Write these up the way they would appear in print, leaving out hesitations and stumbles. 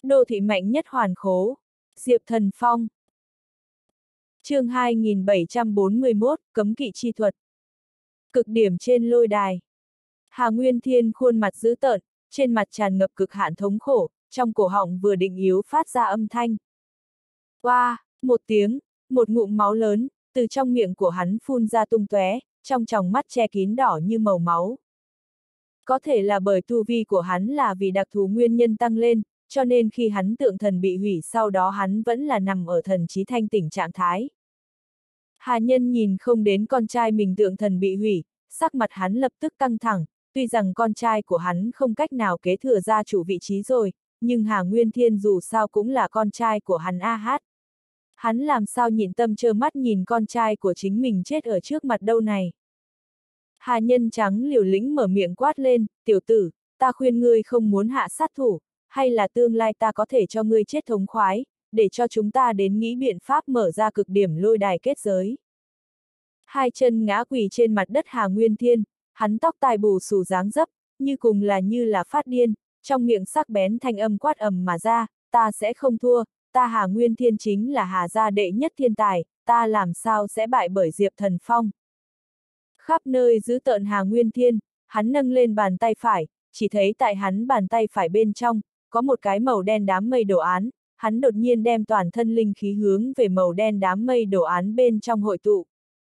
Đô thị mạnh nhất hoàn khố. Diệp Thần Phong. Chương 2741, cấm kỵ chi thuật. Cực điểm trên lôi đài. Hà Nguyên Thiên khuôn mặt dữ tợn, trên mặt tràn ngập cực hạn thống khổ, trong cổ họng vừa định yếu phát ra âm thanh. Oa, một tiếng, một ngụm máu lớn, từ trong miệng của hắn phun ra tung tóe, trong tròng mắt che kín đỏ như màu máu. Có thể là bởi tu vi của hắn là vì đặc thù nguyên nhân tăng lên, cho nên khi hắn tượng thần bị hủy sau đó hắn vẫn là nằm ở thần trí thanh tỉnh trạng thái. Hà Nhân nhìn không đến con trai mình tượng thần bị hủy, sắc mặt hắn lập tức căng thẳng, tuy rằng con trai của hắn không cách nào kế thừa gia chủ vị trí rồi, nhưng Hà Nguyên Thiên dù sao cũng là con trai của hắn a. Hắn làm sao nhịn tâm trơ mắt nhìn con trai của chính mình chết ở trước mặt đâu này. Hà Nhân trắng liều lĩnh mở miệng quát lên, tiểu tử, ta khuyên ngươi không muốn hạ sát thủ, hay là tương lai ta có thể cho ngươi chết thống khoái, để cho chúng ta đến nghĩ biện pháp mở ra cực điểm lôi đài kết giới. Hai chân ngã quỳ trên mặt đất Hà Nguyên Thiên, hắn tóc tai bù xù dáng dấp, như là phát điên, trong miệng sắc bén thanh âm quát ầm mà ra, ta sẽ không thua, ta Hà Nguyên Thiên chính là Hà gia đệ nhất thiên tài, ta làm sao sẽ bại bởi Diệp Thần Phong. Khắp nơi giữ tợn Hà Nguyên Thiên, hắn nâng lên bàn tay phải, chỉ thấy tại hắn bàn tay phải bên trong, có một cái màu đen đám mây đồ án, hắn đột nhiên đem toàn thân linh khí hướng về màu đen đám mây đồ án bên trong hội tụ.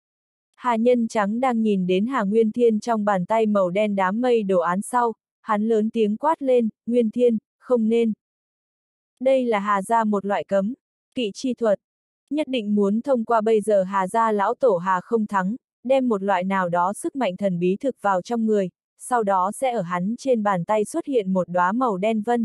Hà Nhân Trắng đang nhìn đến Hà Nguyên Thiên trong bàn tay màu đen đám mây đồ án sau, hắn lớn tiếng quát lên, Nguyên Thiên, không nên. Đây là Hà gia một loại cấm kỵ chi thuật, nhất định muốn thông qua bây giờ Hà gia lão tổ Hà không thắng, đem một loại nào đó sức mạnh thần bí thực vào trong người, sau đó sẽ ở hắn trên bàn tay xuất hiện một đóa màu đen vân.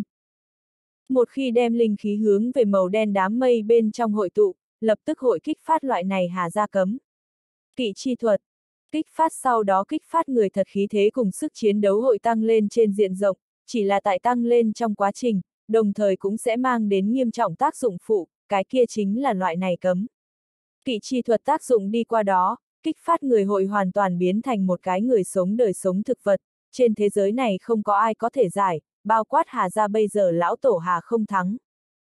Một khi đem linh khí hướng về màu đen đám mây bên trong hội tụ, lập tức hội kích phát loại này Hà gia cấm kỵ chi thuật. Kích phát sau đó kích phát người thật khí thế cùng sức chiến đấu hội tăng lên trên diện rộng, chỉ là tại tăng lên trong quá trình, đồng thời cũng sẽ mang đến nghiêm trọng tác dụng phụ, cái kia chính là loại này cấm kỵ chi thuật tác dụng đi qua đó, kích phát người hội hoàn toàn biến thành một cái người sống đời sống thực vật, trên thế giới này không có ai có thể giải, bao quát Hà gia bây giờ lão tổ Hà không thắng.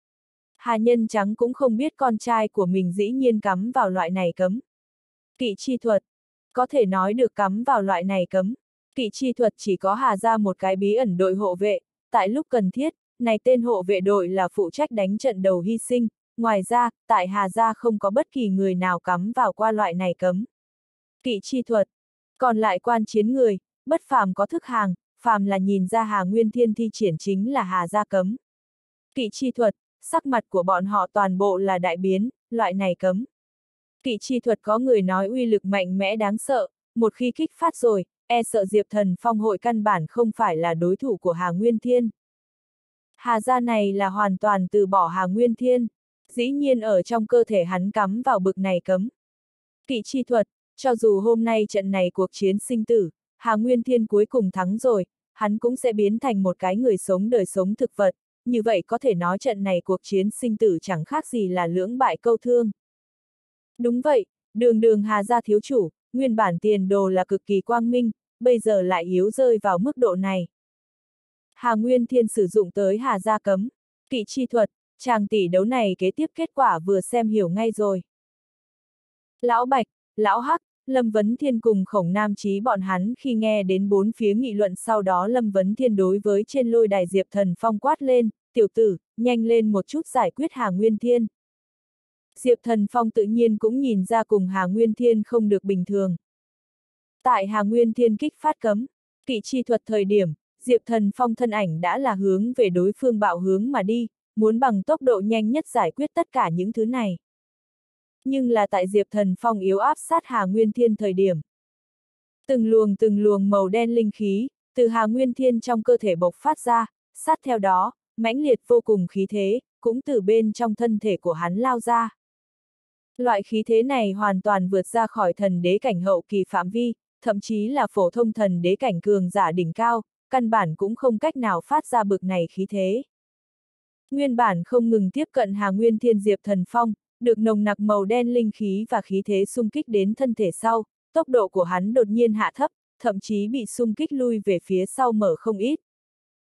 Hà Nhân Trắng cũng không biết con trai của mình dĩ nhiên cắm vào loại này cấm kỵ chi thuật, có thể nói được cắm vào loại này cấm kỵ chi thuật chỉ có Hà gia một cái bí ẩn đội hộ vệ, tại lúc cần thiết, này tên hộ vệ đội là phụ trách đánh trận đầu hy sinh, ngoài ra, tại Hà gia không có bất kỳ người nào cắm vào qua loại này cấm kỵ chi thuật. Còn lại quan chiến người, bất phàm có thức hàng, phàm là nhìn ra Hà Nguyên Thiên thi triển chính là Hà gia cấm kỵ chi thuật, sắc mặt của bọn họ toàn bộ là đại biến, loại này cấm kỵ chi thuật có người nói uy lực mạnh mẽ đáng sợ, một khi kích phát rồi, e sợ Diệp Thần Phong hội căn bản không phải là đối thủ của Hà Nguyên Thiên. Hà gia này là hoàn toàn từ bỏ Hà Nguyên Thiên, dĩ nhiên ở trong cơ thể hắn cắm vào bực này cấm kỵ chi thuật, cho dù hôm nay trận này cuộc chiến sinh tử, Hà Nguyên Thiên cuối cùng thắng rồi, hắn cũng sẽ biến thành một cái người sống đời sống thực vật, như vậy có thể nói trận này cuộc chiến sinh tử chẳng khác gì là lưỡng bại câu thương. Đúng vậy, đường Hà gia thiếu chủ, nguyên bản tiền đồ là cực kỳ quang minh, bây giờ lại yếu rơi vào mức độ này. Hà Nguyên Thiên sử dụng tới Hà gia cấm kỵ chi thuật, chàng tỷ đấu này kế tiếp kết quả vừa xem hiểu ngay rồi. Lão Bạch, Lão Hắc, Lâm Vấn Thiên cùng Khổng Nam Chí bọn hắn khi nghe đến bốn phía nghị luận sau đó Lâm Vấn Thiên đối với trên lôi đài Diệp Thần Phong quát lên, tiểu tử, nhanh lên một chút giải quyết Hà Nguyên Thiên. Diệp Thần Phong tự nhiên cũng nhìn ra cùng Hà Nguyên Thiên không được bình thường. Tại Hà Nguyên Thiên kích phát cấm kỵ chi thuật thời điểm, Diệp Thần Phong thân ảnh đã là hướng về đối phương bạo hướng mà đi, muốn bằng tốc độ nhanh nhất giải quyết tất cả những thứ này. Nhưng là tại Diệp Thần Phong yếu áp sát Hà Nguyên Thiên thời điểm. Từng luồng màu đen linh khí, từ Hà Nguyên Thiên trong cơ thể bộc phát ra, sát theo đó, mãnh liệt vô cùng khí thế, cũng từ bên trong thân thể của hắn lao ra. Loại khí thế này hoàn toàn vượt ra khỏi thần đế cảnh hậu kỳ phạm vi, thậm chí là phổ thông thần đế cảnh cường giả đỉnh cao, căn bản cũng không cách nào phát ra bực này khí thế. Nguyên bản không ngừng tiếp cận Hà Nguyên Thiên Diệp Thần Phong, được nồng nặc màu đen linh khí và khí thế xung kích đến thân thể sau, tốc độ của hắn đột nhiên hạ thấp, thậm chí bị xung kích lui về phía sau mở không ít.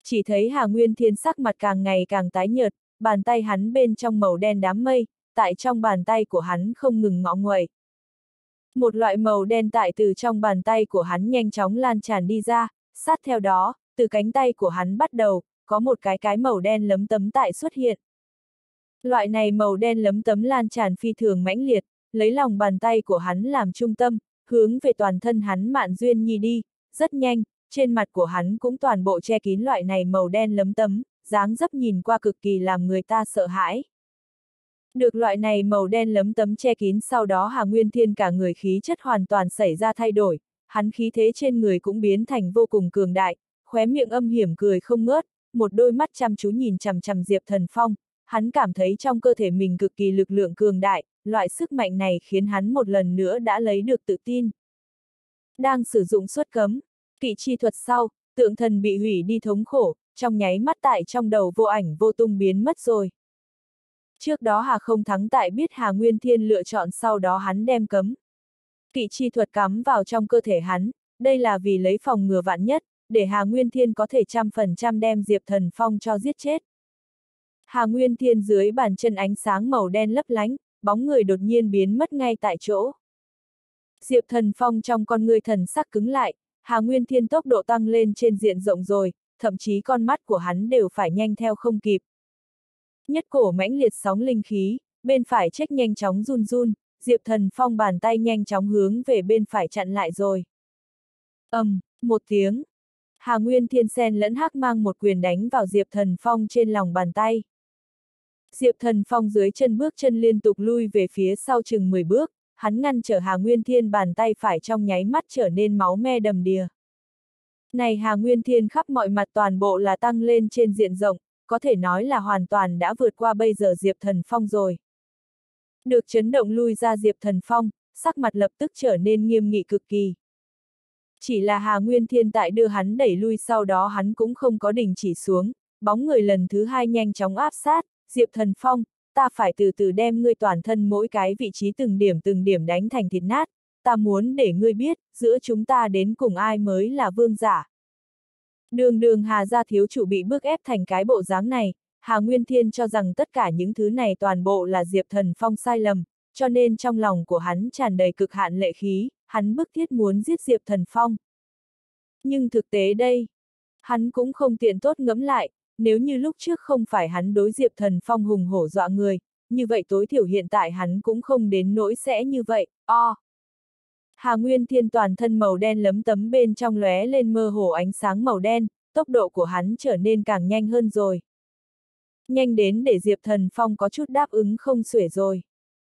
Chỉ thấy Hà Nguyên Thiên sắc mặt càng ngày càng tái nhợt, bàn tay hắn bên trong màu đen đám mây, tại trong bàn tay của hắn không ngừng ngọ nguậy. Một loại màu đen tại từ trong bàn tay của hắn nhanh chóng lan tràn đi ra, sát theo đó, từ cánh tay của hắn bắt đầu, có một cái màu đen lấm tấm tại xuất hiện. Loại này màu đen lấm tấm lan tràn phi thường mãnh liệt, lấy lòng bàn tay của hắn làm trung tâm, hướng về toàn thân hắn Mạn Duyên Nhi đi, rất nhanh, trên mặt của hắn cũng toàn bộ che kín loại này màu đen lấm tấm, dáng dấp nhìn qua cực kỳ làm người ta sợ hãi. Được loại này màu đen lấm tấm che kín sau đó Hà Nguyên Thiên cả người khí chất hoàn toàn xảy ra thay đổi, hắn khí thế trên người cũng biến thành vô cùng cường đại, khóe miệng âm hiểm cười không ngớt, một đôi mắt chăm chú nhìn chằm chằm Diệp Thần Phong, hắn cảm thấy trong cơ thể mình cực kỳ lực lượng cường đại, loại sức mạnh này khiến hắn một lần nữa đã lấy được tự tin. Đang sử dụng xuất cấm, kỵ chi thuật sau, tượng thần bị hủy đi thống khổ, trong nháy mắt tại trong đầu vô ảnh vô tung biến mất rồi. Trước đó Hà không thắng tại biết Hà Nguyên Thiên lựa chọn sau đó hắn đem cấm. Kỵ chi thuật cắm vào trong cơ thể hắn, đây là vì lấy phòng ngừa vạn nhất, để Hà Nguyên Thiên có thể 100% đem Diệp Thần Phong cho giết chết. Hà Nguyên Thiên dưới bàn chân ánh sáng màu đen lấp lánh, bóng người đột nhiên biến mất ngay tại chỗ. Diệp Thần Phong trong con ngươi thần sắc cứng lại, Hà Nguyên Thiên tốc độ tăng lên trên diện rộng rồi, thậm chí con mắt của hắn đều phải nhanh theo không kịp. Nhất cổ mãnh liệt sóng linh khí, bên phải trách nhanh chóng run run, Diệp Thần Phong bàn tay nhanh chóng hướng về bên phải chặn lại rồi. Một tiếng. Hà Nguyên Thiên sen lẫn hắc mang một quyền đánh vào Diệp Thần Phong trên lòng bàn tay. Diệp Thần Phong dưới chân bước chân liên tục lui về phía sau chừng 10 bước, hắn ngăn trở Hà Nguyên Thiên bàn tay phải trong nháy mắt trở nên máu me đầm đìa. Này Hà Nguyên Thiên khắp mọi mặt toàn bộ là tăng lên trên diện rộng, có thể nói là hoàn toàn đã vượt qua bây giờ Diệp Thần Phong rồi. Được chấn động lui ra Diệp Thần Phong, sắc mặt lập tức trở nên nghiêm nghị cực kỳ. Chỉ là Hà Nguyên Thiên tại đưa hắn đẩy lui sau đó hắn cũng không có đình chỉ xuống, bóng người lần thứ hai nhanh chóng áp sát, Diệp Thần Phong, ta phải từ từ đem ngươi toàn thân mỗi cái vị trí từng điểm đánh thành thịt nát, ta muốn để ngươi biết, giữa chúng ta đến cùng ai mới là vương giả. Đường Hà gia thiếu chủ bị bức ép thành cái bộ dáng này, Hà Nguyên Thiên cho rằng tất cả những thứ này toàn bộ là Diệp Thần Phong sai lầm, cho nên trong lòng của hắn tràn đầy cực hạn lệ khí, hắn bức thiết muốn giết Diệp Thần Phong. Nhưng thực tế đây, hắn cũng không tiện tốt ngẫm lại, nếu như lúc trước không phải hắn đối Diệp Thần Phong hùng hổ dọa người, như vậy tối thiểu hiện tại hắn cũng không đến nỗi sẽ như vậy, Hà Nguyên Thiên toàn thân màu đen lấm tấm bên trong lóe lên mơ hồ ánh sáng màu đen, tốc độ của hắn trở nên càng nhanh hơn rồi. Nhanh đến để Diệp Thần Phong có chút đáp ứng không xuể rồi.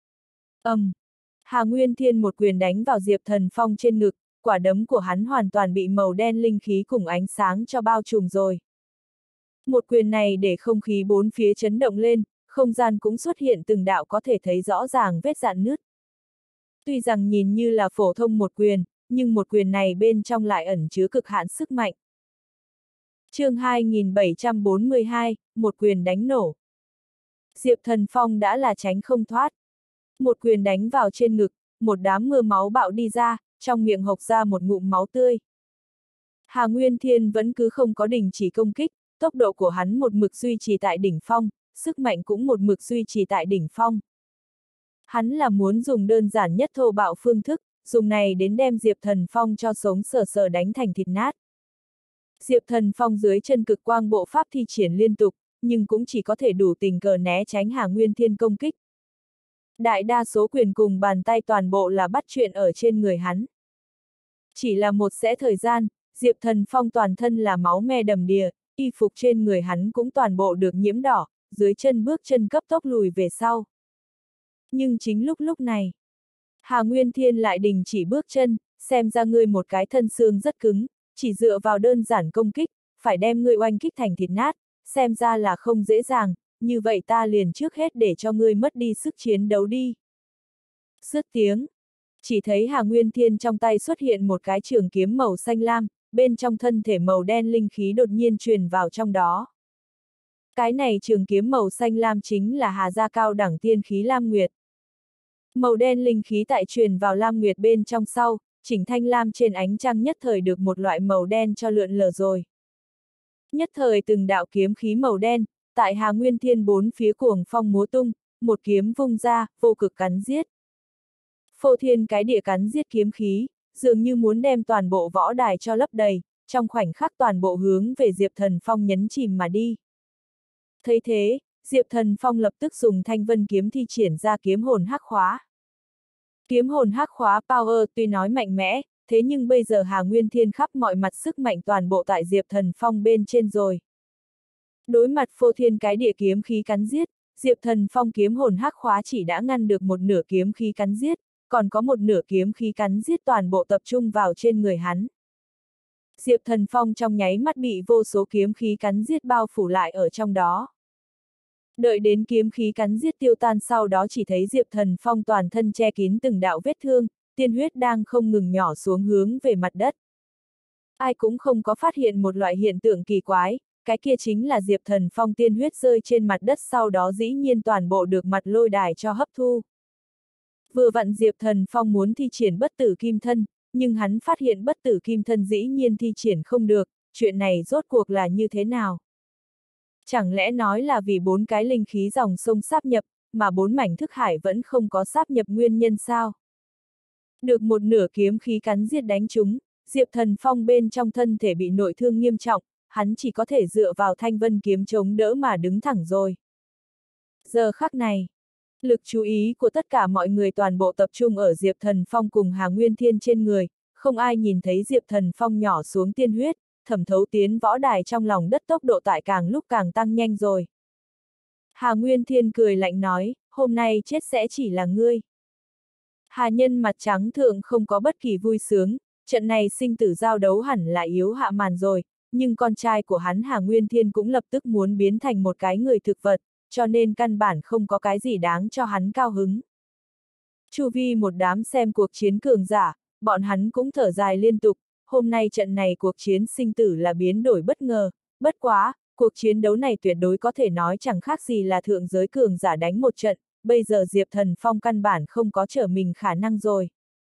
Hà Nguyên Thiên một quyền đánh vào Diệp Thần Phong trên ngực, quả đấm của hắn hoàn toàn bị màu đen linh khí cùng ánh sáng cho bao trùm rồi. Một quyền này để không khí bốn phía chấn động lên, không gian cũng xuất hiện từng đạo có thể thấy rõ ràng vết rạn nứt. Tuy rằng nhìn như là phổ thông một quyền, nhưng một quyền này bên trong lại ẩn chứa cực hạn sức mạnh. Chương 2742, một quyền đánh nổ. Diệp Thần Phong đã là tránh không thoát. Một quyền đánh vào trên ngực, một đám mưa máu bạo đi ra, trong miệng hộc ra một ngụm máu tươi. Hà Nguyên Thiên vẫn cứ không có đình chỉ công kích, tốc độ của hắn một mực duy trì tại đỉnh phong, sức mạnh cũng một mực duy trì tại đỉnh phong. Hắn là muốn dùng đơn giản nhất thô bạo phương thức, dùng này đến đem Diệp Thần Phong cho sống sờ sờ đánh thành thịt nát. Diệp Thần Phong dưới chân cực quang bộ pháp thi triển liên tục, nhưng cũng chỉ có thể đủ tình cờ né tránh Hà Nguyên Thiên công kích. Đại đa số quyền cùng bàn tay toàn bộ là bắt chuyện ở trên người hắn. Chỉ là một sẽ thời gian, Diệp Thần Phong toàn thân là máu me đầm đìa, y phục trên người hắn cũng toàn bộ được nhiễm đỏ, dưới chân bước chân cấp tốc lùi về sau. Nhưng chính lúc này, Hà Nguyên Thiên lại đình chỉ bước chân, xem ra ngươi một cái thân xương rất cứng, chỉ dựa vào đơn giản công kích, phải đem ngươi oanh kích thành thịt nát, xem ra là không dễ dàng, như vậy ta liền trước hết để cho ngươi mất đi sức chiến đấu đi. Dứt tiếng, chỉ thấy Hà Nguyên Thiên trong tay xuất hiện một cái trường kiếm màu xanh lam, bên trong thân thể màu đen linh khí đột nhiên truyền vào trong đó. Cái này trường kiếm màu xanh lam chính là Hà gia cao đẳng tiên khí Lam Nguyệt. Màu đen linh khí tại truyền vào Lam Nguyệt bên trong sau, chỉnh thanh lam trên ánh trăng nhất thời được một loại màu đen cho lượn lờ rồi. Nhất thời từng đạo kiếm khí màu đen, tại Hà Nguyên Thiên bốn phía cuồng phong múa tung, một kiếm vung ra, vô cực cắn giết. Phô thiên cái địa cắn giết kiếm khí, dường như muốn đem toàn bộ võ đài cho lấp đầy, trong khoảnh khắc toàn bộ hướng về Diệp Thần Phong nhấn chìm mà đi. Thấy thế, Diệp Thần Phong lập tức dùng thanh vân kiếm thi triển ra kiếm hồn hắc khóa. Kiếm hồn hắc khóa power tuy nói mạnh mẽ, thế nhưng bây giờ Hà Nguyên Thiên khắp mọi mặt sức mạnh toàn bộ tại Diệp Thần Phong bên trên rồi. Đối mặt phô thiên cái địa kiếm khí cắn giết, Diệp Thần Phong kiếm hồn hắc khóa chỉ đã ngăn được một nửa kiếm khí cắn giết, còn có một nửa kiếm khí cắn giết toàn bộ tập trung vào trên người hắn. Diệp Thần Phong trong nháy mắt bị vô số kiếm khí cắn giết bao phủ lại ở trong đó. Đợi đến kiếm khí cắn giết tiêu tan sau đó chỉ thấy Diệp Thần Phong toàn thân che kín từng đạo vết thương, tiên huyết đang không ngừng nhỏ xuống hướng về mặt đất. Ai cũng không có phát hiện một loại hiện tượng kỳ quái, cái kia chính là Diệp Thần Phong tiên huyết rơi trên mặt đất sau đó dĩ nhiên toàn bộ được mặt lôi đài cho hấp thu. Vừa vặn Diệp Thần Phong muốn thi triển bất tử kim thân, nhưng hắn phát hiện bất tử kim thân dĩ nhiên thi triển không được, chuyện này rốt cuộc là như thế nào? Chẳng lẽ nói là vì 4 cái linh khí dòng sông sáp nhập, mà 4 mảnh thức hải vẫn không có sáp nhập nguyên nhân sao? Được một nửa kiếm khí cắn giết đánh trúng, Diệp Thần Phong bên trong thân thể bị nội thương nghiêm trọng, hắn chỉ có thể dựa vào thanh vân kiếm chống đỡ mà đứng thẳng rồi. Giờ khắc này, lực chú ý của tất cả mọi người toàn bộ tập trung ở Diệp Thần Phong cùng Hà Nguyên Thiên trên người, không ai nhìn thấy Diệp Thần Phong nhỏ xuống tiên huyết, thẩm thấu tiến võ đài trong lòng đất tốc độ tại càng lúc càng tăng nhanh rồi. Hà Nguyên Thiên cười lạnh nói, hôm nay chết sẽ chỉ là ngươi. Hà Nhân mặt trắng thượng không có bất kỳ vui sướng, trận này sinh tử giao đấu hẳn là yếu hạ màn rồi, nhưng con trai của hắn Hà Nguyên Thiên cũng lập tức muốn biến thành một cái người thực vật, cho nên căn bản không có cái gì đáng cho hắn cao hứng. Chu vi một đám xem cuộc chiến cường giả, bọn hắn cũng thở dài liên tục, hôm nay trận này cuộc chiến sinh tử là biến đổi bất ngờ, bất quá, cuộc chiến đấu này tuyệt đối có thể nói chẳng khác gì là thượng giới cường giả đánh một trận, bây giờ Diệp Thần Phong căn bản không có trở mình khả năng rồi.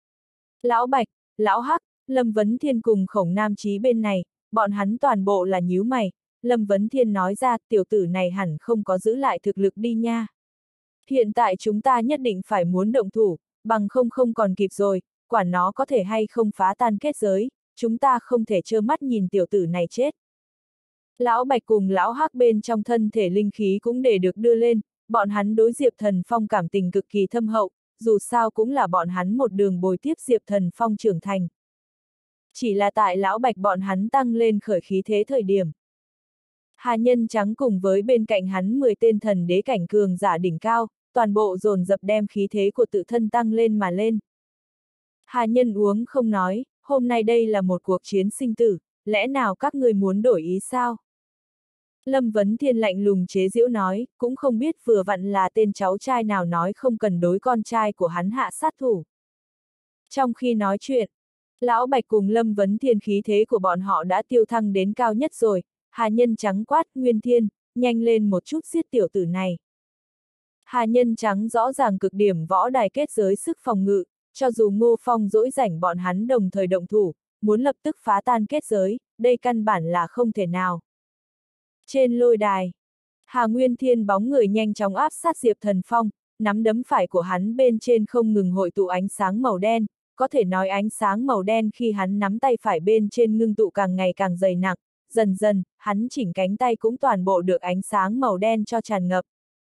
Lão Bạch, Lão Hắc, Lâm Vấn Thiên cùng Khổng Nam Chí bên này, bọn hắn toàn bộ là nhíu mày, Lâm Vấn Thiên nói ra tiểu tử này hẳn không có giữ lại thực lực đi nha. Hiện tại chúng ta nhất định phải muốn động thủ, bằng không còn kịp rồi, quản nó có thể hay không phá tan kết giới, chúng ta không thể trơ mắt nhìn tiểu tử này chết. Lão Bạch cùng Lão Hắc bên trong thân thể linh khí cũng để được đưa lên, bọn hắn đối Diệp Thần Phong cảm tình cực kỳ thâm hậu, dù sao cũng là bọn hắn một đường bồi tiếp Diệp Thần Phong trưởng thành. Chỉ là tại Lão Bạch bọn hắn tăng lên khởi khí thế thời điểm. Hà Nhân Trắng cùng với bên cạnh hắn 10 tên thần đế cảnh cường giả đỉnh cao, toàn bộ dồn dập đem khí thế của tự thân tăng lên mà lên. Hà Nhân uống không nói, hôm nay đây là một cuộc chiến sinh tử, lẽ nào các người muốn đổi ý sao? Lâm Vấn Thiên lạnh lùng chế giễu nói, cũng không biết vừa vặn là tên cháu trai nào nói không cần đối con trai của hắn hạ sát thủ. Trong khi nói chuyện, Lão Bạch cùng Lâm Vấn Thiên khí thế của bọn họ đã tiêu thăng đến cao nhất rồi, Hà Nhân Trắng quát, Nguyên Thiên, nhanh lên một chút giết tiểu tử này. Hà Nhân Trắng rõ ràng cực điểm võ đài kết giới sức phòng ngự, cho dù Ngô Phong dỗi rảnh bọn hắn đồng thời động thủ, muốn lập tức phá tan kết giới, đây căn bản là không thể nào. Trên lôi đài, Hà Nguyên Thiên bóng người nhanh chóng áp sát Diệp Thần Phong, nắm đấm phải của hắn bên trên không ngừng hội tụ ánh sáng màu đen, có thể nói ánh sáng màu đen khi hắn nắm tay phải bên trên ngưng tụ càng ngày càng dày nặng, dần dần, hắn chỉnh cánh tay cũng toàn bộ được ánh sáng màu đen cho tràn ngập.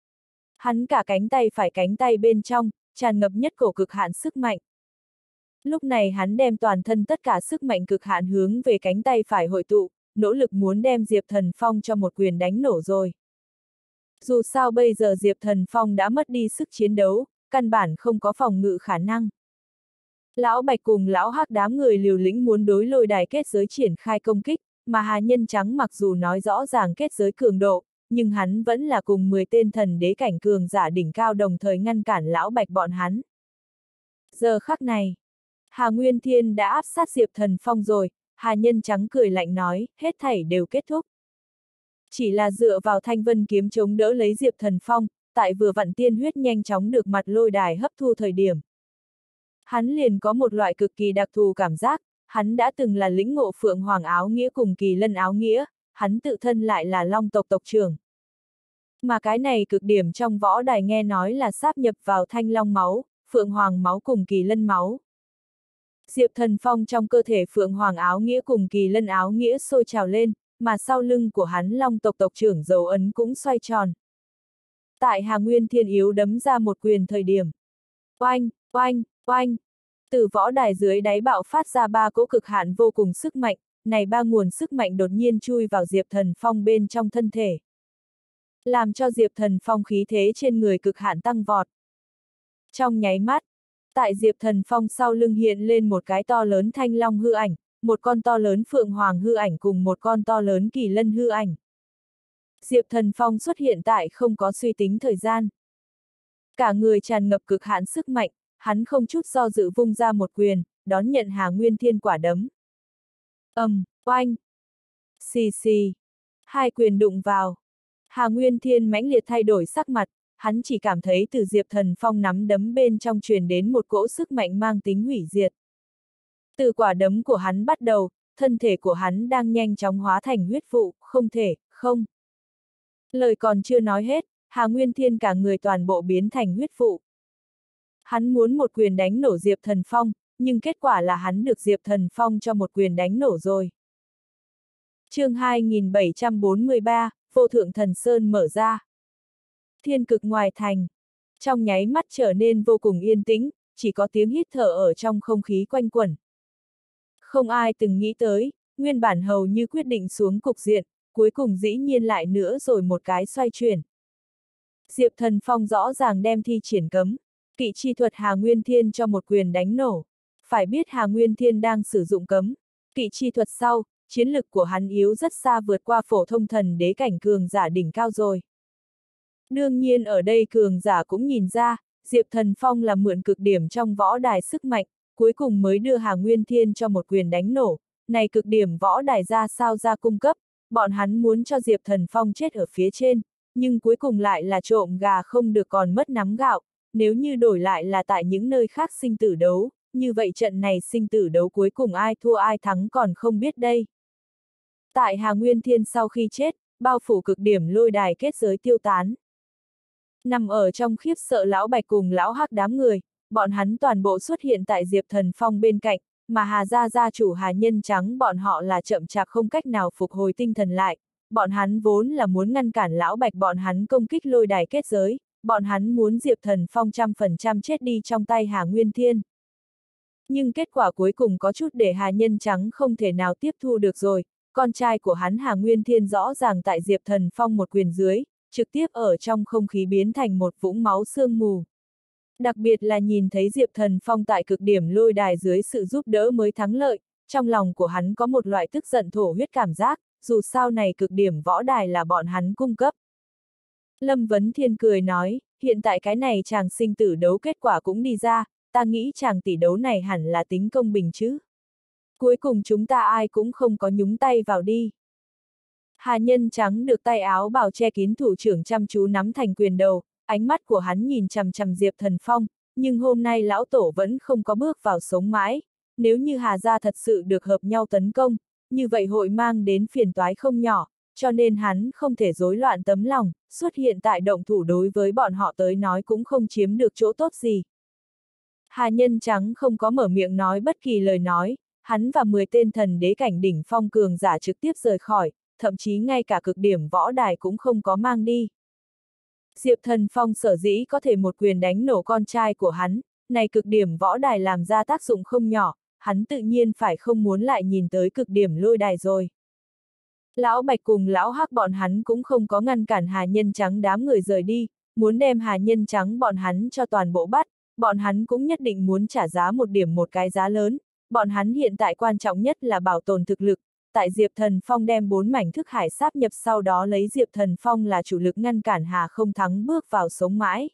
Hắn cả cánh tay bên trong, tràn ngập nhất cổ cực hạn sức mạnh. Lúc này hắn đem toàn thân tất cả sức mạnh cực hạn hướng về cánh tay phải hội tụ, nỗ lực muốn đem Diệp Thần Phong cho một quyền đánh nổ rồi. Dù sao bây giờ Diệp Thần Phong đã mất đi sức chiến đấu, căn bản không có phòng ngự khả năng. Lão Bạch cùng Lão Hắc đám người liều lĩnh muốn đối lôi đài kết giới triển khai công kích, mà Hà Nhân Trắng mặc dù nói rõ ràng kết giới cường độ, nhưng hắn vẫn là cùng 10 tên thần đế cảnh cường giả đỉnh cao đồng thời ngăn cản Lão Bạch bọn hắn. Giờ khắc này, Hà Nguyên Thiên đã áp sát Diệp Thần Phong rồi, Hà Nhân Trắng cười lạnh nói, hết thảy đều kết thúc. Chỉ là dựa vào thanh vân kiếm chống đỡ lấy Diệp Thần Phong, tại vừa vặn tiên huyết nhanh chóng được mặt lôi đài hấp thu thời điểm. Hắn liền có một loại cực kỳ đặc thù cảm giác, hắn đã từng là lĩnh ngộ Phượng Hoàng áo nghĩa cùng Kỳ Lân áo nghĩa, hắn tự thân lại là Long tộc tộc trưởng. Mà cái này cực điểm trong võ đài nghe nói là sáp nhập vào Thanh Long máu, Phượng Hoàng máu cùng Kỳ Lân máu. Diệp Thần Phong trong cơ thể Phượng Hoàng áo nghĩa cùng Kỳ Lân áo nghĩa sôi trào lên, mà sau lưng của hắn Long tộc tộc trưởng dấu ấn cũng xoay tròn. Tại Hà Nguyên Thiên yếu đấm ra một quyền thời điểm. Oanh, oanh, oanh. Từ võ đài dưới đáy bạo phát ra ba cỗ cực hạn vô cùng sức mạnh, này ba nguồn sức mạnh đột nhiên chui vào Diệp Thần Phong bên trong thân thể. Làm cho Diệp Thần Phong khí thế trên người cực hạn tăng vọt. Trong nháy mắt, tại Diệp Thần Phong sau lưng hiện lên một cái to lớn thanh long hư ảnh, một con to lớn phượng hoàng hư ảnh cùng một con to lớn kỳ lân hư ảnh. Diệp Thần Phong xuất hiện tại không có suy tính thời gian. Cả người tràn ngập cực hạn sức mạnh, hắn không chút do dự vung ra một quyền, đón nhận Hà Nguyên Thiên quả đấm. Oanh! Xì xì! Hai quyền đụng vào. Hà Nguyên Thiên mãnh liệt thay đổi sắc mặt, hắn chỉ cảm thấy từ Diệp Thần Phong nắm đấm bên trong truyền đến một cỗ sức mạnh mang tính hủy diệt. Từ quả đấm của hắn bắt đầu, thân thể của hắn đang nhanh chóng hóa thành huyết vụ, không thể, không. Lời còn chưa nói hết, Hà Nguyên Thiên cả người toàn bộ biến thành huyết vụ. Hắn muốn một quyền đánh nổ Diệp Thần Phong, nhưng kết quả là hắn được Diệp Thần Phong cho một quyền đánh nổ rồi. Chương 2743, Vô Thượng Thần Sơn mở ra. Thiên cực ngoài thành. Trong nháy mắt trở nên vô cùng yên tĩnh, chỉ có tiếng hít thở ở trong không khí quanh quẩn. Không ai từng nghĩ tới, nguyên bản hầu như quyết định xuống cục diện, cuối cùng dĩ nhiên lại nữa rồi một cái xoay chuyển. Diệp Thần Phong rõ ràng đem thi triển cấm, kỵ chi thuật Hà Nguyên Thiên cho một quyền đánh nổ. Phải biết Hà Nguyên Thiên đang sử dụng cấm, kỵ chi thuật sau, chiến lực của hắn yếu rất xa vượt qua phổ thông thần đế cảnh cường giả đỉnh cao rồi. Đương nhiên ở đây cường giả cũng nhìn ra, Diệp Thần Phong là mượn cực điểm trong võ đài sức mạnh, cuối cùng mới đưa Hà Nguyên Thiên cho một quyền đánh nổ. Này cực điểm võ đài ra sao ra cung cấp, bọn hắn muốn cho Diệp Thần Phong chết ở phía trên, nhưng cuối cùng lại là trộm gà không được còn mất nắm gạo, nếu như đổi lại là tại những nơi khác sinh tử đấu, như vậy trận này sinh tử đấu cuối cùng ai thua ai thắng còn không biết đây. Tại Hà Nguyên Thiên sau khi chết, bao phủ cực điểm lôi đài kết giới tiêu tán. Nằm ở trong khiếp sợ lão Bạch cùng lão Hắc đám người, bọn hắn toàn bộ xuất hiện tại Diệp Thần Phong bên cạnh, mà Hà gia gia chủ Hà Nhân Trắng bọn họ là chậm chạp không cách nào phục hồi tinh thần lại. Bọn hắn vốn là muốn ngăn cản lão Bạch bọn hắn công kích lôi đài kết giới, bọn hắn muốn Diệp Thần Phong 100% chết đi trong tay Hà Nguyên Thiên. Nhưng kết quả cuối cùng có chút để Hà Nhân Trắng không thể nào tiếp thu được rồi, con trai của hắn Hà Nguyên Thiên rõ ràng tại Diệp Thần Phong một quyền dưới, trực tiếp ở trong không khí biến thành một vũng máu sương mù. Đặc biệt là nhìn thấy Diệp Thần Phong tại cực điểm lôi đài dưới sự giúp đỡ mới thắng lợi, trong lòng của hắn có một loại tức giận thổ huyết cảm giác, dù sao này cực điểm võ đài là bọn hắn cung cấp. Lâm Vấn Thiên cười nói, hiện tại cái này chàng sinh tử đấu kết quả cũng đi ra, ta nghĩ chàng tỷ đấu này hẳn là tính công bình chứ. Cuối cùng chúng ta ai cũng không có nhúng tay vào đi. Hà Nhân Trắng được tay áo bào che kín thủ trưởng chăm chú nắm thành quyền đầu, ánh mắt của hắn nhìn chằm chằm Diệp Thần Phong, nhưng hôm nay lão tổ vẫn không có bước vào sống mãi. Nếu như Hà gia thật sự được hợp nhau tấn công, như vậy hội mang đến phiền toái không nhỏ, cho nên hắn không thể rối loạn tấm lòng, xuất hiện tại động thủ đối với bọn họ tới nói cũng không chiếm được chỗ tốt gì. Hà Nhân Trắng không có mở miệng nói bất kỳ lời nói, hắn và 10 tên thần đế cảnh đỉnh phong cường giả trực tiếp rời khỏi, thậm chí ngay cả cực điểm võ đài cũng không có mang đi. Diệp Thần Phong sở dĩ có thể một quyền đánh nổ con trai của hắn, này cực điểm võ đài làm ra tác dụng không nhỏ, hắn tự nhiên phải không muốn lại nhìn tới cực điểm lôi đài rồi. Lão Bạch cùng lão Hắc bọn hắn cũng không có ngăn cản Hà Nhân Trắng đám người rời đi, muốn đem Hà Nhân Trắng bọn hắn cho toàn bộ bắt, bọn hắn cũng nhất định muốn trả giá một điểm một cái giá lớn, bọn hắn hiện tại quan trọng nhất là bảo tồn thực lực. Tại Diệp Thần Phong đem 4 mảnh thức hải sáp nhập sau đó lấy Diệp Thần Phong là chủ lực ngăn cản Hà không thắng bước vào sống mãi.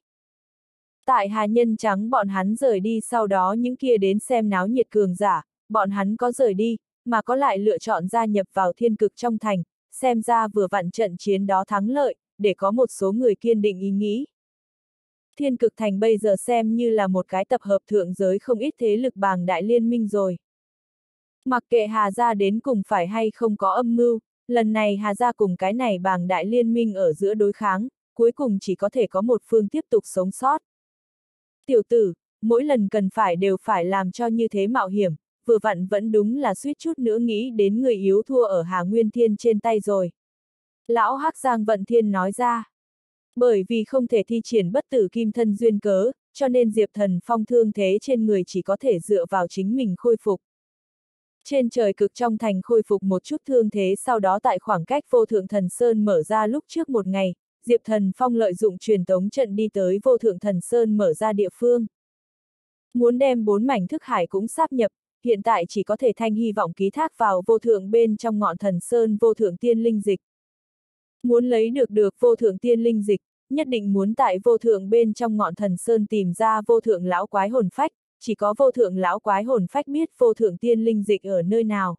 Tại Hà Nhân Trắng bọn hắn rời đi sau đó những kia đến xem náo nhiệt cường giả, bọn hắn có rời đi, mà có lại lựa chọn gia nhập vào thiên cực trong thành, xem ra vừa vặn trận chiến đó thắng lợi, để có một số người kiên định ý nghĩ. Thiên cực thành bây giờ xem như là một cái tập hợp thượng giới không ít thế lực bàng đại liên minh rồi. Mặc kệ Hà gia đến cùng phải hay không có âm mưu, Lần này Hà gia cùng cái này bàng đại liên minh ở giữa đối kháng, cuối cùng chỉ có thể có một phương tiếp tục sống sót. Tiểu tử, mỗi lần cần phải đều phải làm cho như thế mạo hiểm, vừa vặn vẫn đúng là suýt chút nữa nghĩ đến người yếu thua ở Hà Nguyên Thiên trên tay rồi. Lão Hắc Giang Vận Thiên nói ra. Bởi vì không thể thi triển bất tử kim thân duyên cớ, cho nên Diệp Thần Phong thương thế trên người chỉ có thể dựa vào chính mình khôi phục. Trên trời cực trong thành khôi phục một chút thương thế, sau đó tại khoảng cách Vô Thượng Thần Sơn mở ra lúc trước một ngày, Diệp Thần Phong lợi dụng truyền tống trận đi tới Vô Thượng Thần Sơn mở ra địa phương. Muốn đem 4 mảnh thức hải cũng sáp nhập, hiện tại chỉ có thể thanh hy vọng ký thác vào vô thượng bên trong ngọn thần sơn vô thượng tiên linh dịch. Muốn lấy được vô thượng tiên linh dịch, nhất định muốn tại vô thượng bên trong ngọn thần sơn tìm ra vô thượng lão quái hồn phách, chỉ có vô thượng lão quái hồn phách biết vô thượng tiên linh dịch ở nơi nào.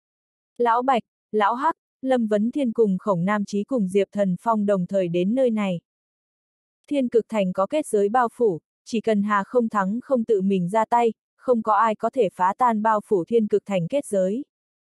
Lão Bạch, Lão Hắc, Lâm Vấn Thiên cùng Khổng Nam Chí cùng Diệp Thần Phong đồng thời đến nơi này. Thiên Cực Thành có kết giới bao phủ, chỉ cần Hà không thắng không tự mình ra tay, không có ai có thể phá tan bao phủ Thiên Cực Thành kết giới.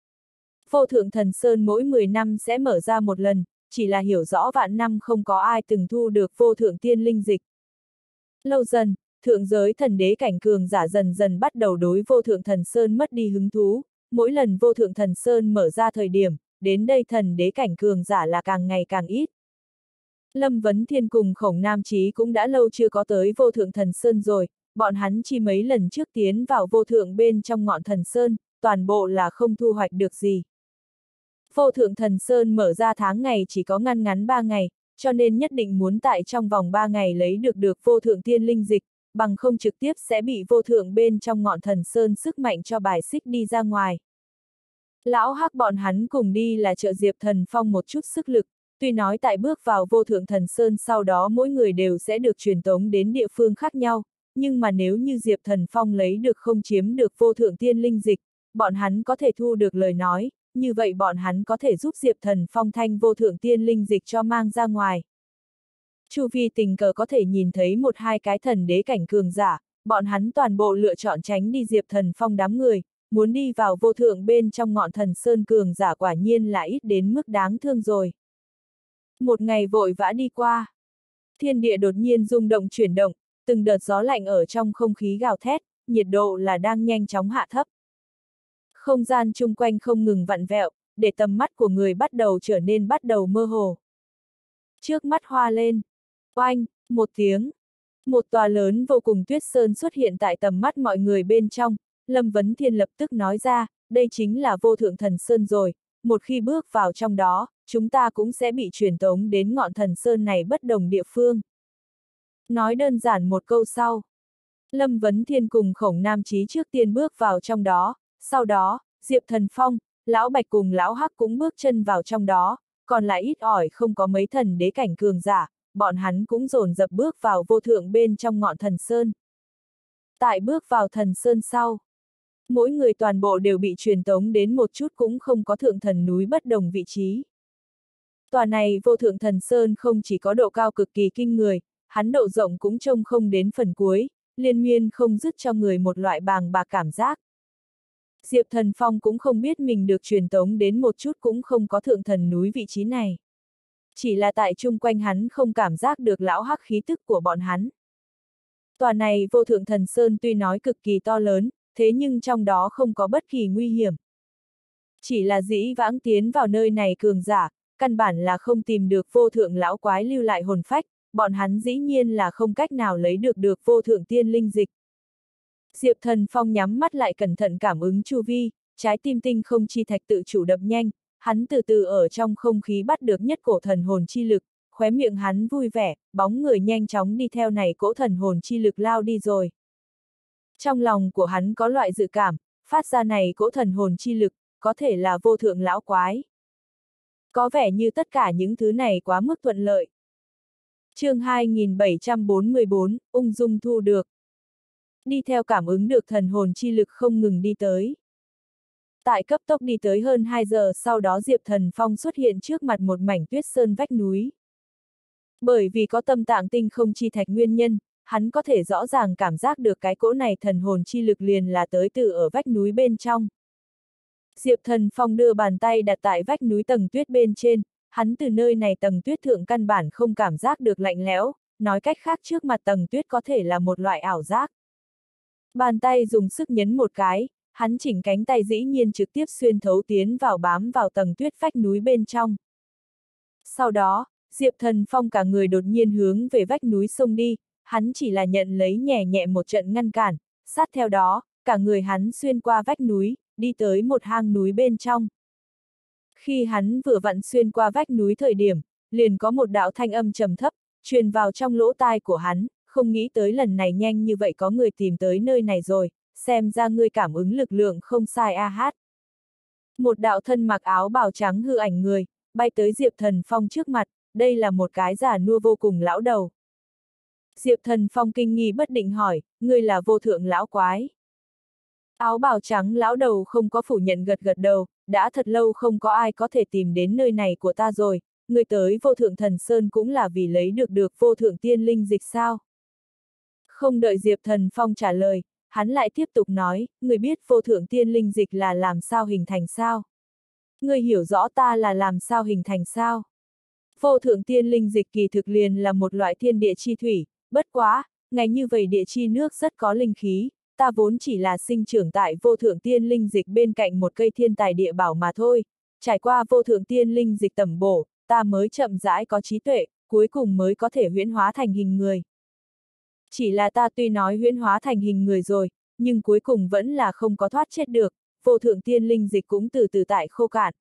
Vô Thượng Thần Sơn mỗi 10 năm sẽ mở ra một lần, chỉ là hiểu rõ vạn năm không có ai từng thu được vô thượng tiên linh dịch. Lâu dần, thượng giới thần đế cảnh cường giả dần dần bắt đầu đối Vô Thượng Thần Sơn mất đi hứng thú, mỗi lần Vô Thượng Thần Sơn mở ra thời điểm, đến đây thần đế cảnh cường giả là càng ngày càng ít. Lâm Vấn Thiên cùng Khổng Nam Chí cũng đã lâu chưa có tới Vô Thượng Thần Sơn rồi, bọn hắn chỉ mấy lần trước tiến vào vô thượng bên trong ngọn thần sơn, toàn bộ là không thu hoạch được gì. Vô Thượng Thần Sơn mở ra tháng ngày chỉ có ngăn 3 ngày, cho nên nhất định muốn tại trong vòng 3 ngày lấy được vô thượng tiên linh dịch, bằng không trực tiếp sẽ bị vô thượng bên trong ngọn thần sơn sức mạnh cho bài xích đi ra ngoài. Lão Hắc bọn hắn cùng đi là trợ Diệp Thần Phong một chút sức lực, tuy nói tại bước vào Vô Thượng Thần Sơn sau đó mỗi người đều sẽ được truyền tống đến địa phương khác nhau, nhưng mà nếu như Diệp Thần Phong lấy được không chiếm được vô thượng tiên linh dịch, bọn hắn có thể thu được lời nói, như vậy bọn hắn có thể giúp Diệp Thần Phong thanh vô thượng tiên linh dịch cho mang ra ngoài. Chu vi tình cờ có thể nhìn thấy 1-2 cái thần đế cảnh cường giả, bọn hắn toàn bộ lựa chọn tránh đi Diệp Thần Phong đám người, muốn đi vào vô thượng bên trong ngọn thần sơn cường giả quả nhiên là ít đến mức đáng thương rồi. Một ngày vội vã đi qua, thiên địa đột nhiên rung động chuyển động, từng đợt gió lạnh ở trong không khí gào thét, nhiệt độ là đang nhanh chóng hạ thấp. Không gian chung quanh không ngừng vặn vẹo, để tầm mắt của người trở nên bắt đầu mơ hồ. Trước mắt hoa lên, oanh, một tiếng, một tòa lớn vô cùng tuyết sơn xuất hiện tại tầm mắt mọi người bên trong, Lâm Vấn Thiên lập tức nói ra, đây chính là Vô Thượng Thần Sơn rồi, một khi bước vào trong đó, chúng ta cũng sẽ bị truyền tống đến ngọn thần sơn này bất đồng địa phương. Nói đơn giản một câu sau, Lâm Vấn Thiên cùng Khổng Nam Chí trước tiên bước vào trong đó, sau đó, Diệp Thần Phong, Lão Bạch cùng Lão Hắc cũng bước chân vào trong đó, còn lại ít ỏi không có mấy thần đế cảnh cường giả, bọn hắn cũng dồn dập bước vào vô thượng bên trong ngọn thần sơn. Tại bước vào thần sơn sau, mỗi người toàn bộ đều bị truyền tống đến một chút cũng không có thượng thần núi bất đồng vị trí. Tòa này Vô Thượng Thần Sơn không chỉ có độ cao cực kỳ kinh người, hắn độ rộng cũng trông không đến phần cuối, liên miên không dứt cho người một loại bàng bạc cảm giác. Diệp Thần Phong cũng không biết mình được truyền tống đến một chút cũng không có thượng thần núi vị trí này. Chỉ là tại chung quanh hắn không cảm giác được lão hắc khí tức của bọn hắn. Tòa này Vô Thượng Thần Sơn tuy nói cực kỳ to lớn, thế nhưng trong đó không có bất kỳ nguy hiểm. Chỉ là dĩ vãng tiến vào nơi này cường giả, căn bản là không tìm được vô thượng lão quái lưu lại hồn phách, bọn hắn dĩ nhiên là không cách nào lấy được vô thượng tiên linh dịch. Diệp Thần Phong nhắm mắt lại cẩn thận cảm ứng chu vi, trái tim tinh không chi thạch tự chủ đập nhanh, hắn từ từ ở trong không khí bắt được nhất cổ thần hồn chi lực, khóe miệng hắn vui vẻ, bóng người nhanh chóng đi theo này cỗ thần hồn chi lực lao đi rồi. Trong lòng của hắn có loại dự cảm, phát ra này cỗ thần hồn chi lực, có thể là vô thượng lão quái. Có vẻ như tất cả những thứ này quá mức thuận lợi. Chương 2744, ung dung thu được. Đi theo cảm ứng được thần hồn chi lực không ngừng đi tới. Tại cấp tốc đi tới hơn 2 giờ sau đó Diệp Thần Phong xuất hiện trước mặt một mảnh tuyết sơn vách núi. Bởi vì có tâm tạng tinh không chi thạch nguyên nhân, hắn có thể rõ ràng cảm giác được cái cỗ này thần hồn chi lực liền là tới từ ở vách núi bên trong. Diệp Thần Phong đưa bàn tay đặt tại vách núi tầng tuyết bên trên, hắn từ nơi này tầng tuyết thượng căn bản không cảm giác được lạnh lẽo, nói cách khác trước mặt tầng tuyết có thể là một loại ảo giác. Bàn tay dùng sức nhấn một cái, hắn chỉnh cánh tay dĩ nhiên trực tiếp xuyên thấu tiến vào bám vào tầng tuyết vách núi bên trong. Sau đó, Diệp Thần Phong cả người đột nhiên hướng về vách núi xông đi, hắn chỉ là nhận lấy nhẹ nhẹ một trận ngăn cản, sát theo đó, cả người hắn xuyên qua vách núi, đi tới một hang núi bên trong. Khi hắn vừa vặn xuyên qua vách núi thời điểm, liền có một đạo thanh âm trầm thấp, truyền vào trong lỗ tai của hắn, không nghĩ tới lần này nhanh như vậy có người tìm tới nơi này rồi, xem ra ngươi cảm ứng lực lượng không sai a hát. Một đạo thân mặc áo bào trắng hư ảnh người, bay tới Diệp Thần Phong trước mặt, đây là một cái già nua vô cùng lão đầu. Diệp Thần Phong kinh nghi bất định hỏi, ngươi là vô thượng lão quái. Áo bào trắng lão đầu không có phủ nhận gật gật đầu, đã thật lâu không có ai có thể tìm đến nơi này của ta rồi, ngươi tới vô thượng thần sơn cũng là vì lấy được vô thượng tiên linh dịch sao? Không đợi Diệp Thần Phong trả lời, hắn lại tiếp tục nói, ngươi biết vô thượng tiên linh dịch là làm sao hình thành sao? Ngươi hiểu rõ ta là làm sao hình thành sao? Vô thượng tiên linh dịch kỳ thực liền là một loại thiên địa chi thủy, bất quá, ngày như vậy địa chi nước rất có linh khí, ta vốn chỉ là sinh trưởng tại vô thượng tiên linh dịch bên cạnh một cây thiên tài địa bảo mà thôi, trải qua vô thượng tiên linh dịch tẩm bổ, ta mới chậm rãi có trí tuệ, cuối cùng mới có thể huyễn hóa thành hình người. Chỉ là ta tuy nói huyễn hóa thành hình người rồi, nhưng cuối cùng vẫn là không có thoát chết được, vô thượng tiên linh dịch cũng từ từ tại khô cạn.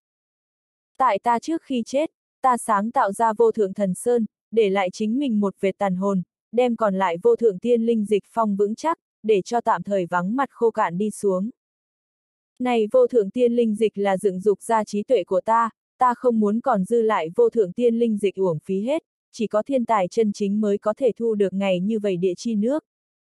Tại ta trước khi chết, ta sáng tạo ra vô thượng thần sơn, để lại chính mình một vệt tàn hồn, đem còn lại vô thượng tiên linh dịch phong vững chắc, để cho tạm thời vắng mặt khô cạn đi xuống. Này vô thượng tiên linh dịch là dựng dục ra trí tuệ của ta không muốn còn dư lại vô thượng tiên linh dịch uổng phí hết, chỉ có thiên tài chân chính mới có thể thu được ngày như vậy địa chi nước.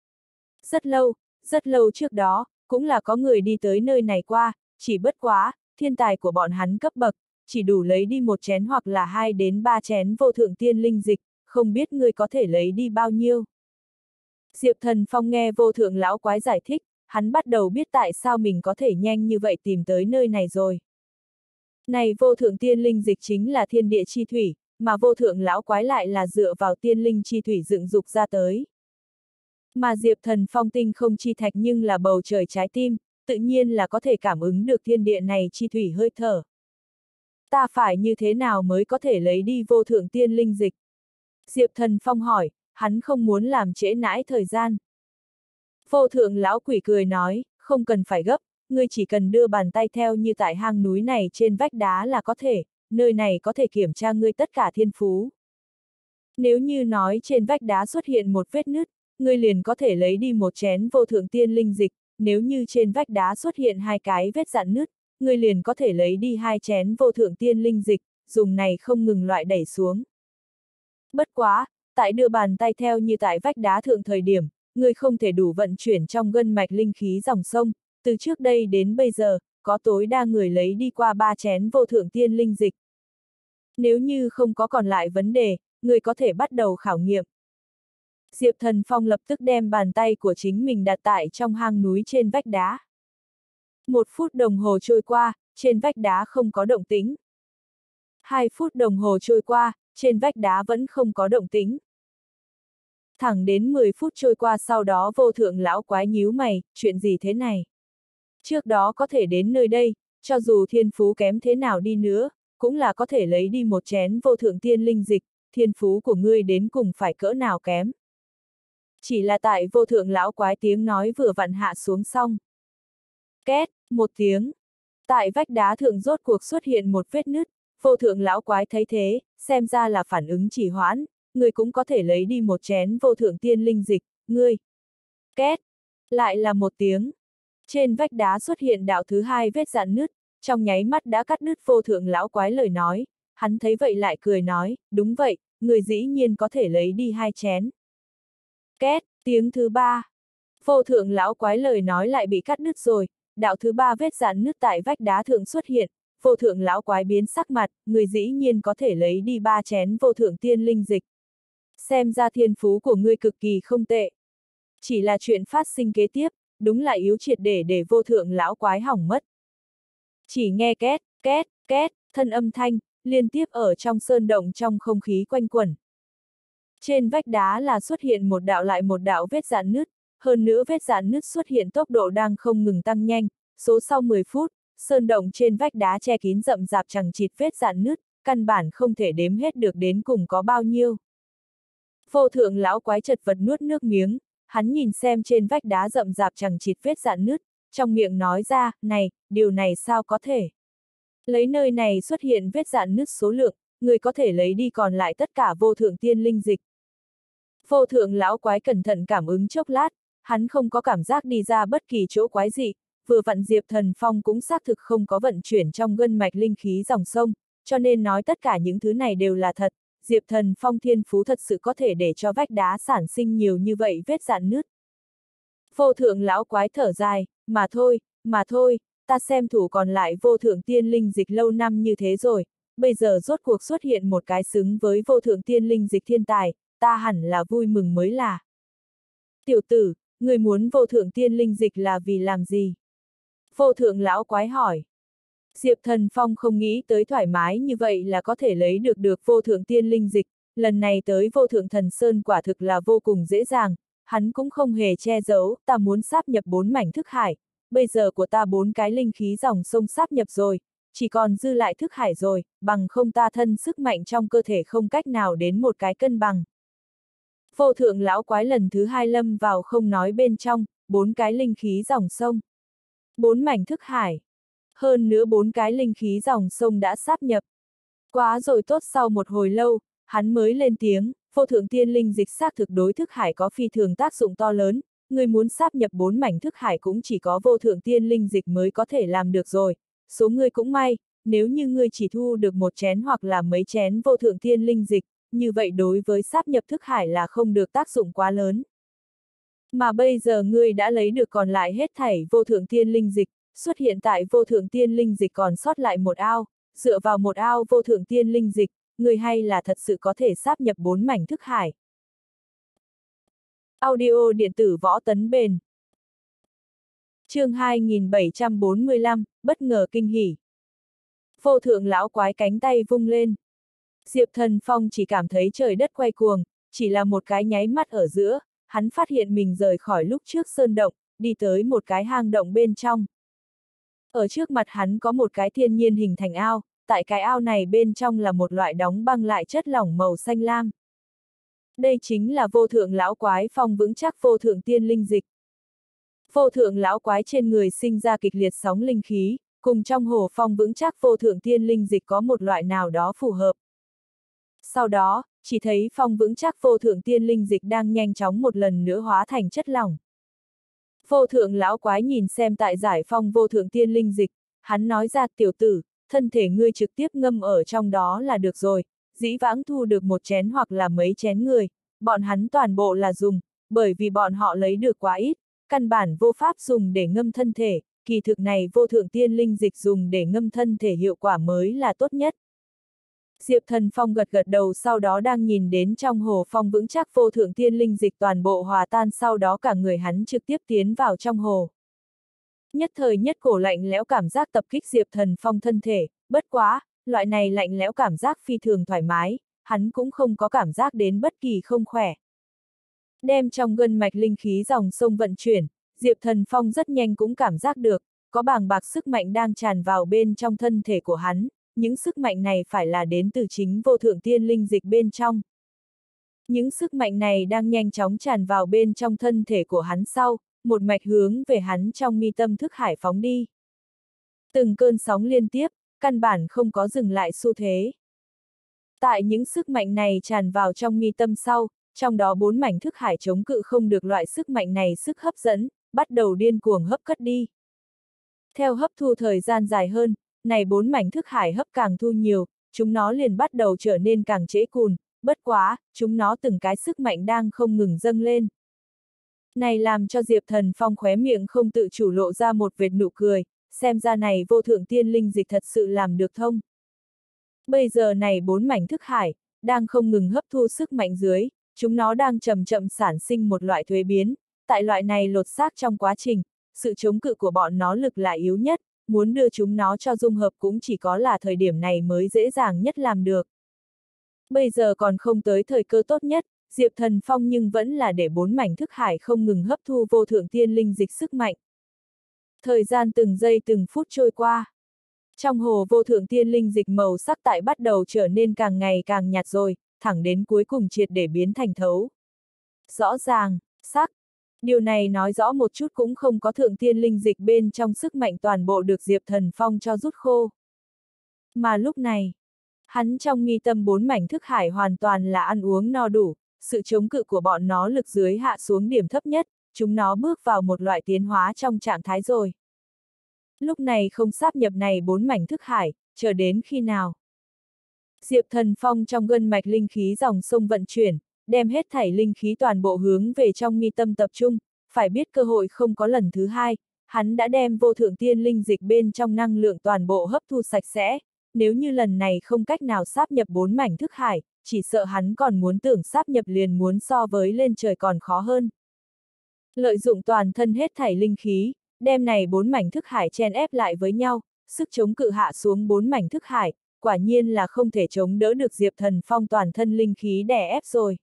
Rất lâu trước đó, cũng là có người đi tới nơi này qua, chỉ bất quá, thiên tài của bọn hắn cấp bậc, chỉ đủ lấy đi một chén hoặc là 2 đến 3 chén vô thượng tiên linh dịch, không biết ngươi có thể lấy đi bao nhiêu. Diệp Thần Phong nghe vô thượng lão quái giải thích, hắn bắt đầu biết tại sao mình có thể nhanh như vậy tìm tới nơi này rồi. Này vô thượng tiên linh dịch chính là thiên địa chi thủy, mà vô thượng lão quái lại là dựa vào tiên linh chi thủy dựng dục ra tới. Mà Diệp Thần Phong tinh không chi thạch nhưng là bầu trời trái tim, tự nhiên là có thể cảm ứng được thiên địa này chi thủy hơi thở. Ta phải như thế nào mới có thể lấy đi vô thượng tiên linh dịch? Diệp Thần Phong hỏi, hắn không muốn làm trễ nãi thời gian. Vô thượng lão quỷ cười nói, không cần phải gấp, ngươi chỉ cần đưa bàn tay theo như tại hang núi này trên vách đá là có thể, nơi này có thể kiểm tra ngươi tất cả thiên phú. Nếu như nói trên vách đá xuất hiện một vết nứt, ngươi liền có thể lấy đi một chén vô thượng tiên linh dịch, nếu như trên vách đá xuất hiện 2 cái vết dạn nứt, ngươi liền có thể lấy đi 2 chén vô thượng tiên linh dịch, dùng này không ngừng loại đẩy xuống. Bất quá, tại đưa bàn tay theo như tại vách đá thượng thời điểm, ngươi không thể đủ vận chuyển trong gân mạch linh khí dòng sông, từ trước đây đến bây giờ, có tối đa người lấy đi qua 3 chén vô thượng tiên linh dịch. Nếu như không có còn lại vấn đề, ngươi có thể bắt đầu khảo nghiệm. Diệp Thần Phong lập tức đem bàn tay của chính mình đặt tại trong hang núi trên vách đá. 1 phút đồng hồ trôi qua, trên vách đá không có động tĩnh. 2 phút đồng hồ trôi qua, trên vách đá vẫn không có động tĩnh. Thẳng đến 10 phút trôi qua sau đó vô thượng lão quái nhíu mày, chuyện gì thế này? Trước đó có thể đến nơi đây, cho dù thiên phú kém thế nào đi nữa, cũng là có thể lấy đi một chén vô thượng tiên linh dịch, thiên phú của ngươi đến cùng phải cỡ nào kém. Chỉ là tại vô thượng lão quái tiếng nói vừa vặn hạ xuống xong. Két, một tiếng. Tại vách đá thượng rốt cuộc xuất hiện một vết nứt, vô thượng lão quái thấy thế, xem ra là phản ứng trì hoãn, ngươi cũng có thể lấy đi một chén vô thượng tiên linh dịch, ngươi. Két, lại là một tiếng. Trên vách đá xuất hiện đạo thứ 2 vết dạn nứt, trong nháy mắt đã cắt đứt vô thượng lão quái lời nói, hắn thấy vậy lại cười nói, đúng vậy, ngươi dĩ nhiên có thể lấy đi 2 chén. Két, tiếng thứ 3. Vô thượng lão quái lời nói lại bị cắt đứt rồi, đạo thứ 3 vết dạn nứt tại vách đá thượng xuất hiện, vô thượng lão quái biến sắc mặt, người dĩ nhiên có thể lấy đi 3 chén vô thượng tiên linh dịch. Xem ra thiên phú của ngươi cực kỳ không tệ. Chỉ là chuyện phát sinh kế tiếp, đúng là yếu triệt để vô thượng lão quái hỏng mất. Chỉ nghe két, két, két, thân âm thanh, liên tiếp ở trong sơn động trong không khí quanh quẩn. Trên vách đá là xuất hiện một đạo lại một đạo vết rạn nứt, hơn nữa vết rạn nứt xuất hiện tốc độ đang không ngừng tăng nhanh, số sau 10 phút, sơn động trên vách đá che kín rậm rạp chằng chịt vết rạn nứt, căn bản không thể đếm hết được đến cùng có bao nhiêu. Vô thượng lão quái chật vật nuốt nước miếng, hắn nhìn xem trên vách đá rậm rạp chằng chịt vết rạn nứt, trong miệng nói ra, này, điều này sao có thể? Lấy nơi này xuất hiện vết rạn nứt số lượng, người có thể lấy đi còn lại tất cả vô thượng tiên linh dịch. Vô thượng lão quái cẩn thận cảm ứng chốc lát, hắn không có cảm giác đi ra bất kỳ chỗ quái dị, vừa vặn Diệp Thần Phong cũng xác thực không có vận chuyển trong gân mạch linh khí dòng sông, cho nên nói tất cả những thứ này đều là thật, Diệp Thần Phong thiên phú thật sự có thể để cho vách đá sản sinh nhiều như vậy vết rạn nứt. Vô thượng lão quái thở dài, mà thôi, ta xem thủ còn lại vô thượng tiên linh dịch lâu năm như thế rồi, bây giờ rốt cuộc xuất hiện một cái xứng với vô thượng tiên linh dịch thiên tài, ta hẳn là vui mừng mới là. Tiểu tử, người muốn vô thượng tiên linh dịch là vì làm gì? Vô thượng lão quái hỏi. Diệp Thần Phong không nghĩ tới thoải mái như vậy là có thể lấy được vô thượng tiên linh dịch, lần này tới vô thượng thần sơn quả thực là vô cùng dễ dàng, hắn cũng không hề che giấu, ta muốn sáp nhập 4 mảnh thức hải, bây giờ của ta 4 cái linh khí dòng sông sáp nhập rồi, chỉ còn dư lại thức hải rồi, bằng không ta thân sức mạnh trong cơ thể không cách nào đến một cái cân bằng. Vô thượng lão quái lần thứ 2 lâm vào không nói bên trong, 4 cái linh khí dòng sông. 4 mảnh thức hải. Hơn nữa 4 cái linh khí dòng sông đã sáp nhập. Quá rồi tốt, sau một hồi lâu, hắn mới lên tiếng, vô thượng tiên linh dịch xác thực đối thức hải có phi thường tác dụng to lớn, người muốn sáp nhập 4 mảnh thức hải cũng chỉ có vô thượng tiên linh dịch mới có thể làm được rồi, số người cũng may, nếu như ngươi chỉ thu được một chén hoặc là mấy chén vô thượng tiên linh dịch, như vậy đối với sáp nhập thức hải là không được tác dụng quá lớn. Mà bây giờ ngươi đã lấy được còn lại hết thảy vô thượng tiên linh dịch, xuất hiện tại vô thượng tiên linh dịch còn sót lại một ao, dựa vào một ao vô thượng tiên linh dịch, ngươi hay là thật sự có thể sáp nhập 4 mảnh thức hải. Audio điện tử Võ Tấn Bền. Chương 2745, bất ngờ kinh hỉ. Vô thượng lão quái cánh tay vung lên. Diệp Thần Phong chỉ cảm thấy trời đất quay cuồng, chỉ là một cái nháy mắt ở giữa, hắn phát hiện mình rời khỏi lúc trước sơn động, đi tới một cái hang động bên trong. Ở trước mặt hắn có một cái thiên nhiên hình thành ao, tại cái ao này bên trong là một loại đóng băng lại chất lỏng màu xanh lam. Đây chính là vô thượng lão quái phong vững chắc vô thượng tiên linh dịch. Vô thượng lão quái trên người sinh ra kịch liệt sóng linh khí, cùng trong hồ phong vững chắc vô thượng tiên linh dịch có một loại nào đó phù hợp. Sau đó, chỉ thấy phong vững chắc vô thượng tiên linh dịch đang nhanh chóng một lần nữa hóa thành chất lỏng. Vô thượng lão quái nhìn xem tại giải phong vô thượng tiên linh dịch, hắn nói ra, tiểu tử, thân thể ngươi trực tiếp ngâm ở trong đó là được rồi, dĩ vãng thu được một chén hoặc là mấy chén người, bọn hắn toàn bộ là dùng, bởi vì bọn họ lấy được quá ít, căn bản vô pháp dùng để ngâm thân thể, kỳ thực này vô thượng tiên linh dịch dùng để ngâm thân thể hiệu quả mới là tốt nhất. Diệp Thần Phong gật gật đầu, sau đó đang nhìn đến trong hồ phong vững chắc vô thượng tiên linh dịch toàn bộ hòa tan, sau đó cả người hắn trực tiếp tiến vào trong hồ. Nhất thời nhất cổ lạnh lẽo cảm giác tập kích Diệp Thần Phong thân thể, bất quá, loại này lạnh lẽo cảm giác phi thường thoải mái, hắn cũng không có cảm giác đến bất kỳ không khỏe. Đem trong gân mạch linh khí dòng sông vận chuyển, Diệp Thần Phong rất nhanh cũng cảm giác được, có bàng bạc sức mạnh đang tràn vào bên trong thân thể của hắn. Những sức mạnh này phải là đến từ chính vô thượng tiên linh dịch bên trong. Những sức mạnh này đang nhanh chóng tràn vào bên trong thân thể của hắn sau, một mạch hướng về hắn trong mi tâm thức hải phóng đi. Từng cơn sóng liên tiếp, căn bản không có dừng lại xu thế. Tại những sức mạnh này tràn vào trong mi tâm sau, trong đó 4 mảnh thức hải chống cự không được loại sức mạnh này sức hấp dẫn, bắt đầu điên cuồng hấp cất đi. Theo hấp thu thời gian dài hơn, này 4 mảnh thức hải hấp càng thu nhiều, chúng nó liền bắt đầu trở nên càng trễ cùn, bất quá, chúng nó từng cái sức mạnh đang không ngừng dâng lên. Này làm cho Diệp Thần Phong khóe miệng không tự chủ lộ ra một vệt nụ cười, xem ra này vô thượng tiên linh dịch thật sự làm được thông. Bây giờ này 4 mảnh thức hải, đang không ngừng hấp thu sức mạnh dưới, chúng nó đang chậm chậm sản sinh một loại thuế biến, tại loại này lột xác trong quá trình, sự chống cự của bọn nó lực là yếu nhất, muốn đưa chúng nó cho dung hợp cũng chỉ có là thời điểm này mới dễ dàng nhất làm được. Bây giờ còn không tới thời cơ tốt nhất, Diệp Thần Phong nhưng vẫn là để 4 mảnh thức hải không ngừng hấp thu vô thượng tiên linh dịch sức mạnh. Thời gian từng giây từng phút trôi qua. Trong hồ vô thượng tiên linh dịch màu sắc tại bắt đầu trở nên càng ngày càng nhạt rồi, thẳng đến cuối cùng triệt để biến thành thấu. Rõ ràng, sắc. Điều này nói rõ một chút cũng không có thượng tiên linh dịch bên trong sức mạnh toàn bộ được Diệp Thần Phong cho rút khô. Mà lúc này, hắn trong mi tâm 4 mảnh thức hải hoàn toàn là ăn uống no đủ, sự chống cự của bọn nó lực dưới hạ xuống điểm thấp nhất, chúng nó bước vào một loại tiến hóa trong trạng thái rồi. Lúc này không sáp nhập này 4 mảnh thức hải, chờ đến khi nào? Diệp Thần Phong trong gân mạch linh khí dòng sông vận chuyển, đem hết thảy linh khí toàn bộ hướng về trong mi tâm tập trung, phải biết cơ hội không có lần thứ hai, hắn đã đem vô thượng tiên linh dịch bên trong năng lượng toàn bộ hấp thu sạch sẽ, nếu như lần này không cách nào sáp nhập 4 mảnh thức hải, chỉ sợ hắn còn muốn tưởng sáp nhập liền muốn so với lên trời còn khó hơn. Lợi dụng toàn thân hết thảy linh khí, đem này 4 mảnh thức hải chen ép lại với nhau, sức chống cự hạ xuống 4 mảnh thức hải, quả nhiên là không thể chống đỡ được Diệp Thần Phong toàn thân linh khí đè ép rồi.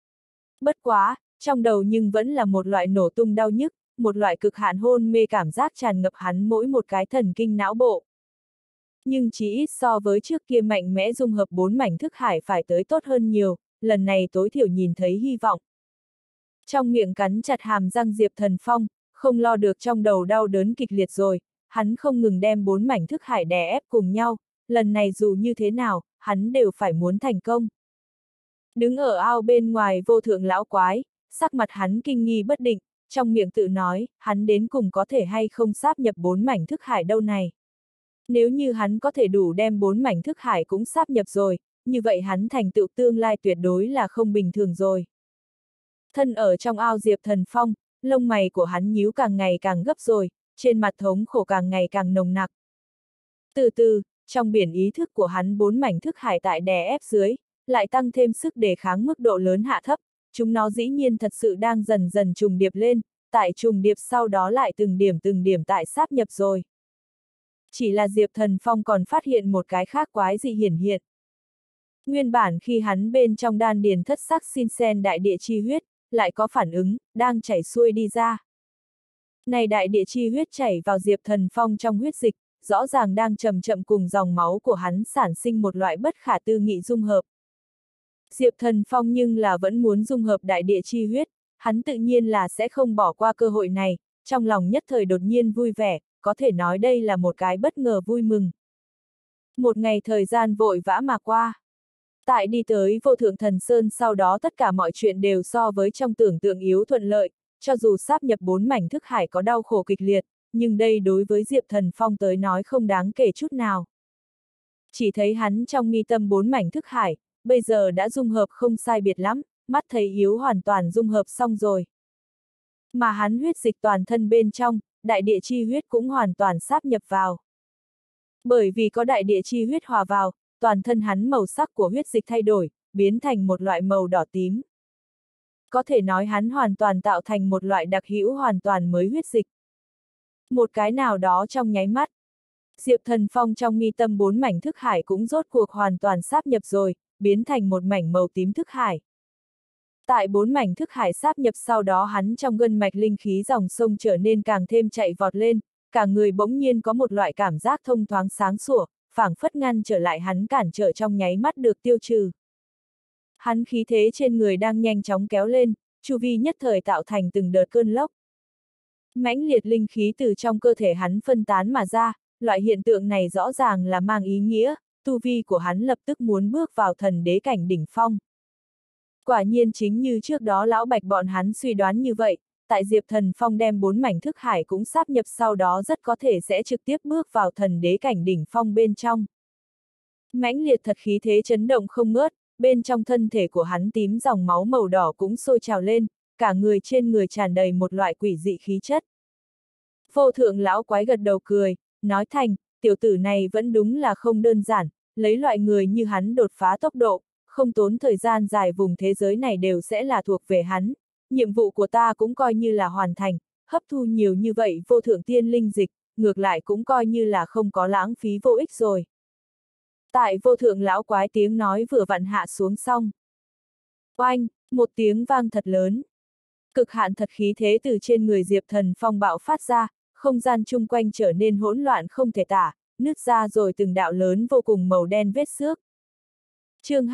Bất quá, trong đầu nhưng vẫn là một loại nổ tung đau nhức, một loại cực hạn hôn mê cảm giác tràn ngập hắn mỗi một cái thần kinh não bộ. Nhưng chỉ ít so với trước kia mạnh mẽ dung hợp 4 mảnh thức hải phải tới tốt hơn nhiều, lần này tối thiểu nhìn thấy hy vọng. Trong miệng cắn chặt hàm răng Diệp Thần Phong, không lo được trong đầu đau đớn kịch liệt rồi, hắn không ngừng đem 4 mảnh thức hải đè ép cùng nhau, lần này dù như thế nào, hắn đều phải muốn thành công. Đứng ở ao bên ngoài vô thượng lão quái, sắc mặt hắn kinh nghi bất định, trong miệng tự nói, hắn đến cùng có thể hay không sáp nhập 4 mảnh thức hải đâu này. Nếu như hắn có thể đủ đem 4 mảnh thức hải cũng sáp nhập rồi, như vậy hắn thành tựu tương lai tuyệt đối là không bình thường rồi. Thân ở trong ao Diệp Thần Phong, lông mày của hắn nhíu càng ngày càng gấp rồi, trên mặt thống khổ càng ngày càng nồng nặc. Từ từ, trong biển ý thức của hắn 4 mảnh thức hải tại đè ép dưới, lại tăng thêm sức đề kháng mức độ lớn hạ thấp, chúng nó dĩ nhiên thật sự đang dần dần trùng điệp lên, tại trùng điệp sau đó lại từng điểm tại sáp nhập rồi. Chỉ là Diệp Thần Phong còn phát hiện một cái khác quái dị hiển hiện. Nguyên bản khi hắn bên trong đan điền thất sắc xin sen đại địa chi huyết, lại có phản ứng, đang chảy xuôi đi ra. Này đại địa chi huyết chảy vào Diệp Thần Phong trong huyết dịch, rõ ràng đang chậm chậm cùng dòng máu của hắn sản sinh một loại bất khả tư nghị dung hợp. Diệp Thần Phong nhưng là vẫn muốn dung hợp đại địa chi huyết, hắn tự nhiên là sẽ không bỏ qua cơ hội này, trong lòng nhất thời đột nhiên vui vẻ, có thể nói đây là một cái bất ngờ vui mừng. Một ngày thời gian vội vã mà qua. Tại đi tới vô thượng thần sơn sau đó tất cả mọi chuyện đều so với trong tưởng tượng yếu thuận lợi, cho dù sáp nhập 4 mảnh thức hải có đau khổ kịch liệt, nhưng đây đối với Diệp Thần Phong tới nói không đáng kể chút nào. Chỉ thấy hắn trong mi tâm 4 mảnh thức hải, bây giờ đã dung hợp không sai biệt lắm, mắt thấy yếu hoàn toàn dung hợp xong rồi. Mà hắn huyết dịch toàn thân bên trong, đại địa chi huyết cũng hoàn toàn sáp nhập vào. Bởi vì có đại địa chi huyết hòa vào, toàn thân hắn màu sắc của huyết dịch thay đổi, biến thành một loại màu đỏ tím. Có thể nói hắn hoàn toàn tạo thành một loại đặc hữu hoàn toàn mới huyết dịch. Một cái nào đó trong nháy mắt, Diệp Thần Phong trong mi tâm 4 mảnh thức hải cũng rốt cuộc hoàn toàn sáp nhập rồi, biến thành một mảnh màu tím thức hải. Tại 4 mảnh thức hải sáp nhập sau đó hắn trong gân mạch linh khí dòng sông trở nên càng thêm chạy vọt lên, cả người bỗng nhiên có một loại cảm giác thông thoáng sáng sủa, phảng phất ngăn trở lại hắn cản trở trong nháy mắt được tiêu trừ. Hắn khí thế trên người đang nhanh chóng kéo lên, chu vi nhất thời tạo thành từng đợt cơn lốc. Mãnh liệt linh khí từ trong cơ thể hắn phân tán mà ra, loại hiện tượng này rõ ràng là mang ý nghĩa, tu vi của hắn lập tức muốn bước vào thần đế cảnh đỉnh phong. Quả nhiên chính như trước đó lão Bạch bọn hắn suy đoán như vậy, tại Diệp Thần Phong đem 4 mảnh thức hải cũng sáp nhập sau đó rất có thể sẽ trực tiếp bước vào thần đế cảnh đỉnh phong bên trong. Mãnh liệt thật khí thế chấn động không ngớt, bên trong thân thể của hắn tím dòng máu màu đỏ cũng sôi trào lên, cả người trên người tràn đầy một loại quỷ dị khí chất. Vô thượng lão quái gật đầu cười, nói thành, tiểu tử này vẫn đúng là không đơn giản, lấy loại người như hắn đột phá tốc độ, không tốn thời gian dài vùng thế giới này đều sẽ là thuộc về hắn. Nhiệm vụ của ta cũng coi như là hoàn thành, hấp thu nhiều như vậy vô thượng tiên linh dịch, ngược lại cũng coi như là không có lãng phí vô ích rồi. Tại vô thượng lão quái tiếng nói vừa vặn hạ xuống xong. Oanh, một tiếng vang thật lớn. Cực hạn thật khí thế từ trên người Diệp Thần Phong bạo phát ra, không gian chung quanh trở nên hỗn loạn không thể tả, nứt ra rồi từng đạo lớn vô cùng màu đen vết xước. Chương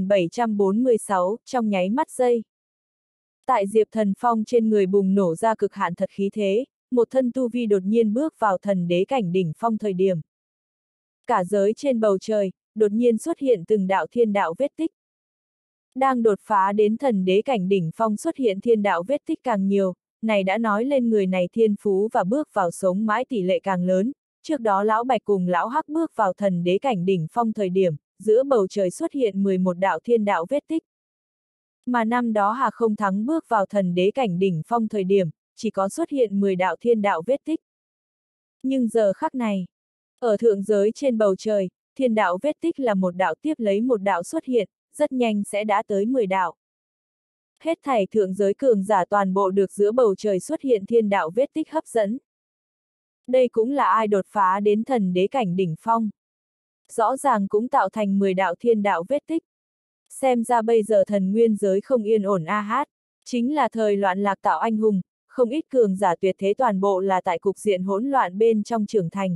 2746, trong nháy mắt giây. Tại Diệp Thần Phong trên người bùng nổ ra cực hạn thật khí thế, một thân tu vi đột nhiên bước vào thần đế cảnh đỉnh phong thời điểm. Cả giới trên bầu trời, đột nhiên xuất hiện từng đạo thiên đạo vết tích. Đang đột phá đến thần đế cảnh đỉnh phong xuất hiện thiên đạo vết tích càng nhiều, này đã nói lên người này thiên phú và bước vào sống mãi tỷ lệ càng lớn. Trước đó Lão Bạch cùng Lão Hắc bước vào thần đế cảnh đỉnh phong thời điểm, giữa bầu trời xuất hiện 11 đạo thiên đạo vết tích. Mà năm đó Hà Không Thắng bước vào thần đế cảnh đỉnh phong thời điểm, chỉ có xuất hiện 10 đạo thiên đạo vết tích. Nhưng giờ khắc này, ở thượng giới trên bầu trời, thiên đạo vết tích là một đạo tiếp lấy một đạo xuất hiện, rất nhanh sẽ đã tới 10 đạo. Hết thảy thượng giới cường giả toàn bộ được giữa bầu trời xuất hiện thiên đạo vết tích hấp dẫn. Đây cũng là ai đột phá đến thần đế cảnh đỉnh phong. Rõ ràng cũng tạo thành 10 đạo thiên đạo vết tích. Xem ra bây giờ thần nguyên giới không yên ổn a hát, chính là thời loạn lạc tạo anh hùng, không ít cường giả tuyệt thế toàn bộ là tại cục diện hỗn loạn bên trong trưởng thành.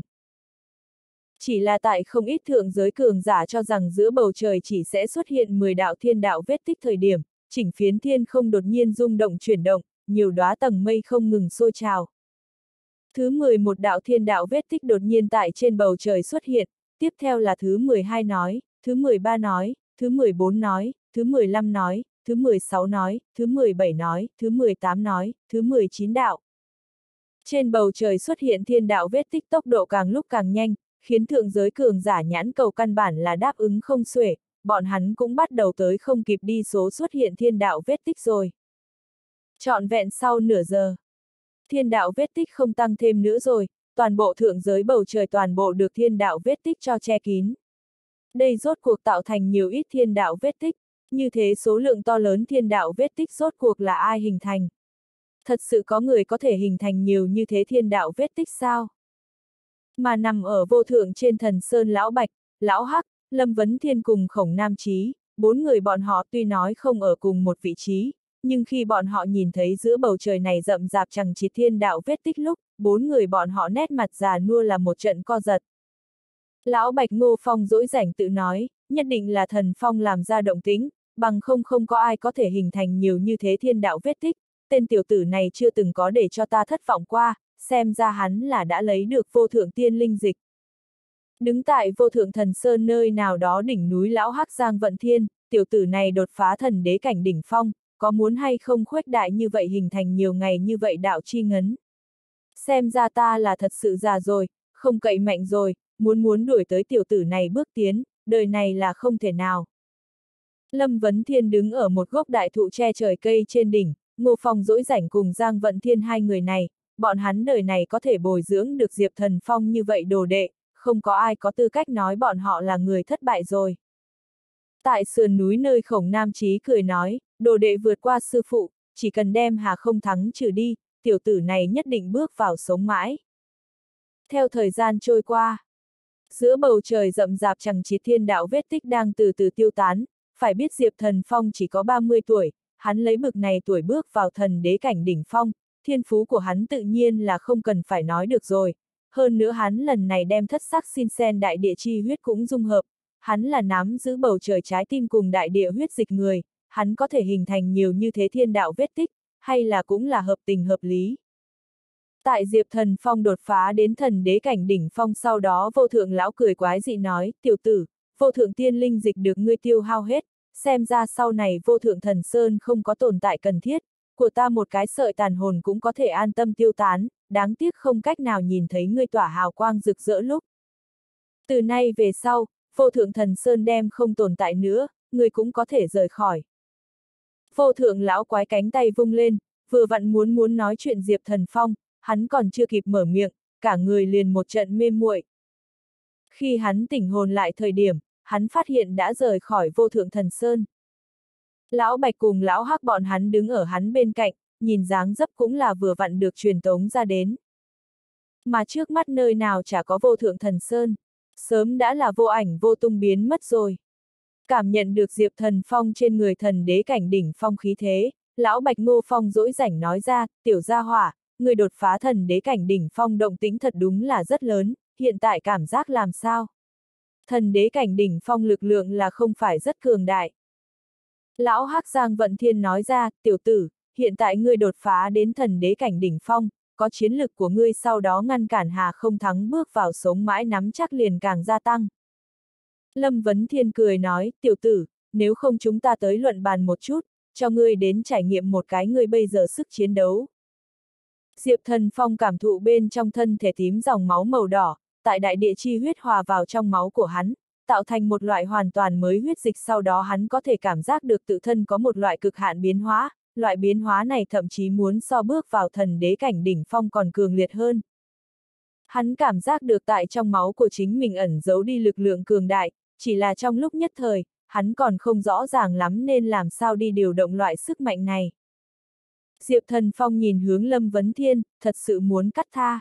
Chỉ là tại không ít thượng giới cường giả cho rằng giữa bầu trời chỉ sẽ xuất hiện 10 đạo thiên đạo vết tích thời điểm, chỉnh phiến thiên không đột nhiên rung động chuyển động, nhiều đóa tầng mây không ngừng sôi trào. Thứ 11 đạo thiên đạo vết tích đột nhiên tại trên bầu trời xuất hiện, tiếp theo là thứ 12 nói, thứ 13 nói, thứ 14 nói, thứ 15 nói, thứ 16 nói, thứ 17 nói, thứ 18 nói, thứ 19 đạo. Trên bầu trời xuất hiện thiên đạo vết tích tốc độ càng lúc càng nhanh, khiến thượng giới cường giả nhãn cầu căn bản là đáp ứng không xuể, bọn hắn cũng bắt đầu tới không kịp đi số xuất hiện thiên đạo vết tích rồi. Trọn vẹn sau nửa giờ, thiên đạo vết tích không tăng thêm nữa rồi, toàn bộ thượng giới bầu trời toàn bộ được thiên đạo vết tích cho che kín. Đây rốt cuộc tạo thành nhiều ít thiên đạo vết tích, như thế số lượng to lớn thiên đạo vết tích rốt cuộc là ai hình thành? Thật sự có người có thể hình thành nhiều như thế thiên đạo vết tích sao? Mà nằm ở vô thượng trên thần sơn Lão Bạch, Lão Hắc, Lâm Vấn Thiên cùng Khổng Nam Chí, bốn người bọn họ tuy nói không ở cùng một vị trí, nhưng khi bọn họ nhìn thấy giữa bầu trời này rậm rạp chằng chịt thiên đạo vết tích lúc, bốn người bọn họ nét mặt già nua là một trận co giật. Lão Bạch Ngô Phong dỗi rảnh tự nói, nhất định là thần phong làm ra động tĩnh, bằng không có ai có thể hình thành nhiều như thế thiên đạo vết tích, tên tiểu tử này chưa từng có để cho ta thất vọng qua, xem ra hắn là đã lấy được vô thượng tiên linh dịch. Đứng tại vô thượng thần sơn nơi nào đó đỉnh núi Lão Hắc Giang Vận Thiên, tiểu tử này đột phá thần đế cảnh đỉnh phong, có muốn hay không khuếch đại như vậy hình thành nhiều ngày như vậy đạo chi ngấn. Xem ra ta là thật sự già rồi, không cậy mạnh rồi, muốn đuổi tới tiểu tử này bước tiến, đời này là không thể nào. Lâm Vấn Thiên đứng ở một gốc đại thụ che trời cây trên đỉnh, Ngô Phong dỗi rảnh cùng Giang Vận Thiên hai người này, bọn hắn đời này có thể bồi dưỡng được Diệp Thần Phong như vậy đồ đệ, không có ai có tư cách nói bọn họ là người thất bại rồi. Tại sườn núi nơi Khổng Nam Chí cười nói, đồ đệ vượt qua sư phụ, chỉ cần đem Hà Không Thắng trừ đi, tiểu tử này nhất định bước vào sống mãi. Theo thời gian trôi qua, giữa bầu trời rậm rạp chằng chịt thiên đạo vết tích đang từ từ tiêu tán, phải biết Diệp Thần Phong chỉ có 30 tuổi, hắn lấy bực này tuổi bước vào thần đế cảnh đỉnh phong, thiên phú của hắn tự nhiên là không cần phải nói được rồi. Hơn nữa hắn lần này đem thất sắc xin sen đại địa chi huyết cũng dung hợp, hắn là nắm giữ bầu trời trái tim cùng đại địa huyết dịch người, hắn có thể hình thành nhiều như thế thiên đạo vết tích, hay là cũng là hợp tình hợp lý. Tại Diệp Thần Phong đột phá đến thần đế cảnh đỉnh phong sau đó vô thượng lão cười quái dị nói, tiểu tử, vô thượng tiên linh dịch được ngươi tiêu hao hết, xem ra sau này vô thượng thần sơn không có tồn tại cần thiết, của ta một cái sợi tàn hồn cũng có thể an tâm tiêu tán, đáng tiếc không cách nào nhìn thấy ngươi tỏa hào quang rực rỡ lúc. Từ nay về sau, vô thượng thần sơn đem không tồn tại nữa, ngươi cũng có thể rời khỏi. Vô thượng lão quái cánh tay vung lên, vừa vặn muốn nói chuyện Diệp Thần Phong, hắn còn chưa kịp mở miệng, cả người liền một trận mê muội. Khi hắn tỉnh hồn lại thời điểm, hắn phát hiện đã rời khỏi vô thượng thần sơn. Lão Bạch cùng Lão Hắc bọn hắn đứng ở hắn bên cạnh, nhìn dáng dấp cũng là vừa vặn được truyền tống ra đến. Mà trước mắt nơi nào chả có vô thượng thần sơn, sớm đã là vô ảnh vô tung biến mất rồi. Cảm nhận được Diệp Thần Phong trên người thần đế cảnh đỉnh phong khí thế, lão Bạch Ngô Phong dỗi rảnh nói ra, tiểu gia hỏa, người đột phá thần đế cảnh đỉnh phong động tĩnh thật đúng là rất lớn, hiện tại cảm giác làm sao? Thần đế cảnh đỉnh phong lực lượng là không phải rất cường đại. Lão Hắc Giang Vận Thiên nói ra, tiểu tử, hiện tại ngươi đột phá đến thần đế cảnh đỉnh phong, có chiến lực của ngươi sau đó ngăn cản Hà Không Thắng bước vào sống mãi nắm chắc liền càng gia tăng. Lâm Vấn Thiên cười nói, tiểu tử, nếu không chúng ta tới luận bàn một chút, cho ngươi đến trải nghiệm một cái ngươi bây giờ sức chiến đấu. Diệp Thần Phong cảm thụ bên trong thân thể tím dòng máu màu đỏ, tại đại địa chi huyết hòa vào trong máu của hắn, tạo thành một loại hoàn toàn mới huyết dịch, sau đó hắn có thể cảm giác được tự thân có một loại cực hạn biến hóa, loại biến hóa này thậm chí muốn so bước vào thần đế cảnh đỉnh phong còn cường liệt hơn. Hắn cảm giác được tại trong máu của chính mình ẩn giấu đi lực lượng cường đại, chỉ là trong lúc nhất thời, hắn còn không rõ ràng lắm nên làm sao đi điều động loại sức mạnh này. Diệp Thần Phong nhìn hướng Lâm Vấn Thiên, thật sự muốn cắt tha.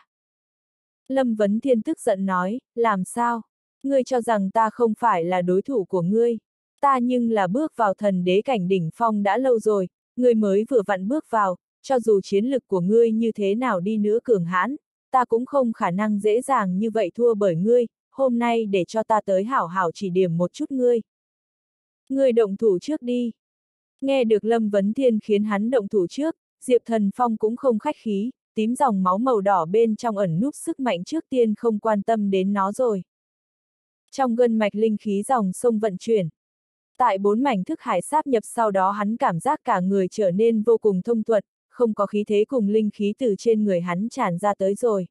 Lâm Vấn Thiên tức giận nói, làm sao? Ngươi cho rằng ta không phải là đối thủ của ngươi. Ta nhưng là bước vào thần đế cảnh đỉnh phong đã lâu rồi, ngươi mới vừa vặn bước vào, cho dù chiến lực của ngươi như thế nào đi nữa cường hãn, ta cũng không khả năng dễ dàng như vậy thua bởi ngươi, hôm nay để cho ta tới hảo hảo chỉ điểm một chút ngươi. Ngươi động thủ trước đi. Nghe được Lâm Vấn Thiên khiến hắn động thủ trước, Diệp Thần Phong cũng không khách khí, tím dòng máu màu đỏ bên trong ẩn núp sức mạnh trước tiên không quan tâm đến nó rồi. Trong gân mạch linh khí dòng sông vận chuyển. Tại 4 mảnh thức hải sáp nhập sau đó hắn cảm giác cả người trở nên vô cùng thông thuận, không có khí thế cùng linh khí từ trên người hắn tràn ra tới rồi.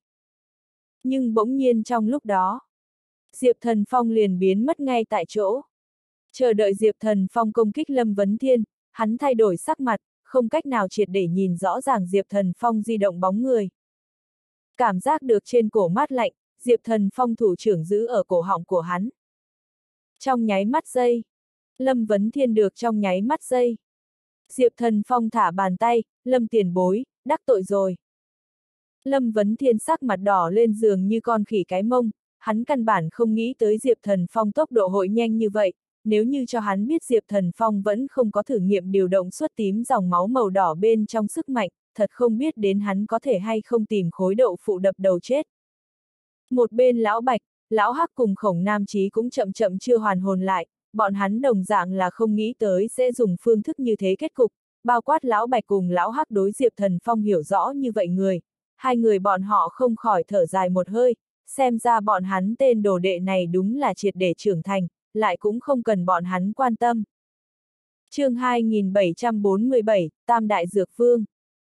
Nhưng bỗng nhiên trong lúc đó, Diệp Thần Phong liền biến mất ngay tại chỗ. Chờ đợi Diệp Thần Phong công kích Lâm Vấn Thiên, hắn thay đổi sắc mặt, không cách nào triệt để nhìn rõ ràng Diệp Thần Phong di động bóng người. Cảm giác được trên cổ mát lạnh, Diệp Thần Phong thủ trưởng giữ ở cổ họng của hắn. Trong nháy mắt giây, Lâm Vấn Thiên được trong nháy mắt giây. Diệp Thần Phong thả bàn tay, Lâm tiền bối, đắc tội rồi. Lâm Vấn Thiên sắc mặt đỏ lên giường như con khỉ cái mông, hắn căn bản không nghĩ tới Diệp Thần Phong tốc độ hội nhanh như vậy, nếu như cho hắn biết Diệp Thần Phong vẫn không có thử nghiệm điều động xuất tím dòng máu màu đỏ bên trong sức mạnh, thật không biết đến hắn có thể hay không tìm khối đậu phụ đập đầu chết. Một bên lão Bạch, lão Hắc cùng Khổng Nam Chí cũng chậm chậm chưa hoàn hồn lại, bọn hắn đồng dạng là không nghĩ tới sẽ dùng phương thức như thế kết cục, bao quát lão Bạch cùng lão Hắc đối Diệp Thần Phong hiểu rõ như vậy người, hai người bọn họ không khỏi thở dài một hơi, xem ra bọn hắn tên đồ đệ này đúng là triệt để trưởng thành, lại cũng không cần bọn hắn quan tâm. Chương 2747, Tam Đại Dược Vương.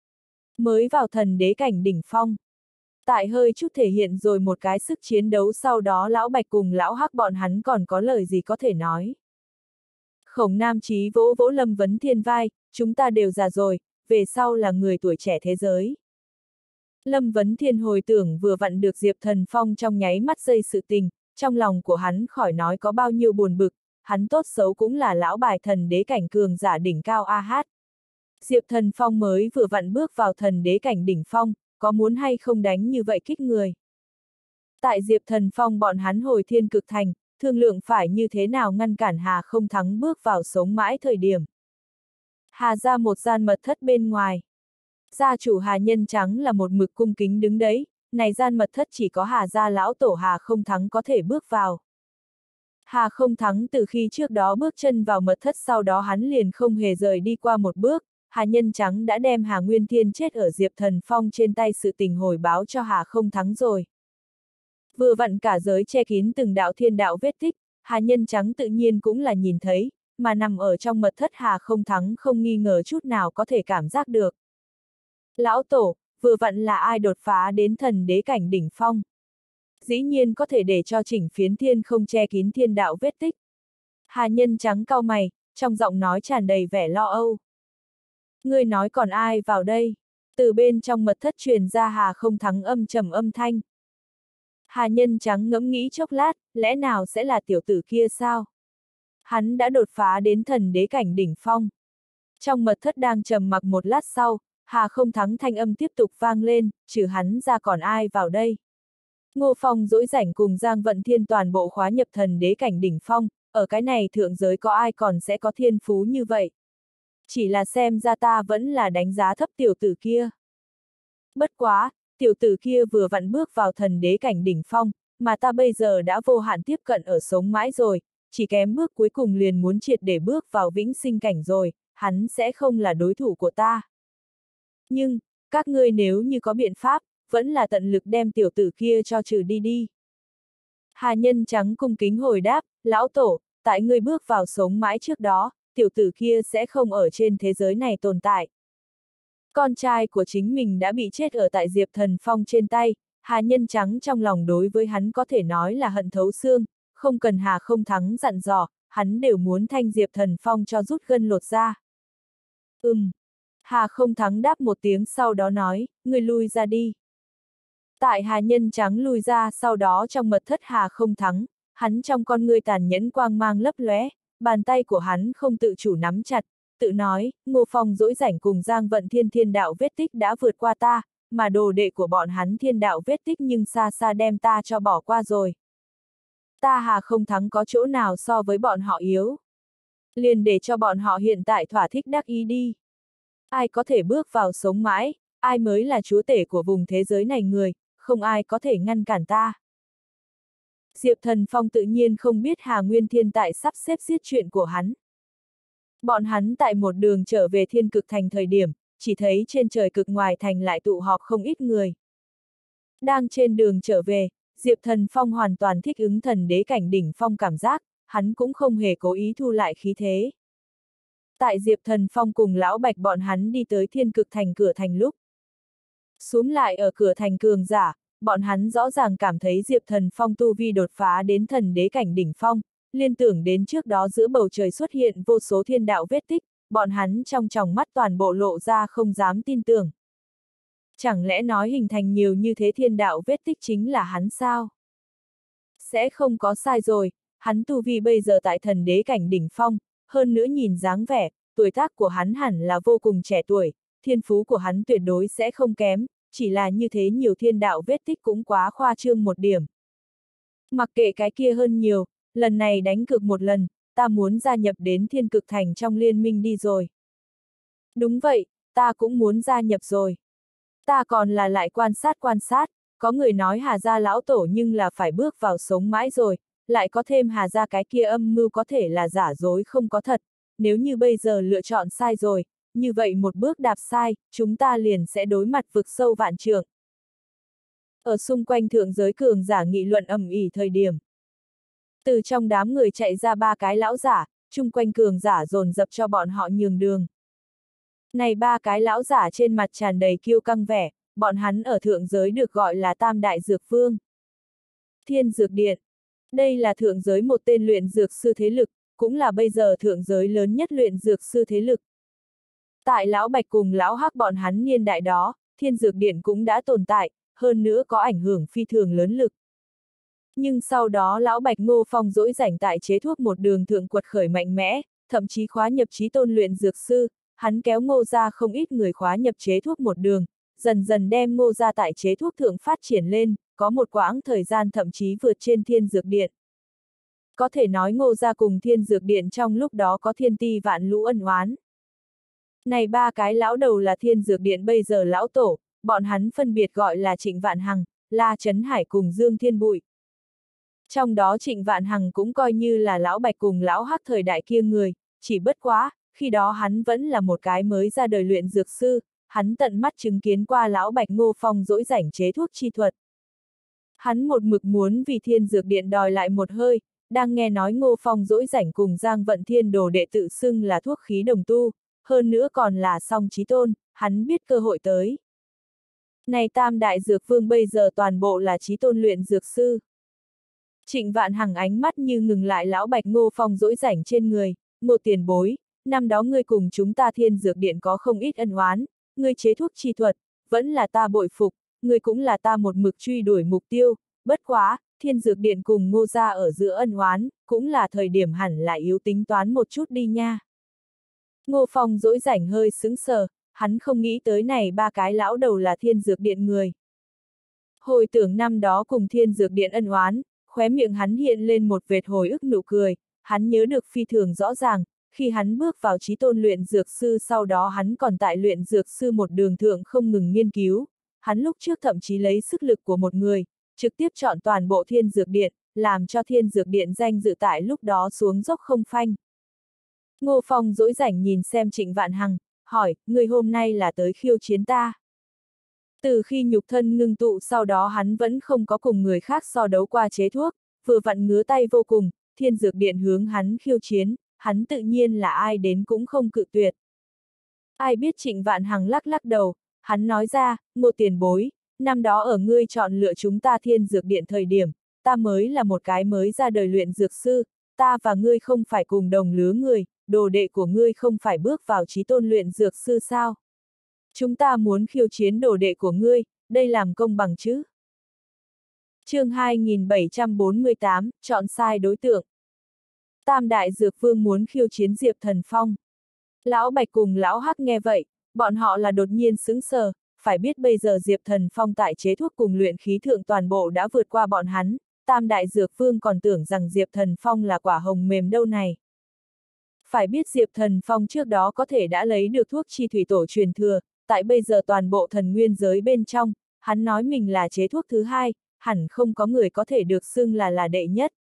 Mới vào thần đế cảnh đỉnh phong. Tại hơi chút thể hiện rồi một cái sức chiến đấu, sau đó lão Bạch cùng lão Hắc bọn hắn còn có lời gì có thể nói. Khổng Nam Chí vỗ vỗ Lâm Vấn Thiên vai, chúng ta đều già rồi, về sau là người tuổi trẻ thế giới. Lâm Vấn Thiên hồi tưởng vừa vặn được Diệp Thần Phong trong nháy mắt giây sự tình, trong lòng của hắn khỏi nói có bao nhiêu buồn bực, hắn tốt xấu cũng là lão bài thần đế cảnh cường giả đỉnh cao AH. Diệp Thần Phong mới vừa vặn bước vào thần đế cảnh đỉnh phong, có muốn hay không đánh như vậy kích người. Tại Diệp Thần Phong bọn hắn hồi Thiên Cực Thành, thương lượng phải như thế nào ngăn cản Hà Không Thắng bước vào sống mãi thời điểm. Hà ra một gian mật thất bên ngoài. Gia chủ Hà Nhân Trắng là một mực cung kính đứng đấy, này gian mật thất chỉ có Hà gia lão tổ Hà Không Thắng có thể bước vào. Hà Không Thắng từ khi trước đó bước chân vào mật thất sau đó hắn liền không hề rời đi qua một bước, Hà Nhân Trắng đã đem Hà Nguyên Thiên chết ở Diệp Thần Phong trên tay sự tình hồi báo cho Hà Không Thắng rồi. Vừa vặn cả giới che kín từng đạo thiên đạo vết tích, Hà Nhân Trắng tự nhiên cũng là nhìn thấy, mà nằm ở trong mật thất Hà Không Thắng không nghi ngờ chút nào có thể cảm giác được. Lão tổ, vừa vặn là ai đột phá đến thần đế cảnh đỉnh phong? Dĩ nhiên có thể để cho chỉnh phiến thiên không che kín thiên đạo vết tích. Hà Nhân Trắng cau mày, trong giọng nói tràn đầy vẻ lo âu. Ngươi nói còn ai vào đây? Từ bên trong mật thất truyền ra Hà Không Thắng âm trầm âm thanh. Hà Nhân Trắng ngẫm nghĩ chốc lát, lẽ nào sẽ là tiểu tử kia sao? Hắn đã đột phá đến thần đế cảnh đỉnh phong. Trong mật thất đang trầm mặc một lát sau, Hà Không Thắng thanh âm tiếp tục vang lên, trừ hắn ra còn ai vào đây? Ngô Phong dỗi rảnh cùng Giang Vận Thiên toàn bộ khóa nhập thần đế cảnh đỉnh phong, ở cái này thượng giới có ai còn sẽ có thiên phú như vậy. Chỉ là xem ra ta vẫn là đánh giá thấp tiểu tử kia. Bất quá, tiểu tử kia vừa vặn bước vào thần đế cảnh đỉnh phong, mà ta bây giờ đã vô hạn tiếp cận ở sống mãi rồi, chỉ kém bước cuối cùng liền muốn triệt để bước vào vĩnh sinh cảnh rồi, hắn sẽ không là đối thủ của ta. Nhưng, các ngươi nếu như có biện pháp, vẫn là tận lực đem tiểu tử kia cho trừ đi đi. Hà Nhân Trắng cung kính hồi đáp, lão tổ, tại ngươi bước vào sống mãi trước đó, tiểu tử kia sẽ không ở trên thế giới này tồn tại. Con trai của chính mình đã bị chết ở tại Diệp Thần Phong trên tay, Hà Nhân Trắng trong lòng đối với hắn có thể nói là hận thấu xương, không cần Hà Không Thắng dặn dò, hắn đều muốn thanh Diệp Thần Phong cho rút gân lột ra. Hà Không Thắng đáp một tiếng sau đó nói, ngươi lui ra đi. Tại Hà Nhân Trắng lui ra sau đó trong mật thất Hà Không Thắng, hắn trong con ngươi tàn nhẫn quang mang lấp lóe, bàn tay của hắn không tự chủ nắm chặt, tự nói, Ngô Phong dỗi rảnh cùng Giang Vận Thiên thiên đạo vết tích đã vượt qua ta, mà đồ đệ của bọn hắn thiên đạo vết tích nhưng xa xa đem ta cho bỏ qua rồi. Ta Hà Không Thắng có chỗ nào so với bọn họ yếu. Liền để cho bọn họ hiện tại thỏa thích đắc ý đi. Ai có thể bước vào sống mãi, ai mới là chúa tể của vùng thế giới này người, không ai có thể ngăn cản ta. Diệp Thần Phong tự nhiên không biết Hà Nguyên Thiên tại sắp xếp giết chuyện của hắn. Bọn hắn tại một đường trở về Thiên Cực Thành thời điểm, chỉ thấy trên trời cực ngoài thành lại tụ họp không ít người. Đang trên đường trở về, Diệp Thần Phong hoàn toàn thích ứng thần đế cảnh đỉnh phong cảm giác, hắn cũng không hề cố ý thu lại khí thế. Tại Diệp Thần Phong cùng Lão Bạch bọn hắn đi tới Thiên Cực Thành cửa thành lúc. Xuống lại ở cửa thành cường giả, bọn hắn rõ ràng cảm thấy Diệp Thần Phong tu vi đột phá đến thần đế cảnh đỉnh phong, liên tưởng đến trước đó giữa bầu trời xuất hiện vô số thiên đạo vết tích, bọn hắn trong tròng mắt toàn bộ lộ ra không dám tin tưởng. Chẳng lẽ nói hình thành nhiều như thế thiên đạo vết tích chính là hắn sao? Sẽ không có sai rồi, hắn tu vi bây giờ tại thần đế cảnh đỉnh phong, hơn nữa nhìn dáng vẻ, tuổi tác của hắn hẳn là vô cùng trẻ tuổi, thiên phú của hắn tuyệt đối sẽ không kém, chỉ là như thế nhiều thiên đạo vết tích cũng quá khoa trương một điểm. Mặc kệ cái kia hơn nhiều, lần này đánh cược một lần, ta muốn gia nhập đến Thiên Cực Thành trong liên minh đi rồi. Đúng vậy, ta cũng muốn gia nhập rồi. Ta còn là lại quan sát, có người nói Hà gia lão tổ nhưng là phải bước vào sống mãi rồi, lại có thêm Hà gia cái kia âm mưu có thể là giả dối không có thật, nếu như bây giờ lựa chọn sai rồi, như vậy một bước đạp sai, chúng ta liền sẽ đối mặt vực sâu vạn trượng. Ở xung quanh thượng giới cường giả nghị luận ầm ĩ thời điểm. Từ trong đám người chạy ra ba cái lão giả, chung quanh cường giả dồn dập cho bọn họ nhường đường. Này ba cái lão giả trên mặt tràn đầy kiêu căng vẻ, bọn hắn ở thượng giới được gọi là Tam Đại Dược Vương. Thiên Dược Điện. Đây là thượng giới một tên luyện dược sư thế lực, cũng là bây giờ thượng giới lớn nhất luyện dược sư thế lực. Tại Lão Bạch cùng Lão Hắc bọn hắn niên đại đó, Thiên Dược Điện cũng đã tồn tại, hơn nữa có ảnh hưởng phi thường lớn lực. Nhưng sau đó Lão Bạch Ngô Phong dỗi rảnh tại chế thuốc một đường thượng quật khởi mạnh mẽ, thậm chí khóa nhập chí tôn luyện dược sư, hắn kéo Ngô ra không ít người khóa nhập chế thuốc một đường, dần dần đem Ngô ra tại chế thuốc thượng phát triển lên, có một quãng thời gian thậm chí vượt trên Thiên Dược Điện. Có thể nói Ngô ra cùng Thiên Dược Điện trong lúc đó có thiên ti vạn lũ ân oán. Này ba cái lão đầu là Thiên Dược Điện bây giờ lão tổ, bọn hắn phân biệt gọi là Trịnh Vạn Hằng, La Trấn Hải cùng Dương Thiên Bụi. Trong đó Trịnh Vạn Hằng cũng coi như là Lão Bạch cùng Lão Hắc thời đại kia người, chỉ bất quá, khi đó hắn vẫn là một cái mới ra đời luyện dược sư, hắn tận mắt chứng kiến qua Lão Bạch Ngô Phong dỗi rảnh chế thuốc chi thuật. Hắn một mực muốn vì Thiên Dược Điện đòi lại một hơi, đang nghe nói Ngô Phong dỗi rảnh cùng Giang Vận Thiên đồ đệ tự xưng là thuốc khí đồng tu, hơn nữa còn là song chí tôn, hắn biết cơ hội tới. Này Tam Đại Dược Vương bây giờ toàn bộ là chí tôn luyện dược sư. Trịnh Vạn Hằng ánh mắt như ngừng lại Lão Bạch Ngô Phong dỗi rảnh trên người, Ngô tiền bối, năm đó ngươi cùng chúng ta Thiên Dược Điện có không ít ân oán, ngươi chế thuốc chi thuật, vẫn là ta bội phục, ngươi cũng là ta một mực truy đuổi mục tiêu, bất quá, Thiên Dược Điện cùng Ngô gia ở giữa ân oán, cũng là thời điểm hẳn là yếu tính toán một chút đi nha. Ngô Phong dỗi rảnh hơi sững sờ, hắn không nghĩ tới này ba cái lão đầu là Thiên Dược Điện người. Hồi tưởng năm đó cùng Thiên Dược Điện ân oán, khóe miệng hắn hiện lên một vệt hồi ức nụ cười, hắn nhớ được phi thường rõ ràng, khi hắn bước vào chí tôn luyện dược sư sau đó hắn còn tại luyện dược sư một đường thượng không ngừng nghiên cứu, hắn lúc trước thậm chí lấy sức lực của một người, trực tiếp chọn toàn bộ Thiên Dược Điện, làm cho Thiên Dược Điện danh dự tại lúc đó xuống dốc không phanh. Ngô Phong dỗi rảnh nhìn xem Trịnh Vạn Hằng, hỏi, người hôm nay là tới khiêu chiến ta. Từ khi nhục thân ngưng tụ sau đó hắn vẫn không có cùng người khác so đấu qua chế thuốc, vừa vặn ngứa tay vô cùng, Thiên Dược Điện hướng hắn khiêu chiến, hắn tự nhiên là ai đến cũng không cự tuyệt. Ai biết Trịnh Vạn Hằng lắc lắc đầu, hắn nói ra, Ngô tiền bối, năm đó ở ngươi chọn lựa chúng ta Thiên Dược Điện thời điểm, ta mới là một cái mới ra đời luyện dược sư, ta và ngươi không phải cùng đồng lứa người, đồ đệ của ngươi không phải bước vào chí tôn luyện dược sư sao? Chúng ta muốn khiêu chiến đồ đệ của ngươi, đây làm công bằng chứ? Chương 2748, chọn sai đối tượng. Tam đại dược vương muốn khiêu chiến Diệp Thần Phong. Lão Bạch cùng Lão Hắc nghe vậy, bọn họ là đột nhiên sững sờ, phải biết bây giờ Diệp Thần Phong tại chế thuốc cùng luyện khí thượng toàn bộ đã vượt qua bọn hắn, tam đại dược vương còn tưởng rằng Diệp Thần Phong là quả hồng mềm đâu này. Phải biết Diệp Thần Phong trước đó có thể đã lấy được thuốc chi thủy tổ truyền thừa, tại bây giờ toàn bộ thần nguyên giới bên trong, hắn nói mình là chế thuốc thứ hai, hẳn không có người có thể được xưng là đệ nhất.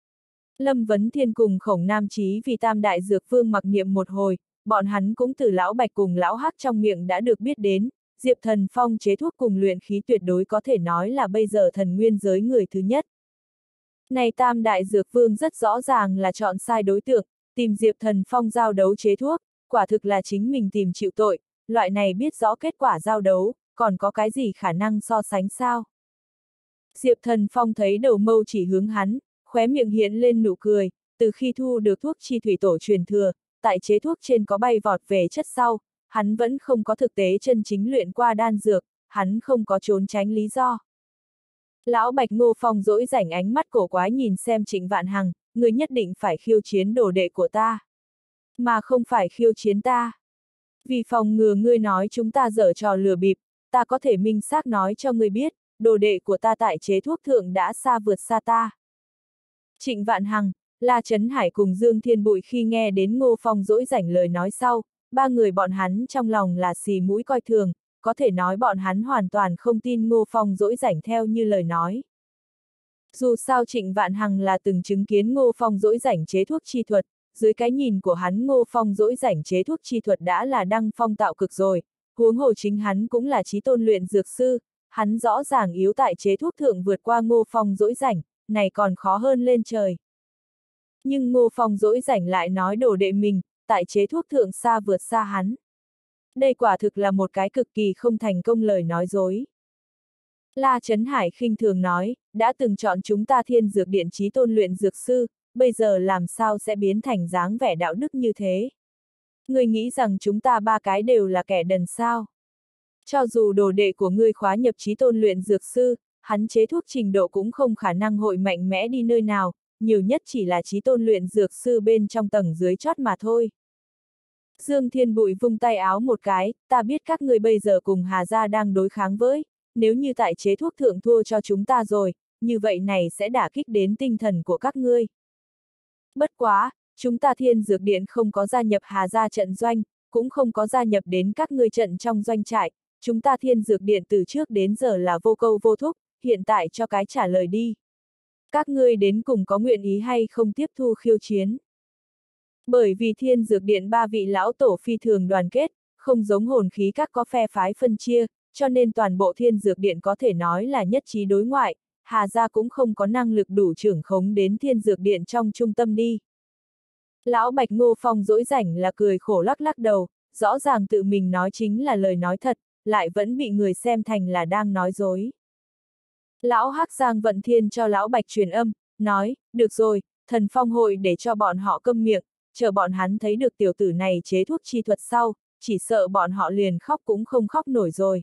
Lâm Vấn Thiên cùng Khổng Nam Chí vì tam đại dược vương mặc niệm một hồi, bọn hắn cũng từ Lão Bạch cùng Lão Hắc trong miệng đã được biết đến, Diệp Thần Phong chế thuốc cùng luyện khí tuyệt đối có thể nói là bây giờ thần nguyên giới người thứ nhất. Này tam đại dược vương rất rõ ràng là chọn sai đối tượng, tìm Diệp Thần Phong giao đấu chế thuốc, quả thực là chính mình tìm chịu tội, loại này biết rõ kết quả giao đấu, còn có cái gì khả năng so sánh sao? Diệp Thần Phong thấy đầu mâu chỉ hướng hắn, khóe miệng hiện lên nụ cười, từ khi thu được thuốc chi thủy tổ truyền thừa, tại chế thuốc trên có bay vọt về chất sau, hắn vẫn không có thực tế chân chính luyện qua đan dược, hắn không có trốn tránh lý do. Lão Bạch Ngô Phong dỗi rảnh ánh mắt cổ quái nhìn xem Trịnh Vạn Hằng, người nhất định phải khiêu chiến đồ đệ của ta. Mà không phải khiêu chiến ta. Vì phòng ngừa ngươi nói chúng ta dở trò lừa bịp, ta có thể minh xác nói cho ngươi biết, đồ đệ của ta tại chế thuốc thượng đã xa vượt xa ta. Trịnh Vạn Hằng, La Chấn Hải cùng Dương Thiên Bụi khi nghe đến Ngô Phong dỗi rảnh lời nói sau, ba người bọn hắn trong lòng là xì mũi coi thường, có thể nói bọn hắn hoàn toàn không tin Ngô Phong dỗi rảnh theo như lời nói. Dù sao Trịnh Vạn Hằng là từng chứng kiến Ngô Phong dỗi rảnh chế thuốc chi thuật, dưới cái nhìn của hắn Ngô Phong dỗi rảnh chế thuốc chi thuật đã là đăng phong tạo cực rồi, huống hồ chính hắn cũng là chí tôn luyện dược sư, hắn rõ ràng yếu tại chế thuốc thượng vượt qua Ngô Phong dỗi rảnh, này còn khó hơn lên trời. Nhưng Ngô Phong dỗi rảnh lại nói đồ đệ mình, tại chế thuốc thượng xa vượt xa hắn. Đây quả thực là một cái cực kỳ không thành công lời nói dối. La Chấn Hải khinh thường nói, đã từng chọn chúng ta Thiên Dược Điện chí tôn luyện dược sư, bây giờ làm sao sẽ biến thành dáng vẻ đạo đức như thế? Ngươi nghĩ rằng chúng ta ba cái đều là kẻ đần sao? Cho dù đồ đệ của ngươi khóa nhập chí tôn luyện dược sư, hắn chế thuốc trình độ cũng không khả năng hội mạnh mẽ đi nơi nào, nhiều nhất chỉ là chí tôn luyện dược sư bên trong tầng dưới chót mà thôi. Dương Thiên Bụi vung tay áo một cái, ta biết các ngươi bây giờ cùng Hà Gia đang đối kháng với, nếu như tại chế thuốc thượng thua cho chúng ta rồi, như vậy này sẽ đả kích đến tinh thần của các ngươi. Bất quá, chúng ta Thiên Dược Điện không có gia nhập Hà Gia trận doanh, cũng không có gia nhập đến các ngươi trận trong doanh trại, chúng ta Thiên Dược Điện từ trước đến giờ là vô câu vô thúc, hiện tại cho cái trả lời đi. Các ngươi đến cùng có nguyện ý hay không tiếp thu khiêu chiến? Bởi vì Thiên Dược Điện ba vị lão tổ phi thường đoàn kết, không giống hồn khí các có phe phái phân chia, cho nên toàn bộ Thiên Dược Điện có thể nói là nhất trí đối ngoại, Hà Gia cũng không có năng lực đủ trưởng khống đến Thiên Dược Điện trong trung tâm đi. Lão Bạch Ngô Phong dỗi rảnh là cười khổ lắc lắc đầu, rõ ràng tự mình nói chính là lời nói thật, lại vẫn bị người xem thành là đang nói dối. Lão Hắc Giang Vận Thiên cho Lão Bạch truyền âm, nói, được rồi, thần phong hội để cho bọn họ câm miệng, chờ bọn hắn thấy được tiểu tử này chế thuốc chi thuật sau, chỉ sợ bọn họ liền khóc cũng không khóc nổi rồi.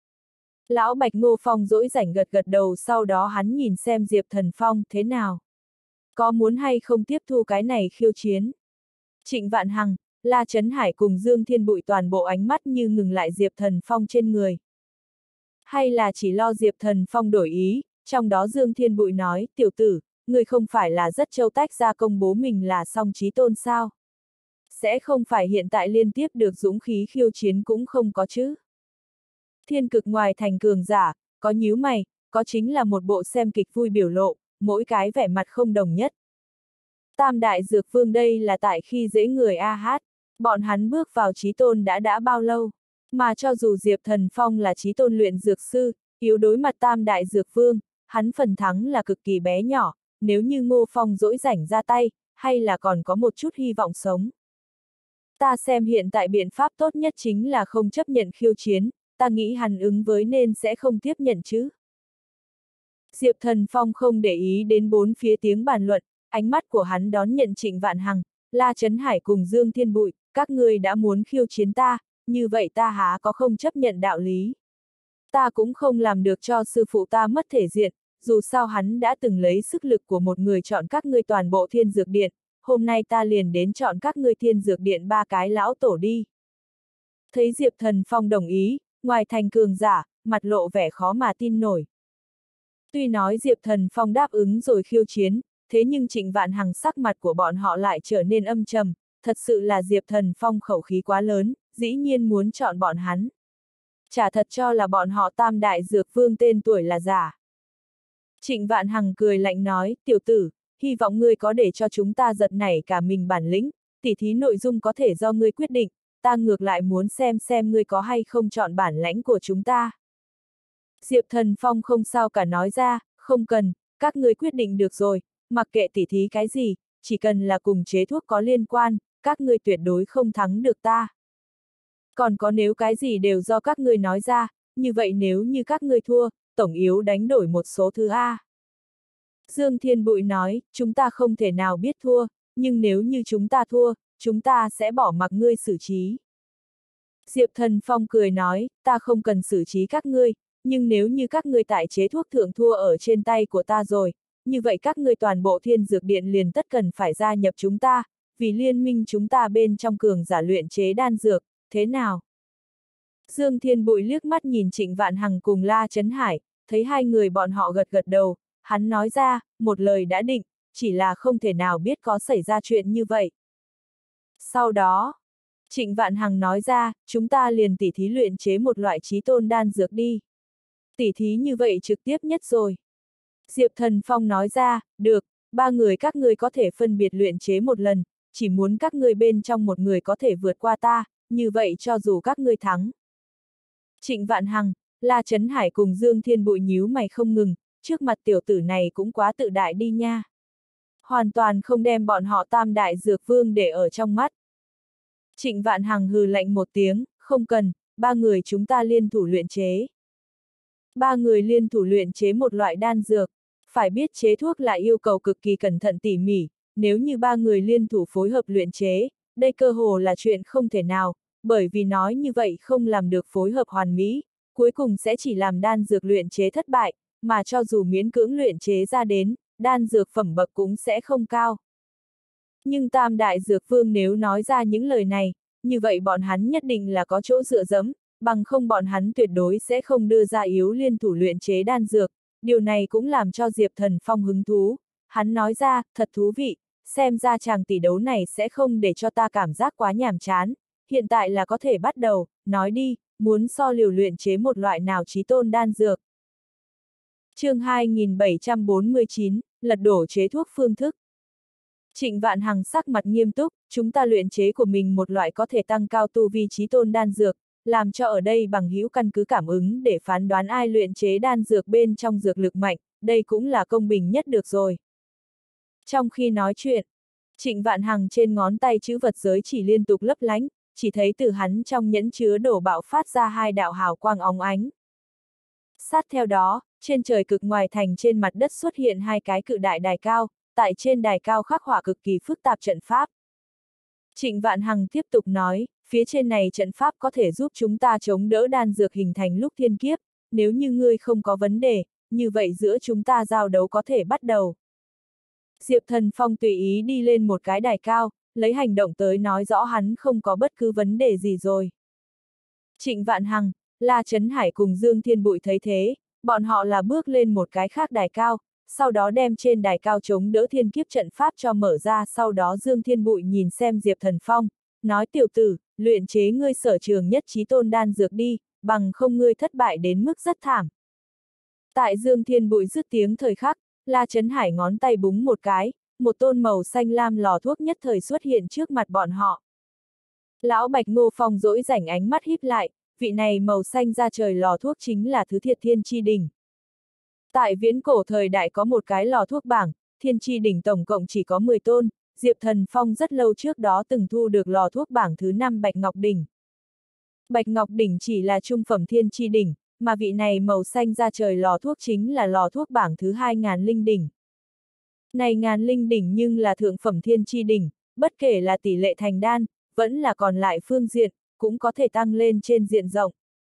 Lão Bạch Ngô Phong dỗi rảnh gật gật đầu, sau đó hắn nhìn xem Diệp Thần Phong thế nào. Có muốn hay không tiếp thu cái này khiêu chiến? Trịnh Vạn Hằng, La Chấn Hải cùng Dương Thiên Bụi toàn bộ ánh mắt như ngừng lại Diệp Thần Phong trên người. Hay là chỉ lo Diệp Thần Phong đổi ý, trong đó Dương Thiên Bụi nói, tiểu tử, người không phải là rất châu tách ra công bố mình là song chí tôn sao? Sẽ không phải hiện tại liên tiếp được dũng khí khiêu chiến cũng không có chứ? Thiên cực ngoài thành cường giả, có nhíu mày, có chính là một bộ xem kịch vui biểu lộ, mỗi cái vẻ mặt không đồng nhất. Tam đại dược vương đây là tại khi dễ người a hát, bọn hắn bước vào chí tôn đã bao lâu, mà cho dù Diệp Thần Phong là chí tôn luyện dược sư, yếu đối mặt tam đại dược vương, hắn phần thắng là cực kỳ bé nhỏ, nếu như Ngô Phong dỗi rảnh ra tay, hay là còn có một chút hy vọng sống. Ta xem hiện tại biện pháp tốt nhất chính là không chấp nhận khiêu chiến, ta nghĩ hắn ứng với nên sẽ không tiếp nhận chứ. Diệp Thần Phong không để ý đến bốn phía tiếng bàn luận, ánh mắt của hắn đón nhận Trịnh Vạn Hằng, La Trấn Hải cùng Dương Thiên Bụi, các ngươi đã muốn khiêu chiến ta, như vậy ta há có không chấp nhận đạo lý. Ta cũng không làm được cho sư phụ ta mất thể diện, dù sao hắn đã từng lấy sức lực của một người chọn các ngươi toàn bộ Thiên Dược Điện, hôm nay ta liền đến chọn các ngươi Thiên Dược Điện ba cái lão tổ đi. Thấy Diệp Thần Phong đồng ý, ngoài thành cường giả, mặt lộ vẻ khó mà tin nổi. Tuy nói Diệp Thần Phong đáp ứng rồi khiêu chiến, thế nhưng Trịnh Vạn Hằng sắc mặt của bọn họ lại trở nên âm trầm, thật sự là Diệp Thần Phong khẩu khí quá lớn, dĩ nhiên muốn chọn bọn hắn. Chả thật cho là bọn họ tam đại dược vương tên tuổi là giả. Trịnh Vạn Hằng cười lạnh nói, tiểu tử, hy vọng ngươi có để cho chúng ta giật nảy cả mình bản lĩnh, tỉ thí nội dung có thể do ngươi quyết định, ta ngược lại muốn xem ngươi có hay không chọn bản lãnh của chúng ta. Diệp Thần Phong không sao cả nói ra, không cần, các ngươi quyết định được rồi, mặc kệ tỉ thí cái gì, chỉ cần là cùng chế thuốc có liên quan, các ngươi tuyệt đối không thắng được ta. Còn có nếu cái gì đều do các ngươi nói ra, như vậy nếu như các ngươi thua, tổng yếu đánh đổi một số thứ A. Dương Thiên Bụi nói, chúng ta không thể nào biết thua, nhưng nếu như chúng ta thua, chúng ta sẽ bỏ mặc ngươi xử trí. Diệp Thần Phong cười nói, ta không cần xử trí các ngươi, nhưng nếu như các ngươi tại chế thuốc thượng thua ở trên tay của ta rồi, như vậy các ngươi toàn bộ Thiên Dược Điện liền tất cần phải gia nhập chúng ta, vì liên minh chúng ta bên trong cường giả luyện chế đan dược, thế nào? Dương Thiên Bụi liếc mắt nhìn Trịnh Vạn Hằng cùng La Trấn Hải, thấy hai người bọn họ gật gật đầu, hắn nói ra, một lời đã định, chỉ là không thể nào biết có xảy ra chuyện như vậy. Sau đó, Trịnh Vạn Hằng nói ra, chúng ta liền tỉ thí luyện chế một loại chí tôn đan dược đi. Tỉ thí như vậy trực tiếp nhất rồi. Diệp Thần Phong nói ra, được, ba người các ngươi có thể phân biệt luyện chế một lần, chỉ muốn các ngươi bên trong một người có thể vượt qua ta, như vậy cho dù các ngươi thắng. Trịnh Vạn Hằng, La Trấn Hải cùng Dương Thiên Bụi nhíu mày không ngừng, trước mặt tiểu tử này cũng quá tự đại đi nha. Hoàn toàn không đem bọn họ tam đại dược vương để ở trong mắt. Trịnh Vạn Hằng hừ lạnh một tiếng, không cần, ba người chúng ta liên thủ luyện chế. Ba người liên thủ luyện chế một loại đan dược, phải biết chế thuốc là yêu cầu cực kỳ cẩn thận tỉ mỉ, nếu như ba người liên thủ phối hợp luyện chế, đây cơ hồ là chuyện không thể nào, bởi vì nói như vậy không làm được phối hợp hoàn mỹ, cuối cùng sẽ chỉ làm đan dược luyện chế thất bại, mà cho dù miễn cưỡng luyện chế ra đến, đan dược phẩm bậc cũng sẽ không cao. Nhưng tam đại dược vương nếu nói ra những lời này, như vậy bọn hắn nhất định là có chỗ dựa dẫm, bằng không bọn hắn tuyệt đối sẽ không đưa ra yếu liên thủ luyện chế đan dược, điều này cũng làm cho Diệp Thần Phong hứng thú. Hắn nói ra, thật thú vị, xem ra chàng tỷ đấu này sẽ không để cho ta cảm giác quá nhàm chán, hiện tại là có thể bắt đầu, nói đi, muốn so liều luyện chế một loại nào chí tôn đan dược. Chương 2749, lật đổ chế thuốc phương thức. Trịnh Vạn Hằng sắc mặt nghiêm túc, chúng ta luyện chế của mình một loại có thể tăng cao tu vi chí tôn đan dược, làm cho ở đây bằng hữu căn cứ cảm ứng để phán đoán ai luyện chế đan dược bên trong dược lực mạnh, đây cũng là công bình nhất được rồi. Trong khi nói chuyện, Trịnh Vạn Hằng trên ngón tay chữ vật giới chỉ liên tục lấp lánh, chỉ thấy từ hắn trong nhẫn chứa đồ bạo phát ra hai đạo hào quang óng ánh. Sát theo đó, trên trời cực ngoài thành trên mặt đất xuất hiện hai cái cự đại đài cao, tại trên đài cao khắc họa cực kỳ phức tạp trận pháp. Trịnh Vạn Hằng tiếp tục nói, phía trên này trận pháp có thể giúp chúng ta chống đỡ đan dược hình thành lúc thiên kiếp, nếu như ngươi không có vấn đề, như vậy giữa chúng ta giao đấu có thể bắt đầu. Diệp Thần Phong tùy ý đi lên một cái đài cao, lấy hành động tới nói rõ hắn không có bất cứ vấn đề gì rồi. Trịnh Vạn Hằng, La Chấn Hải cùng Dương Thiên Bụi thấy thế, bọn họ là bước lên một cái khác đài cao, sau đó đem trên đài cao chống đỡ thiên kiếp trận pháp cho mở ra, sau đó Dương Thiên Bụi nhìn xem Diệp Thần Phong, nói tiểu tử, luyện chế ngươi sở trường nhất chí tôn đan dược đi, bằng không ngươi thất bại đến mức rất thảm. Tại Dương Thiên Bụi dứt tiếng thời khắc, La Chấn Hải ngón tay búng một cái, một tôn màu xanh lam lò thuốc nhất thời xuất hiện trước mặt bọn họ. Lão Bạch Ngô Phong dỗi rảnh ánh mắt híp lại, vị này màu xanh ra trời lò thuốc chính là thứ Thiệt Thiên Chi Đỉnh. Tại viễn cổ thời đại có một cái lò thuốc bảng, Thiên Chi Đỉnh tổng cộng chỉ có 10 tôn, Diệp Thần Phong rất lâu trước đó từng thu được lò thuốc bảng thứ 5 Bạch Ngọc Đỉnh. Bạch Ngọc Đỉnh chỉ là trung phẩm Thiên Chi Đỉnh, mà vị này màu xanh ra trời lò thuốc chính là lò thuốc bảng thứ 2 Ngàn Linh Đỉnh. Này Ngàn Linh Đỉnh nhưng là thượng phẩm Thiên Chi Đỉnh, bất kể là tỷ lệ thành đan, vẫn là còn lại phương diện, cũng có thể tăng lên trên diện rộng.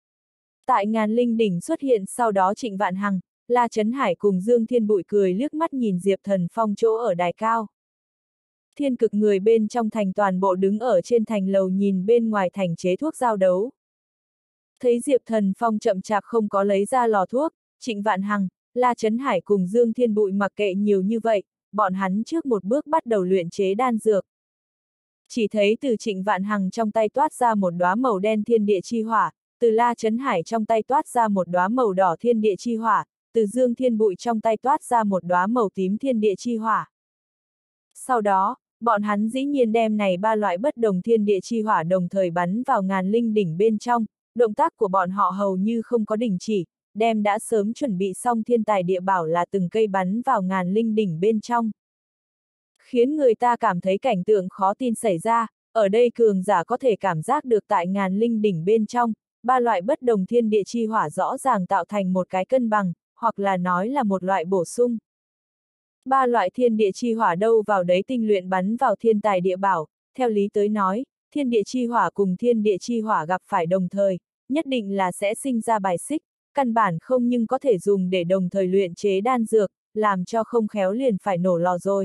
Tại Ngàn Linh Đỉnh xuất hiện sau đó Trịnh Vạn Hằng, La Chấn Hải cùng Dương Thiên Bụi cười liếc mắt nhìn Diệp Thần Phong chỗ ở đài cao. Thiên Cực người bên trong thành toàn bộ đứng ở trên thành lầu nhìn bên ngoài thành chế thuốc giao đấu. Thấy Diệp Thần Phong chậm chạp không có lấy ra lò thuốc, Trịnh Vạn Hằng, La Chấn Hải cùng Dương Thiên Bụi mặc kệ nhiều như vậy, bọn hắn trước một bước bắt đầu luyện chế đan dược. Chỉ thấy từ Trịnh Vạn Hằng trong tay toát ra một đóa màu đen thiên địa chi hỏa, từ La Chấn Hải trong tay toát ra một đóa màu đỏ thiên địa chi hỏa, từ Dương Thiên Bụi trong tay toát ra một đóa màu tím thiên địa chi hỏa. Sau đó, bọn hắn dĩ nhiên đem này ba loại bất đồng thiên địa chi hỏa đồng thời bắn vào Ngàn Linh Đỉnh bên trong, động tác của bọn họ hầu như không có đình chỉ, đem đã sớm chuẩn bị xong thiên tài địa bảo là từng cây bắn vào Ngàn Linh Đỉnh bên trong. Khiến người ta cảm thấy cảnh tượng khó tin xảy ra, ở đây cường giả có thể cảm giác được tại Ngàn Linh Đỉnh bên trong, ba loại bất đồng thiên địa chi hỏa rõ ràng tạo thành một cái cân bằng, hoặc là nói là một loại bổ sung. Ba loại thiên địa chi hỏa đâu vào đấy tinh luyện bắn vào thiên tài địa bảo, theo lý tới nói, thiên địa chi hỏa cùng thiên địa chi hỏa gặp phải đồng thời, nhất định là sẽ sinh ra bài xích, căn bản không nhưng có thể dùng để đồng thời luyện chế đan dược, làm cho không khéo liền phải nổ lò rồi.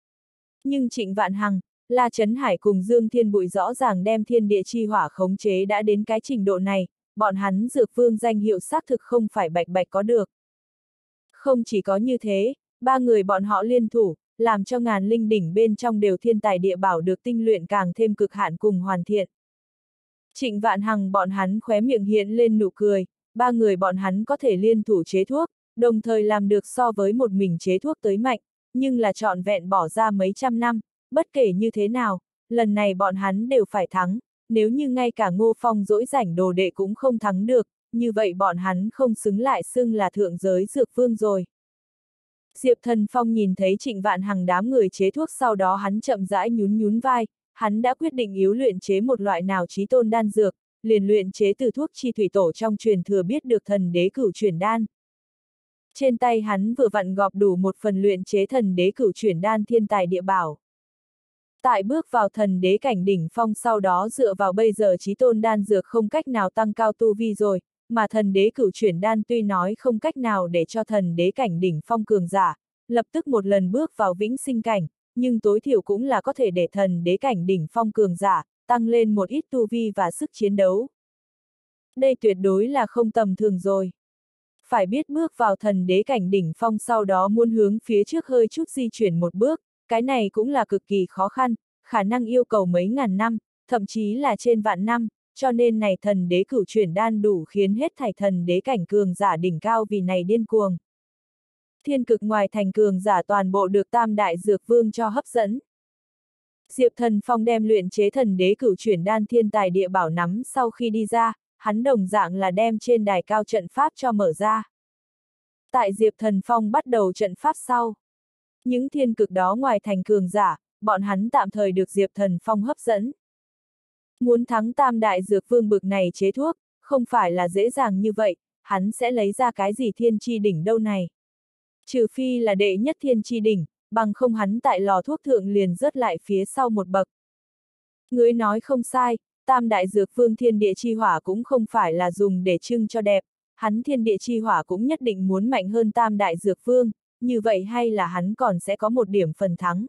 Nhưng Trịnh Vạn Hằng, La Chấn Hải cùng Dương Thiên Bụi rõ ràng đem thiên địa chi hỏa khống chế đã đến cái trình độ này, bọn hắn dược vương danh hiệu xác thực không phải bạch bạch có được. Không chỉ có như thế, ba người bọn họ liên thủ, làm cho Ngàn Linh Đỉnh bên trong đều thiên tài địa bảo được tinh luyện càng thêm cực hạn cùng hoàn thiện. Trịnh Vạn Hằng bọn hắn khóe miệng hiện lên nụ cười, ba người bọn hắn có thể liên thủ chế thuốc, đồng thời làm được so với một mình chế thuốc tới mạnh, nhưng là trọn vẹn bỏ ra mấy trăm năm, bất kể như thế nào, lần này bọn hắn đều phải thắng, nếu như ngay cả Ngô Phong dỗi rảnh đồ đệ cũng không thắng được, như vậy bọn hắn không xứng lại xưng là thượng giới dược vương rồi. Diệp Thần Phong nhìn thấy Trịnh Vạn Hằng đám người chế thuốc sau đó hắn chậm rãi nhún nhún vai, hắn đã quyết định yếu luyện chế một loại nào chí tôn đan dược, liền luyện chế từ thuốc chi thủy tổ trong truyền thừa biết được thần đế cửu chuyển đan. Trên tay hắn vừa vặn gọp đủ một phần luyện chế thần đế cửu chuyển đan thiên tài địa bảo. Tại bước vào thần đế cảnh đỉnh phong sau đó dựa vào bây giờ chí tôn đan dược không cách nào tăng cao tu vi rồi, mà thần đế cửu chuyển đan tuy nói không cách nào để cho thần đế cảnh đỉnh phong cường giả, lập tức một lần bước vào vĩnh sinh cảnh, nhưng tối thiểu cũng là có thể để thần đế cảnh đỉnh phong cường giả, tăng lên một ít tu vi và sức chiến đấu. Đây tuyệt đối là không tầm thường rồi. Phải biết bước vào thần đế cảnh đỉnh phong sau đó muốn hướng phía trước hơi chút di chuyển một bước, cái này cũng là cực kỳ khó khăn, khả năng yêu cầu mấy ngàn năm, thậm chí là trên vạn năm, cho nên này thần đế cửu chuyển đan đủ khiến hết thảy thần đế cảnh cường giả đỉnh cao vì này điên cuồng. Thiên Cực ngoài thành cường giả toàn bộ được tam đại dược vương cho hấp dẫn. Diệp Thần Phong đem luyện chế thần đế cửu chuyển đan thiên tài địa bảo nắm sau khi đi ra, hắn đồng dạng là đem trên đài cao trận pháp cho mở ra. Tại Diệp Thần Phong bắt đầu trận pháp sau, những thiên cực đó ngoài thành cường giả, bọn hắn tạm thời được Diệp Thần Phong hấp dẫn. Muốn thắng tam đại dược vương bực này chế thuốc, không phải là dễ dàng như vậy, hắn sẽ lấy ra cái gì thiên chi đỉnh đâu này. Trừ phi là đệ nhất thiên chi đỉnh, bằng không hắn tại lò thuốc thượng liền rớt lại phía sau một bậc. Người nói không sai, tam đại dược vương thiên địa chi hỏa cũng không phải là dùng để trưng cho đẹp, hắn thiên địa chi hỏa cũng nhất định muốn mạnh hơn tam đại dược vương, như vậy hay là hắn còn sẽ có một điểm phần thắng.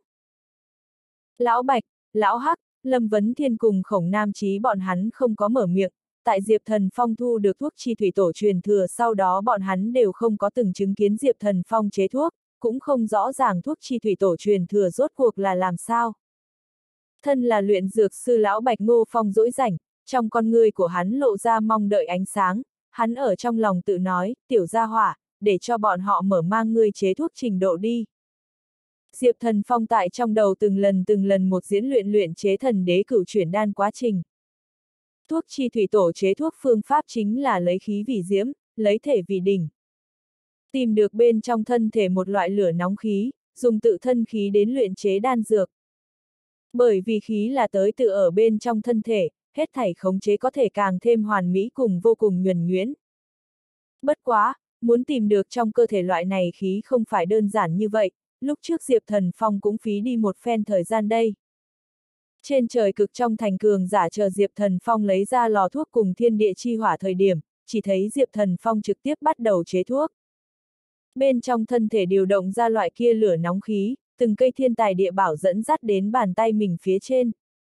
Lão Bạch, Lão Hắc, Lâm Vấn Thiên cùng Khổng Nam Chí bọn hắn không có mở miệng, tại Diệp Thần Phong thu được thuốc chi thủy tổ truyền thừa sau đó bọn hắn đều không có từng chứng kiến Diệp Thần Phong chế thuốc, cũng không rõ ràng thuốc chi thủy tổ truyền thừa rốt cuộc là làm sao. Thân là luyện dược sư lão Bạch Ngô Phong dỗi rảnh, trong con ngươi của hắn lộ ra mong đợi ánh sáng, hắn ở trong lòng tự nói, tiểu gia hỏa, để cho bọn họ mở mang ngươi chế thuốc trình độ đi. Diệp Thần Phong tại trong đầu từng lần một diễn luyện chế thần đế cửu chuyển đan quá trình. Thuốc chi thủy tổ chế thuốc phương pháp chính là lấy khí vì diễm, lấy thể vì đỉnh. Tìm được bên trong thân thể một loại lửa nóng khí, dùng tự thân khí đến luyện chế đan dược. Bởi vì khí là tới tự ở bên trong thân thể, hết thảy khống chế có thể càng thêm hoàn mỹ cùng vô cùng nhuần nhuyễn. Bất quá, muốn tìm được trong cơ thể loại này khí không phải đơn giản như vậy, lúc trước Diệp Thần Phong cũng phí đi một phen thời gian đây. Trên trời cực trong thành cường giả chờ Diệp Thần Phong lấy ra lò thuốc cùng thiên địa chi hỏa thời điểm, chỉ thấy Diệp Thần Phong trực tiếp bắt đầu chế thuốc. Bên trong thân thể điều động ra loại kia lửa nóng khí, từng cây thiên tài địa bảo dẫn dắt đến bàn tay mình phía trên.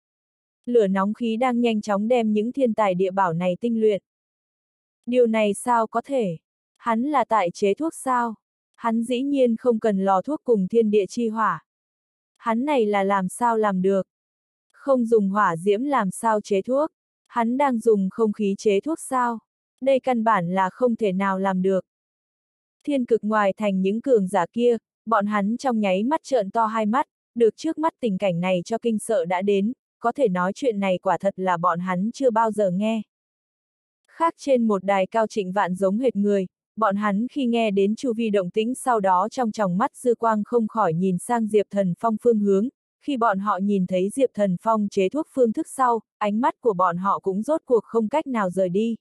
Lửa nóng khí đang nhanh chóng đem những thiên tài địa bảo này tinh luyện. Điều này sao có thể? Hắn là tại chế thuốc sao? Hắn dĩ nhiên không cần lò thuốc cùng thiên địa chi hỏa. Hắn này là làm sao làm được? Không dùng hỏa diễm làm sao chế thuốc? Hắn đang dùng không khí chế thuốc sao? Đây căn bản là không thể nào làm được. Thiên cực ngoài thành những cường giả kia, bọn hắn trong nháy mắt trợn to hai mắt, được trước mắt tình cảnh này cho kinh sợ đã đến, có thể nói chuyện này quả thật là bọn hắn chưa bao giờ nghe. Khác trên một đài cao Trịnh Vạn giống hệt người, bọn hắn khi nghe đến chu vi động tĩnh sau đó trong tròng mắt dư quang không khỏi nhìn sang Diệp Thần Phong phương hướng, khi bọn họ nhìn thấy Diệp Thần Phong chế thuốc phương thức sau, ánh mắt của bọn họ cũng rốt cuộc không cách nào rời đi.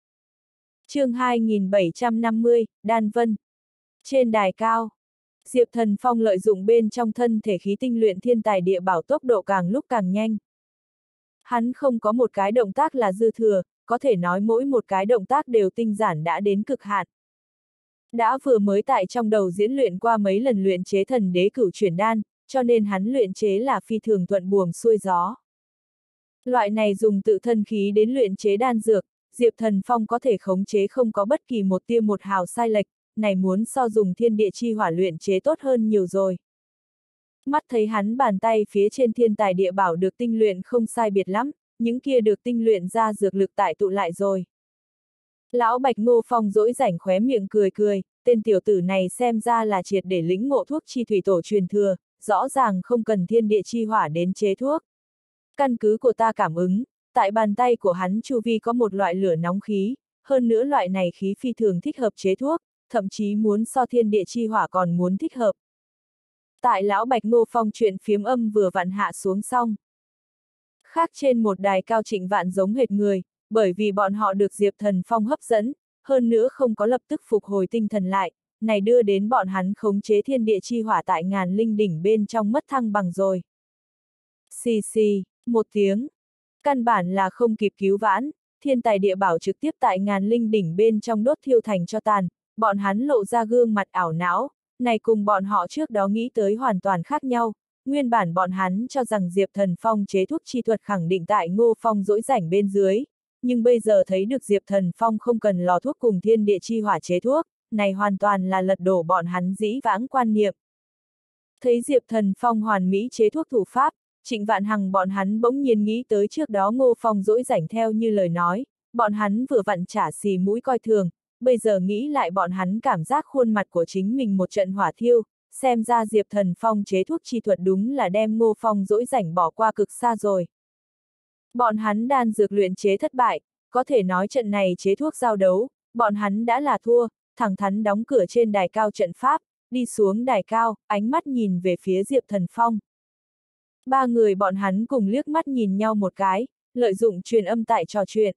Chương 2750, Đan Vân. Trên đài cao, Diệp Thần Phong lợi dụng bên trong thân thể khí tinh luyện thiên tài địa bảo tốc độ càng lúc càng nhanh. Hắn không có một cái động tác là dư thừa, có thể nói mỗi một cái động tác đều tinh giản đã đến cực hạn. Đã vừa mới tại trong đầu diễn luyện qua mấy lần luyện chế thần đế cửu chuyển đan, cho nên hắn luyện chế là phi thường thuận buồm xuôi gió. Loại này dùng tự thân khí đến luyện chế đan dược, Diệp Thần Phong có thể khống chế không có bất kỳ một tia một hào sai lệch, này muốn so dùng thiên địa chi hỏa luyện chế tốt hơn nhiều rồi. Mắt thấy hắn bàn tay phía trên thiên tài địa bảo được tinh luyện không sai biệt lắm, những kia được tinh luyện ra dược lực tại tụ lại rồi. Lão Bạch Ngô Phong dỗi rảnh khóe miệng cười cười, tên tiểu tử này xem ra là triệt để lĩnh ngộ thuốc chi thủy tổ truyền thừa, rõ ràng không cần thiên địa chi hỏa đến chế thuốc. Căn cứ của ta cảm ứng, tại bàn tay của hắn chu vi có một loại lửa nóng khí, hơn nữa loại này khí phi thường thích hợp chế thuốc, thậm chí muốn so thiên địa chi hỏa còn muốn thích hợp. Tại lão Bạch Ngô Phong chuyện phiếm âm vừa vặn hạ xuống xong. Khác trên một đài cao Trịnh Vạn giống hệt người, bởi vì bọn họ được Diệp Thần Phong hấp dẫn, hơn nữa không có lập tức phục hồi tinh thần lại, này đưa đến bọn hắn khống chế thiên địa chi hỏa tại ngàn linh đỉnh bên trong mất thăng bằng rồi. Xì xì, một tiếng. Căn bản là không kịp cứu vãn, thiên tài địa bảo trực tiếp tại ngàn linh đỉnh bên trong đốt thiêu thành cho tàn, bọn hắn lộ ra gương mặt ảo não, này cùng bọn họ trước đó nghĩ tới hoàn toàn khác nhau. Nguyên bản bọn hắn cho rằng Diệp Thần Phong chế thuốc chi thuật khẳng định tại Ngô Phong dỗi rảnh bên dưới, nhưng bây giờ thấy được Diệp Thần Phong không cần lò thuốc cùng thiên địa chi hỏa chế thuốc, này hoàn toàn là lật đổ bọn hắn dĩ vãng quan niệm. Thấy Diệp Thần Phong hoàn mỹ chế thuốc thủ pháp, Trịnh Vạn Hằng bọn hắn bỗng nhiên nghĩ tới trước đó Ngô Phong dỗi rảnh theo như lời nói, bọn hắn vừa vặn trả xì mũi coi thường, bây giờ nghĩ lại bọn hắn cảm giác khuôn mặt của chính mình một trận hỏa thiêu. Xem ra Diệp Thần Phong chế thuốc chi thuật đúng là đem Ngô Phong dỗi rảnh bỏ qua cực xa rồi. Bọn hắn đan dược luyện chế thất bại, có thể nói trận này chế thuốc giao đấu, bọn hắn đã là thua, thẳng thắn đóng cửa trên đài cao trận pháp, đi xuống đài cao, ánh mắt nhìn về phía Diệp Thần Phong. Ba người bọn hắn cùng liếc mắt nhìn nhau một cái, lợi dụng truyền âm tại trò chuyện.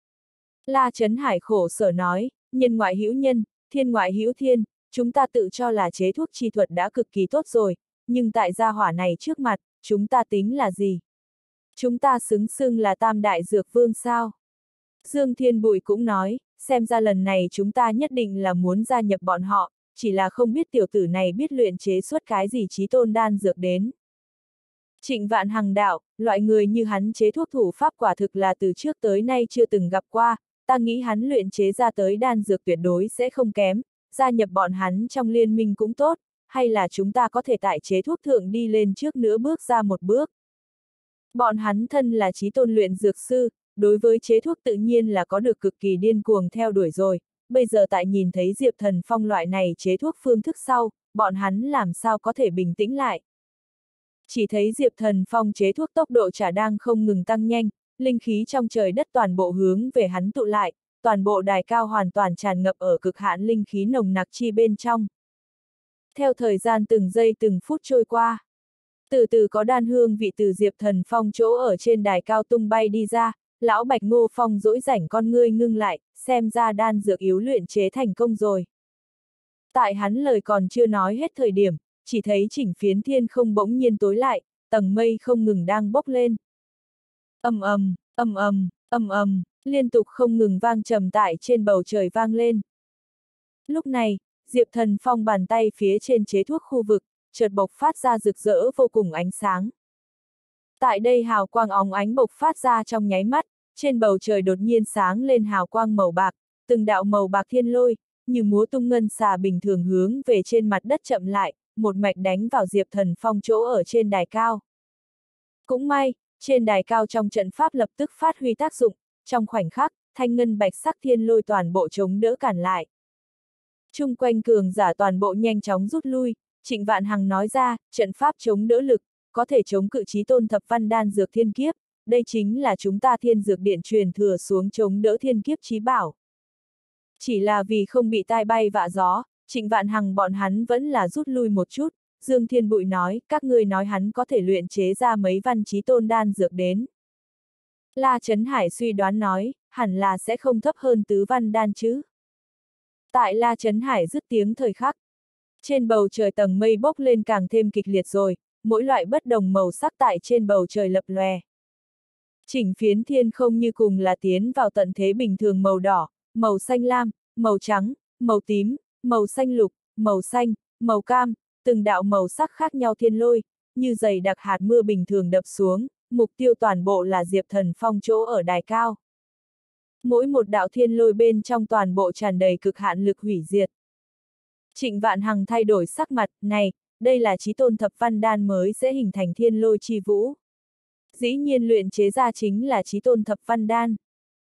La Trấn Hải khổ sở nói, nhân ngoại hữu nhân, thiên ngoại hữu thiên. Chúng ta tự cho là chế thuốc chi thuật đã cực kỳ tốt rồi, nhưng tại gia hỏa này trước mặt, chúng ta tính là gì? Chúng ta xứng xưng là tam đại dược vương sao? Dương Thiên Bụi cũng nói, xem ra lần này chúng ta nhất định là muốn gia nhập bọn họ, chỉ là không biết tiểu tử này biết luyện chế xuất cái gì chí tôn đan dược đến. Trịnh Vạn Hằng đạo, loại người như hắn chế thuốc thủ pháp quả thực là từ trước tới nay chưa từng gặp qua, ta nghĩ hắn luyện chế ra tới đan dược tuyệt đối sẽ không kém, gia nhập bọn hắn trong liên minh cũng tốt, hay là chúng ta có thể tại chế thuốc thượng đi lên trước nữa bước ra một bước. Bọn hắn thân là chí tôn luyện dược sư, đối với chế thuốc tự nhiên là có được cực kỳ điên cuồng theo đuổi rồi, bây giờ tại nhìn thấy Diệp Thần Phong loại này chế thuốc phương thức sau, bọn hắn làm sao có thể bình tĩnh lại. Chỉ thấy Diệp Thần Phong chế thuốc tốc độ chả đang không ngừng tăng nhanh, linh khí trong trời đất toàn bộ hướng về hắn tụ lại, toàn bộ đài cao hoàn toàn tràn ngập ở cực hạn linh khí nồng nặc chi bên trong. Theo thời gian từng giây từng phút trôi qua, từ từ có đan hương vị từ Diệp Thần Phong chỗ ở trên đài cao tung bay đi ra, lão Bạch Ngô Phong dỗi rảnh con ngươi ngưng lại, xem ra đan dược yếu luyện chế thành công rồi. Tại hắn lời còn chưa nói hết thời điểm, chỉ thấy chỉnh phiến thiên không bỗng nhiên tối lại, tầng mây không ngừng đang bốc lên. Ầm ầm, ầm ầm, ầm ầm, liên tục không ngừng vang trầm tại trên bầu trời vang lên. Lúc này, Diệp Thần Phong bàn tay phía trên chế thuốc khu vực, chợt bộc phát ra rực rỡ vô cùng ánh sáng. Tại đây hào quang óng ánh bộc phát ra trong nháy mắt, trên bầu trời đột nhiên sáng lên hào quang màu bạc, từng đạo màu bạc thiên lôi, như múa tung ngân xà bình thường hướng về trên mặt đất chậm lại, một mạch đánh vào Diệp Thần Phong chỗ ở trên đài cao. Cũng may, trên đài cao trong trận pháp lập tức phát huy tác dụng, trong khoảnh khắc, thanh ngân bạch sắc thiên lôi toàn bộ chống đỡ cản lại. Chung quanh cường giả toàn bộ nhanh chóng rút lui, Trịnh Vạn Hằng nói ra, trận pháp chống đỡ lực, có thể chống cự chí tôn thập văn đan dược thiên kiếp, đây chính là chúng ta thiên dược điện truyền thừa xuống chống đỡ thiên kiếp chí bảo. Chỉ là vì không bị tai bay vạ gió, Trịnh Vạn Hằng bọn hắn vẫn là rút lui một chút, Dương Thiên Bụi nói, các ngươi nói hắn có thể luyện chế ra mấy văn chí tôn đan dược đến. La Trấn Hải suy đoán nói, hẳn là sẽ không thấp hơn tứ văn đan chứ. Tại La Trấn Hải dứt tiếng thời khắc, trên bầu trời tầng mây bốc lên càng thêm kịch liệt rồi, mỗi loại bất đồng màu sắc tại trên bầu trời lập lòe. Chỉnh phiến thiên không như cùng là tiến vào tận thế bình thường màu đỏ, màu xanh lam, màu trắng, màu tím, màu xanh lục, màu xanh, màu cam, từng đạo màu sắc khác nhau thiên lôi, như dày đặc hạt mưa bình thường đập xuống, mục tiêu toàn bộ là Diệp Thần Phong chỗ ở đài cao. Mỗi một đạo thiên lôi bên trong toàn bộ tràn đầy cực hạn lực hủy diệt. Trịnh Vạn Hằng thay đổi sắc mặt, này, đây là chí tôn thập văn đan mới sẽ hình thành thiên lôi chi vũ. Dĩ nhiên luyện chế ra chính là chí tôn thập văn đan.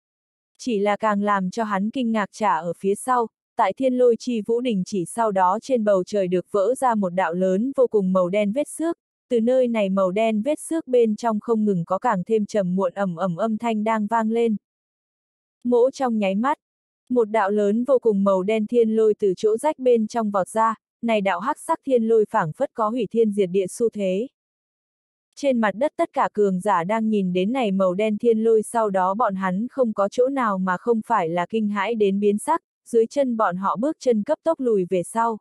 Chỉ là càng làm cho hắn kinh ngạc trả ở phía sau, tại thiên lôi chi vũ đình chỉ sau đó trên bầu trời được vỡ ra một đạo lớn vô cùng màu đen vết xước, từ nơi này màu đen vết xước bên trong không ngừng có càng thêm trầm muộn ầm ầm âm thanh đang vang lên. Mỗ trong nháy mắt, một đạo lớn vô cùng màu đen thiên lôi từ chỗ rách bên trong vọt ra, này đạo hắc sắc thiên lôi phảng phất có hủy thiên diệt địa xu thế. Trên mặt đất tất cả cường giả đang nhìn đến này màu đen thiên lôi sau đó bọn hắn không có chỗ nào mà không phải là kinh hãi đến biến sắc, dưới chân bọn họ bước chân cấp tốc lùi về sau.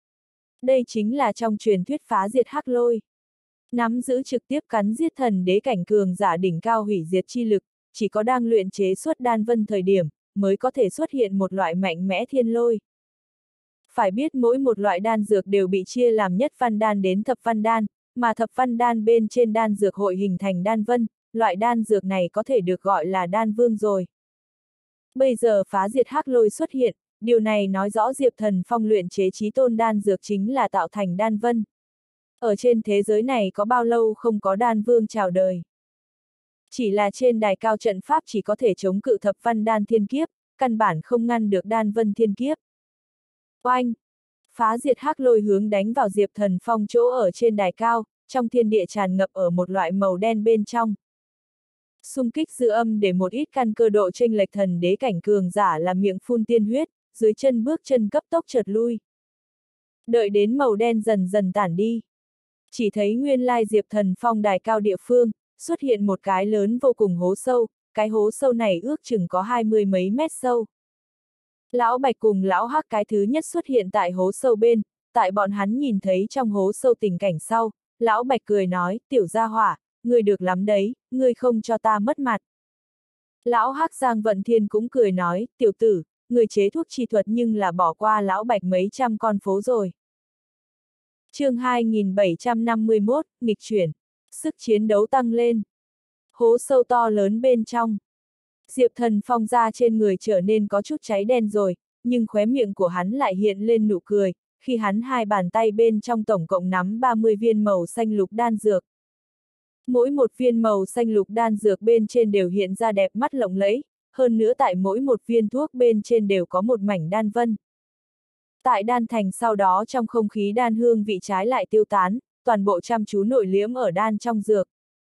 Đây chính là trong truyền thuyết phá diệt hắc lôi. Nắm giữ trực tiếp cắn giết thần đế cảnh cường giả đỉnh cao hủy diệt chi lực, chỉ có đang luyện chế xuất đan vân thời điểm, mới có thể xuất hiện một loại mạnh mẽ thiên lôi. Phải biết mỗi một loại đan dược đều bị chia làm nhất văn đan đến thập văn đan, mà thập văn đan bên trên đan dược hội hình thành đan vân, loại đan dược này có thể được gọi là đan vương rồi. Bây giờ phá diệt hắc lôi xuất hiện, điều này nói rõ Diệp Thần Phong luyện chế chí tôn đan dược chính là tạo thành đan vân. Ở trên thế giới này có bao lâu không có đan vương chào đời. Chỉ là trên đài cao trận pháp chỉ có thể chống cự thập văn đan thiên kiếp, căn bản không ngăn được đan vân thiên kiếp. Oanh! Phá diệt hắc lôi hướng đánh vào Diệp Thần Phong chỗ ở trên đài cao, trong thiên địa tràn ngập ở một loại màu đen bên trong. Xung kích dư âm để một ít căn cơ độ chênh lệch thần đế cảnh cường giả là miệng phun tiên huyết, dưới chân bước chân cấp tốc trượt lui. Đợi đến màu đen dần dần tản đi. Chỉ thấy nguyên lai Diệp Thần Phong đài cao địa phương, xuất hiện một cái lớn vô cùng hố sâu, cái hố sâu này ước chừng có 20 mấy mét sâu. Lão Bạch cùng Lão Hắc cái thứ nhất xuất hiện tại hố sâu bên, tại bọn hắn nhìn thấy trong hố sâu tình cảnh sau, Lão Bạch cười nói, tiểu gia hỏa, ngươi được lắm đấy, ngươi không cho ta mất mặt. Lão Hắc Giang Vận Thiên cũng cười nói, tiểu tử, người chế thuốc chi thuật nhưng là bỏ qua Lão Bạch mấy trăm con phố rồi. Chương 2751, nghịch chuyển. sức chiến đấu tăng lên. Hố sâu to lớn bên trong. Diệp Thần Phong da trên người trở nên có chút cháy đen rồi, nhưng khóe miệng của hắn lại hiện lên nụ cười, khi hắn hai bàn tay bên trong tổng cộng nắm 30 viên màu xanh lục đan dược. Mỗi một viên màu xanh lục đan dược bên trên đều hiện ra đẹp mắt lộng lẫy, hơn nữa tại mỗi một viên thuốc bên trên đều có một mảnh đan vân. Tại đan thành sau đó trong không khí đan hương vị trái lại tiêu tán, toàn bộ chăm chú nội liễm ở đan trong dược.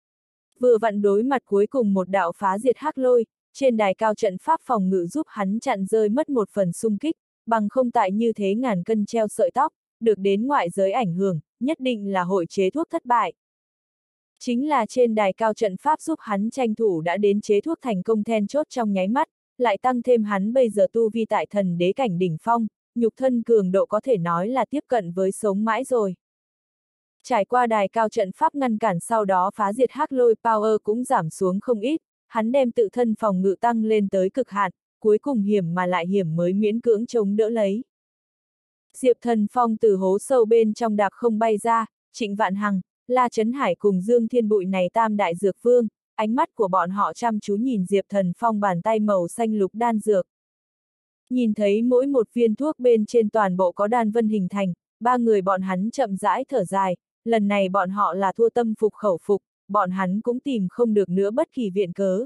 Vừa vặn đối mặt cuối cùng một đạo phá diệt hắc lôi, trên đài cao trận pháp phòng ngự giúp hắn chặn rơi mất một phần xung kích, bằng không tại như thế ngàn cân treo sợi tóc, được đến ngoại giới ảnh hưởng, nhất định là hội chế thuốc thất bại. Chính là trên đài cao trận pháp giúp hắn tranh thủ đã đến chế thuốc thành công then chốt trong nháy mắt, lại tăng thêm hắn bây giờ tu vi tại thần đế cảnh đỉnh phong, nhục thân cường độ có thể nói là tiếp cận với sống mãi rồi. Trải qua đài cao trận pháp ngăn cản sau đó phá diệt hắc lôi power cũng giảm xuống không ít, hắn đem tự thân phòng ngự tăng lên tới cực hạn, cuối cùng hiểm mà lại hiểm mới miễn cưỡng chống đỡ lấy. Diệp Thần Phong từ hố sâu bên trong đạp không bay ra, Trịnh Vạn Hằng, La Chấn Hải cùng Dương Thiên Bụi này tam đại dược vương, ánh mắt của bọn họ chăm chú nhìn Diệp Thần Phong bàn tay màu xanh lục đan dược. Nhìn thấy mỗi một viên thuốc bên trên toàn bộ có đan vân hình thành, ba người bọn hắn chậm rãi thở dài, lần này bọn họ là thua tâm phục khẩu phục, bọn hắn cũng tìm không được nữa bất kỳ viện cớ.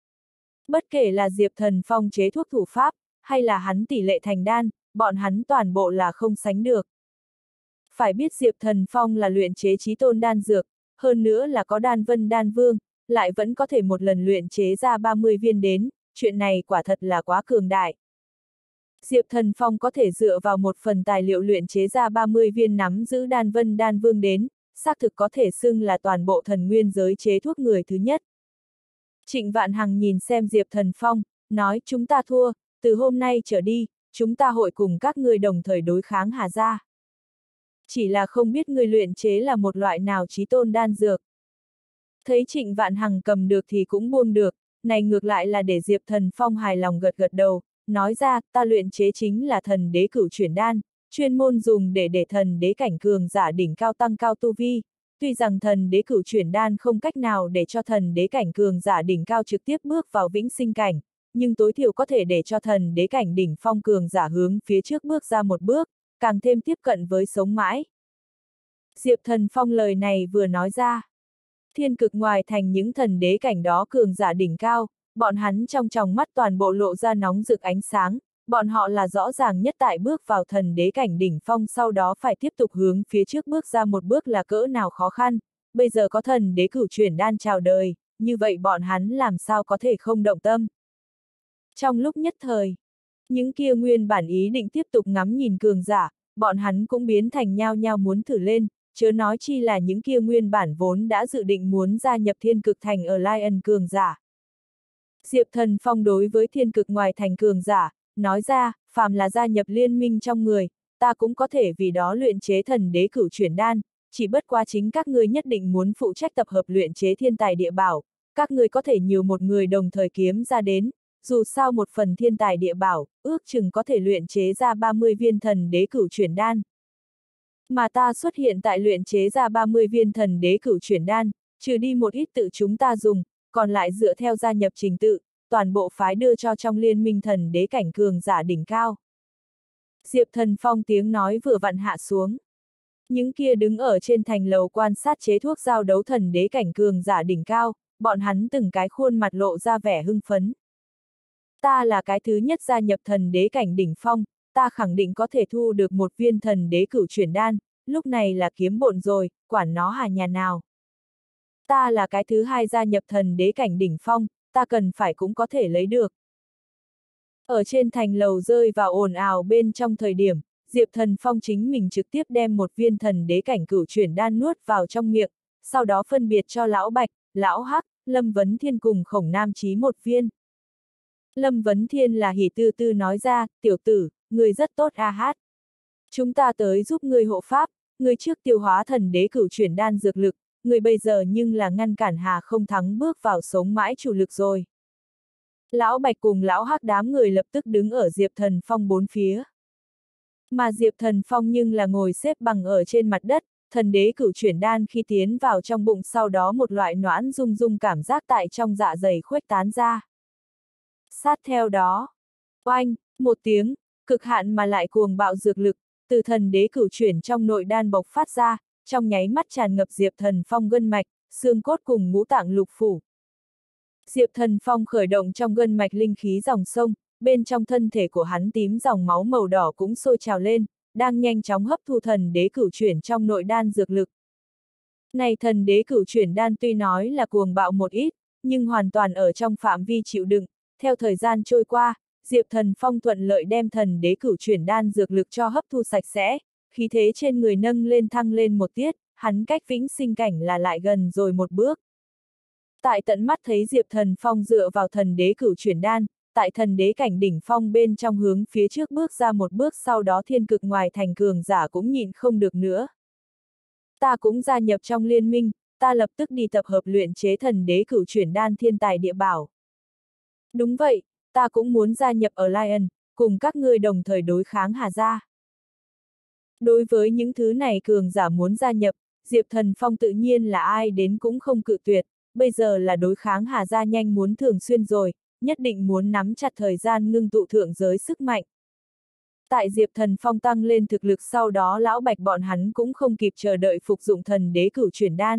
Bất kể là Diệp Thần Phong chế thuốc thủ pháp, hay là hắn tỷ lệ thành đan, bọn hắn toàn bộ là không sánh được. Phải biết Diệp Thần Phong là luyện chế chí tôn đan dược, hơn nữa là có đan vân đan vương, lại vẫn có thể một lần luyện chế ra 30 viên đến, chuyện này quả thật là quá cường đại. Diệp Thần Phong có thể dựa vào một phần tài liệu luyện chế ra 30 viên nắm giữ đan vân đan vương đến, xác thực có thể xưng là toàn bộ thần nguyên giới chế thuốc người thứ nhất. Trịnh Vạn Hằng nhìn xem Diệp Thần Phong, nói chúng ta thua, từ hôm nay trở đi, chúng ta hội cùng các ngươi đồng thời đối kháng Hà gia. Chỉ là không biết người luyện chế là một loại nào chí tôn đan dược. Thấy Trịnh Vạn Hằng cầm được thì cũng buông được, này ngược lại là để Diệp Thần Phong hài lòng gật gật đầu, nói ra, ta luyện chế chính là thần đế cửu chuyển đan, chuyên môn dùng để thần đế cảnh cường giả đỉnh cao tăng cao tu vi. Tuy rằng thần đế cửu chuyển đan không cách nào để cho thần đế cảnh cường giả đỉnh cao trực tiếp bước vào vĩnh sinh cảnh, nhưng tối thiểu có thể để cho thần đế cảnh đỉnh phong cường giả hướng phía trước bước ra một bước, càng thêm tiếp cận với sống mãi. Diệp Thần Phong lời này vừa nói ra, thiên cực ngoài thành những thần đế cảnh đó cường giả đỉnh cao, bọn hắn trong tròng mắt toàn bộ lộ ra nóng rực ánh sáng, bọn họ là rõ ràng nhất tại bước vào thần đế cảnh đỉnh phong sau đó phải tiếp tục hướng phía trước bước ra một bước là cỡ nào khó khăn, bây giờ có thần đế cửu chuyển đan chào đời, như vậy bọn hắn làm sao có thể không động tâm. Trong lúc nhất thời, những kia nguyên bản ý định tiếp tục ngắm nhìn cường giả, bọn hắn cũng biến thành nhao nhao muốn thử lên, chớ nói chi là những kia nguyên bản vốn đã dự định muốn gia nhập thiên cực thành ở Lion cường giả. Diệp Thần Phong đối với thiên cực ngoài thành cường giả, nói ra, phàm là gia nhập liên minh trong người, ta cũng có thể vì đó luyện chế thần đế cửu chuyển đan, chỉ bất quá chính các ngươi nhất định muốn phụ trách tập hợp luyện chế thiên tài địa bảo, các ngươi có thể nhiều một người đồng thời kiếm ra đến, dù sao một phần thiên tài địa bảo, ước chừng có thể luyện chế ra 30 viên thần đế cửu chuyển đan. Mà ta xuất hiện tại luyện chế ra 30 viên thần đế cửu chuyển đan, trừ đi một ít tự chúng ta dùng, còn lại dựa theo gia nhập trình tự, toàn bộ phái đưa cho trong liên minh thần đế cảnh cường giả đỉnh cao. Diệp Thần Phong tiếng nói vừa vặn hạ xuống. Những kia đứng ở trên thành lầu quan sát chế thuốc giao đấu thần đế cảnh cường giả đỉnh cao, bọn hắn từng cái khuôn mặt lộ ra vẻ hưng phấn. Ta là cái thứ nhất gia nhập thần đế cảnh đỉnh phong, ta khẳng định có thể thu được một viên thần đế cửu chuyển đan, lúc này là kiếm bộn rồi, quản nó hà nhà nào. Ta là cái thứ hai gia nhập thần đế cảnh đỉnh phong, ta cần phải cũng có thể lấy được. Ở trên thành lầu rơi vào ồn ào bên trong thời điểm, Diệp Thần Phong chính mình trực tiếp đem một viên thần đế cảnh cửu chuyển đan nuốt vào trong miệng, sau đó phân biệt cho Lão Bạch, Lão Hắc, Lâm Vấn Thiên cùng Khổng Nam Chí một viên. Lâm Vấn Thiên là hỉ tư tư nói ra, tiểu tử, người rất tốt a hát. Chúng ta tới giúp người hộ pháp, người trước tiêu hóa thần đế cửu chuyển đan dược lực, người bây giờ nhưng là ngăn cản Hà không thắng bước vào sống mãi chủ lực rồi. Lão Bạch cùng Lão Hắc đám người lập tức đứng ở Diệp Thần Phong bốn phía. Mà Diệp Thần Phong nhưng là ngồi xếp bằng ở trên mặt đất, thần đế cửu chuyển đan khi tiến vào trong bụng sau đó một loại noãn rung rung cảm giác tại trong dạ dày khuếch tán ra. Sát theo đó, oanh, một tiếng, cực hạn mà lại cuồng bạo dược lực, từ thần đế cửu chuyển trong nội đan bộc phát ra, trong nháy mắt tràn ngập Diệp Thần Phong gân mạch, xương cốt cùng ngũ tạng lục phủ. Diệp Thần Phong khởi động trong gân mạch linh khí dòng sông, bên trong thân thể của hắn tím dòng máu màu đỏ cũng sôi trào lên, đang nhanh chóng hấp thu thần đế cửu chuyển trong nội đan dược lực. Này thần đế cửu chuyển đan tuy nói là cuồng bạo một ít, nhưng hoàn toàn ở trong phạm vi chịu đựng, theo thời gian trôi qua, Diệp Thần Phong thuận lợi đem thần đế cửu chuyển đan dược lực cho hấp thu sạch sẽ, khí thế trên người nâng lên thăng lên một tiết, hắn cách vĩnh sinh cảnh là lại gần rồi một bước. Tại tận mắt thấy Diệp Thần Phong dựa vào thần đế cửu chuyển đan, tại thần đế cảnh đỉnh phong bên trong hướng phía trước bước ra một bước, sau đó thiên cực ngoài thành cường giả cũng nhịn không được nữa. Ta cũng gia nhập trong liên minh, ta lập tức đi tập hợp luyện chế thần đế cửu chuyển đan thiên tài địa bảo. Đúng vậy, ta cũng muốn gia nhập ở Lion, cùng các ngươi đồng thời đối kháng Hà Gia. Đối với những thứ này cường giả muốn gia nhập, Diệp Thần Phong tự nhiên là ai đến cũng không cự tuyệt, bây giờ là đối kháng Hà Gia nhanh muốn thường xuyên rồi, nhất định muốn nắm chặt thời gian ngưng tụ thượng giới sức mạnh. Tại Diệp Thần Phong tăng lên thực lực sau đó lão Bạch bọn hắn cũng không kịp chờ đợi phục dụng thần đế cửu chuyển đan.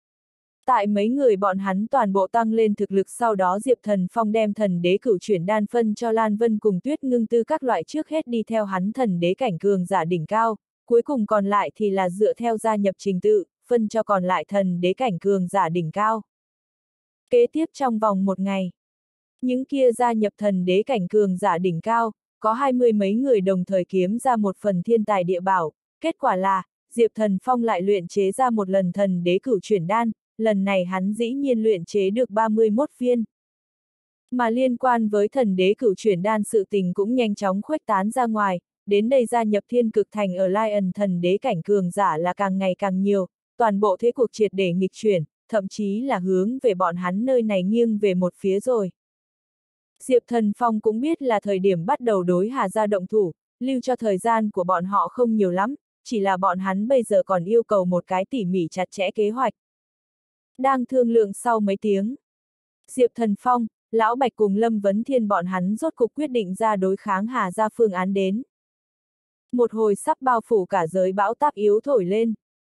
Tại mấy người bọn hắn toàn bộ tăng lên thực lực sau đó Diệp Thần Phong đem thần đế cửu chuyển đan phân cho Lan Vân cùng Tuyết Ngưng Tư các loại trước hết đi theo hắn thần đế cảnh cường giả đỉnh cao, cuối cùng còn lại thì là dựa theo gia nhập trình tự, phân cho còn lại thần đế cảnh cường giả đỉnh cao. Kế tiếp trong vòng một ngày, những kia gia nhập thần đế cảnh cường giả đỉnh cao, có 20 mấy người đồng thời kiếm ra một phần thiên tài địa bảo, kết quả là, Diệp Thần Phong lại luyện chế ra một lần thần đế cửu chuyển đan, lần này hắn dĩ nhiên luyện chế được 31 viên. Mà liên quan với thần đế cửu chuyển đan sự tình cũng nhanh chóng khuếch tán ra ngoài, đến đây gia nhập thiên cực thành ở Lion thần đế cảnh cường giả là càng ngày càng nhiều, toàn bộ thế cuộc triệt để nghịch chuyển, thậm chí là hướng về bọn hắn nơi này nghiêng về một phía rồi. Diệp Thần Phong cũng biết là thời điểm bắt đầu đối Hà Gia động thủ, lưu cho thời gian của bọn họ không nhiều lắm, chỉ là bọn hắn bây giờ còn yêu cầu một cái tỉ mỉ chặt chẽ kế hoạch. Đang thương lượng sau mấy tiếng, Diệp Thần Phong, Lão Bạch cùng Lâm Vấn Thiên bọn hắn rốt cục quyết định ra đối kháng Hà Gia phương án đến. Một hồi sắp bao phủ cả giới bão táp yếu thổi lên.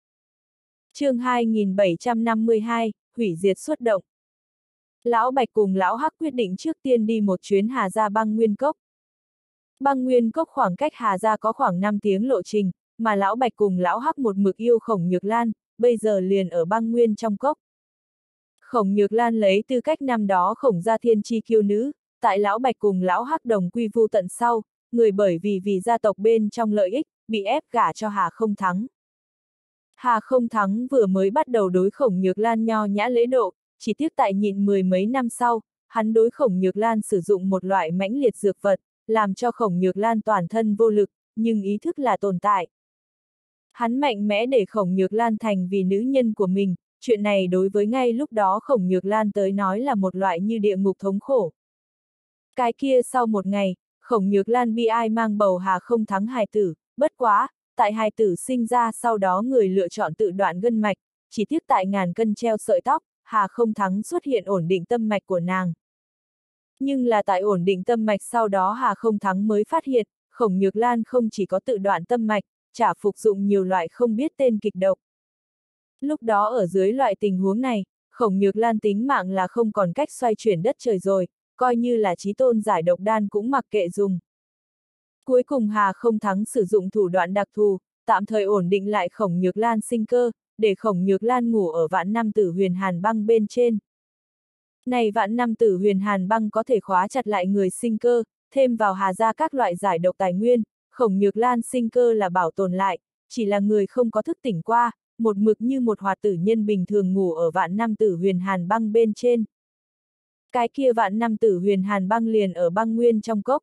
Chương 2752, hủy diệt xuất động. Lão Bạch cùng Lão Hắc quyết định trước tiên đi một chuyến Hà Gia băng nguyên cốc. Băng nguyên cốc khoảng cách Hà Gia có khoảng 5 tiếng lộ trình, mà Lão Bạch cùng Lão Hắc một mực yêu Khổng Nhược Lan, bây giờ liền ở băng nguyên trong cốc. Khổng Nhược Lan lấy tư cách năm đó Khổng gia thiên chi kiêu nữ, tại Lão Bạch cùng Lão Hắc đồng quy vu tận sau, người bởi vì gia tộc bên trong lợi ích, bị ép gả cho Hà Không Thắng. Hà Không Thắng vừa mới bắt đầu đối Khổng Nhược Lan nho nhã lễ độ, chỉ tiếc tại nhịn 10 mấy năm sau, hắn đối Khổng Nhược Lan sử dụng một loại mãnh liệt dược vật, làm cho Khổng Nhược Lan toàn thân vô lực, nhưng ý thức là tồn tại. Hắn mạnh mẽ để Khổng Nhược Lan thành vì nữ nhân của mình, chuyện này đối với ngay lúc đó Khổng Nhược Lan tới nói là một loại như địa ngục thống khổ. Cái kia sau một ngày, Khổng Nhược Lan bi ai mang bầu Hà Không Thắng hài tử, bất quá, tại hài tử sinh ra sau đó người lựa chọn tự đoạn gân mạch, chỉ tiếc tại ngàn cân treo sợi tóc, Hà Không Thắng xuất hiện ổn định tâm mạch của nàng. Nhưng là tại ổn định tâm mạch sau đó Hà Không Thắng mới phát hiện, Khổng Nhược Lan không chỉ có tự đoạn tâm mạch, chả phục dụng nhiều loại không biết tên kịch độc. Lúc đó ở dưới loại tình huống này, Khổng Nhược Lan tính mạng là không còn cách xoay chuyển đất trời rồi, coi như là chí tôn giải độc đan cũng mặc kệ dùng. Cuối cùng Hà Không Thắng sử dụng thủ đoạn đặc thù, tạm thời ổn định lại Khổng Nhược Lan sinh cơ, để Khổng Nhược Lan ngủ ở vạn năm tử huyền hàn băng bên trên. Này vạn năm tử huyền hàn băng có thể khóa chặt lại người sinh cơ, thêm vào Hà Gia các loại giải độc tài nguyên, Khổng Nhược Lan sinh cơ là bảo tồn lại, chỉ là người không có thức tỉnh qua, một mực như một hoạt tử nhân bình thường ngủ ở vạn năm tử huyền hàn băng bên trên. Cái kia vạn năm tử huyền hàn băng liền ở băng nguyên trong cốc.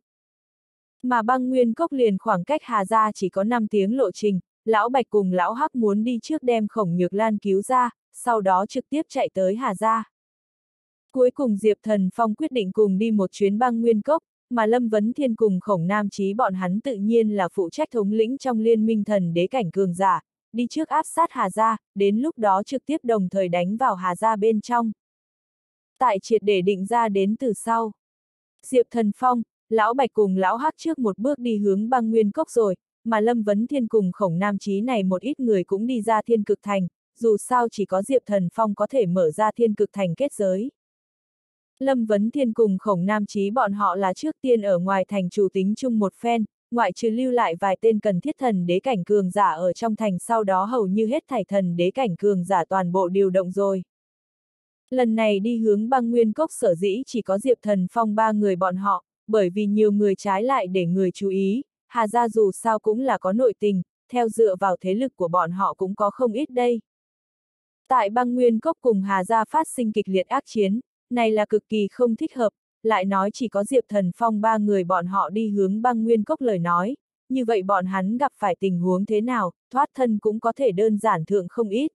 Mà băng nguyên cốc liền khoảng cách Hà Gia chỉ có 5 tiếng lộ trình, Lão Bạch cùng Lão Hắc muốn đi trước đem Khổng Nhược Lan cứu ra, sau đó trực tiếp chạy tới Hà Gia. Cuối cùng Diệp Thần Phong quyết định cùng đi một chuyến băng nguyên cốc, mà Lâm Vấn Thiên cùng Khổng Nam Chí bọn hắn tự nhiên là phụ trách thống lĩnh trong liên minh thần đế cảnh cường giả, đi trước áp sát Hà gia, đến lúc đó trực tiếp đồng thời đánh vào Hà gia bên trong. Tại triệt để định ra đến từ sau. Diệp Thần Phong, Lão Bạch cùng Lão Hắc trước một bước đi hướng Băng Nguyên Cốc rồi, mà Lâm Vấn Thiên cùng Khổng Nam Chí này một ít người cũng đi ra Thiên Cực Thành, dù sao chỉ có Diệp Thần Phong có thể mở ra Thiên Cực Thành kết giới. Lâm Vấn Thiên cùng Khổng Nam Chí bọn họ là trước tiên ở ngoài thành chủ tính chung một phen, ngoại trừ lưu lại vài tên cần thiết thần đế cảnh cường giả ở trong thành, sau đó hầu như hết thảy thần đế cảnh cường giả toàn bộ điều động rồi. Lần này đi hướng Băng Nguyên Cốc sở dĩ chỉ có Diệp Thần Phong ba người bọn họ, bởi vì nhiều người trái lại để người chú ý, Hà gia dù sao cũng là có nội tình, theo dựa vào thế lực của bọn họ cũng có không ít đây. Tại Băng Nguyên Cốc cùng Hà gia phát sinh kịch liệt ác chiến, này là cực kỳ không thích hợp, lại nói chỉ có Diệp Thần Phong ba người bọn họ đi hướng Băng Nguyên Cốc lời nói, như vậy bọn hắn gặp phải tình huống thế nào, thoát thân cũng có thể đơn giản thượng không ít.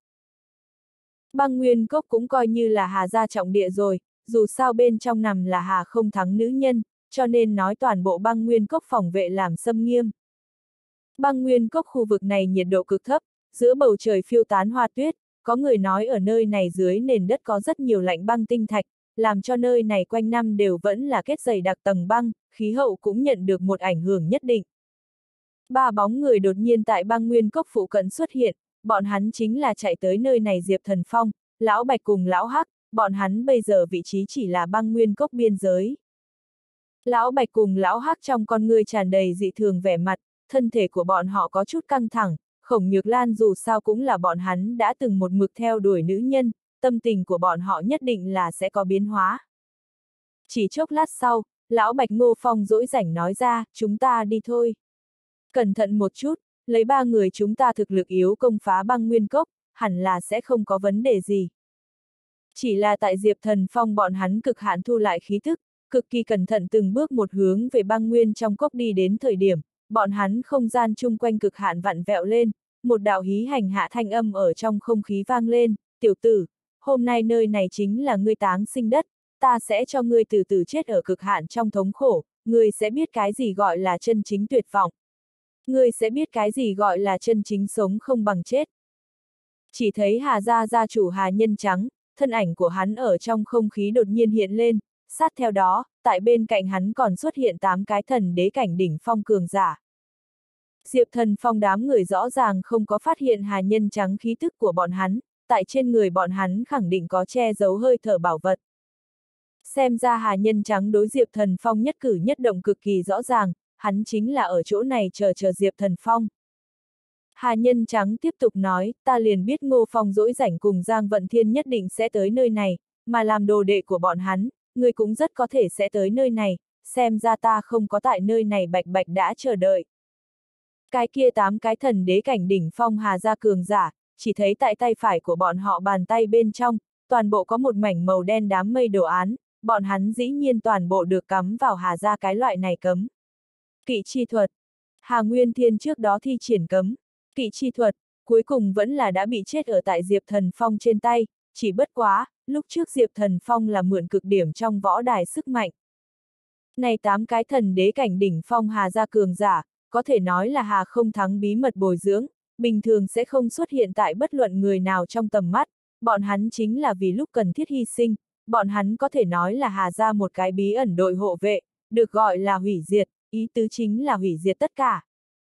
Băng Nguyên Cốc cũng coi như là Hà gia trọng địa rồi, dù sao bên trong nằm là Hà không thắng nữ nhân, cho nên nói toàn bộ Băng Nguyên Cốc phòng vệ làm xâm nghiêm. Băng Nguyên Cốc khu vực này nhiệt độ cực thấp, giữa bầu trời phiêu tán hoa tuyết, có người nói ở nơi này dưới nền đất có rất nhiều lạnh băng tinh thạch, làm cho nơi này quanh năm đều vẫn là kết dày đặc tầng băng, khí hậu cũng nhận được một ảnh hưởng nhất định. Ba bóng người đột nhiên tại Băng Nguyên Cốc phụ cận xuất hiện, bọn hắn chính là chạy tới nơi này Diệp Thần Phong, Lão Bạch cùng Lão Hắc, bọn hắn bây giờ vị trí chỉ là Băng Nguyên Cốc biên giới. Lão Bạch cùng Lão Hắc trong con ngươi tràn đầy dị thường vẻ mặt, thân thể của bọn họ có chút căng thẳng, Khổng Nhược Lan dù sao cũng là bọn hắn đã từng một mực theo đuổi nữ nhân, tâm tình của bọn họ nhất định là sẽ có biến hóa. Chỉ chốc lát sau, Lão Bạch Ngô Phong dỗi rảnh nói ra, chúng ta đi thôi. Cẩn thận một chút, lấy ba người chúng ta thực lực yếu công phá Băng Nguyên Cốc, hẳn là sẽ không có vấn đề gì. Chỉ là tại Diệp Thần Phong bọn hắn cực hạn thu lại khí thức, cực kỳ cẩn thận từng bước một hướng về băng nguyên trong cốc đi đến thời điểm, bọn hắn không gian chung quanh cực hạn vặn vẹo lên, một đạo hí hành hạ thanh âm ở trong không khí vang lên, tiểu tử, hôm nay nơi này chính là ngươi táng sinh đất, ta sẽ cho ngươi từ từ chết ở cực hạn trong thống khổ, ngươi sẽ biết cái gì gọi là chân chính tuyệt vọng. Ngươi sẽ biết cái gì gọi là chân chính sống không bằng chết. Chỉ thấy Hà gia gia chủ Hà Nhân Trắng, thân ảnh của hắn ở trong không khí đột nhiên hiện lên, sát theo đó, tại bên cạnh hắn còn xuất hiện 8 cái thần đế cảnh đỉnh phong cường giả. Diệp Thần Phong đám người rõ ràng không có phát hiện Hà Nhân Trắng khí tức của bọn hắn, tại trên người bọn hắn khẳng định có che giấu hơi thở bảo vật. Xem ra Hà Nhân Trắng đối Diệp Thần Phong nhất cử nhất động cực kỳ rõ ràng, hắn chính là ở chỗ này chờ Diệp Thần Phong. Hà Nhân Trắng tiếp tục nói, ta liền biết Ngô Phong dỗi rảnh cùng Giang Vận Thiên nhất định sẽ tới nơi này, mà làm đồ đệ của bọn hắn, người cũng rất có thể sẽ tới nơi này, xem ra ta không có tại nơi này bạch bạch đã chờ đợi. Cái kia 8 cái thần đế cảnh đỉnh phong Hà gia cường giả, chỉ thấy tại tay phải của bọn họ bàn tay bên trong, toàn bộ có một mảnh màu đen đám mây đồ án, bọn hắn dĩ nhiên toàn bộ được cắm vào Hà gia cái loại này cấm. Kỵ chi thuật. Hà Nguyên Thiên trước đó thi triển cấm. Kỵ chi thuật, cuối cùng vẫn là đã bị chết ở tại Diệp Thần Phong trên tay, chỉ bất quá, lúc trước Diệp Thần Phong là mượn cực điểm trong võ đài sức mạnh. Này 8 cái thần đế cảnh đỉnh phong Hà gia cường giả, có thể nói là Hà không thắng bí mật bồi dưỡng, bình thường sẽ không xuất hiện tại bất luận người nào trong tầm mắt, bọn hắn chính là vì lúc cần thiết hy sinh, bọn hắn có thể nói là Hà gia một cái bí ẩn đội hộ vệ, được gọi là hủy diệt, ý tứ chính là hủy diệt tất cả.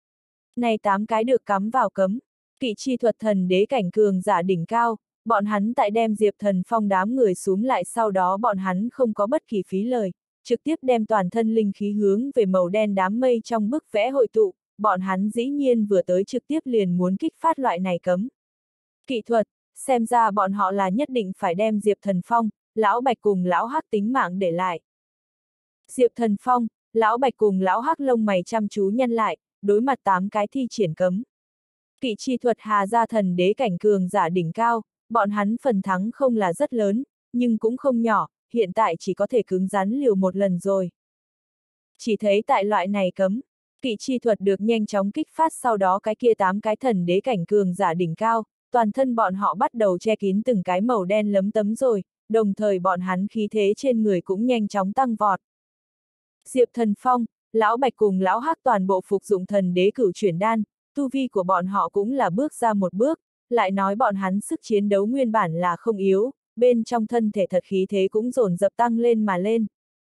Này 8 cái được cắm vào cấm, kỵ chi thuật thần đế cảnh cường giả đỉnh cao, bọn hắn tại đem Diệp Thần Phong đám người xuống lại sau đó bọn hắn không có bất kỳ phí lời, trực tiếp đem toàn thân linh khí hướng về màu đen đám mây trong bức vẽ hội tụ, bọn hắn dĩ nhiên vừa tới trực tiếp liền muốn kích phát loại này cấm. Kỵ thuật, xem ra bọn họ là nhất định phải đem Diệp Thần Phong, Lão Bạch cùng Lão Hắc tính mạng để lại. Diệp Thần Phong, Lão Bạch cùng Lão Hắc lông mày chăm chú nhăn lại, đối mặt 8 cái thi triển cấm. Kỵ chi thuật Hà gia thần đế cảnh cường giả đỉnh cao, bọn hắn phần thắng không là rất lớn, nhưng cũng không nhỏ, hiện tại chỉ có thể cứng rắn liều một lần rồi. Chỉ thấy tại loại này cấm, kỵ chi thuật được nhanh chóng kích phát sau đó cái kia 8 cái thần đế cảnh cường giả đỉnh cao, toàn thân bọn họ bắt đầu che kín từng cái màu đen lấm tấm rồi, đồng thời bọn hắn khí thế trên người cũng nhanh chóng tăng vọt. Diệp Thần Phong, Lão Bạch cùng Lão Hắc toàn bộ phục dụng thần đế cửu chuyển đan, tu vi của bọn họ cũng là bước ra một bước, lại nói bọn hắn sức chiến đấu nguyên bản là không yếu, bên trong thân thể thật khí thế cũng dồn dập tăng lên mà lên.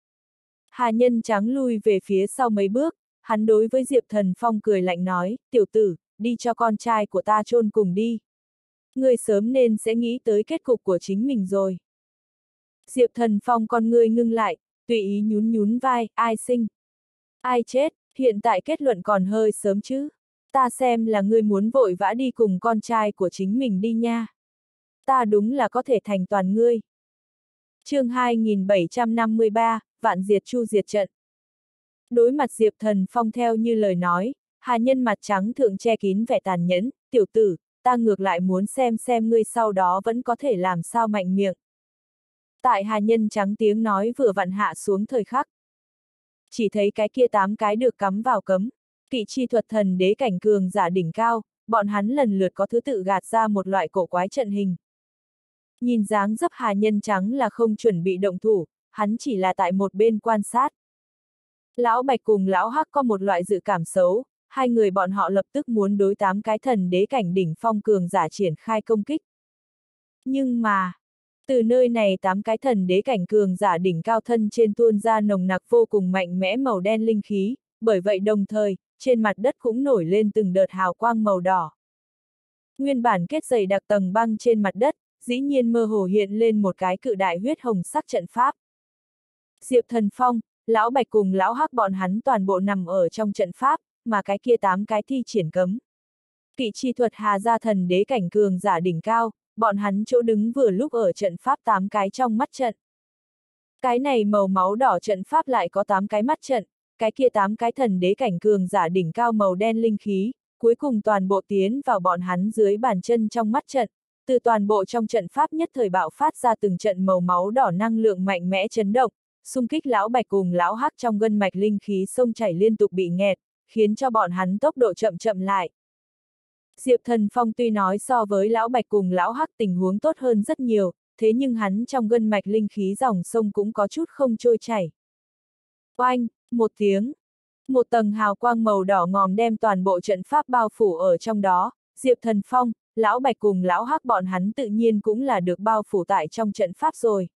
Hà Nhân Trắng lui về phía sau mấy bước, hắn đối với Diệp Thần Phong cười lạnh nói, tiểu tử, đi cho con trai của ta chôn cùng đi. Ngươi sớm nên sẽ nghĩ tới kết cục của chính mình rồi. Diệp Thần Phong con ngươi ngưng lại, tùy ý nhún nhún vai, ai sinh, ai chết, hiện tại kết luận còn hơi sớm chứ. Ta xem là ngươi muốn vội vã đi cùng con trai của chính mình đi nha. Ta đúng là có thể thành toàn ngươi. Chương 2753, Vạn Diệt Chu diệt trận. Đối mặt Diệp Thần Phong theo như lời nói, Hà Nhân mặt trắng thượng che kín vẻ tàn nhẫn, tiểu tử, ta ngược lại muốn xem ngươi sau đó vẫn có thể làm sao mạnh miệng. Tại Hà Nhân trắng tiếng nói vừa vặn hạ xuống thời khắc. Chỉ thấy cái kia 8 cái được cắm vào cấm, kỵ chi thuật thần đế cảnh cường giả đỉnh cao, bọn hắn lần lượt có thứ tự gạt ra một loại cổ quái trận hình. Nhìn dáng dấp Hà Nhân trắng là không chuẩn bị động thủ, hắn chỉ là tại một bên quan sát. Lão Bạch cùng Lão Hắc có một loại dự cảm xấu, hai người bọn họ lập tức muốn đối 8 cái thần đế cảnh đỉnh phong cường giả triển khai công kích. Nhưng mà, từ nơi này 8 cái thần đế cảnh cường giả đỉnh cao thân trên tuôn ra nồng nặc vô cùng mạnh mẽ màu đen linh khí, bởi vậy đồng thời, trên mặt đất cũng nổi lên từng đợt hào quang màu đỏ. Nguyên bản kết dày đặc tầng băng trên mặt đất, dĩ nhiên mơ hồ hiện lên một cái cự đại huyết hồng sắc trận pháp. Diệp Thần Phong, Lão Bạch cùng Lão Hắc bọn hắn toàn bộ nằm ở trong trận pháp, mà cái kia 8 cái thi triển cấm. Kỵ chi thuật Hà gia thần đế cảnh cường giả đỉnh cao, bọn hắn chỗ đứng vừa lúc ở trận pháp 8 cái trong mắt trận. Cái này màu máu đỏ trận pháp lại có 8 cái mắt trận, cái kia 8 cái thần đế cảnh cường giả đỉnh cao màu đen linh khí, cuối cùng toàn bộ tiến vào bọn hắn dưới bàn chân trong mắt trận, từ toàn bộ trong trận pháp nhất thời bạo phát ra từng trận màu máu đỏ năng lượng mạnh mẽ chấn động, xung kích Lão Bạch cùng Lão Hắc trong gân mạch linh khí sông chảy liên tục bị nghẹt, khiến cho bọn hắn tốc độ chậm lại. Diệp Thần Phong tuy nói so với Lão Bạch cùng Lão Hắc tình huống tốt hơn rất nhiều, thế nhưng hắn trong gân mạch linh khí dòng sông cũng có chút không trôi chảy. Oanh, một tiếng, một tầng hào quang màu đỏ ngòm đem toàn bộ trận pháp bao phủ ở trong đó, Diệp Thần Phong, Lão Bạch cùng Lão Hắc bọn hắn tự nhiên cũng là được bao phủ tại trong trận pháp rồi.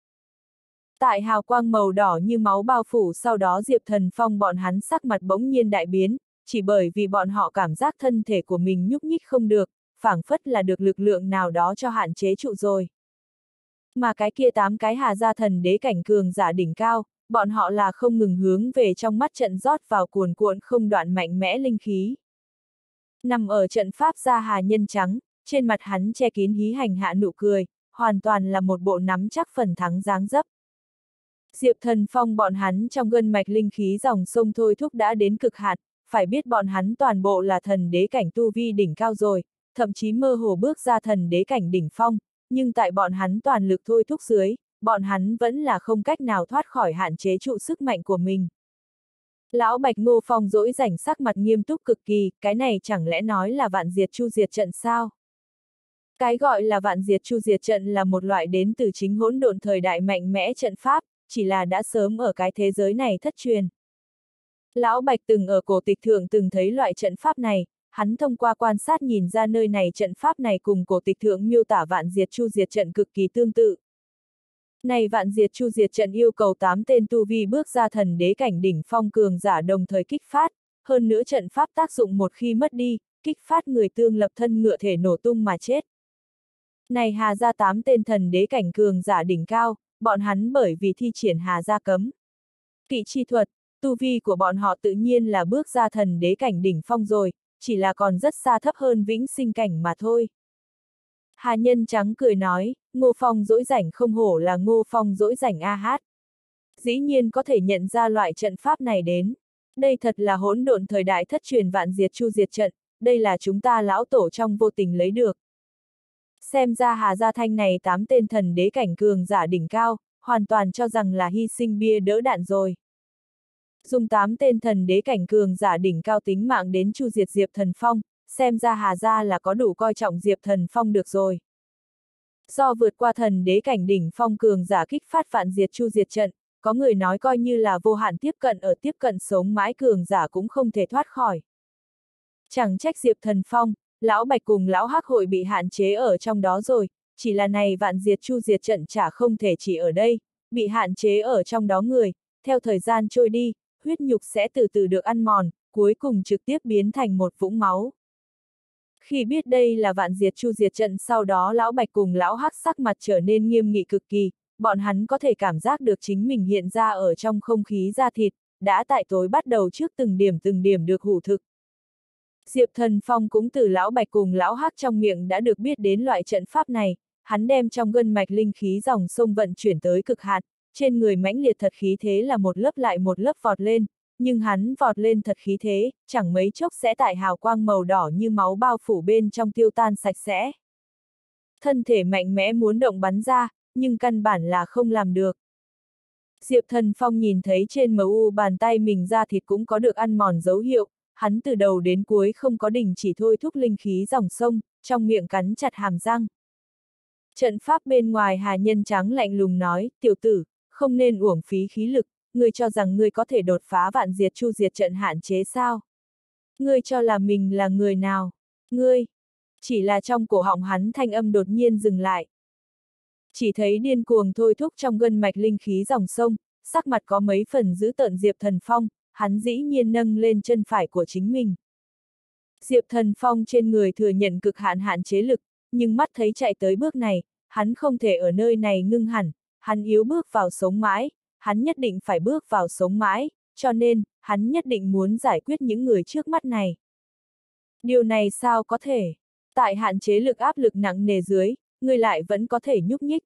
Tại hào quang màu đỏ như máu bao phủ sau đó Diệp Thần Phong bọn hắn sắc mặt bỗng nhiên đại biến, chỉ bởi vì bọn họ cảm giác thân thể của mình nhúc nhích không được, phảng phất là được lực lượng nào đó cho hạn chế trụ rồi. Mà cái kia 8 cái Hà gia thần đế cảnh cường giả đỉnh cao, bọn họ là không ngừng hướng về trong mắt trận rót vào cuồn cuộn không đoạn mạnh mẽ linh khí. Nằm ở trận pháp gia Hà Nhân trắng, trên mặt hắn che kín hí hành hạ nụ cười, hoàn toàn là một bộ nắm chắc phần thắng dáng dấp. Diệp Thần Phong bọn hắn trong gân mạch linh khí dòng sông thôi thúc đã đến cực hạn, phải biết bọn hắn toàn bộ là thần đế cảnh tu vi đỉnh cao rồi, thậm chí mơ hồ bước ra thần đế cảnh đỉnh phong, nhưng tại bọn hắn toàn lực thôi thúc dưới, bọn hắn vẫn là không cách nào thoát khỏi hạn chế trụ sức mạnh của mình. Lão Bạch Ngô Phong dỗi rảnh sắc mặt nghiêm túc cực kỳ, cái này chẳng lẽ nói là Vạn Diệt Chu diệt trận sao? Cái gọi là Vạn Diệt Chu diệt trận là một loại đến từ chính hỗn độn thời đại mạnh mẽ trận pháp, chỉ là đã sớm ở cái thế giới này thất truyền. Lão Bạch từng ở cổ tịch thượng từng thấy loại trận pháp này, hắn thông qua quan sát nhìn ra nơi này trận pháp này cùng cổ tịch thượng miêu tả Vạn Diệt Chu diệt trận cực kỳ tương tự. Này Vạn Diệt Chu diệt trận yêu cầu 8 tên tu vi bước ra thần đế cảnh đỉnh phong cường giả đồng thời kích phát, hơn nữa trận pháp tác dụng một khi mất đi, kích phát người tương lập thân ngựa thể nổ tung mà chết. Này Hà gia 8 tên thần đế cảnh cường giả đỉnh cao, bọn hắn bởi vì thi triển Hà gia cấm. Kỵ chi thuật, tu vi của bọn họ tự nhiên là bước ra thần đế cảnh đỉnh phong rồi, chỉ là còn rất xa thấp hơn vĩnh sinh cảnh mà thôi. Hà Nhân trắng cười nói, Ngô Phong dỗi rảnh không hổ là Ngô Phong dỗi rảnh a hát. Dĩ nhiên có thể nhận ra loại trận pháp này đến. Đây thật là hỗn độn thời đại thất truyền Vạn Diệt Chu diệt trận, đây là chúng ta lão tổ trong vô tình lấy được. Xem ra Hà gia thanh này 8 tên thần đế cảnh cường giả đỉnh cao, hoàn toàn cho rằng là hy sinh bia đỡ đạn rồi. Dùng 8 tên thần đế cảnh cường giả đỉnh cao tính mạng đến chu diệt Diệp Thần Phong, xem ra Hà gia là có đủ coi trọng Diệp Thần Phong được rồi. Do vượt qua thần đế cảnh đỉnh phong cường giả kích phát Vạn Diệt Chu diệt trận, có người nói coi như là vô hạn tiếp cận sống mãi cường giả cũng không thể thoát khỏi. Chẳng trách Diệp Thần Phong, Lão Bạch cùng Lão Hắc hội bị hạn chế ở trong đó rồi, chỉ là này vạn diệt chu diệt trận chả không thể chỉ ở đây, bị hạn chế ở trong đó người, theo thời gian trôi đi, huyết nhục sẽ từ từ được ăn mòn, cuối cùng trực tiếp biến thành một vũng máu. Khi biết đây là vạn diệt chu diệt trận, sau đó Lão Bạch cùng Lão Hắc sắc mặt trở nên nghiêm nghị cực kỳ, bọn hắn có thể cảm giác được chính mình hiện ra ở trong không khí da thịt, đã tại tối bắt đầu trước từng điểm được hủ thực. Diệp Thần Phong cũng từ Lão Bạch cùng Lão Hắc trong miệng đã được biết đến loại trận pháp này, hắn đem trong gân mạch linh khí dòng sông vận chuyển tới cực hạn, trên người mãnh liệt thật khí thế là một lớp lại một lớp vọt lên, nhưng hắn vọt lên thật khí thế, chẳng mấy chốc sẽ tại hào quang màu đỏ như máu bao phủ bên trong tiêu tan sạch sẽ. Thân thể mạnh mẽ muốn động bắn ra, nhưng căn bản là không làm được. Diệp Thần Phong nhìn thấy trên mu bàn tay mình da thịt cũng có được ăn mòn dấu hiệu, hắn từ đầu đến cuối không có đình chỉ thôi thúc linh khí dòng sông, trong miệng cắn chặt hàm răng. Trận pháp bên ngoài Hà Nhân Trắng lạnh lùng nói, tiểu tử, không nên uổng phí khí lực, ngươi cho rằng ngươi có thể đột phá vạn diệt chu diệt trận hạn chế sao? Ngươi cho là mình là người nào? Ngươi! Chỉ là trong cổ họng hắn thanh âm đột nhiên dừng lại. Chỉ thấy điên cuồng thôi thúc trong gân mạch linh khí dòng sông, sắc mặt có mấy phần dữ tợn Diệp Thần Phong, hắn dĩ nhiên nâng lên chân phải của chính mình. Diệp Thần Phong trên người thừa nhận cực hạn hạn chế lực, nhưng mắt thấy chạy tới bước này, hắn không thể ở nơi này ngưng hẳn, hắn yếu bước vào sống mãi, hắn nhất định phải bước vào sống mãi, cho nên, hắn nhất định muốn giải quyết những người trước mắt này. Điều này sao có thể? Tại hạn chế lực áp lực nặng nề dưới, người lại vẫn có thể nhúc nhích.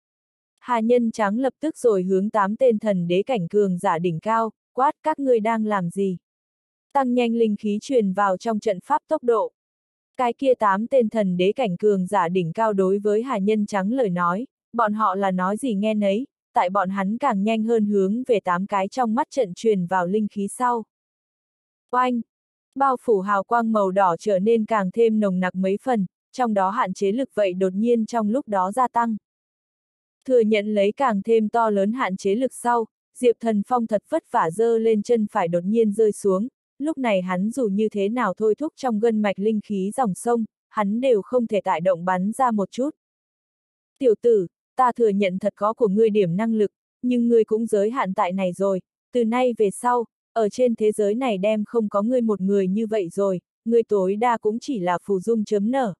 Hà Nhân Trắng lập tức rồi hướng 8 tên thần đế cảnh cường giả đỉnh cao, quát các ngươi đang làm gì? Tăng nhanh linh khí truyền vào trong trận pháp tốc độ. Cái kia 8 tên thần đế cảnh cường giả đỉnh cao đối với Hà Nhân Trắng lời nói, bọn họ là nói gì nghe nấy, tại bọn hắn càng nhanh hơn hướng về 8 cái trong mắt trận truyền vào linh khí sau. Oanh! Bao phủ hào quang màu đỏ trở nên càng thêm nồng nặc mấy phần, trong đó hạn chế lực vậy đột nhiên trong lúc đó gia tăng. Thừa nhận lấy càng thêm to lớn hạn chế lực sau, Diệp Thần Phong thật vất vả giơ lên chân phải đột nhiên rơi xuống, lúc này hắn dù như thế nào thôi thúc trong gân mạch linh khí dòng sông, hắn đều không thể tại động bắn ra một chút. Tiểu tử, ta thừa nhận thật có của ngươi điểm năng lực, nhưng ngươi cũng giới hạn tại này rồi, từ nay về sau, ở trên thế giới này đem không có ngươi một người như vậy rồi, ngươi tối đa cũng chỉ là phù dung chớm nở.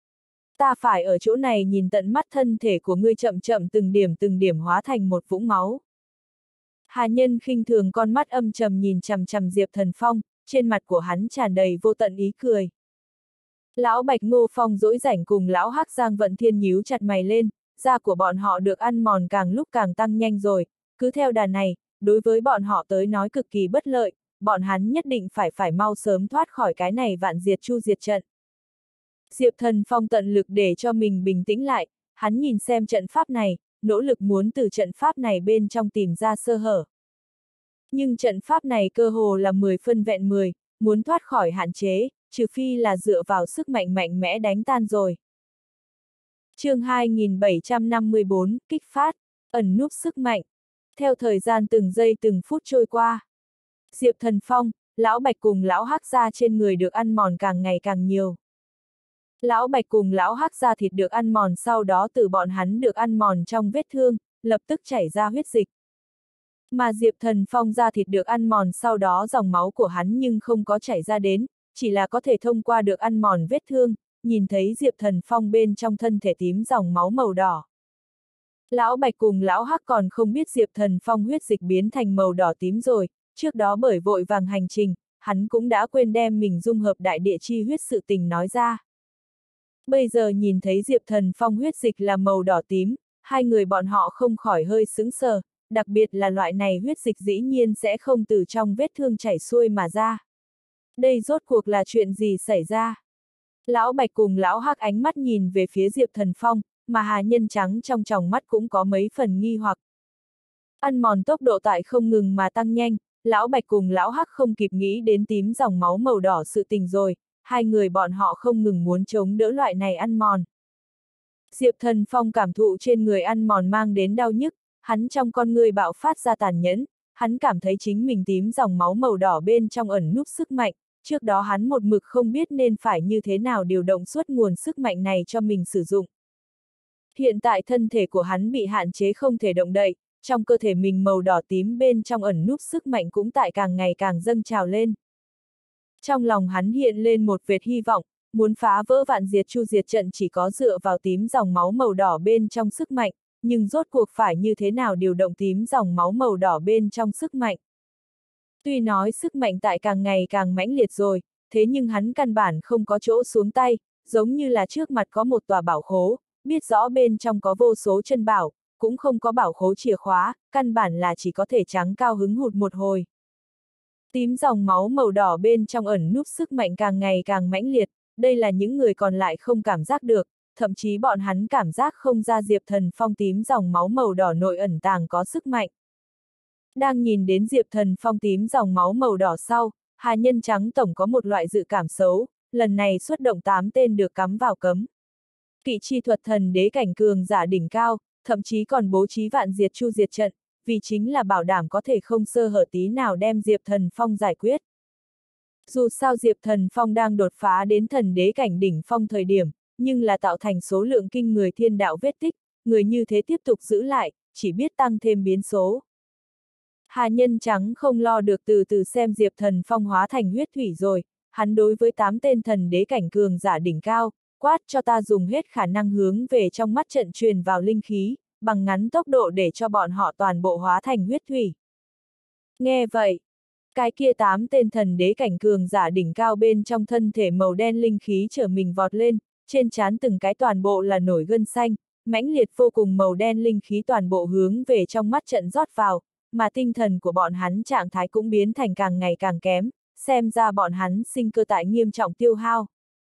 Ta phải ở chỗ này nhìn tận mắt thân thể của ngươi chậm chậm từng điểm hóa thành một vũng máu. Hà Nhân khinh thường con mắt âm trầm nhìn chằm chằm Diệp Thần Phong, trên mặt của hắn tràn đầy vô tận ý cười. Lão Bạch Ngô Phong dỗi rảnh cùng Lão Hắc Giang Vận Thiên nhíu chặt mày lên, da của bọn họ được ăn mòn càng lúc càng tăng nhanh rồi, cứ theo đà này, đối với bọn họ tới nói cực kỳ bất lợi, bọn hắn nhất định phải mau sớm thoát khỏi cái này vạn diệt chu diệt trận. Diệp Thần Phong tận lực để cho mình bình tĩnh lại, hắn nhìn xem trận pháp này, nỗ lực muốn từ trận pháp này bên trong tìm ra sơ hở. Nhưng trận pháp này cơ hồ là 10 phân vẹn 10, muốn thoát khỏi hạn chế, trừ phi là dựa vào sức mạnh mạnh mẽ đánh tan rồi. Chương 2754, kích phát, ẩn núp sức mạnh. Theo thời gian từng giây từng phút trôi qua, Diệp Thần Phong, Lão Bạch cùng Lão Hắc da trên người được ăn mòn càng ngày càng nhiều. Lão Bạch cùng Lão Hắc da thịt được ăn mòn, sau đó từ bọn hắn được ăn mòn trong vết thương, lập tức chảy ra huyết dịch. Mà Diệp Thần Phong da thịt được ăn mòn, sau đó dòng máu của hắn nhưng không có chảy ra đến, chỉ là có thể thông qua được ăn mòn vết thương, nhìn thấy Diệp Thần Phong bên trong thân thể tím dòng máu màu đỏ. Lão Bạch cùng Lão Hắc còn không biết Diệp Thần Phong huyết dịch biến thành màu đỏ tím rồi, trước đó bởi vội vàng hành trình, hắn cũng đã quên đem mình dung hợp đại địa chi huyết sự tình nói ra. Bây giờ nhìn thấy Diệp Thần Phong huyết dịch là màu đỏ tím, hai người bọn họ không khỏi hơi sững sờ, đặc biệt là loại này huyết dịch dĩ nhiên sẽ không từ trong vết thương chảy xuôi mà ra. Đây rốt cuộc là chuyện gì xảy ra? Lão Bạch cùng Lão Hắc ánh mắt nhìn về phía Diệp Thần Phong, mà Hà Nhân Trắng trong tròng mắt cũng có mấy phần nghi hoặc. Ăn mòn tốc độ tại không ngừng mà tăng nhanh, Lão Bạch cùng Lão Hắc không kịp nghĩ đến tím dòng máu màu đỏ sự tình rồi, hai người bọn họ không ngừng muốn chống đỡ loại này ăn mòn. Diệp Thần Phong cảm thụ trên người ăn mòn mang đến đau nhức, hắn trong con người bạo phát ra tàn nhẫn, hắn cảm thấy chính mình tím dòng máu màu đỏ bên trong ẩn núp sức mạnh, trước đó hắn một mực không biết nên phải như thế nào điều động suốt nguồn sức mạnh này cho mình sử dụng. Hiện tại thân thể của hắn bị hạn chế không thể động đậy, trong cơ thể mình màu đỏ tím bên trong ẩn núp sức mạnh cũng tại càng ngày càng dâng trào lên. Trong lòng hắn hiện lên một vệt hy vọng, muốn phá vỡ vạn diệt chu diệt trận chỉ có dựa vào tím dòng máu màu đỏ bên trong sức mạnh, nhưng rốt cuộc phải như thế nào điều động tím dòng máu màu đỏ bên trong sức mạnh. Tuy nói sức mạnh tại càng ngày càng mãnh liệt rồi, thế nhưng hắn căn bản không có chỗ xuống tay, giống như là trước mặt có một tòa bảo khố, biết rõ bên trong có vô số chân bảo, cũng không có bảo khố chìa khóa, căn bản là chỉ có thể trắng cao hứng hụt một hồi. Tím dòng máu màu đỏ bên trong ẩn núp sức mạnh càng ngày càng mãnh liệt, đây là những người còn lại không cảm giác được, thậm chí bọn hắn cảm giác không ra Diệp Thần Phong tím dòng máu màu đỏ nội ẩn tàng có sức mạnh. Đang nhìn đến Diệp Thần Phong tím dòng máu màu đỏ sau, Hà Nhân Trắng tổng có một loại dự cảm xấu, lần này xuất động 8 tên được cắm vào cấm. Kỵ chi thuật thần đế cảnh cường giả đỉnh cao, thậm chí còn bố trí vạn diệt chu diệt trận, vì chính là bảo đảm có thể không sơ hở tí nào đem Diệp Thần Phong giải quyết. Dù sao Diệp Thần Phong đang đột phá đến thần đế cảnh đỉnh phong thời điểm, nhưng là tạo thành số lượng kinh người thiên đạo vết tích, người như thế tiếp tục giữ lại, chỉ biết tăng thêm biến số. Hà Nhân Trắng không lo được từ từ xem Diệp Thần Phong hóa thành huyết thủy rồi, hắn đối với 8 tên thần đế cảnh cường giả đỉnh cao, quát cho ta dùng hết khả năng hướng về trong mắt trận truyền vào linh khí, bằng ngắn tốc độ để cho bọn họ toàn bộ hóa thành huyết thủy. Nghe vậy, cái kia 8 tên thần đế cảnh cường giả đỉnh cao bên trong thân thể màu đen linh khí trở mình vọt lên, trên trán từng cái toàn bộ là nổi gân xanh, mãnh liệt vô cùng màu đen linh khí toàn bộ hướng về trong mắt trận rót vào, mà tinh thần của bọn hắn trạng thái cũng biến thành càng ngày càng kém, xem ra bọn hắn sinh cơ tại nghiêm trọng tiêu hao.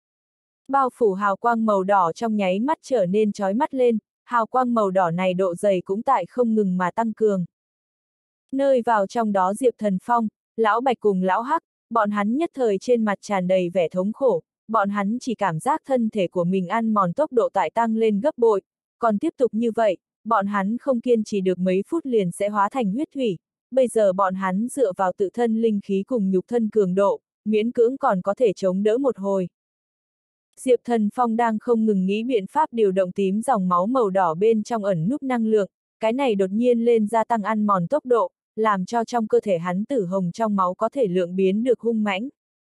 Bao phủ hào quang màu đỏ trong nháy mắt trở nên chói mắt lên, hào quang màu đỏ này độ dày cũng tại không ngừng mà tăng cường. Nơi vào trong đó Diệp Thần Phong, Lão Bạch cùng Lão Hắc, bọn hắn nhất thời trên mặt tràn đầy vẻ thống khổ, bọn hắn chỉ cảm giác thân thể của mình ăn mòn tốc độ tại tăng lên gấp bội, còn tiếp tục như vậy, bọn hắn không kiên trì được mấy phút liền sẽ hóa thành huyết thủy, bây giờ bọn hắn dựa vào tự thân linh khí cùng nhục thân cường độ, miễn cưỡng còn có thể chống đỡ một hồi. Diệp Thần Phong đang không ngừng nghĩ biện pháp điều động tím dòng máu màu đỏ bên trong ẩn núp năng lượng, cái này đột nhiên lên gia tăng ăn mòn tốc độ, làm cho trong cơ thể hắn tử hồng trong máu có thể lượng biến được hung mãnh.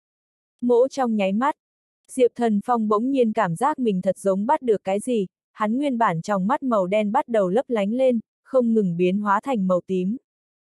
Mỗ trong nháy mắt, Diệp Thần Phong bỗng nhiên cảm giác mình thật giống bắt được cái gì, hắn nguyên bản trong mắt màu đen bắt đầu lấp lánh lên, không ngừng biến hóa thành màu tím.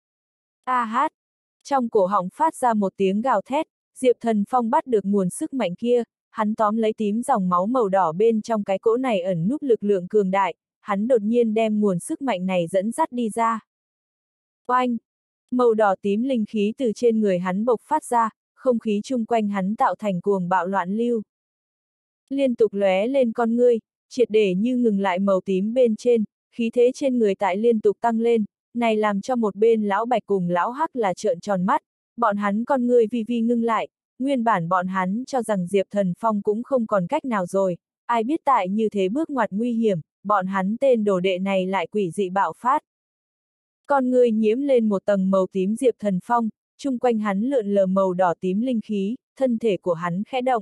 A hát! Trong cổ họng phát ra một tiếng gào thét, Diệp Thần Phong bắt được nguồn sức mạnh kia, hắn tóm lấy tím dòng máu màu đỏ bên trong cái cỗ này ẩn núp lực lượng cường đại, hắn đột nhiên đem nguồn sức mạnh này dẫn dắt đi ra. Oanh! Màu đỏ tím linh khí từ trên người hắn bộc phát ra, không khí chung quanh hắn tạo thành cuồng bạo loạn lưu. Liên tục lóe lên con ngươi, triệt để như ngừng lại màu tím bên trên, khí thế trên người tại liên tục tăng lên, này làm cho một bên Lão Bạch cùng Lão Hắc là trợn tròn mắt, bọn hắn con ngươi vi vi ngưng lại, nguyên bản bọn hắn cho rằng Diệp Thần Phong cũng không còn cách nào rồi, ai biết tại như thế bước ngoặt nguy hiểm, bọn hắn tên đồ đệ này lại quỷ dị bạo phát. Con ngươi nhiễm lên một tầng màu tím Diệp Thần Phong, chung quanh hắn lượn lờ màu đỏ tím linh khí, thân thể của hắn khẽ động.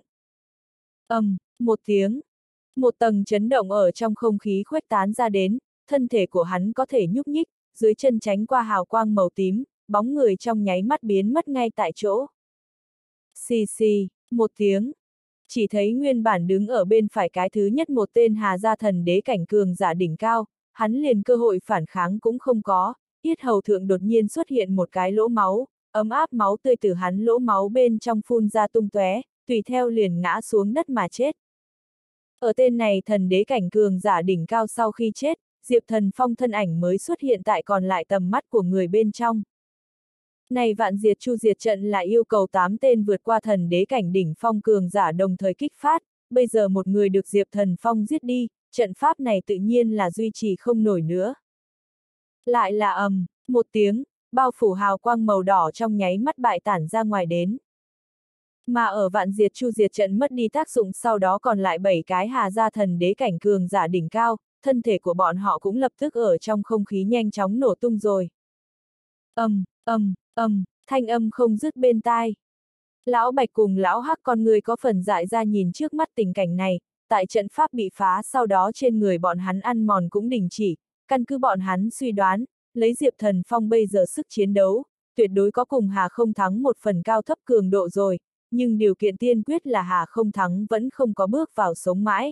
Một tiếng. Một tầng chấn động ở trong không khí khuếch tán ra đến, thân thể của hắn có thể nhúc nhích, dưới chân tránh qua hào quang màu tím, bóng người trong nháy mắt biến mất ngay tại chỗ. Xì xì, một tiếng. Chỉ thấy nguyên bản đứng ở bên phải cái thứ nhất một tên Hà gia thần đế cảnh cường giả đỉnh cao, hắn liền cơ hội phản kháng cũng không có, yết hầu thượng đột nhiên xuất hiện một cái lỗ máu, ấm áp máu tươi từ hắn lỗ máu bên trong phun ra tung tóe, tùy theo liền ngã xuống đất mà chết. Ở tên này thần đế cảnh cường giả đỉnh cao sau khi chết, Diệp Thần Phong thân ảnh mới xuất hiện tại còn lại tầm mắt của người bên trong. Này vạn diệt chu diệt trận là yêu cầu 8 tên vượt qua thần đế cảnh đỉnh phong cường giả đồng thời kích phát, bây giờ một người được Diệp Thần Phong giết đi, trận pháp này tự nhiên là duy trì không nổi nữa. Lại là một tiếng, bao phủ hào quang màu đỏ trong nháy mắt bại tản ra ngoài đến. Mà ở vạn diệt chu diệt trận mất đi tác dụng sau đó còn lại 7 cái Hà gia thần đế cảnh cường giả đỉnh cao, thân thể của bọn họ cũng lập tức ở trong không khí nhanh chóng nổ tung rồi. Thanh âm không dứt bên tai. Lão Bạch cùng lão Hắc con người có phần dại ra nhìn trước mắt tình cảnh này, tại trận pháp bị phá sau đó trên người bọn hắn ăn mòn cũng đình chỉ, căn cứ bọn hắn suy đoán, lấy Diệp Thần Phong bây giờ sức chiến đấu, tuyệt đối có cùng Hà Không Thắng một phần cao thấp cường độ rồi, nhưng điều kiện tiên quyết là Hà Không Thắng vẫn không có bước vào sống mãi,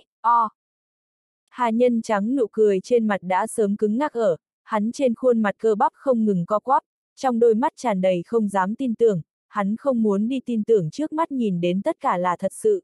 Hà Nhân Trắng nụ cười trên mặt đã sớm cứng ngắc ở, hắn trên khuôn mặt cơ bắp không ngừng co quắp, trong đôi mắt tràn đầy không dám tin tưởng, hắn không muốn đi tin tưởng trước mắt nhìn đến tất cả là thật sự.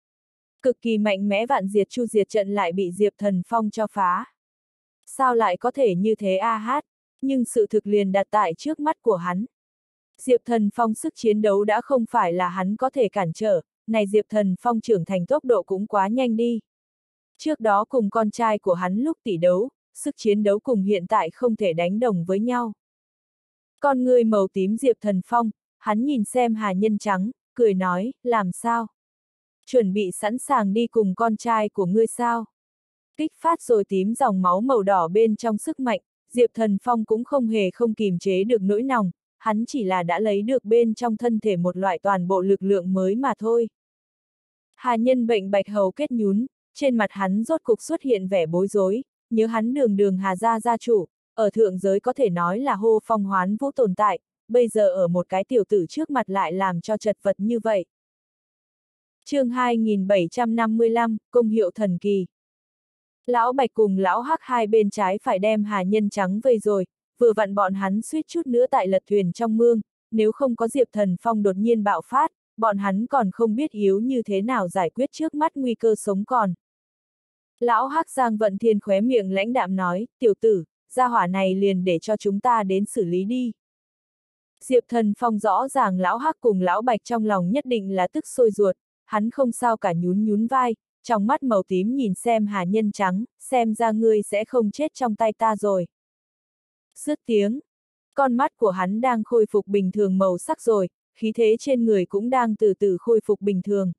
Cực kỳ mạnh mẽ vạn diệt chu diệt trận lại bị Diệp Thần Phong cho phá. Sao lại có thể như thế a hát, nhưng sự thực liền đặt tại trước mắt của hắn. Diệp Thần Phong sức chiến đấu đã không phải là hắn có thể cản trở, này Diệp Thần Phong trưởng thành tốc độ cũng quá nhanh đi. Trước đó cùng con trai của hắn lúc tỷ đấu, sức chiến đấu cùng hiện tại không thể đánh đồng với nhau. Con người màu tím Diệp Thần Phong, hắn nhìn xem Hà Nhân Trắng, cười nói, làm sao? Chuẩn bị sẵn sàng đi cùng con trai của ngươi sao? Kích phát rồi tím dòng máu màu đỏ bên trong sức mạnh, Diệp Thần Phong cũng không hề không kìm chế được nỗi lòng, hắn chỉ là đã lấy được bên trong thân thể một loại toàn bộ lực lượng mới mà thôi. Hà Nhân bệnh bạch hầu kết nhún, trên mặt hắn rốt cục xuất hiện vẻ bối rối, nhớ hắn đường Hà gia gia chủ, ở thượng giới có thể nói là hô phong hoán vũ tồn tại, bây giờ ở một cái tiểu tử trước mặt lại làm cho chật vật như vậy. Chương 2755, công hiệu thần kỳ. Lão Bạch cùng lão Hắc hai bên trái phải đem Hà Nhân Trắng vây rồi, vừa vặn bọn hắn suýt chút nữa tại lật thuyền trong mương, nếu không có Diệp Thần Phong đột nhiên bạo phát, bọn hắn còn không biết yếu như thế nào giải quyết trước mắt nguy cơ sống còn. Lão Hắc Giang Vận Thiên khóe miệng lãnh đạm nói, tiểu tử, gia hỏa này liền để cho chúng ta đến xử lý đi. Diệp Thần Phong rõ ràng lão Hắc cùng lão Bạch trong lòng nhất định là tức sôi ruột, hắn không sao cả nhún vai, trong mắt màu tím nhìn xem Hà Nhân Trắng, xem ra ngươi sẽ không chết trong tay ta rồi. Dứt tiếng, con mắt của hắn đang khôi phục bình thường màu sắc rồi, khí thế trên người cũng đang từ từ khôi phục bình thường.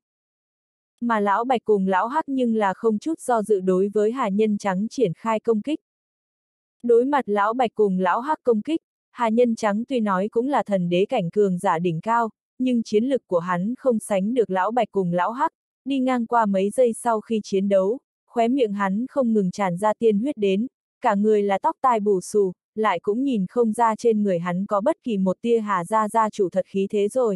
Mà lão Bạch cùng lão Hắc nhưng là không chút do dự đối với Hà Nhân Trắng triển khai công kích. Đối mặt lão Bạch cùng lão Hắc công kích, Hà Nhân Trắng tuy nói cũng là thần đế cảnh cường giả đỉnh cao, nhưng chiến lực của hắn không sánh được lão Bạch cùng lão Hắc, đi ngang qua mấy giây sau khi chiến đấu, khóe miệng hắn không ngừng tràn ra tiên huyết đến, cả người là tóc tai bù xù, lại cũng nhìn không ra trên người hắn có bất kỳ một tia Hà gia chủ thật khí thế rồi.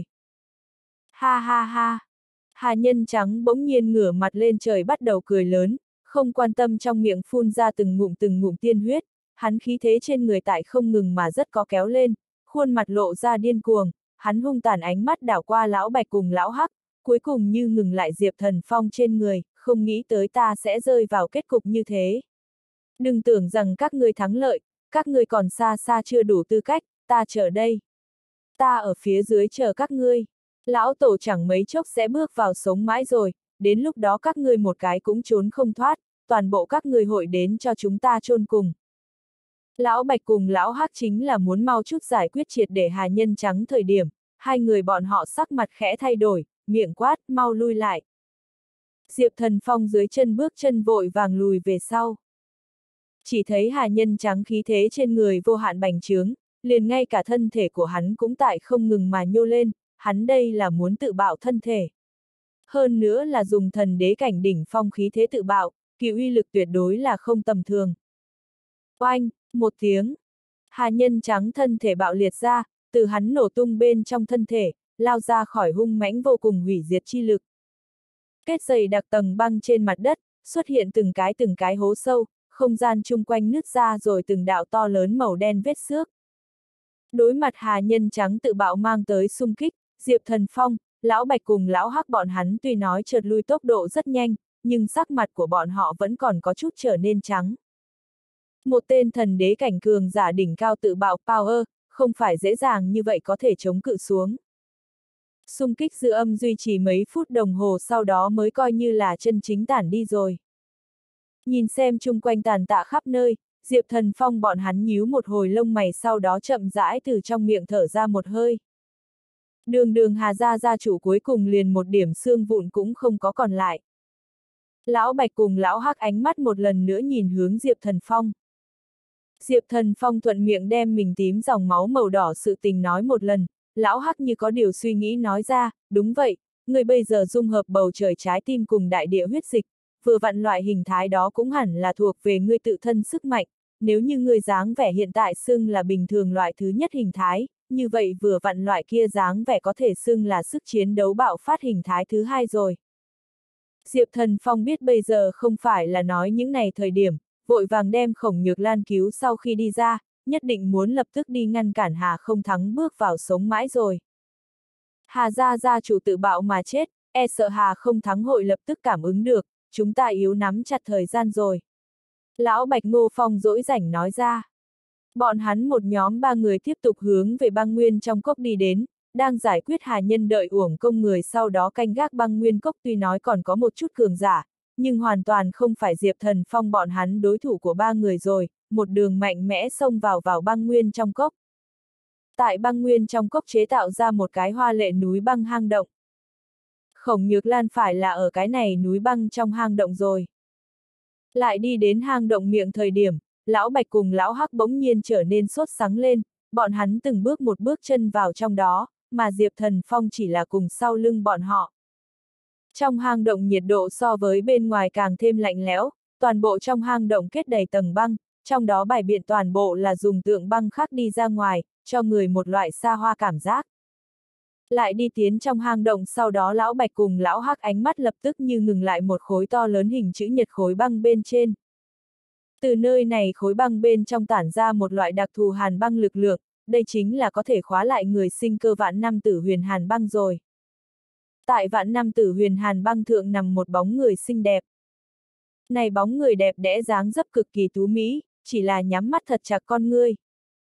Ha ha ha! Hà Nhân Trắng bỗng nhiên ngửa mặt lên trời bắt đầu cười lớn, không quan tâm trong miệng phun ra từng ngụm tiên huyết, hắn khí thế trên người tại không ngừng mà rất có kéo lên, khuôn mặt lộ ra điên cuồng, hắn hung tàn ánh mắt đảo qua lão Bạch cùng lão Hắc, cuối cùng như ngừng lại Diệp Thần Phong trên người, không nghĩ tới ta sẽ rơi vào kết cục như thế. Đừng tưởng rằng các ngươi thắng lợi, các ngươi còn xa xa chưa đủ tư cách, ta chờ đây. Ta ở phía dưới chờ các ngươi. Lão tổ chẳng mấy chốc sẽ bước vào sống mãi rồi, đến lúc đó các ngươi một cái cũng trốn không thoát, toàn bộ các ngươi hội đến cho chúng ta chôn cùng. Lão Bạch cùng lão Hắc chính là muốn mau chút giải quyết triệt để Hà Nhân Trắng thời điểm, hai người bọn họ sắc mặt khẽ thay đổi, miệng quát, mau lui lại. Diệp Thần Phong dưới chân bước chân vội vàng lùi về sau. Chỉ thấy Hà Nhân Trắng khí thế trên người vô hạn bành trướng, liền ngay cả thân thể của hắn cũng tại không ngừng mà nhô lên, hắn đây là muốn tự bạo thân thể. Hơn nữa là dùng thần đế cảnh đỉnh phong khí thế tự bạo, kỳ uy lực tuyệt đối là không tầm thường. Oanh, một tiếng. Hà Nhân Trắng thân thể bạo liệt ra, từ hắn nổ tung bên trong thân thể, lao ra khỏi hung mãnh vô cùng hủy diệt chi lực. Kết dày đặc tầng băng trên mặt đất, xuất hiện từng cái hố sâu, không gian chung quanh nứt ra rồi từng đạo to lớn màu đen vết xước. Đối mặt Hà Nhân Trắng tự bạo mang tới xung kích, Diệp Thần Phong, lão Bạch cùng lão Hắc bọn hắn tuy nói chợt lui tốc độ rất nhanh, nhưng sắc mặt của bọn họ vẫn còn có chút trở nên trắng. Một tên thần đế cảnh cường giả đỉnh cao tự bạo power, không phải dễ dàng như vậy có thể chống cự xuống. Xung kích dư âm duy trì mấy phút đồng hồ sau đó mới coi như là chân chính tản đi rồi. Nhìn xem chung quanh tàn tạ khắp nơi, Diệp Thần Phong bọn hắn nhíu một hồi lông mày sau đó chậm rãi từ trong miệng thở ra một hơi. Đường Hà gia chủ cuối cùng liền một điểm xương vụn cũng không có còn lại. Lão Bạch cùng lão Hắc ánh mắt một lần nữa nhìn hướng Diệp Thần Phong. Diệp Thần Phong thuận miệng đem mình tím dòng máu màu đỏ sự tình nói một lần, lão Hắc như có điều suy nghĩ nói ra, đúng vậy, người bây giờ dung hợp bầu trời trái tim cùng đại địa huyết dịch, vừa vặn loại hình thái đó cũng hẳn là thuộc về ngươi tự thân sức mạnh, nếu như ngươi dáng vẻ hiện tại xưng là bình thường loại thứ nhất hình thái, như vậy vừa vặn loại kia dáng vẻ có thể xưng là sức chiến đấu bạo phát hình thái thứ hai rồi. Diệp Thần Phong biết bây giờ không phải là nói những này thời điểm, vội vàng đem Khổng Nhược Lan cứu sau khi đi ra, nhất định muốn lập tức đi ngăn cản Hà Không Thắng bước vào sống mãi rồi. Hà gia chủ tự bạo mà chết, e sợ Hà Không Thắng hội lập tức cảm ứng được, chúng ta yếu nắm chặt thời gian rồi. Lão Bạch Ngô Phong dỗi rảnh nói ra. Bọn hắn một nhóm 3 người tiếp tục hướng về băng nguyên trong cốc đi đến, đang giải quyết Hà Nhân đợi uổng công người sau đó canh gác băng nguyên cốc tuy nói còn có một chút cường giả, nhưng hoàn toàn không phải Diệp Thần Phong bọn hắn đối thủ của 3 người rồi, một đường mạnh mẽ xông vào băng nguyên trong cốc. Tại băng nguyên trong cốc chế tạo ra một cái hoa lệ núi băng hang động. Khổng Nhược Lan phải là ở cái này núi băng trong hang động rồi. Lại đi đến hang động miệng thời điểm, lão Bạch cùng lão Hắc bỗng nhiên trở nên sốt sắng lên, bọn hắn từng bước một bước chân vào trong đó, mà Diệp Thần Phong chỉ là cùng sau lưng bọn họ. Trong hang động nhiệt độ so với bên ngoài càng thêm lạnh lẽo, toàn bộ trong hang động kết đầy tầng băng, trong đó bày biện toàn bộ là dùng tượng băng khắc đi ra ngoài, cho người một loại xa hoa cảm giác. Lại đi tiến trong hang động sau đó lão Bạch cùng lão Hắc ánh mắt lập tức như ngừng lại một khối to lớn hình chữ nhật khối băng bên trên. Từ nơi này khối băng bên trong tản ra một loại đặc thù hàn băng lực lượng, đây chính là có thể khóa lại người sinh cơ vạn năm tử huyền hàn băng rồi. Tại vạn năm tử huyền hàn băng thượng nằm một bóng người xinh đẹp. Này bóng người đẹp đẽ dáng dấp cực kỳ tú mỹ, chỉ là nhắm mắt thật chặt con ngươi.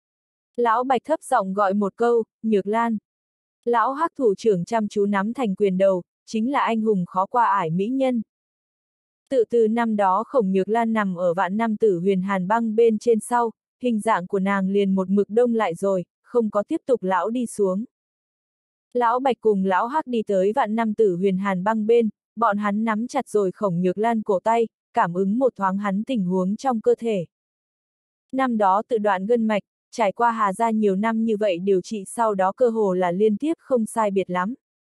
Lão Bạch thấp giọng gọi một câu, Nhược Lan. Lão Hắc thủ trưởng chăm chú nắm thành quyền đầu, chính là anh hùng khó qua ải mỹ nhân. Tự từ năm đó Khổng Nhược Lan nằm ở vạn năm tử huyền hàn băng bên trên sau, hình dạng của nàng liền một mực đông lại rồi, không có tiếp tục lão đi xuống. Lão Bạch cùng lão Hắc đi tới vạn năm tử huyền hàn băng bên, bọn hắn nắm chặt rồi Khổng Nhược Lan cổ tay, cảm ứng một thoáng hắn tình huống trong cơ thể. Năm đó tự đoạn gân mạch, trải qua Hà gia nhiều năm như vậy điều trị sau đó cơ hồ là liên tiếp không sai biệt lắm.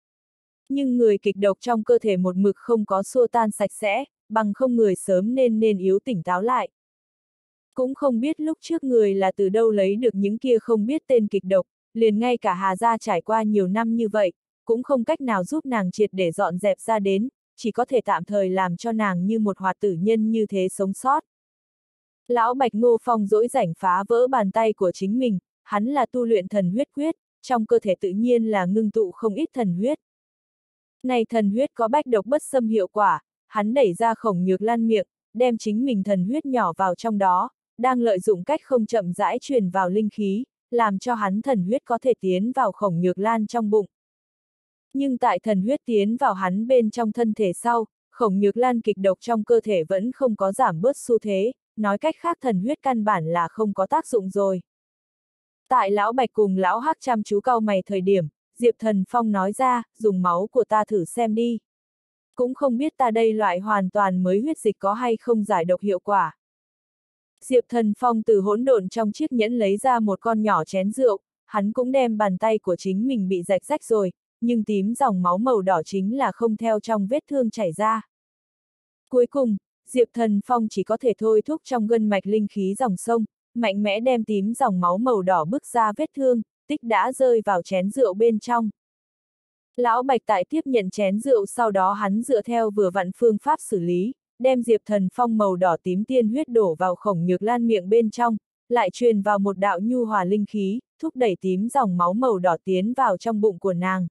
Nhưng người kịch độc trong cơ thể một mực không có xua tan sạch sẽ, bằng không người sớm nên yếu tỉnh táo lại. Cũng không biết lúc trước người là từ đâu lấy được những kia không biết tên kịch độc, liền ngay cả Hà gia trải qua nhiều năm như vậy, cũng không cách nào giúp nàng triệt để dọn dẹp ra đến, chỉ có thể tạm thời làm cho nàng như một hoạt tử nhân như thế sống sót. Lão Bạch Ngô Phong dỗi rảnh phá vỡ bàn tay của chính mình, hắn là tu luyện thần huyết quyết, trong cơ thể tự nhiên là ngưng tụ không ít thần huyết. Này thần huyết có bách độc bất xâm hiệu quả, hắn đẩy ra Khổng Nhược Lan miệng, đem chính mình thần huyết nhỏ vào trong đó, đang lợi dụng cách không chậm rãi truyền vào linh khí, làm cho hắn thần huyết có thể tiến vào Khổng Nhược Lan trong bụng. Nhưng tại thần huyết tiến vào hắn bên trong thân thể sau, Khổng Nhược Lan kịch độc trong cơ thể vẫn không có giảm bớt xu thế, nói cách khác thần huyết căn bản là không có tác dụng rồi. Tại lão Bạch cùng lão Hắc chăm chú cau mày thời điểm, Diệp Thần Phong nói ra, dùng máu của ta thử xem đi. Cũng không biết ta đây loại hoàn toàn mới huyết dịch có hay không giải độc hiệu quả. Diệp Thần Phong từ hỗn độn trong chiếc nhẫn lấy ra một con nhỏ chén rượu, hắn cũng đem bàn tay của chính mình bị rạch rách rồi, nhưng tím dòng máu màu đỏ chính là không theo trong vết thương chảy ra. Cuối cùng, Diệp Thần Phong chỉ có thể thôi thúc trong gân mạch linh khí dòng sông, mạnh mẽ đem tím dòng máu màu đỏ bức ra vết thương, tích đã rơi vào chén rượu bên trong. Lão Bạch tại tiếp nhận chén rượu sau đó hắn dựa theo vừa vặn phương pháp xử lý, đem Diệp Thần Phong màu đỏ tím tiên huyết đổ vào Khổng Nhược Lan miệng bên trong, lại truyền vào một đạo nhu hòa linh khí, thúc đẩy tím dòng máu màu đỏ tiến vào trong bụng của nàng.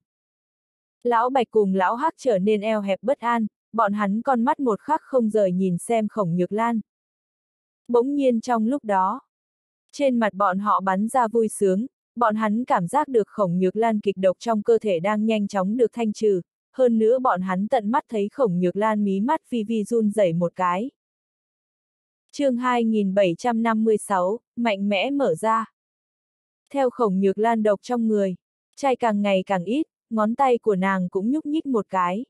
Lão Bạch cùng lão Hắc trở nên eo hẹp bất an, bọn hắn con mắt một khắc không rời nhìn xem Khổng Nhược Lan. Bỗng nhiên trong lúc đó, trên mặt bọn họ bắn ra vui sướng, bọn hắn cảm giác được Khổng Nhược Lan kịch độc trong cơ thể đang nhanh chóng được thanh trừ, hơn nữa bọn hắn tận mắt thấy Khổng Nhược Lan mí mắt vi vi run rẩy một cái. Chương 2756, mạnh mẽ mở ra. Theo Khổng Nhược Lan độc trong người, chai càng ngày càng ít, ngón tay của nàng cũng nhúc nhích một cái.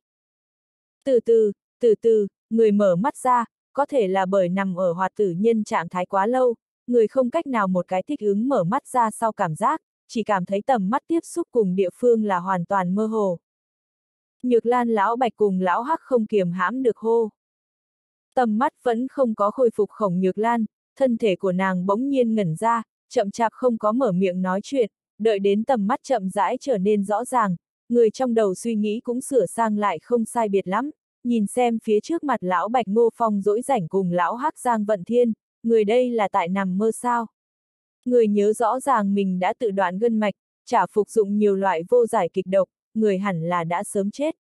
Từ từ, người mở mắt ra, có thể là bởi nằm ở hoạt tử nhân trạng thái quá lâu, người không cách nào một cái thích ứng mở mắt ra sau cảm giác, chỉ cảm thấy tầm mắt tiếp xúc cùng địa phương là hoàn toàn mơ hồ. Nhược Lan lão Bạch cùng lão Hắc không kiềm hãm được hô. Tầm mắt vẫn không có khôi phục Khổng Nhược Lan, thân thể của nàng bỗng nhiên ngẩn ra, chậm chạp không có mở miệng nói chuyện, đợi đến tầm mắt chậm rãi trở nên rõ ràng, người trong đầu suy nghĩ cũng sửa sang lại không sai biệt lắm, nhìn xem phía trước mặt lão Bạch Ngô Phong dỗi rảnh cùng lão Hắc Giang Vận Thiên, người đây là tại nằm mơ sao. Người nhớ rõ ràng mình đã tự đoạn gân mạch, chả phục dụng nhiều loại vô giải kịch độc, người hẳn là đã sớm chết.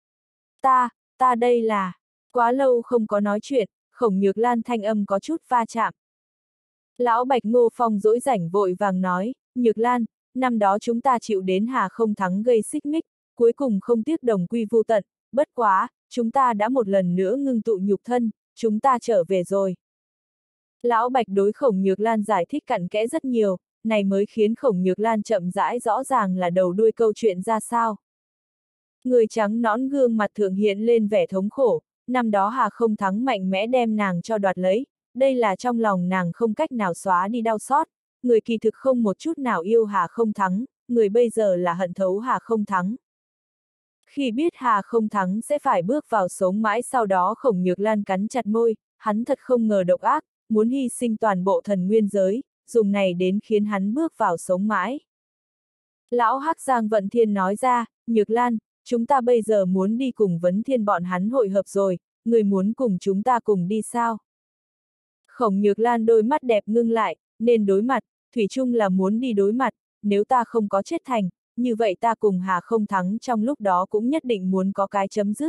Ta đây là, quá lâu không có nói chuyện, Khổng Nhược Lan thanh âm có chút va chạm. Lão Bạch Ngô Phong dỗi rảnh vội vàng nói, Nhược Lan, năm đó chúng ta chịu đến Hà Không Thắng gây xích mích, cuối cùng không tiếc đồng quy vu tận, bất quá, chúng ta đã một lần nữa ngưng tụ nhục thân, chúng ta trở về rồi. Lão Bạch đối Khổng Nhược Lan giải thích cặn kẽ rất nhiều, này mới khiến Khổng Nhược Lan chậm rãi rõ ràng là đầu đuôi câu chuyện ra sao. Người trắng nõn gương mặt thượng hiện lên vẻ thống khổ, năm đó Hà Không Thắng mạnh mẽ đem nàng cho đoạt lấy, đây là trong lòng nàng không cách nào xóa đi đau xót, người kỳ thực không một chút nào yêu Hà Không Thắng, người bây giờ là hận thấu Hà Không Thắng. Khi biết Hà Không Thắng sẽ phải bước vào sống mãi sau đó Khổng Nhược Lan cắn chặt môi, hắn thật không ngờ độc ác, muốn hy sinh toàn bộ thần nguyên giới, dùng này đến khiến hắn bước vào sống mãi. Lão Hắc Giang Vận Thiên nói ra, Nhược Lan, chúng ta bây giờ muốn đi cùng Vấn Thiên bọn hắn hội hợp rồi, người muốn cùng chúng ta cùng đi sao? Khổng Nhược Lan đôi mắt đẹp ngưng lại, nên đối mặt, thủy chung là muốn đi đối mặt, nếu ta không có chết thành, như vậy ta cùng Hà Không Thắng trong lúc đó cũng nhất định muốn có cái chấm dứt.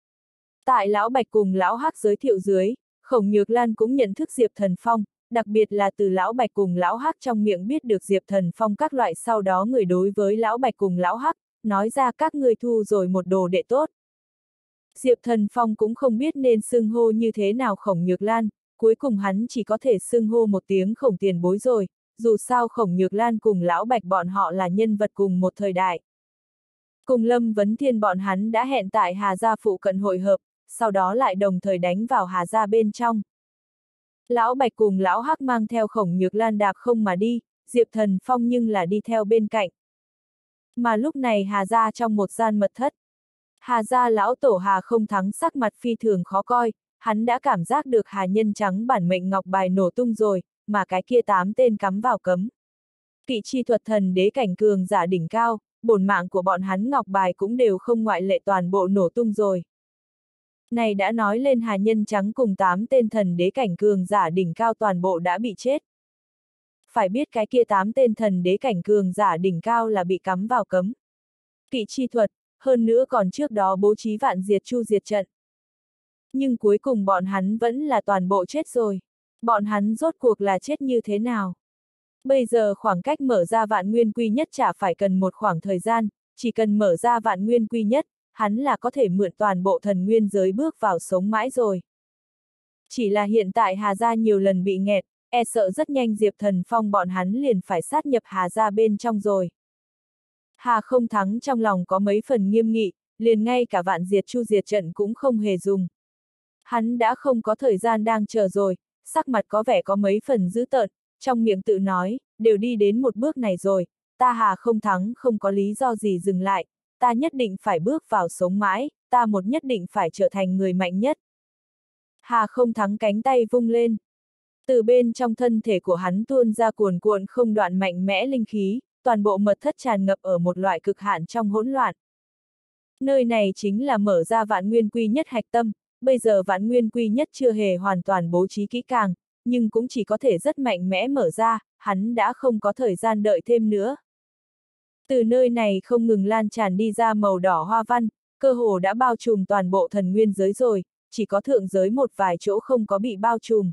Tại Lão Bạch cùng Lão Hắc giới thiệu dưới, Khổng Nhược Lan cũng nhận thức Diệp Thần Phong, đặc biệt là từ Lão Bạch cùng Lão Hắc trong miệng biết được Diệp Thần Phong các loại sau đó người đối với Lão Bạch cùng Lão Hắc, nói ra các ngươi thu rồi một đồ đệ tốt. Diệp Thần Phong cũng không biết nên xưng hô như thế nào Khổng Nhược Lan, cuối cùng hắn chỉ có thể xưng hô một tiếng Khổng tiền bối rồi, dù sao Khổng Nhược Lan cùng Lão Bạch bọn họ là nhân vật cùng một thời đại. Cùng Lâm Vấn Thiên bọn hắn đã hẹn tại Hà Gia phụ cận hội hợp, sau đó lại đồng thời đánh vào Hà Gia bên trong. Lão Bạch cùng Lão Hắc mang theo Khổng Nhược Lan đạp không mà đi, Diệp Thần Phong nhưng là đi theo bên cạnh. Mà lúc này Hà Gia trong một gian mật thất. Hà Gia lão tổ Hà Không Thắng sắc mặt phi thường khó coi, hắn đã cảm giác được Hà Nhân Trắng bản mệnh ngọc bài nổ tung rồi, mà cái kia 8 tên cắm vào cấm. Kỵ chi thuật thần đế cảnh cường giả đỉnh cao, bổn mạng của bọn hắn ngọc bài cũng đều không ngoại lệ toàn bộ nổ tung rồi. Này đã nói lên Hà Nhân Trắng cùng 8 tên thần đế cảnh cường giả đỉnh cao toàn bộ đã bị chết. Phải biết cái kia 8 tên thần đế cảnh cường giả đỉnh cao là bị cắm vào cấm. Kỵ chi thuật, hơn nữa còn trước đó bố trí vạn diệt chu diệt trận. Nhưng cuối cùng bọn hắn vẫn là toàn bộ chết rồi. Bọn hắn rốt cuộc là chết như thế nào? Bây giờ khoảng cách mở ra vạn nguyên quy nhất chả phải cần một khoảng thời gian, chỉ cần mở ra vạn nguyên quy nhất, hắn là có thể mượn toàn bộ thần nguyên giới bước vào sống mãi rồi. Chỉ là hiện tại Hà Gia nhiều lần bị nghẹt, e sợ rất nhanh Diệp Thần Phong bọn hắn liền phải sát nhập Hà Gia bên trong rồi. Hà Không Thắng trong lòng có mấy phần nghiêm nghị, liền ngay cả vạn diệt chu diệt trận cũng không hề dùng. Hắn đã không có thời gian đang chờ rồi, sắc mặt có vẻ có mấy phần dữ tợn, trong miệng tự nói, đều đi đến một bước này rồi, ta Hà Không Thắng không có lý do gì dừng lại, ta nhất định phải bước vào sống mãi, ta một nhất định phải trở thành người mạnh nhất. Hà Không Thắng cánh tay vung lên. Từ bên trong thân thể của hắn tuôn ra cuồn cuộn không đoạn mạnh mẽ linh khí, toàn bộ mật thất tràn ngập ở một loại cực hạn trong hỗn loạn. Nơi này chính là mở ra vạn nguyên quy nhất hạch tâm, bây giờ vạn nguyên quy nhất chưa hề hoàn toàn bố trí kỹ càng, nhưng cũng chỉ có thể rất mạnh mẽ mở ra, hắn đã không có thời gian đợi thêm nữa. Từ nơi này không ngừng lan tràn đi ra màu đỏ hoa văn, cơ hồ đã bao trùm toàn bộ thần nguyên giới rồi, chỉ có thượng giới một vài chỗ không có bị bao trùm.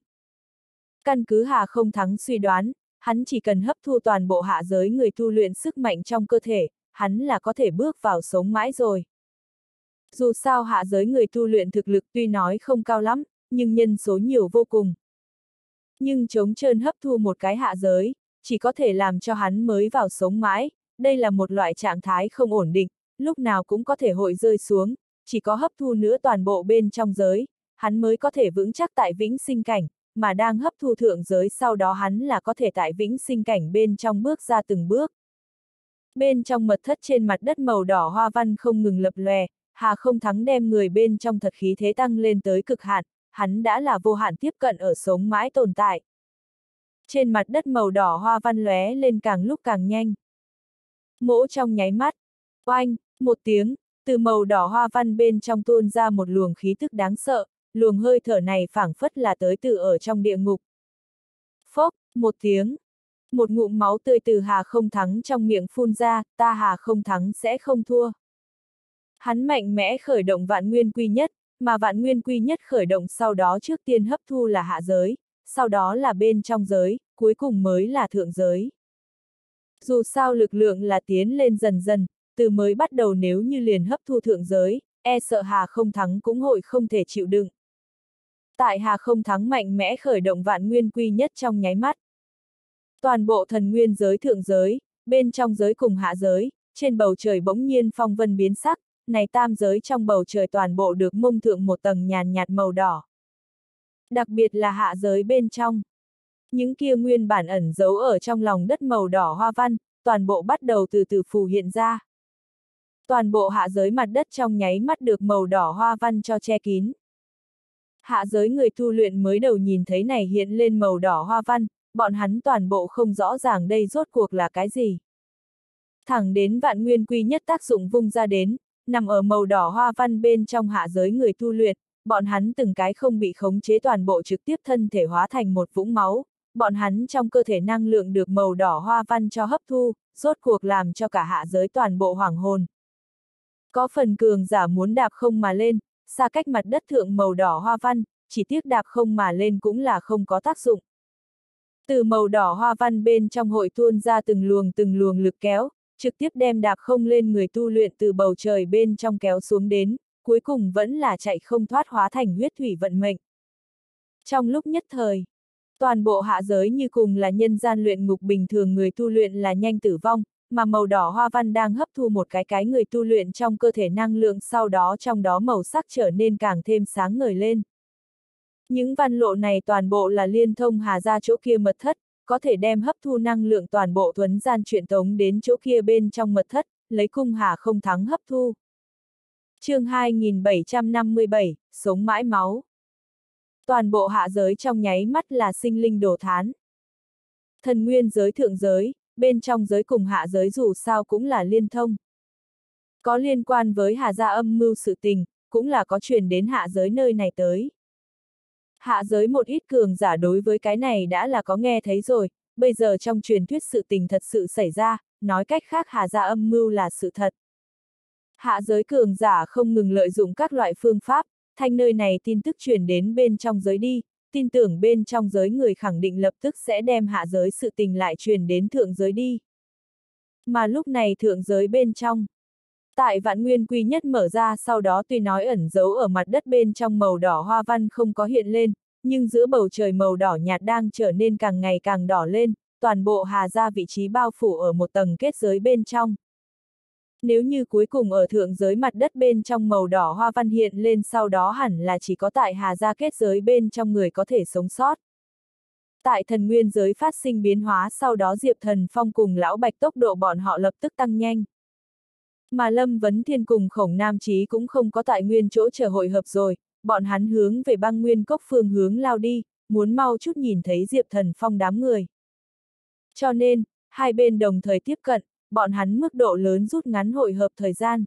Căn cứ Hà Không Thắng suy đoán, hắn chỉ cần hấp thu toàn bộ hạ giới người tu luyện sức mạnh trong cơ thể, hắn là có thể bước vào sống mãi rồi. Dù sao hạ giới người tu luyện thực lực tuy nói không cao lắm, nhưng nhân số nhiều vô cùng. Nhưng trống trơn hấp thu một cái hạ giới, chỉ có thể làm cho hắn mới vào sống mãi, đây là một loại trạng thái không ổn định, lúc nào cũng có thể hội rơi xuống, chỉ có hấp thu nữa toàn bộ bên trong giới, hắn mới có thể vững chắc tại vĩnh sinh cảnh, mà đang hấp thu thượng giới sau đó hắn là có thể tại vĩnh sinh cảnh bên trong bước ra từng bước. Bên trong mật thất trên mặt đất màu đỏ hoa văn không ngừng lập lòe, Hà Không Thắng đem người bên trong thật khí thế tăng lên tới cực hạn, hắn đã là vô hạn tiếp cận ở sống mãi tồn tại. Trên mặt đất màu đỏ hoa văn lóe lên càng lúc càng nhanh. Mỗ trong nháy mắt, oanh, một tiếng, từ màu đỏ hoa văn bên trong tuôn ra một luồng khí tức đáng sợ, luồng hơi thở này phảng phất là tới từ ở trong địa ngục. Phốc, một tiếng, một ngụm máu tươi từ Hà Không Thắng trong miệng phun ra, ta Hà Không Thắng sẽ không thua. Hắn mạnh mẽ khởi động vạn nguyên quy nhất, mà vạn nguyên quy nhất khởi động sau đó trước tiên hấp thu là hạ giới, sau đó là bên trong giới, cuối cùng mới là thượng giới. Dù sao lực lượng là tiến lên dần dần, từ mới bắt đầu nếu như liền hấp thu thượng giới, e sợ Hà Không Thắng cũng hội không thể chịu đựng. Tại Hà Không Thắng mạnh mẽ khởi động vạn nguyên quy nhất trong nháy mắt. Toàn bộ thần nguyên giới thượng giới, bên trong giới cùng hạ giới, trên bầu trời bỗng nhiên phong vân biến sắc, này tam giới trong bầu trời toàn bộ được mông thượng một tầng nhàn nhạt màu đỏ. Đặc biệt là hạ giới bên trong. Những kia nguyên bản ẩn giấu ở trong lòng đất màu đỏ hoa văn, toàn bộ bắt đầu từ từ phù hiện ra. Toàn bộ hạ giới mặt đất trong nháy mắt được màu đỏ hoa văn cho che kín. Hạ giới người tu luyện mới đầu nhìn thấy này hiện lên màu đỏ hoa văn, bọn hắn toàn bộ không rõ ràng đây rốt cuộc là cái gì. Thẳng đến vạn nguyên quy nhất tác dụng vung ra đến, nằm ở màu đỏ hoa văn bên trong hạ giới người tu luyện, bọn hắn từng cái không bị khống chế toàn bộ trực tiếp thân thể hóa thành một vũng máu, bọn hắn trong cơ thể năng lượng được màu đỏ hoa văn cho hấp thu, rốt cuộc làm cho cả hạ giới toàn bộ hoảng hồn. Có phần cường giả muốn đạp không mà lên, xa cách mặt đất thượng màu đỏ hoa văn, chỉ tiếc đạp không mà lên cũng là không có tác dụng. Từ màu đỏ hoa văn bên trong hội tuôn ra từng luồng lực kéo, trực tiếp đem đạp không lên người tu luyện từ bầu trời bên trong kéo xuống đến, cuối cùng vẫn là chạy không thoát hóa thành huyết thủy vận mệnh. Trong lúc nhất thời, toàn bộ hạ giới như cùng là nhân gian luyện ngục bình thường người tu luyện là nhanh tử vong, mà màu đỏ hoa văn đang hấp thu một cái người tu luyện trong cơ thể năng lượng sau đó trong đó màu sắc trở nên càng thêm sáng ngời lên. Những văn lộ này toàn bộ là liên thông Hà ra chỗ kia mật thất, có thể đem hấp thu năng lượng toàn bộ thuấn gian truyền tống đến chỗ kia bên trong mật thất, lấy cung Hà Không Thắng hấp thu. Chương 2757, sống mãi máu. Toàn bộ hạ giới trong nháy mắt là sinh linh đổ thán. Thần nguyên giới thượng giới, bên trong giới cùng hạ giới dù sao cũng là liên thông. Có liên quan với Hà gia âm mưu sự tình, cũng là có truyền đến hạ giới nơi này tới. Hạ giới một ít cường giả đối với cái này đã là có nghe thấy rồi, bây giờ trong truyền thuyết sự tình thật sự xảy ra, nói cách khác Hà gia âm mưu là sự thật. Hạ giới cường giả không ngừng lợi dụng các loại phương pháp, thanh nơi này tin tức truyền đến bên trong giới đi, tin tưởng bên trong giới người khẳng định lập tức sẽ đem hạ giới sự tình lại truyền đến thượng giới đi. Mà lúc này thượng giới bên trong, tại vạn nguyên quy nhất mở ra sau đó tuy nói ẩn giấu ở mặt đất bên trong màu đỏ hoa văn không có hiện lên, nhưng giữa bầu trời màu đỏ nhạt đang trở nên càng ngày càng đỏ lên, toàn bộ Hà gia vị trí bao phủ ở một tầng kết giới bên trong. Nếu như cuối cùng ở thượng giới mặt đất bên trong màu đỏ hoa văn hiện lên sau đó hẳn là chỉ có tại Hà gia kết giới bên trong người có thể sống sót. Tại thần nguyên giới phát sinh biến hóa sau đó Diệp Thần Phong cùng Lão Bạch tốc độ bọn họ lập tức tăng nhanh. Mà Lâm Vấn Thiên cùng Khổng Nam Chí cũng không có tại nguyên chỗ chờ hội hợp rồi, bọn hắn hướng về băng nguyên cốc phương hướng lao đi, muốn mau chút nhìn thấy Diệp Thần Phong đám người. Cho nên, hai bên đồng thời tiếp cận, bọn hắn mức độ lớn rút ngắn hội hợp thời gian.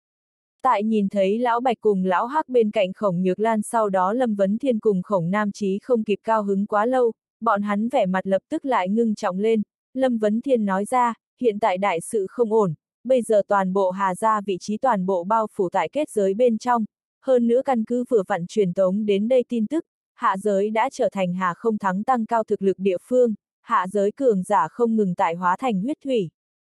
Tại nhìn thấy Lão Bạch cùng Lão Hắc bên cạnh Khổng Nhược Lan sau đó Lâm Vấn Thiên cùng Khổng Nam Chí không kịp cao hứng quá lâu, bọn hắn vẻ mặt lập tức lại ngưng trọng lên, Lâm Vấn Thiên nói ra, hiện tại đại sự không ổn, bây giờ toàn bộ Hà gia vị trí toàn bộ bao phủ tại kết giới bên trong, hơn nữa căn cứ vừa vặn truyền tống đến đây tin tức, hạ giới đã trở thành Hà Không Thắng tăng cao thực lực địa phương, hạ giới cường giả không ngừng tại hóa thành huyết thủy.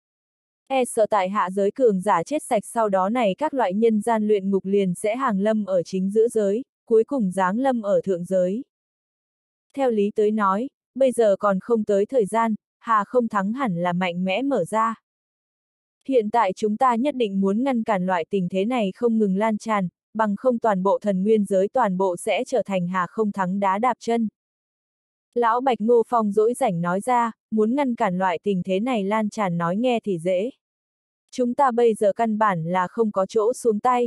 E sợ tại hạ giới cường giả chết sạch sau đó này các loại nhân gian luyện ngục liền sẽ hàng lâm ở chính giữa giới, cuối cùng giáng lâm ở thượng giới. Theo lý tới nói, bây giờ còn không tới thời gian, Hà Không Thắng hẳn là mạnh mẽ mở ra. Hiện tại chúng ta nhất định muốn ngăn cản loại tình thế này không ngừng lan tràn, bằng không toàn bộ thần nguyên giới toàn bộ sẽ trở thành Hà Không Thắng đá đạp chân. Lão Bạch Ngô Phong dỗi rảnh nói ra, muốn ngăn cản loại tình thế này lan tràn nói nghe thì dễ. Chúng ta bây giờ căn bản là không có chỗ xuống tay.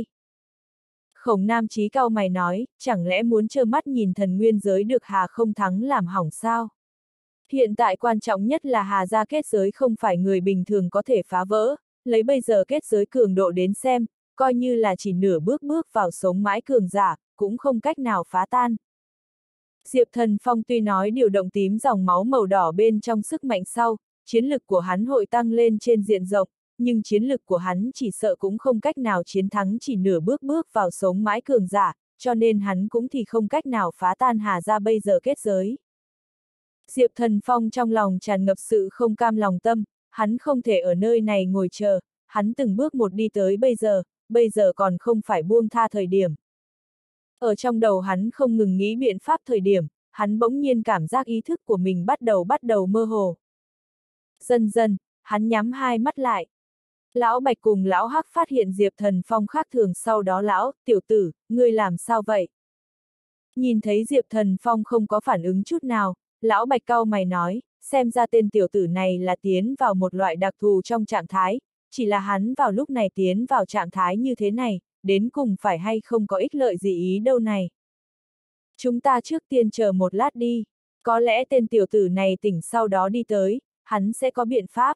Khổng Nam Chí cau mày nói, chẳng lẽ muốn trơ mắt nhìn thần nguyên giới được Hà không thắng làm hỏng sao? Hiện tại quan trọng nhất là Hà gia kết giới không phải người bình thường có thể phá vỡ, lấy bây giờ kết giới cường độ đến xem, coi như là chỉ nửa bước bước vào sống mãi cường giả, cũng không cách nào phá tan. Diệp Thần Phong tuy nói điều động tím dòng máu màu đỏ bên trong sức mạnh sau, chiến lực của hắn hội tăng lên trên diện rộng, nhưng chiến lực của hắn chỉ sợ cũng không cách nào chiến thắng chỉ nửa bước bước vào sống mãi cường giả, cho nên hắn cũng thì không cách nào phá tan Hà gia bây giờ kết giới. Diệp Thần Phong trong lòng tràn ngập sự không cam lòng tâm, hắn không thể ở nơi này ngồi chờ, hắn từng bước một đi tới bây giờ còn không phải buông tha thời điểm. Ở trong đầu hắn không ngừng nghĩ biện pháp thời điểm, hắn bỗng nhiên cảm giác ý thức của mình bắt đầu mơ hồ. Dần dần, hắn nhắm hai mắt lại. Lão Bạch cùng Lão Hắc phát hiện Diệp Thần Phong khác thường, sau đó lão, tiểu tử, ngươi làm sao vậy? Nhìn thấy Diệp Thần Phong không có phản ứng chút nào, Lão Bạch cau mày nói, xem ra tên tiểu tử này là tiến vào một loại đặc thù trong trạng thái, chỉ là hắn vào lúc này tiến vào trạng thái như thế này, đến cùng phải hay không có ích lợi gì ý đâu này. Chúng ta trước tiên chờ một lát đi, có lẽ tên tiểu tử này tỉnh sau đó đi tới, hắn sẽ có biện pháp.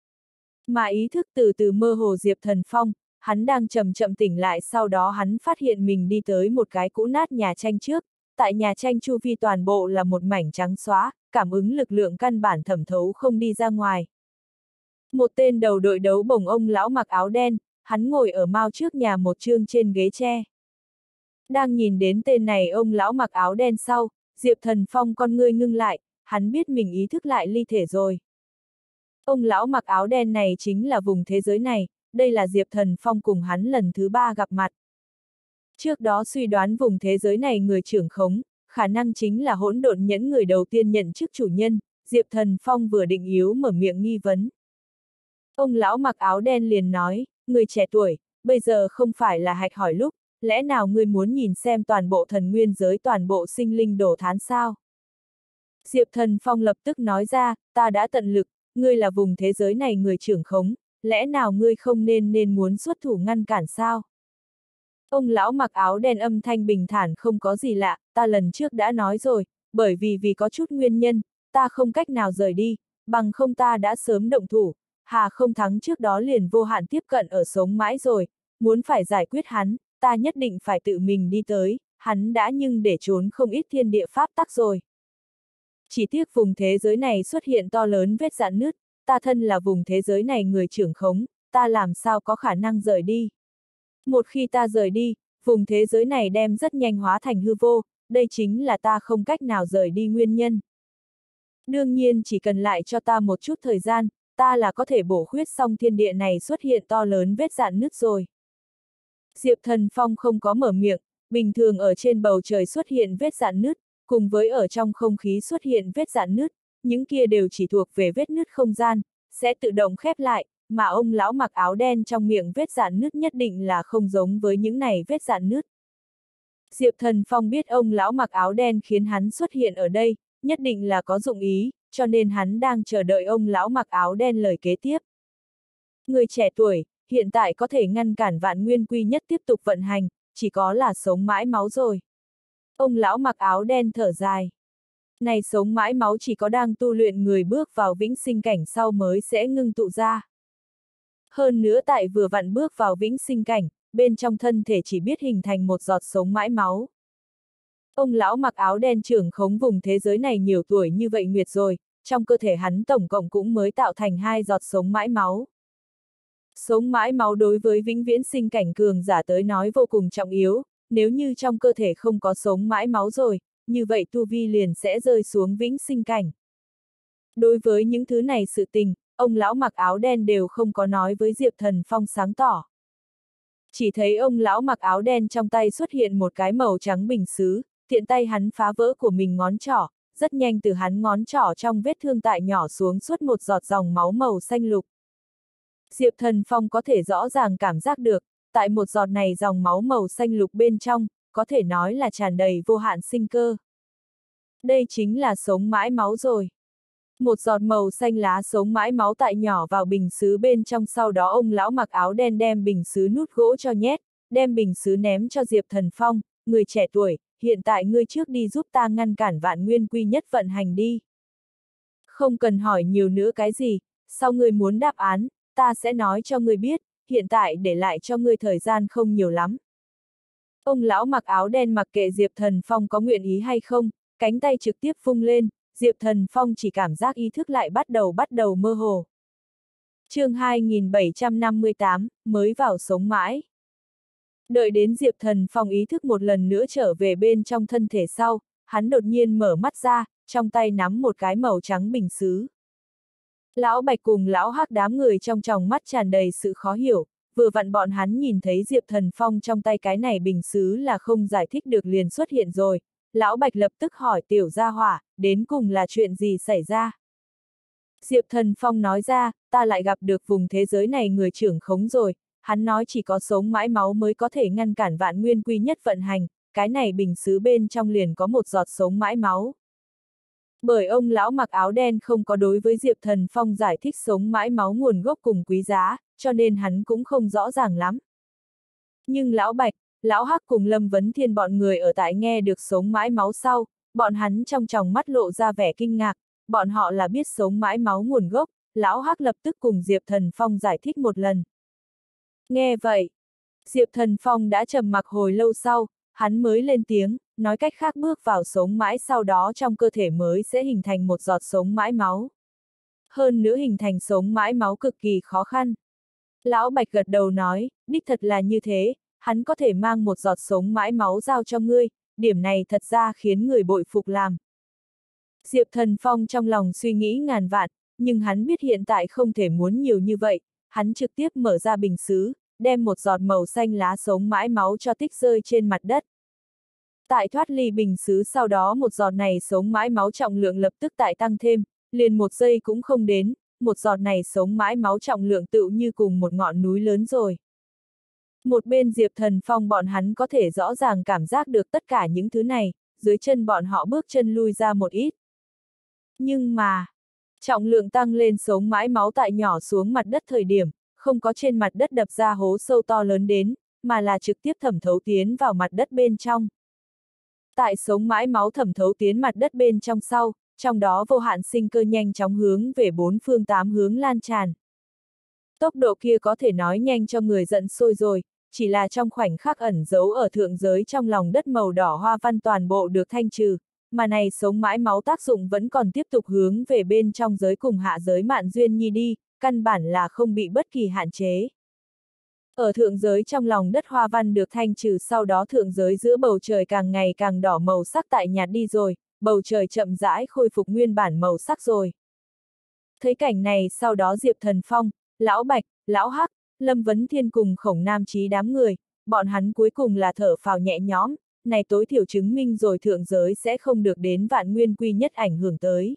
Mà ý thức từ từ mơ hồ Diệp Thần Phong, hắn đang chậm chậm tỉnh lại, sau đó hắn phát hiện mình đi tới một cái cũ nát nhà tranh trước, tại nhà tranh chu vi toàn bộ là một mảnh trắng xóa, cảm ứng lực lượng căn bản thẩm thấu không đi ra ngoài. Một tên đầu đội đấu bổng ông lão mặc áo đen, hắn ngồi ở mao trước nhà một chương trên ghế tre. Đang nhìn đến tên này ông lão mặc áo đen sau, Diệp Thần Phong con ngươi ngưng lại, hắn biết mình ý thức lại ly thể rồi. Ông lão mặc áo đen này chính là vùng thế giới này, đây là Diệp Thần Phong cùng hắn lần thứ 3 gặp mặt. Trước đó suy đoán vùng thế giới này người trưởng khống, khả năng chính là hỗn độn nhẫn người đầu tiên nhận chức chủ nhân, Diệp Thần Phong vừa định yếu mở miệng nghi vấn. Ông lão mặc áo đen liền nói, người trẻ tuổi, bây giờ không phải là hạch hỏi lúc, lẽ nào ngươi muốn nhìn xem toàn bộ thần nguyên giới toàn bộ sinh linh đổ thán sao? Diệp Thần Phong lập tức nói ra, ta đã tận lực, ngươi là vùng thế giới này người trưởng khống, lẽ nào ngươi không nên muốn xuất thủ ngăn cản sao? Ông lão mặc áo đen âm thanh bình thản không có gì lạ, ta lần trước đã nói rồi, bởi vì có chút nguyên nhân, ta không cách nào rời đi, bằng không ta đã sớm động thủ, Hà không thắng trước đó liền vô hạn tiếp cận ở sống mãi rồi, muốn phải giải quyết hắn, ta nhất định phải tự mình đi tới, hắn đã nhưng để trốn không ít thiên địa pháp tắc rồi. Chỉ tiếc vùng thế giới này xuất hiện to lớn vết rạn nứt, ta thân là vùng thế giới này người trưởng khống, ta làm sao có khả năng rời đi. Một khi ta rời đi, vùng thế giới này đem rất nhanh hóa thành hư vô, đây chính là ta không cách nào rời đi nguyên nhân. Đương nhiên chỉ cần lại cho ta một chút thời gian, ta là có thể bổ khuyết xong thiên địa này xuất hiện to lớn vết rạn nứt rồi. Diệp Thần Phong không có mở miệng, bình thường ở trên bầu trời xuất hiện vết rạn nứt, cùng với ở trong không khí xuất hiện vết rạn nứt, những kia đều chỉ thuộc về vết nứt không gian, sẽ tự động khép lại, mà ông lão mặc áo đen trong miệng vết rạn nứt nhất định là không giống với những này vết rạn nứt. Diệp Thần Phong biết ông lão mặc áo đen khiến hắn xuất hiện ở đây, nhất định là có dụng ý, cho nên hắn đang chờ đợi ông lão mặc áo đen lời kế tiếp. Người trẻ tuổi, hiện tại có thể ngăn cản vạn nguyên quy nhất tiếp tục vận hành, chỉ có là sống mãi máu rồi. Ông lão mặc áo đen thở dài. Này sống mãi máu chỉ có đang tu luyện người bước vào vĩnh sinh cảnh sau mới sẽ ngưng tụ ra. Hơn nữa tại vừa vặn bước vào vĩnh sinh cảnh, bên trong thân thể chỉ biết hình thành một giọt sống mãi máu. Ông lão mặc áo đen trưởng khống vùng thế giới này nhiều tuổi như vậy nguyệt rồi, trong cơ thể hắn tổng cộng cũng mới tạo thành 2 giọt sống mãi máu. Sống mãi máu đối với vĩnh viễn sinh cảnh cường giả tới nói vô cùng trọng yếu, nếu như trong cơ thể không có sống mãi máu rồi, như vậy tu vi liền sẽ rơi xuống vĩnh sinh cảnh. Đối với những thứ này sự tình, ông lão mặc áo đen đều không có nói với Diệp Thần Phong sáng tỏ. Chỉ thấy ông lão mặc áo đen trong tay xuất hiện một cái màu trắng bình sứ, tiện tay hắn phá vỡ của mình ngón trỏ, rất nhanh từ hắn ngón trỏ trong vết thương tại nhỏ xuống suốt một giọt dòng máu màu xanh lục. Diệp Thần Phong có thể rõ ràng cảm giác được, tại một giọt này dòng máu màu xanh lục bên trong, có thể nói là tràn đầy vô hạn sinh cơ. Đây chính là sống mãi máu rồi. Một giọt màu xanh lá sống mãi máu tại nhỏ vào bình sứ bên trong, sau đó ông lão mặc áo đen đem bình sứ nút gỗ cho nhét, đem bình sứ ném cho Diệp Thần Phong, người trẻ tuổi, hiện tại ngươi trước đi giúp ta ngăn cản Vạn Nguyên Quy Nhất vận hành đi. Không cần hỏi nhiều nữa cái gì, sau ngươi muốn đáp án, ta sẽ nói cho ngươi biết, hiện tại để lại cho ngươi thời gian không nhiều lắm. Ông lão mặc áo đen mặc kệ Diệp Thần Phong có nguyện ý hay không, cánh tay trực tiếp vung lên, Diệp Thần Phong chỉ cảm giác ý thức lại bắt đầu mơ hồ. Chương 2758, mới vào sống mãi. Đợi đến Diệp Thần Phong ý thức một lần nữa trở về bên trong thân thể sau, hắn đột nhiên mở mắt ra, trong tay nắm một cái màu trắng bình sứ. Lão Bạch cùng lão Hắc đám người trong tròng mắt tràn đầy sự khó hiểu, vừa vặn bọn hắn nhìn thấy Diệp Thần Phong trong tay cái này bình sứ là không giải thích được liền xuất hiện rồi. Lão Bạch lập tức hỏi tiểu gia hỏa, đến cùng là chuyện gì xảy ra? Diệp Thần Phong nói ra, ta lại gặp được vùng thế giới này người trưởng khống rồi, hắn nói chỉ có sống mãi máu mới có thể ngăn cản Vạn Nguyên Quy Nhất vận hành, cái này bình sứ bên trong liền có một giọt sống mãi máu. Bởi ông lão mặc áo đen không có đối với Diệp Thần Phong giải thích sống mãi máu nguồn gốc cùng quý giá, cho nên hắn cũng không rõ ràng lắm. Nhưng lão Bạch, lão Hắc cùng Lâm Vấn Thiên bọn người ở tại nghe được sống mãi máu sau, bọn hắn trong tròng mắt lộ ra vẻ kinh ngạc, bọn họ là biết sống mãi máu nguồn gốc, lão Hắc lập tức cùng Diệp Thần Phong giải thích một lần. Nghe vậy, Diệp Thần Phong đã trầm mặc hồi lâu sau, hắn mới lên tiếng, nói cách khác bước vào sống mãi sau đó trong cơ thể mới sẽ hình thành một giọt sống mãi máu. Hơn nữa hình thành sống mãi máu cực kỳ khó khăn. Lão Bạch gật đầu nói, đích thật là như thế, hắn có thể mang một giọt sống mãi máu giao cho ngươi, điểm này thật ra khiến người bội phục làm. Diệp Thần Phong trong lòng suy nghĩ ngàn vạn, nhưng hắn biết hiện tại không thể muốn nhiều như vậy, hắn trực tiếp mở ra bình sứ, đem một giọt màu xanh lá sống mãi máu cho tích rơi trên mặt đất. Tại thoát ly bình sứ sau đó một giọt này sống mãi máu trọng lượng lập tức tại tăng thêm, liền một giây cũng không đến, một giọt này sống mãi máu trọng lượng tựu như cùng một ngọn núi lớn rồi. Một bên Diệp Thần Phong bọn hắn có thể rõ ràng cảm giác được tất cả những thứ này, dưới chân bọn họ bước chân lui ra một ít. Nhưng mà, trọng lượng tăng lên sống mãi máu tại nhỏ xuống mặt đất thời điểm, không có trên mặt đất đập ra hố sâu to lớn đến, mà là trực tiếp thẩm thấu tiến vào mặt đất bên trong. Tại sống mãi máu thẩm thấu tiến mặt đất bên trong sau, trong đó vô hạn sinh cơ nhanh chóng hướng về bốn phương tám hướng lan tràn. Tốc độ kia có thể nói nhanh cho người giận sôi rồi, chỉ là trong khoảnh khắc ẩn giấu ở thượng giới trong lòng đất màu đỏ hoa văn toàn bộ được thanh trừ, mà này sống mãi máu tác dụng vẫn còn tiếp tục hướng về bên trong giới cùng hạ giới Mạn Duyên Nhi đi, căn bản là không bị bất kỳ hạn chế. Ở thượng giới trong lòng đất hoa văn được thanh trừ sau đó thượng giới giữa bầu trời càng ngày càng đỏ màu sắc tại nhạt đi rồi, bầu trời chậm rãi khôi phục nguyên bản màu sắc rồi. Thấy cảnh này sau đó Diệp Thần Phong, Lão Bạch, Lão Hắc, Lâm Vấn Thiên cùng Khổng Nam Chí đám người, bọn hắn cuối cùng là thở phào nhẹ nhõm, này tối thiểu chứng minh rồi thượng giới sẽ không được đến Vạn Nguyên Quy Nhất ảnh hưởng tới.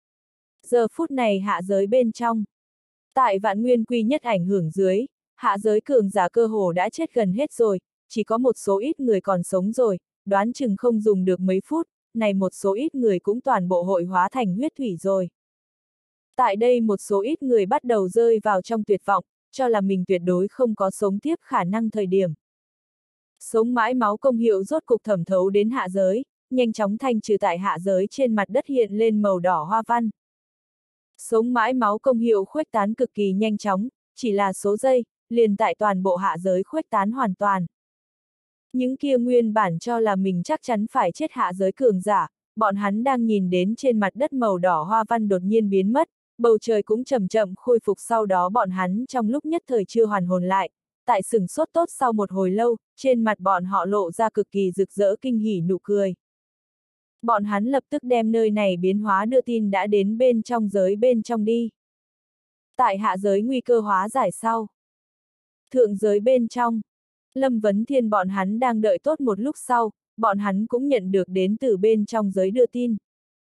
Giờ phút này hạ giới bên trong. Tại Vạn Nguyên Quy Nhất ảnh hưởng dưới, hạ giới cường giả cơ hồ đã chết gần hết rồi, chỉ có một số ít người còn sống rồi, đoán chừng không dùng được mấy phút, này một số ít người cũng toàn bộ hội hóa thành huyết thủy rồi. Tại đây một số ít người bắt đầu rơi vào trong tuyệt vọng, cho là mình tuyệt đối không có sống tiếp khả năng thời điểm. Sống mãi máu công hiệu rốt cục thẩm thấu đến hạ giới, nhanh chóng thanh trừ tại hạ giới trên mặt đất hiện lên màu đỏ hoa văn. Sống mãi máu công hiệu khuếch tán cực kỳ nhanh chóng, chỉ là số giây, liền tại toàn bộ hạ giới khuếch tán hoàn toàn. Những kia nguyên bản cho là mình chắc chắn phải chết hạ giới cường giả, bọn hắn đang nhìn đến trên mặt đất màu đỏ hoa văn đột nhiên biến mất, bầu trời cũng chậm chậm khôi phục sau đó bọn hắn trong lúc nhất thời chưa hoàn hồn lại, tại sửng sốt tốt sau một hồi lâu, trên mặt bọn họ lộ ra cực kỳ rực rỡ kinh hỉ nụ cười. Bọn hắn lập tức đem nơi này biến hóa đưa tin đã đến bên trong giới bên trong đi. Tại hạ giới nguy cơ hóa giải sau. Thượng giới bên trong, Lâm Vấn Thiên bọn hắn đang đợi tốt một lúc sau, bọn hắn cũng nhận được đến từ bên trong giới đưa tin.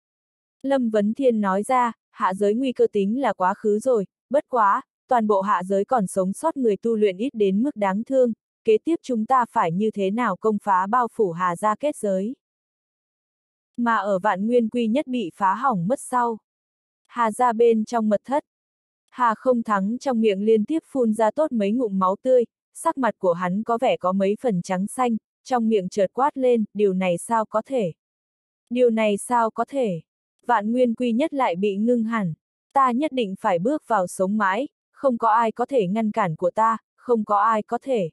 Lâm Vấn Thiên nói ra, hạ giới nguy cơ tính là quá khứ rồi, bất quá, toàn bộ hạ giới còn sống sót người tu luyện ít đến mức đáng thương, kế tiếp chúng ta phải như thế nào công phá bao phủ Hà Gia kết giới. Mà ở Vạn Nguyên Quy Nhất bị phá hỏng mất sau. Hà ra bên trong mật thất. Hà không thắng trong miệng liên tiếp phun ra tốt mấy ngụm máu tươi, sắc mặt của hắn có vẻ có mấy phần trắng xanh, trong miệng chợt quát lên, điều này sao có thể? Điều này sao có thể? Vạn Nguyên Quy Nhất lại bị ngưng hẳn. Ta nhất định phải bước vào sống mãi, không có ai có thể ngăn cản của ta, không có ai có thể.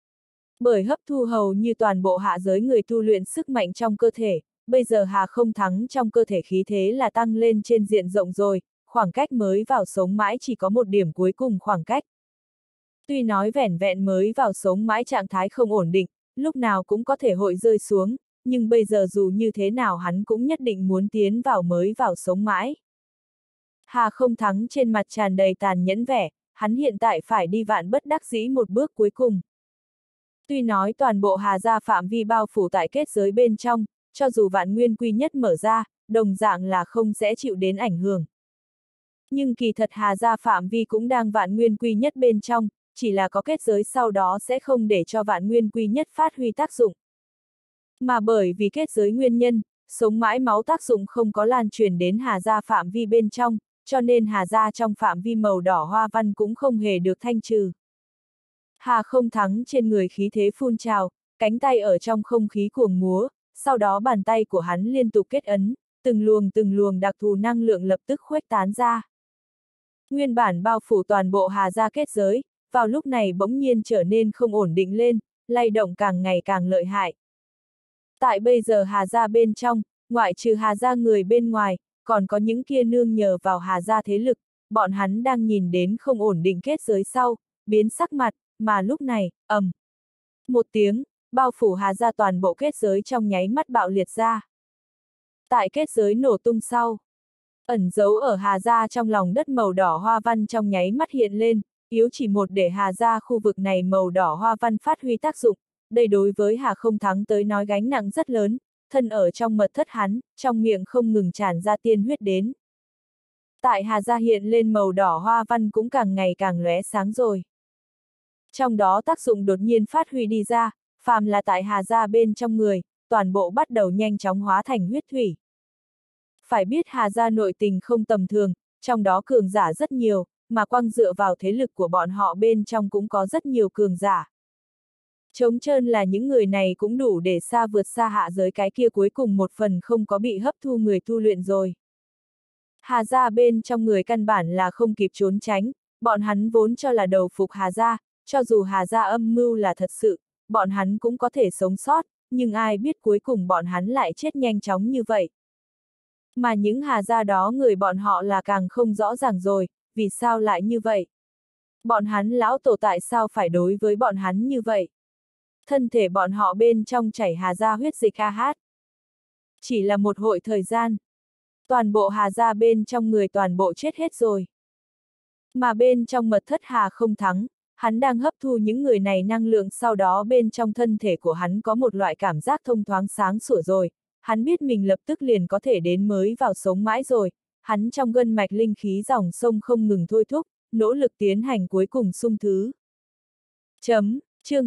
Bởi hấp thu hầu như toàn bộ hạ giới người tu luyện sức mạnh trong cơ thể, bây giờ Hà không thắng trong cơ thể khí thế là tăng lên trên diện rộng rồi, khoảng cách mới vào sống mãi chỉ có một điểm cuối cùng khoảng cách. Tuy nói vẻn vẹn mới vào sống mãi trạng thái không ổn định, lúc nào cũng có thể hội rơi xuống, nhưng bây giờ dù như thế nào hắn cũng nhất định muốn tiến vào mới vào sống mãi. Hà không thắng trên mặt tràn đầy tàn nhẫn vẻ, hắn hiện tại phải đi vạn bất đắc dĩ một bước cuối cùng. Tuy nói toàn bộ Hà gia phạm vi bao phủ tại kết giới bên trong, cho dù Vạn Nguyên Quy Nhất mở ra, đồng dạng là không sẽ chịu đến ảnh hưởng. Nhưng kỳ thật Hà gia phạm vi cũng đang Vạn Nguyên Quy Nhất bên trong, chỉ là có kết giới sau đó sẽ không để cho Vạn Nguyên Quy Nhất phát huy tác dụng. Mà bởi vì kết giới nguyên nhân, sống mãi máu tác dụng không có lan truyền đến Hà gia phạm vi bên trong, cho nên Hà gia trong phạm vi màu đỏ hoa văn cũng không hề được thanh trừ. Hà không thắng trên người khí thế phun trào, cánh tay ở trong không khí cuồng múa, sau đó bàn tay của hắn liên tục kết ấn, từng luồng đặc thù năng lượng lập tức khuếch tán ra. Nguyên bản bao phủ toàn bộ Hà gia kết giới, vào lúc này bỗng nhiên trở nên không ổn định lên, lay động càng ngày càng lợi hại. Tại bây giờ Hà gia bên trong, ngoại trừ Hà gia người bên ngoài, còn có những kia nương nhờ vào Hà gia thế lực, bọn hắn đang nhìn đến không ổn định kết giới sau, biến sắc mặt, mà lúc này, một tiếng, bao phủ Hà gia toàn bộ kết giới trong nháy mắt bạo liệt ra. Tại kết giới nổ tung sau, ẩn giấu ở Hà gia trong lòng đất màu đỏ hoa văn trong nháy mắt hiện lên, yếu chỉ một để Hà gia khu vực này màu đỏ hoa văn phát huy tác dụng, đây đối với Hà không thắng tới nói gánh nặng rất lớn, thân ở trong mật thất hắn, trong miệng không ngừng tràn ra tiên huyết đến. Tại Hà gia hiện lên màu đỏ hoa văn cũng càng ngày càng lóe sáng rồi. Trong đó tác dụng đột nhiên phát huy đi ra, phàm là tại Hà gia bên trong người, toàn bộ bắt đầu nhanh chóng hóa thành huyết thủy. Phải biết Hà gia nội tình không tầm thường, trong đó cường giả rất nhiều, mà quang dựa vào thế lực của bọn họ bên trong cũng có rất nhiều cường giả. Trống trơn là những người này cũng đủ để vượt xa hạ giới cái kia cuối cùng một phần không có bị hấp thu người tu luyện rồi. Hà gia bên trong người căn bản là không kịp trốn tránh, bọn hắn vốn cho là đầu phục Hà gia, cho dù Hà gia âm mưu là thật sự, bọn hắn cũng có thể sống sót, nhưng ai biết cuối cùng bọn hắn lại chết nhanh chóng như vậy. Mà những Hà gia đó người bọn họ là càng không rõ ràng rồi, vì sao lại như vậy? Bọn hắn lão tổ tại sao phải đối với bọn hắn như vậy? Thân thể bọn họ bên trong chảy Hà gia huyết dịch a hát. Chỉ là một hội thời gian. Toàn bộ Hà gia bên trong người toàn bộ chết hết rồi. Mà bên trong mật thất Hà không thắng, hắn đang hấp thu những người này năng lượng sau đó bên trong thân thể của hắn có một loại cảm giác thông thoáng sáng sủa rồi, hắn biết mình lập tức liền có thể đến mới vào sống mãi rồi, hắn trong gân mạch linh khí dòng sông không ngừng thôi thúc, nỗ lực tiến hành cuối cùng xung thứ. Chương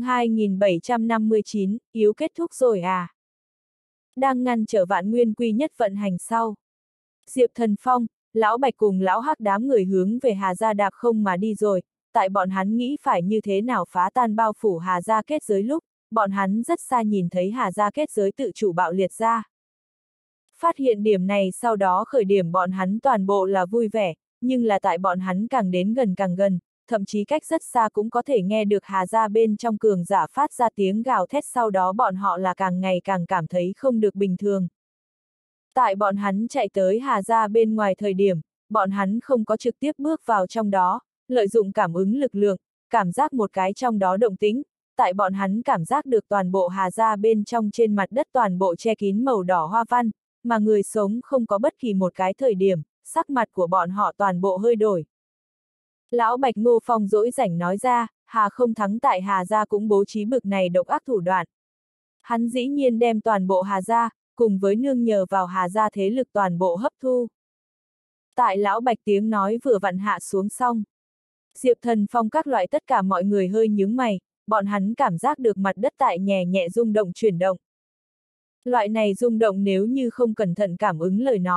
2759, yếu kết thúc rồi à? Đang ngăn trở Vạn Nguyên Quy Nhất vận hành sau. Diệp Thần Phong, Lão Bạch cùng Lão Hắc đám người hướng về Hà gia đạp không mà đi rồi, tại bọn hắn nghĩ phải như thế nào phá tan bao phủ Hà gia kết giới lúc, bọn hắn rất xa nhìn thấy Hà gia kết giới tự chủ bạo liệt ra. Phát hiện điểm này sau đó khởi điểm bọn hắn toàn bộ là vui vẻ, nhưng là tại bọn hắn càng đến gần càng gần, thậm chí cách rất xa cũng có thể nghe được Hà gia bên trong cường giả phát ra tiếng gào thét, sau đó bọn họ là càng ngày càng cảm thấy không được bình thường. Tại bọn hắn chạy tới Hà gia bên ngoài thời điểm, bọn hắn không có trực tiếp bước vào trong đó, lợi dụng cảm ứng lực lượng, cảm giác một cái trong đó động tĩnh, tại bọn hắn cảm giác được toàn bộ Hà gia bên trong trên mặt đất toàn bộ che kín màu đỏ hoa văn, mà người sống không có bất kỳ một cái thời điểm, sắc mặt của bọn họ toàn bộ hơi đổi. Lão Bạch Ngô Phong dỗi rảnh nói ra, Hà không thắng tại Hà gia cũng bố trí bực này độc ác thủ đoạn. Hắn dĩ nhiên đem toàn bộ Hà gia, cùng với nương nhờ vào Hà gia thế lực toàn bộ hấp thu. Tại Lão Bạch tiếng nói vừa vặn hạ xuống xong. Diệp Thần Phong các loại tất cả mọi người hơi nhướng mày, bọn hắn cảm giác được mặt đất tại nhẹ nhẹ rung động chuyển động. Loại này rung động nếu như không cẩn thận cảm ứng lời nói,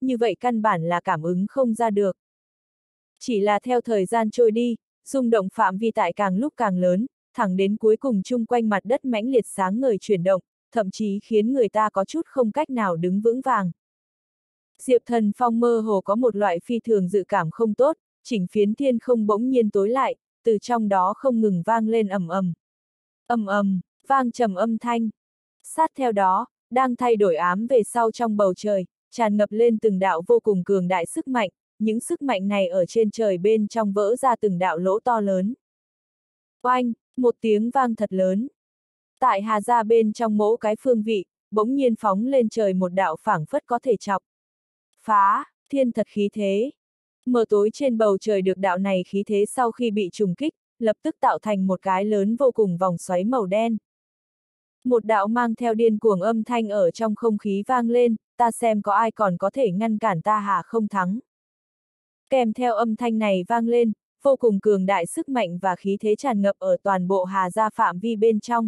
như vậy căn bản là cảm ứng không ra được. Chỉ là theo thời gian trôi đi, rung động phạm vi tại càng lúc càng lớn, thẳng đến cuối cùng chung quanh mặt đất mãnh liệt sáng ngời chuyển động, thậm chí khiến người ta có chút không cách nào đứng vững vàng. Diệp Thần Phong mơ hồ có một loại phi thường dự cảm không tốt, chỉnh phiến thiên không bỗng nhiên tối lại, từ trong đó không ngừng vang lên ầm ầm. Ầm ầm, vang trầm âm thanh. Sát theo đó, đang thay đổi ám về sau trong bầu trời, tràn ngập lên từng đạo vô cùng cường đại sức mạnh, những sức mạnh này ở trên trời bên trong vỡ ra từng đạo lỗ to lớn. Oanh, một tiếng vang thật lớn. Tại Hà Gia bên trong mỗi cái phương vị, bỗng nhiên phóng lên trời một đạo phảng phất có thể chọc. Phá, thiên thật khí thế. Mờ tối trên bầu trời được đạo này khí thế sau khi bị trùng kích, lập tức tạo thành một cái lớn vô cùng vòng xoáy màu đen. Một đạo mang theo điên cuồng âm thanh ở trong không khí vang lên, ta xem có ai còn có thể ngăn cản ta Hà Không Thắng. Kèm theo âm thanh này vang lên, vô cùng cường đại sức mạnh và khí thế tràn ngập ở toàn bộ Hà Gia phạm vi bên trong.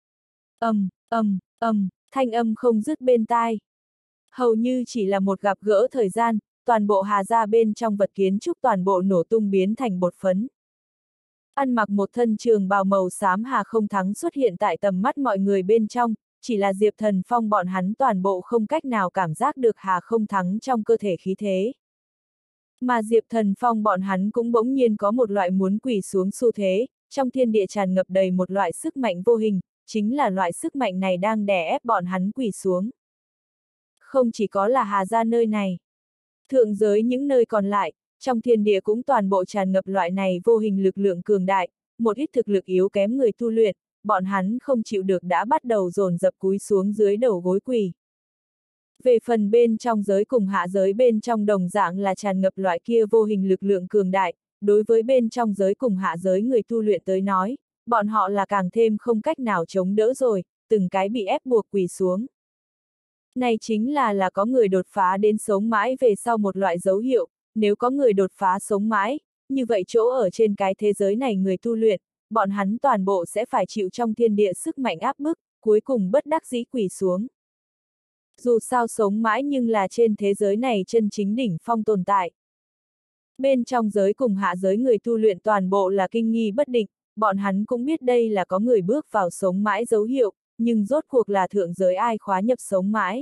Thanh âm không dứt bên tai. Hầu như chỉ là một gặp gỡ thời gian, toàn bộ Hà Gia bên trong vật kiến trúc toàn bộ nổ tung biến thành bột phấn. Ăn mặc một thân trường bào màu xám Hà Không Thắng xuất hiện tại tầm mắt mọi người bên trong, chỉ là Diệp Thần Phong bọn hắn toàn bộ không cách nào cảm giác được Hà Không Thắng trong cơ thể khí thế. Mà Diệp Thần Phong bọn hắn cũng bỗng nhiên có một loại muốn quỳ xuống xu thế, trong thiên địa tràn ngập đầy một loại sức mạnh vô hình, chính là loại sức mạnh này đang đè ép bọn hắn quỳ xuống. Không chỉ có là Hà Gia nơi này. Thượng giới những nơi còn lại, trong thiên địa cũng toàn bộ tràn ngập loại này vô hình lực lượng cường đại, một ít thực lực yếu kém người tu luyện, bọn hắn không chịu được đã bắt đầu dồn dập cúi xuống dưới đầu gối quỳ. Về phần bên trong giới cùng hạ giới bên trong đồng dạng là tràn ngập loại kia vô hình lực lượng cường đại, đối với bên trong giới cùng hạ giới người tu luyện tới nói, bọn họ là càng thêm không cách nào chống đỡ rồi, từng cái bị ép buộc quỳ xuống. Này chính là có người đột phá đến sống mãi về sau một loại dấu hiệu, nếu có người đột phá sống mãi, như vậy chỗ ở trên cái thế giới này người tu luyện, bọn hắn toàn bộ sẽ phải chịu trong thiên địa sức mạnh áp bức, cuối cùng bất đắc dĩ quỳ xuống. Dù sao sống mãi nhưng là trên thế giới này chân chính đỉnh phong tồn tại. Bên trong giới cùng hạ giới người tu luyện toàn bộ là kinh nghi bất định, bọn hắn cũng biết đây là có người bước vào sống mãi dấu hiệu, nhưng rốt cuộc là thượng giới ai khóa nhập sống mãi.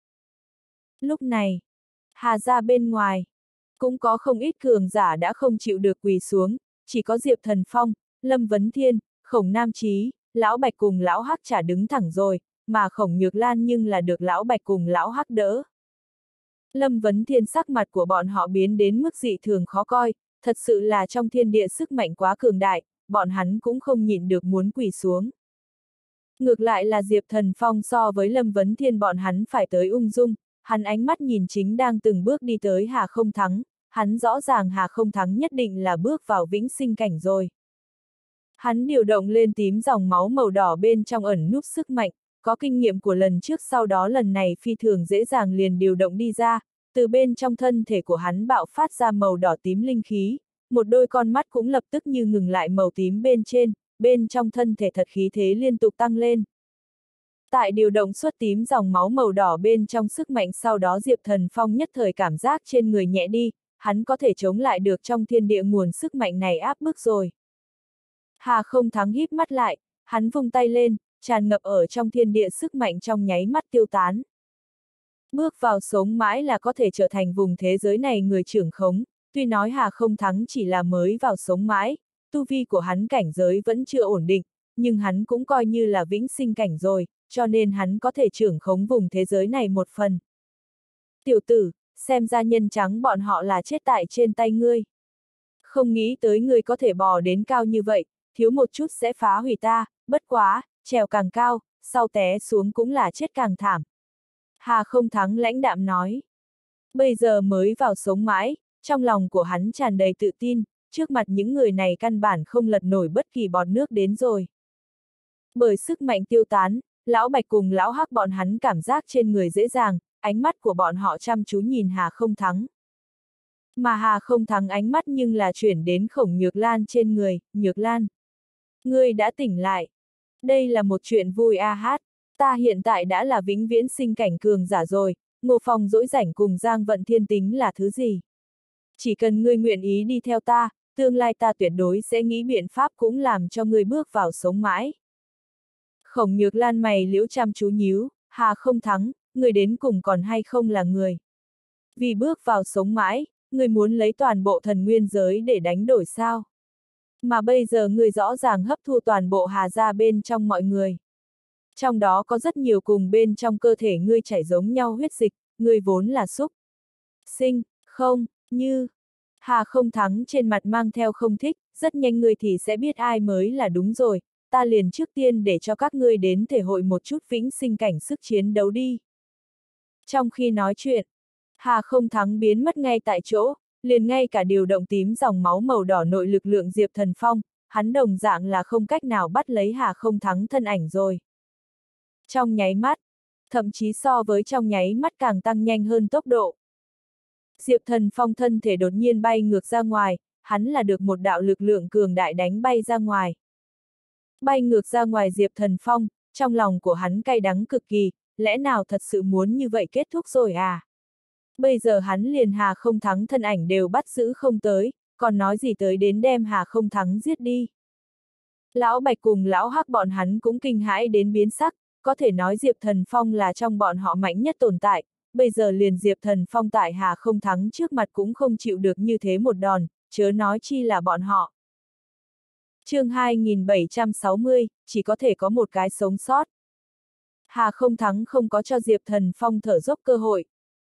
Lúc này, Hà Gia bên ngoài, cũng có không ít cường giả đã không chịu được quỳ xuống, chỉ có Diệp Thần Phong, Lâm Vấn Thiên, Khổng Nam Chí, Lão Bạch cùng Lão Hắc chả đứng thẳng rồi, mà Khổng Nhược Lan nhưng là được Lão Bạch cùng Lão Hắc đỡ. Lâm Vấn Thiên sắc mặt của bọn họ biến đến mức dị thường khó coi, thật sự là trong thiên địa sức mạnh quá cường đại, bọn hắn cũng không nhịn được muốn quỳ xuống. Ngược lại là Diệp Thần Phong so với Lâm Vấn Thiên bọn hắn phải tới ung dung, hắn ánh mắt nhìn chính đang từng bước đi tới Hà Không Thắng, hắn rõ ràng Hà Không Thắng nhất định là bước vào vĩnh sinh cảnh rồi. Hắn điều động lên tím dòng máu màu đỏ bên trong ẩn núp sức mạnh, có kinh nghiệm của lần trước sau đó lần này phi thường dễ dàng liền điều động đi ra, từ bên trong thân thể của hắn bạo phát ra màu đỏ tím linh khí, một đôi con mắt cũng lập tức như ngừng lại màu tím bên trên, bên trong thân thể thật khí thế liên tục tăng lên. Tại điều động xuất tím dòng máu màu đỏ bên trong sức mạnh sau đó Diệp Thần Phong nhất thời cảm giác trên người nhẹ đi, hắn có thể chống lại được trong thiên địa nguồn sức mạnh này áp bức rồi. Hà Không Thắng híp mắt lại, hắn vung tay lên, tràn ngập ở trong thiên địa sức mạnh trong nháy mắt tiêu tán. Bước vào sống mãi là có thể trở thành vùng thế giới này người trưởng khống, tuy nói Hà Không Thắng chỉ là mới vào sống mãi, tu vi của hắn cảnh giới vẫn chưa ổn định, nhưng hắn cũng coi như là vĩnh sinh cảnh rồi, cho nên hắn có thể trưởng khống vùng thế giới này một phần. Tiểu tử, xem ra nhân trắng bọn họ là chết tại trên tay ngươi. Không nghĩ tới ngươi có thể bò đến cao như vậy, thiếu một chút sẽ phá hủy ta, bất quá, trèo càng cao, sau té xuống cũng là chết càng thảm. Hà Không Thắng lãnh đạm nói. Bây giờ mới vào sống mãi, trong lòng của hắn tràn đầy tự tin, trước mặt những người này căn bản không lật nổi bất kỳ bọt nước đến rồi. Bởi sức mạnh tiêu tán, Lão Bạch cùng Lão Hắc bọn hắn cảm giác trên người dễ dàng, ánh mắt của bọn họ chăm chú nhìn Hà Không Thắng. Mà Hà Không Thắng ánh mắt nhưng là chuyển đến Khổng Nhược Lan trên người, Nhược Lan. Ngươi đã tỉnh lại. Đây là một chuyện vui a hát, ta hiện tại đã là vĩnh viễn sinh cảnh cường giả rồi, Ngô Phong dỗi rảnh cùng Giang Vận Thiên tính là thứ gì. Chỉ cần ngươi nguyện ý đi theo ta, tương lai ta tuyệt đối sẽ nghĩ biện pháp cũng làm cho ngươi bước vào sống mãi. Khổng Nhược Lan mày liễu chăm chú nhíu, Hà không thắng, người đến cùng còn hay không là người. Vì bước vào sống mãi, người muốn lấy toàn bộ thần nguyên giới để đánh đổi sao? Mà bây giờ người rõ ràng hấp thu toàn bộ Hà gia bên trong mọi người. Trong đó có rất nhiều cùng bên trong cơ thể ngươi chảy giống nhau huyết dịch, ngươi vốn là xúc sinh, không, như. Hà không thắng trên mặt mang theo không thích, rất nhanh ngươi thì sẽ biết ai mới là đúng rồi, ta liền trước tiên để cho các ngươi đến thể hội một chút vĩnh sinh cảnh sức chiến đấu đi. Trong khi nói chuyện, Hà không thắng biến mất ngay tại chỗ, liền ngay cả điều động tím dòng máu màu đỏ nội lực lượng Diệp Thần Phong, hắn đồng dạng là không cách nào bắt lấy Hà không thắng thân ảnh rồi. Trong nháy mắt, thậm chí so với trong nháy mắt càng tăng nhanh hơn tốc độ. Diệp Thần Phong thân thể đột nhiên bay ngược ra ngoài, hắn là được một đạo lực lượng cường đại đánh bay ra ngoài. Bay ngược ra ngoài Diệp Thần Phong, trong lòng của hắn cay đắng cực kỳ, lẽ nào thật sự muốn như vậy kết thúc rồi à? Bây giờ hắn liền Hà không thắng thân ảnh đều bắt giữ không tới, còn nói gì tới đến đem Hà không thắng giết đi. Lão Bạch cùng Lão Hắc bọn hắn cũng kinh hãi đến biến sắc, có thể nói Diệp Thần Phong là trong bọn họ mạnh nhất tồn tại, bây giờ liền Diệp Thần Phong tại Hà không thắng trước mặt cũng không chịu được như thế một đòn, chớ nói chi là bọn họ. Chương 2760, chỉ có thể có một cái sống sót. Hà không thắng không có cho Diệp Thần Phong thở dốc cơ hội.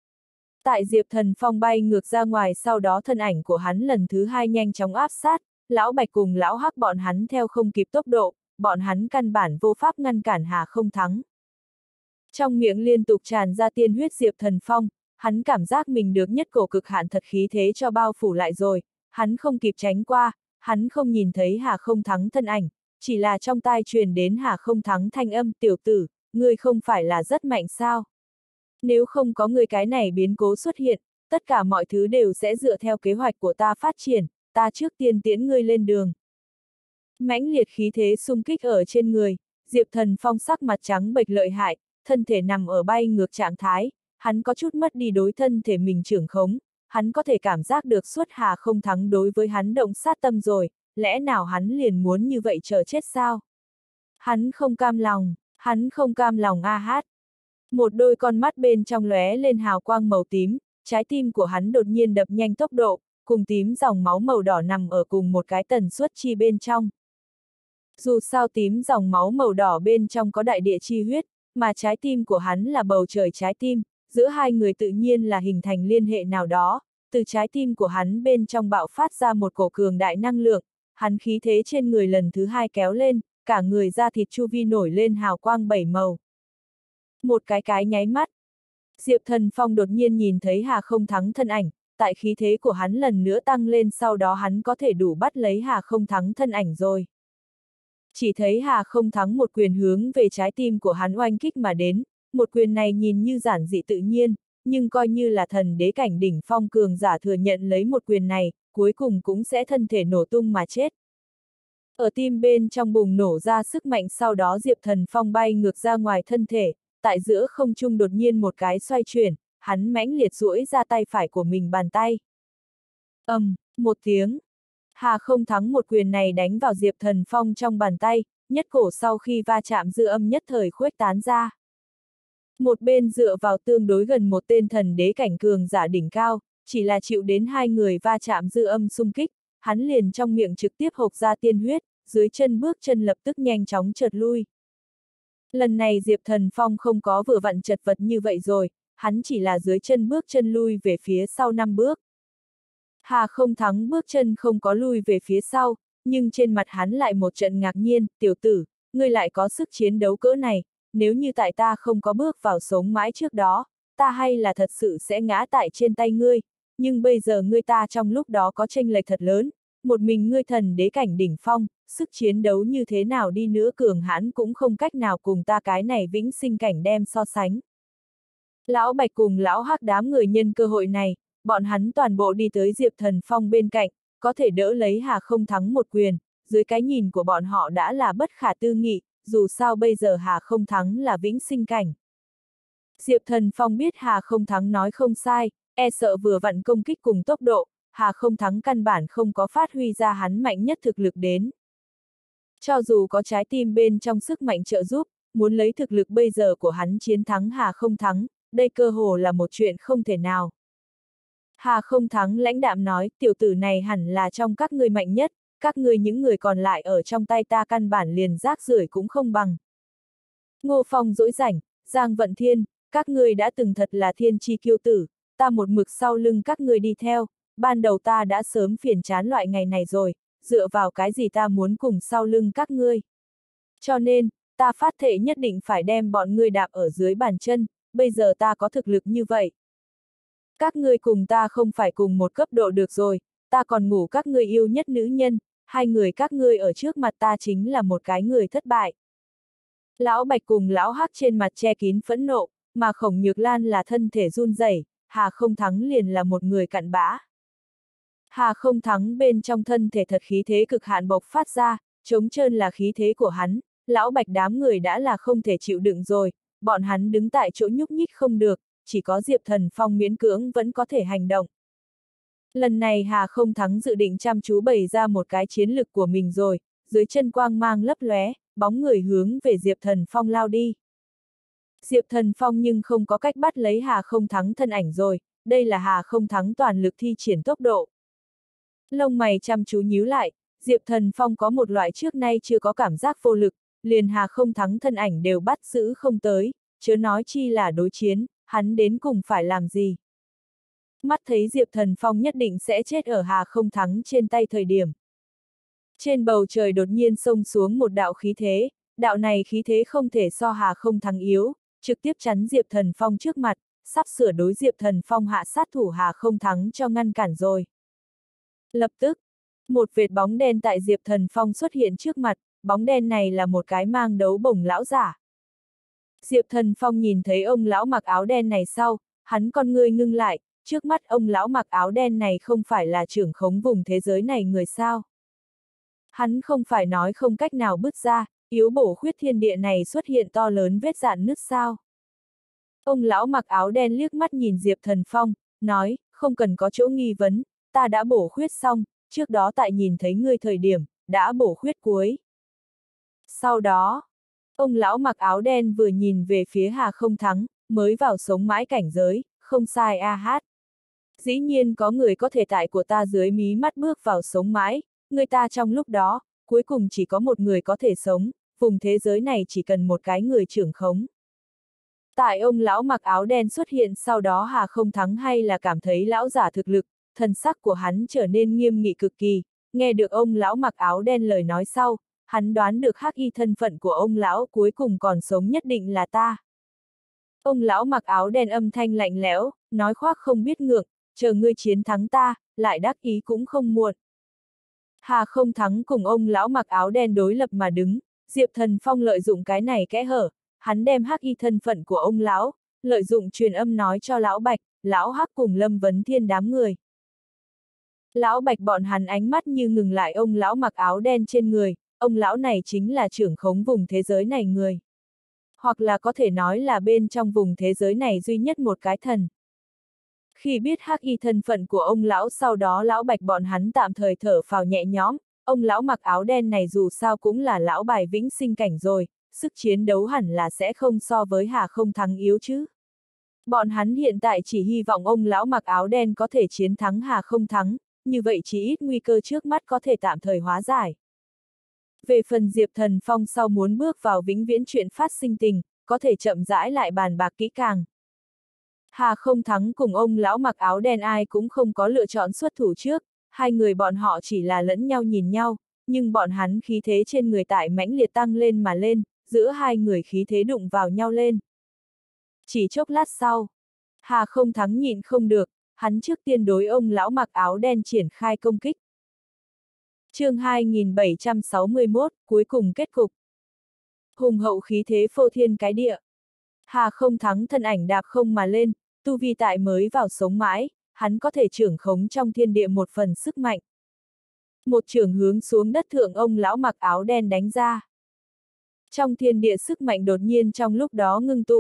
Tại Diệp Thần Phong bay ngược ra ngoài sau đó thân ảnh của hắn lần thứ hai nhanh chóng áp sát, Lão Bạch cùng Lão Hắc bọn hắn theo không kịp tốc độ, bọn hắn căn bản vô pháp ngăn cản Hà không thắng. Trong miệng liên tục tràn ra tiên huyết Diệp Thần Phong, hắn cảm giác mình được nhất cổ cực hạn thật khí thế cho bao phủ lại rồi, hắn không kịp tránh qua, hắn không nhìn thấy Hà không thắng thân ảnh, chỉ là trong tai truyền đến Hà không thắng thanh âm tiểu tử, ngươi không phải là rất mạnh sao? Nếu không có người cái này biến cố xuất hiện, tất cả mọi thứ đều sẽ dựa theo kế hoạch của ta phát triển, ta trước tiên tiễn ngươi lên đường. Mãnh liệt khí thế xung kích ở trên người, Diệp Thần Phong sắc mặt trắng bệch lợi hại, thân thể nằm ở bay ngược trạng thái, hắn có chút mất đi đối thân thể mình trưởng khống, hắn có thể cảm giác được suốt Hà không thắng đối với hắn động sát tâm rồi, lẽ nào hắn liền muốn như vậy chờ chết sao? Hắn không cam lòng a hát. Một đôi con mắt bên trong lóe lên hào quang màu tím, trái tim của hắn đột nhiên đập nhanh tốc độ, cùng tím dòng máu màu đỏ nằm ở cùng một cái tần suất chi bên trong. Dù sao tím dòng máu màu đỏ bên trong có đại địa chi huyết, mà trái tim của hắn là bầu trời trái tim, giữa hai người tự nhiên là hình thành liên hệ nào đó, từ trái tim của hắn bên trong bạo phát ra một cổ cường đại năng lượng, hắn khí thế trên người lần thứ hai kéo lên, cả người da thịt chu vi nổi lên hào quang bảy màu. Một cái nháy mắt, Diệp Thần Phong đột nhiên nhìn thấy Hà không thắng thân ảnh, tại khí thế của hắn lần nữa tăng lên sau đó hắn có thể đủ bắt lấy Hà không thắng thân ảnh rồi. Chỉ thấy Hà không thắng một quyền hướng về trái tim của hắn oanh kích mà đến, một quyền này nhìn như giản dị tự nhiên, nhưng coi như là thần đế cảnh đỉnh phong cường giả thừa nhận lấy một quyền này, cuối cùng cũng sẽ thân thể nổ tung mà chết. Ở tim bên trong bùng nổ ra sức mạnh sau đó Diệp Thần Phong bay ngược ra ngoài thân thể, tại giữa không trung đột nhiên một cái xoay chuyển, hắn mãnh liệt duỗi ra tay phải của mình bàn tay. Một tiếng. Hà không thắng một quyền này đánh vào Diệp Thần Phong trong bàn tay, nhất cổ sau khi va chạm dư âm nhất thời khuếch tán ra. Một bên dựa vào tương đối gần một tên thần đế cảnh cường giả đỉnh cao, chỉ là chịu đến hai người va chạm dư âm xung kích, hắn liền trong miệng trực tiếp hộc ra tiên huyết, dưới chân bước chân lập tức nhanh chóng trượt lui. Lần này Diệp Thần Phong không có vừa vặn chật vật như vậy rồi, hắn chỉ là dưới chân bước chân lui về phía sau 5 bước. Hà không thắng bước chân không có lui về phía sau, nhưng trên mặt hắn lại một trận ngạc nhiên, tiểu tử, ngươi lại có sức chiến đấu cỡ này, nếu như tại ta không có bước vào sống mãi trước đó, ta hay là thật sự sẽ ngã tại trên tay ngươi, nhưng bây giờ ngươi ta trong lúc đó có chênh lệch thật lớn, một mình ngươi thần đế cảnh đỉnh phong, sức chiến đấu như thế nào đi nữa cường hãn cũng không cách nào cùng ta cái này vĩnh sinh cảnh đem so sánh. Lão Bạch cùng Lão Hắc đám người nhân cơ hội này, bọn hắn toàn bộ đi tới Diệp Thần Phong bên cạnh, có thể đỡ lấy Hà không thắng một quyền, dưới cái nhìn của bọn họ đã là bất khả tư nghị, dù sao bây giờ Hà không thắng là vĩnh sinh cảnh. Diệp Thần Phong biết Hà Không Thắng nói không sai, e sợ vừa vặn công kích cùng tốc độ, Hà Không Thắng căn bản không có phát huy ra hắn mạnh nhất thực lực đến. Cho dù có trái tim bên trong sức mạnh trợ giúp, muốn lấy thực lực bây giờ của hắn chiến thắng Hà Không Thắng, đây cơ hồ là một chuyện không thể nào. Hà Không Thắng lãnh đạm nói, tiểu tử này hẳn là trong các ngươi mạnh nhất, các ngươi những người còn lại ở trong tay ta căn bản liền rác rưởi cũng không bằng. Ngô Phong dỗi rảnh, Giang Vận Thiên, các ngươi đã từng thật là thiên chi kiêu tử, ta một mực sau lưng các ngươi đi theo, ban đầu ta đã sớm phiền chán loại ngày này rồi, dựa vào cái gì ta muốn cùng sau lưng các ngươi. Cho nên, ta phát thệ nhất định phải đem bọn ngươi đạp ở dưới bàn chân, bây giờ ta có thực lực như vậy. Các ngươi cùng ta không phải cùng một cấp độ được rồi, ta còn ngủ các ngươi yêu nhất nữ nhân, hai người các ngươi ở trước mặt ta chính là một cái người thất bại. Lão Bạch cùng Lão Hắc trên mặt che kín phẫn nộ, mà Khổng Nhược Lan là thân thể run rẩy, Hà Không Thắng liền là một người cặn bã. Hà Không Thắng bên trong thân thể thật khí thế cực hạn bộc phát ra, trống trơn là khí thế của hắn, Lão Bạch đám người đã là không thể chịu đựng rồi, bọn hắn đứng tại chỗ nhúc nhích không được, chỉ có Diệp Thần Phong miễn cưỡng vẫn có thể hành động. Lần này Hà Không Thắng dự định chăm chú bày ra một cái chiến lực của mình rồi, dưới chân quang mang lấp lóe, bóng người hướng về Diệp Thần Phong lao đi. Diệp Thần Phong nhưng không có cách bắt lấy Hà Không Thắng thân ảnh rồi, đây là Hà Không Thắng toàn lực thi triển tốc độ. Lông mày chăm chú nhíu lại, Diệp Thần Phong có một loại trước nay chưa có cảm giác vô lực, liền Hà Không Thắng thân ảnh đều bắt giữ không tới, chớ nói chi là đối chiến, hắn đến cùng phải làm gì. Mắt thấy Diệp Thần Phong nhất định sẽ chết ở Hà Không Thắng trên tay thời điểm. Trên bầu trời đột nhiên xông xuống một đạo khí thế, đạo này khí thế không thể so Hà Không Thắng yếu, trực tiếp chắn Diệp Thần Phong trước mặt, sắp sửa đối Diệp Thần Phong hạ sát thủ Hà Không Thắng cho ngăn cản rồi. Lập tức, một vệt bóng đen tại Diệp Thần Phong xuất hiện trước mặt, bóng đen này là một cái mang đấu bổng lão giả. Diệp Thần Phong nhìn thấy ông lão mặc áo đen này sau, hắn con ngươi ngưng lại, trước mắt ông lão mặc áo đen này không phải là trưởng khống vùng thế giới này người sao. Hắn không phải nói không cách nào bứt ra, yếu bổ khuyết thiên địa này xuất hiện to lớn vết rạn nứt sao. Ông lão mặc áo đen liếc mắt nhìn Diệp Thần Phong, nói, không cần có chỗ nghi vấn, ta đã bổ khuyết xong, trước đó tại nhìn thấy ngươi thời điểm, đã bổ khuyết cuối. Sau đó, ông lão mặc áo đen vừa nhìn về phía Hà Không Thắng, mới vào sống mãi cảnh giới, không sai a hát. Dĩ nhiên có người có thể tại của ta dưới mí mắt bước vào sống mãi, người ta trong lúc đó, cuối cùng chỉ có một người có thể sống, vùng thế giới này chỉ cần một cái người trưởng khống. Tại ông lão mặc áo đen xuất hiện sau đó Hà Không Thắng hay là cảm thấy lão giả thực lực, thần sắc của hắn trở nên nghiêm nghị cực kỳ, nghe được ông lão mặc áo đen lời nói sau, hắn đoán được hắc y thân phận của ông lão cuối cùng còn sống nhất định là ta. Ông lão mặc áo đen âm thanh lạnh lẽo, nói khoác không biết ngượng, chờ ngươi chiến thắng ta, lại đắc ý cũng không muộn. Hà Không Thắng cùng ông lão mặc áo đen đối lập mà đứng, Diệp Thần Phong lợi dụng cái này kẽ hở, hắn đem hắc y thân phận của ông lão, lợi dụng truyền âm nói cho lão Bạch, lão Hắc cùng Lâm Vấn Thiên đám người. Lão Bạch bọn hắn ánh mắt như ngừng lại ông lão mặc áo đen trên người, ông lão này chính là trưởng khống vùng thế giới này người. Hoặc là có thể nói là bên trong vùng thế giới này duy nhất một cái thần. Khi biết hắc y thân phận của ông lão sau đó lão Bạch bọn hắn tạm thời thở phào nhẹ nhõm, ông lão mặc áo đen này dù sao cũng là lão bài vĩnh sinh cảnh rồi, sức chiến đấu hẳn là sẽ không so với Hà Không Thắng yếu chứ. Bọn hắn hiện tại chỉ hy vọng ông lão mặc áo đen có thể chiến thắng Hà Không Thắng, như vậy chí ít nguy cơ trước mắt có thể tạm thời hóa giải. Về phần Diệp Thần Phong sau muốn bước vào vĩnh viễn chuyện phát sinh tình, có thể chậm rãi lại bàn bạc kỹ càng. Hà Không Thắng cùng ông lão mặc áo đen ai cũng không có lựa chọn xuất thủ trước, hai người bọn họ chỉ là lẫn nhau nhìn nhau, nhưng bọn hắn khí thế trên người tại mãnh liệt tăng lên mà lên, giữa hai người khí thế đụng vào nhau lên. Chỉ chốc lát sau, Hà Không Thắng nhịn không được, hắn trước tiên đối ông lão mặc áo đen triển khai công kích. Chương 2761, cuối cùng kết cục. Hùng hậu khí thế phô thiên cái địa. Hà Không Thắng thân ảnh đạp không mà lên, tu vi tại mới vào sống mãi, hắn có thể trưởng khống trong thiên địa một phần sức mạnh. Một chưởng hướng xuống đất thượng ông lão mặc áo đen đánh ra. Trong thiên địa sức mạnh đột nhiên trong lúc đó ngưng tụ,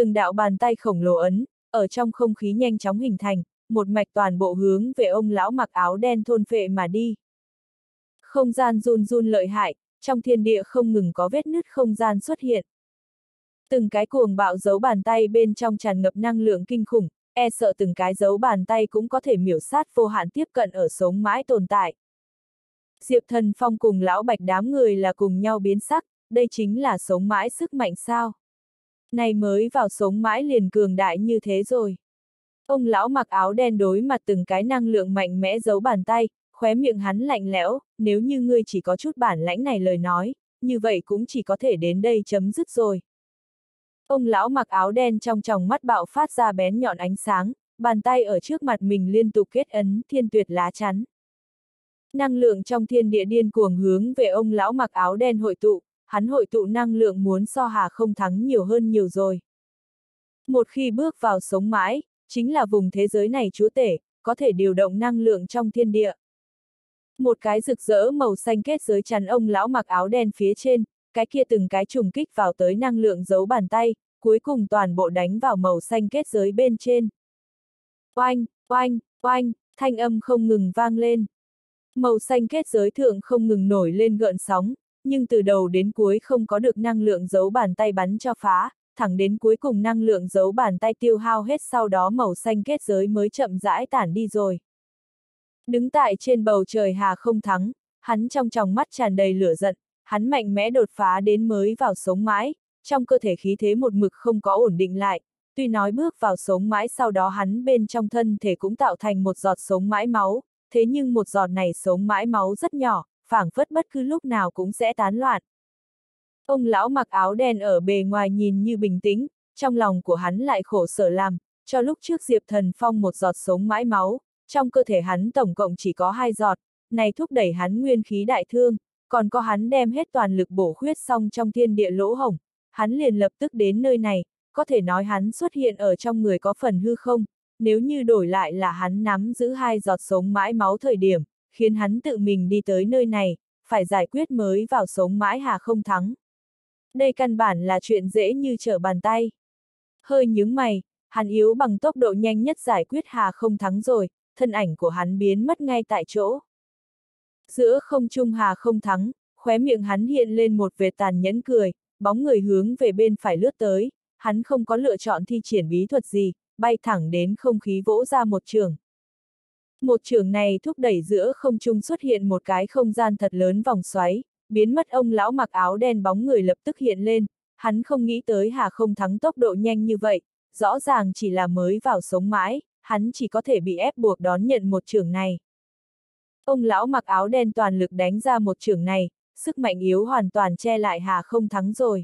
Từng đạo bàn tay khổng lồ ấn, ở trong không khí nhanh chóng hình thành, một mạch toàn bộ hướng về ông lão mặc áo đen thôn phệ mà đi. Không gian run run lợi hại, trong thiên địa không ngừng có vết nứt không gian xuất hiện. Từng cái cuồng bạo dấu bàn tay bên trong tràn ngập năng lượng kinh khủng, e sợ từng cái dấu bàn tay cũng có thể miểu sát vô hạn tiếp cận ở sống mãi tồn tại. Diệp Thần Phong cùng lão Bạch đám người là cùng nhau biến sắc, đây chính là sống mãi sức mạnh sao? Này mới vào sống mãi liền cường đại như thế rồi. Ông lão mặc áo đen đối mặt từng cái năng lượng mạnh mẽ giấu bàn tay, khóe miệng hắn lạnh lẽo, nếu như ngươi chỉ có chút bản lãnh này lời nói, như vậy cũng chỉ có thể đến đây chấm dứt rồi. Ông lão mặc áo đen trong tròng mắt bạo phát ra bén nhọn ánh sáng, bàn tay ở trước mặt mình liên tục kết ấn thiên tuyệt lá chắn. Năng lượng trong thiên địa điên cuồng hướng về ông lão mặc áo đen hội tụ, hắn hội tụ năng lượng muốn so Hà Không Thắng nhiều hơn nhiều rồi. Một khi bước vào sống mãi, chính là vùng thế giới này chúa tể, có thể điều động năng lượng trong thiên địa. Một cái rực rỡ màu xanh kết giới chắn ông lão mặc áo đen phía trên, cái kia từng cái trùng kích vào tới năng lượng giấu bàn tay, cuối cùng toàn bộ đánh vào màu xanh kết giới bên trên. Oanh, oanh, oanh, thanh âm không ngừng vang lên. Màu xanh kết giới thượng không ngừng nổi lên gợn sóng, nhưng từ đầu đến cuối không có được năng lượng giấu bàn tay bắn cho phá, thẳng đến cuối cùng năng lượng giấu bàn tay tiêu hao hết sau đó màu xanh kết giới mới chậm rãi tản đi rồi. Đứng tại trên bầu trời Hà Không Thắng, hắn trong tròng mắt tràn đầy lửa giận, hắn mạnh mẽ đột phá đến mới vào sống mãi, trong cơ thể khí thế một mực không có ổn định lại, tuy nói bước vào sống mãi sau đó hắn bên trong thân thể cũng tạo thành một giọt sống mãi máu, thế nhưng một giọt này sống mãi máu rất nhỏ, phảng phất bất cứ lúc nào cũng sẽ tán loạn. Ông lão mặc áo đen ở bề ngoài nhìn như bình tĩnh, trong lòng của hắn lại khổ sở làm, cho lúc trước Diệp Thần Phong một giọt sống mãi máu, trong cơ thể hắn tổng cộng chỉ có 2 giọt, này thúc đẩy hắn nguyên khí đại thương, còn có hắn đem hết toàn lực bổ khuyết xong trong thiên địa lỗ hổng, hắn liền lập tức đến nơi này, có thể nói hắn xuất hiện ở trong người có phần hư không, nếu như đổi lại là hắn nắm giữ 2 giọt sống mãi máu thời điểm, khiến hắn tự mình đi tới nơi này, phải giải quyết mới vào sống mãi Hà Không Thắng. Đây căn bản là chuyện dễ như trở bàn tay. Hơi nhướng mày, hắn yếu bằng tốc độ nhanh nhất giải quyết Hà Không Thắng rồi, thân ảnh của hắn biến mất ngay tại chỗ. Giữa không trung Hà Không Thắng, khóe miệng hắn hiện lên một vệt tàn nhẫn cười, bóng người hướng về bên phải lướt tới, hắn không có lựa chọn thi triển bí thuật gì, bay thẳng đến không khí vỗ ra một chưởng. Một chưởng này thúc đẩy giữa không trung xuất hiện một cái không gian thật lớn vòng xoáy, biến mất ông lão mặc áo đen bóng người lập tức hiện lên, hắn không nghĩ tới Hà Không Thắng tốc độ nhanh như vậy, rõ ràng chỉ là mới vào sống mãi, hắn chỉ có thể bị ép buộc đón nhận một chưởng này. Ông lão mặc áo đen toàn lực đánh ra một chưởng này, sức mạnh yếu hoàn toàn che lại Hà Không Thắng rồi.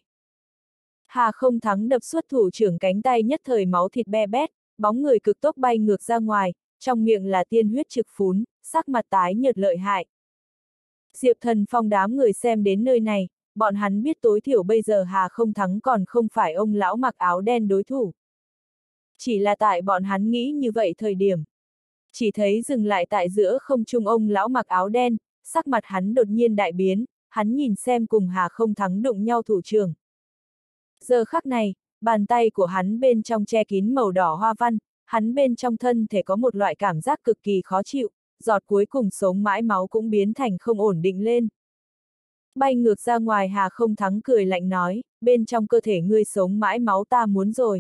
Hà Không Thắng đập xuất thủ trưởng cánh tay nhất thời máu thịt be bét, bóng người cực tốc bay ngược ra ngoài, trong miệng là tiên huyết trực phún, sắc mặt tái nhợt lợi hại. Diệp Thần Phong đám người xem đến nơi này, bọn hắn biết tối thiểu bây giờ Hà Không Thắng còn không phải ông lão mặc áo đen đối thủ. Chỉ là tại bọn hắn nghĩ như vậy thời điểm. Chỉ thấy dừng lại tại giữa không trung ông lão mặc áo đen, sắc mặt hắn đột nhiên đại biến, hắn nhìn xem cùng Hà Không Thắng đụng nhau thủ trưởng. Giờ khắc này, bàn tay của hắn bên trong che kín màu đỏ hoa văn, hắn bên trong thân thể có một loại cảm giác cực kỳ khó chịu, giọt cuối cùng sống mãi máu cũng biến thành không ổn định lên. Bay ngược ra ngoài Hà Không Thắng cười lạnh nói, bên trong cơ thể ngươi sống mãi máu ta muốn rồi.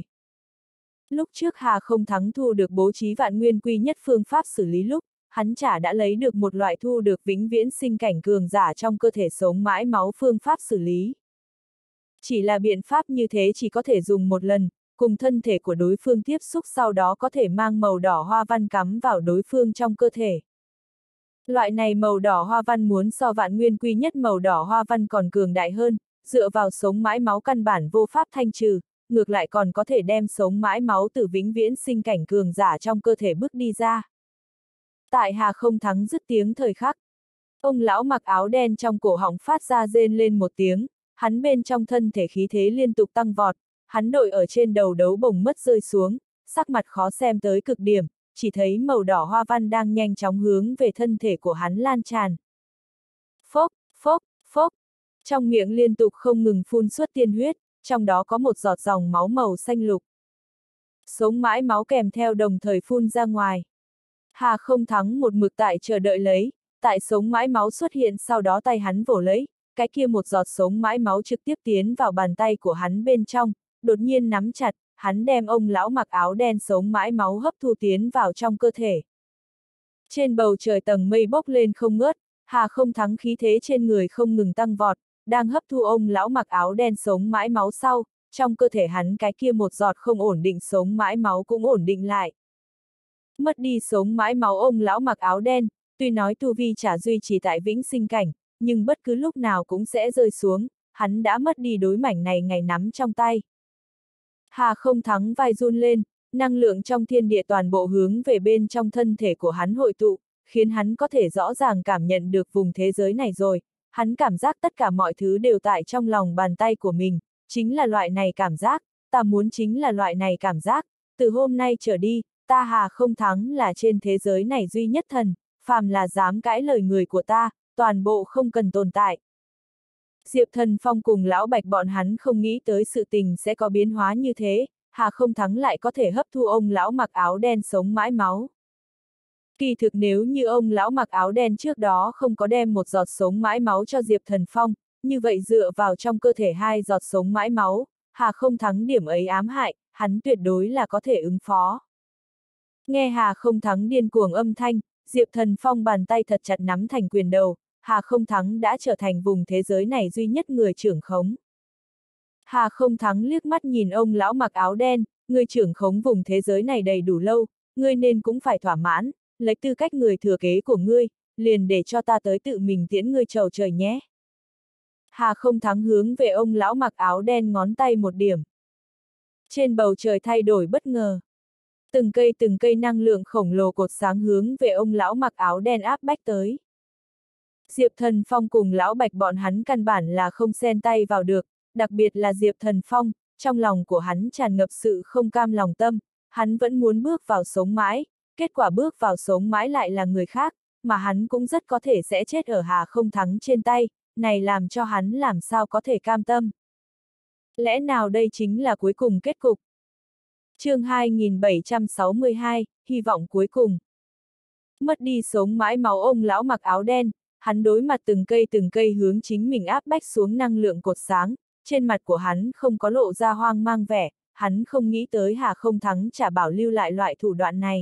Lúc trước Hà Không Thắng thu được bố trí vạn nguyên quy nhất phương pháp xử lý lúc, hắn chả đã lấy được một loại thu được vĩnh viễn sinh cảnh cường giả trong cơ thể sống mãi máu phương pháp xử lý. Chỉ là biện pháp như thế chỉ có thể dùng một lần, cùng thân thể của đối phương tiếp xúc sau đó có thể mang màu đỏ hoa văn cắm vào đối phương trong cơ thể. Loại này màu đỏ hoa văn muốn so vạn nguyên quy nhất màu đỏ hoa văn còn cường đại hơn, dựa vào sống mãi máu căn bản vô pháp thanh trừ, ngược lại còn có thể đem sống mãi máu từ vĩnh viễn sinh cảnh cường giả trong cơ thể bước đi ra. Tại Hà Không Thắng dứt tiếng thời khắc, ông lão mặc áo đen trong cổ họng phát ra rên lên một tiếng, hắn bên trong thân thể khí thế liên tục tăng vọt, hắn đội ở trên đầu đấu bổng mất rơi xuống, sắc mặt khó xem tới cực điểm, chỉ thấy màu đỏ hoa văn đang nhanh chóng hướng về thân thể của hắn lan tràn. Phốc, phốc, phốc, trong miệng liên tục không ngừng phun xuất tiên huyết, trong đó có một giọt dòng máu màu xanh lục. Sống mãi máu kèm theo đồng thời phun ra ngoài. Hà Không Thắng một mực tại chờ đợi lấy, tại sống mãi máu xuất hiện sau đó tay hắn vồ lấy, cái kia một giọt sống mãi máu trực tiếp tiến vào bàn tay của hắn bên trong, đột nhiên nắm chặt, hắn đem ông lão mặc áo đen sống mãi máu hấp thu tiến vào trong cơ thể. Trên bầu trời tầng mây bốc lên không ngớt, Hà Không Thắng khí thế trên người không ngừng tăng vọt, đang hấp thu ông lão mặc áo đen sống mãi máu sau, trong cơ thể hắn cái kia một giọt không ổn định sống mãi máu cũng ổn định lại. Mất đi sống mãi máu ông lão mặc áo đen, tuy nói tu vi chả duy trì tại vĩnh sinh cảnh, nhưng bất cứ lúc nào cũng sẽ rơi xuống, hắn đã mất đi đối mảnh này ngày nắm trong tay. Hà Không Thắng vai run lên, năng lượng trong thiên địa toàn bộ hướng về bên trong thân thể của hắn hội tụ, khiến hắn có thể rõ ràng cảm nhận được vùng thế giới này rồi, hắn cảm giác tất cả mọi thứ đều tại trong lòng bàn tay của mình, chính là loại này cảm giác, ta muốn chính là loại này cảm giác, từ hôm nay trở đi, ta Hà Không Thắng là trên thế giới này duy nhất thần, phàm là dám cãi lời người của ta, toàn bộ không cần tồn tại. Diệp Thần Phong cùng Lão Bạch bọn hắn không nghĩ tới sự tình sẽ có biến hóa như thế, Hà Không Thắng lại có thể hấp thu ông lão mặc áo đen sống mãi máu. Kỳ thực nếu như ông lão mặc áo đen trước đó không có đem một giọt sống mãi máu cho Diệp Thần Phong, như vậy dựa vào trong cơ thể hai giọt sống mãi máu, Hà Không Thắng điểm ấy ám hại, hắn tuyệt đối là có thể ứng phó. Nghe Hà Không Thắng điên cuồng âm thanh, Diệp Thần Phong bàn tay thật chặt nắm thành quyền đầu, Hà Không Thắng đã trở thành vùng thế giới này duy nhất người trưởng khống. Hà Không Thắng liếc mắt nhìn ông lão mặc áo đen, người trưởng khống vùng thế giới này đầy đủ lâu, ngươi nên cũng phải thỏa mãn, lấy tư cách người thừa kế của ngươi, liền để cho ta tới tự mình tiễn ngươi trầu trời nhé. Hà Không Thắng hướng về ông lão mặc áo đen ngón tay một điểm. Trên bầu trời thay đổi bất ngờ. Từng cây năng lượng khổng lồ cột sáng hướng về ông lão mặc áo đen áp bách tới. Diệp Thần Phong cùng Lão Bạch bọn hắn căn bản là không xen tay vào được, đặc biệt là Diệp Thần Phong, trong lòng của hắn tràn ngập sự không cam lòng tâm, hắn vẫn muốn bước vào sống mãi, kết quả bước vào sống mãi lại là người khác, mà hắn cũng rất có thể sẽ chết ở Hà Không Thắng trên tay, này làm cho hắn làm sao có thể cam tâm. Lẽ nào đây chính là cuối cùng kết cục? Chương 2762, hy vọng cuối cùng. Mất đi sống mãi máu ông lão mặc áo đen, hắn đối mặt từng cây hướng chính mình áp bách xuống năng lượng cột sáng, trên mặt của hắn không có lộ ra hoang mang vẻ, hắn không nghĩ tới Hà Không Thắng chả bảo lưu lại loại thủ đoạn này.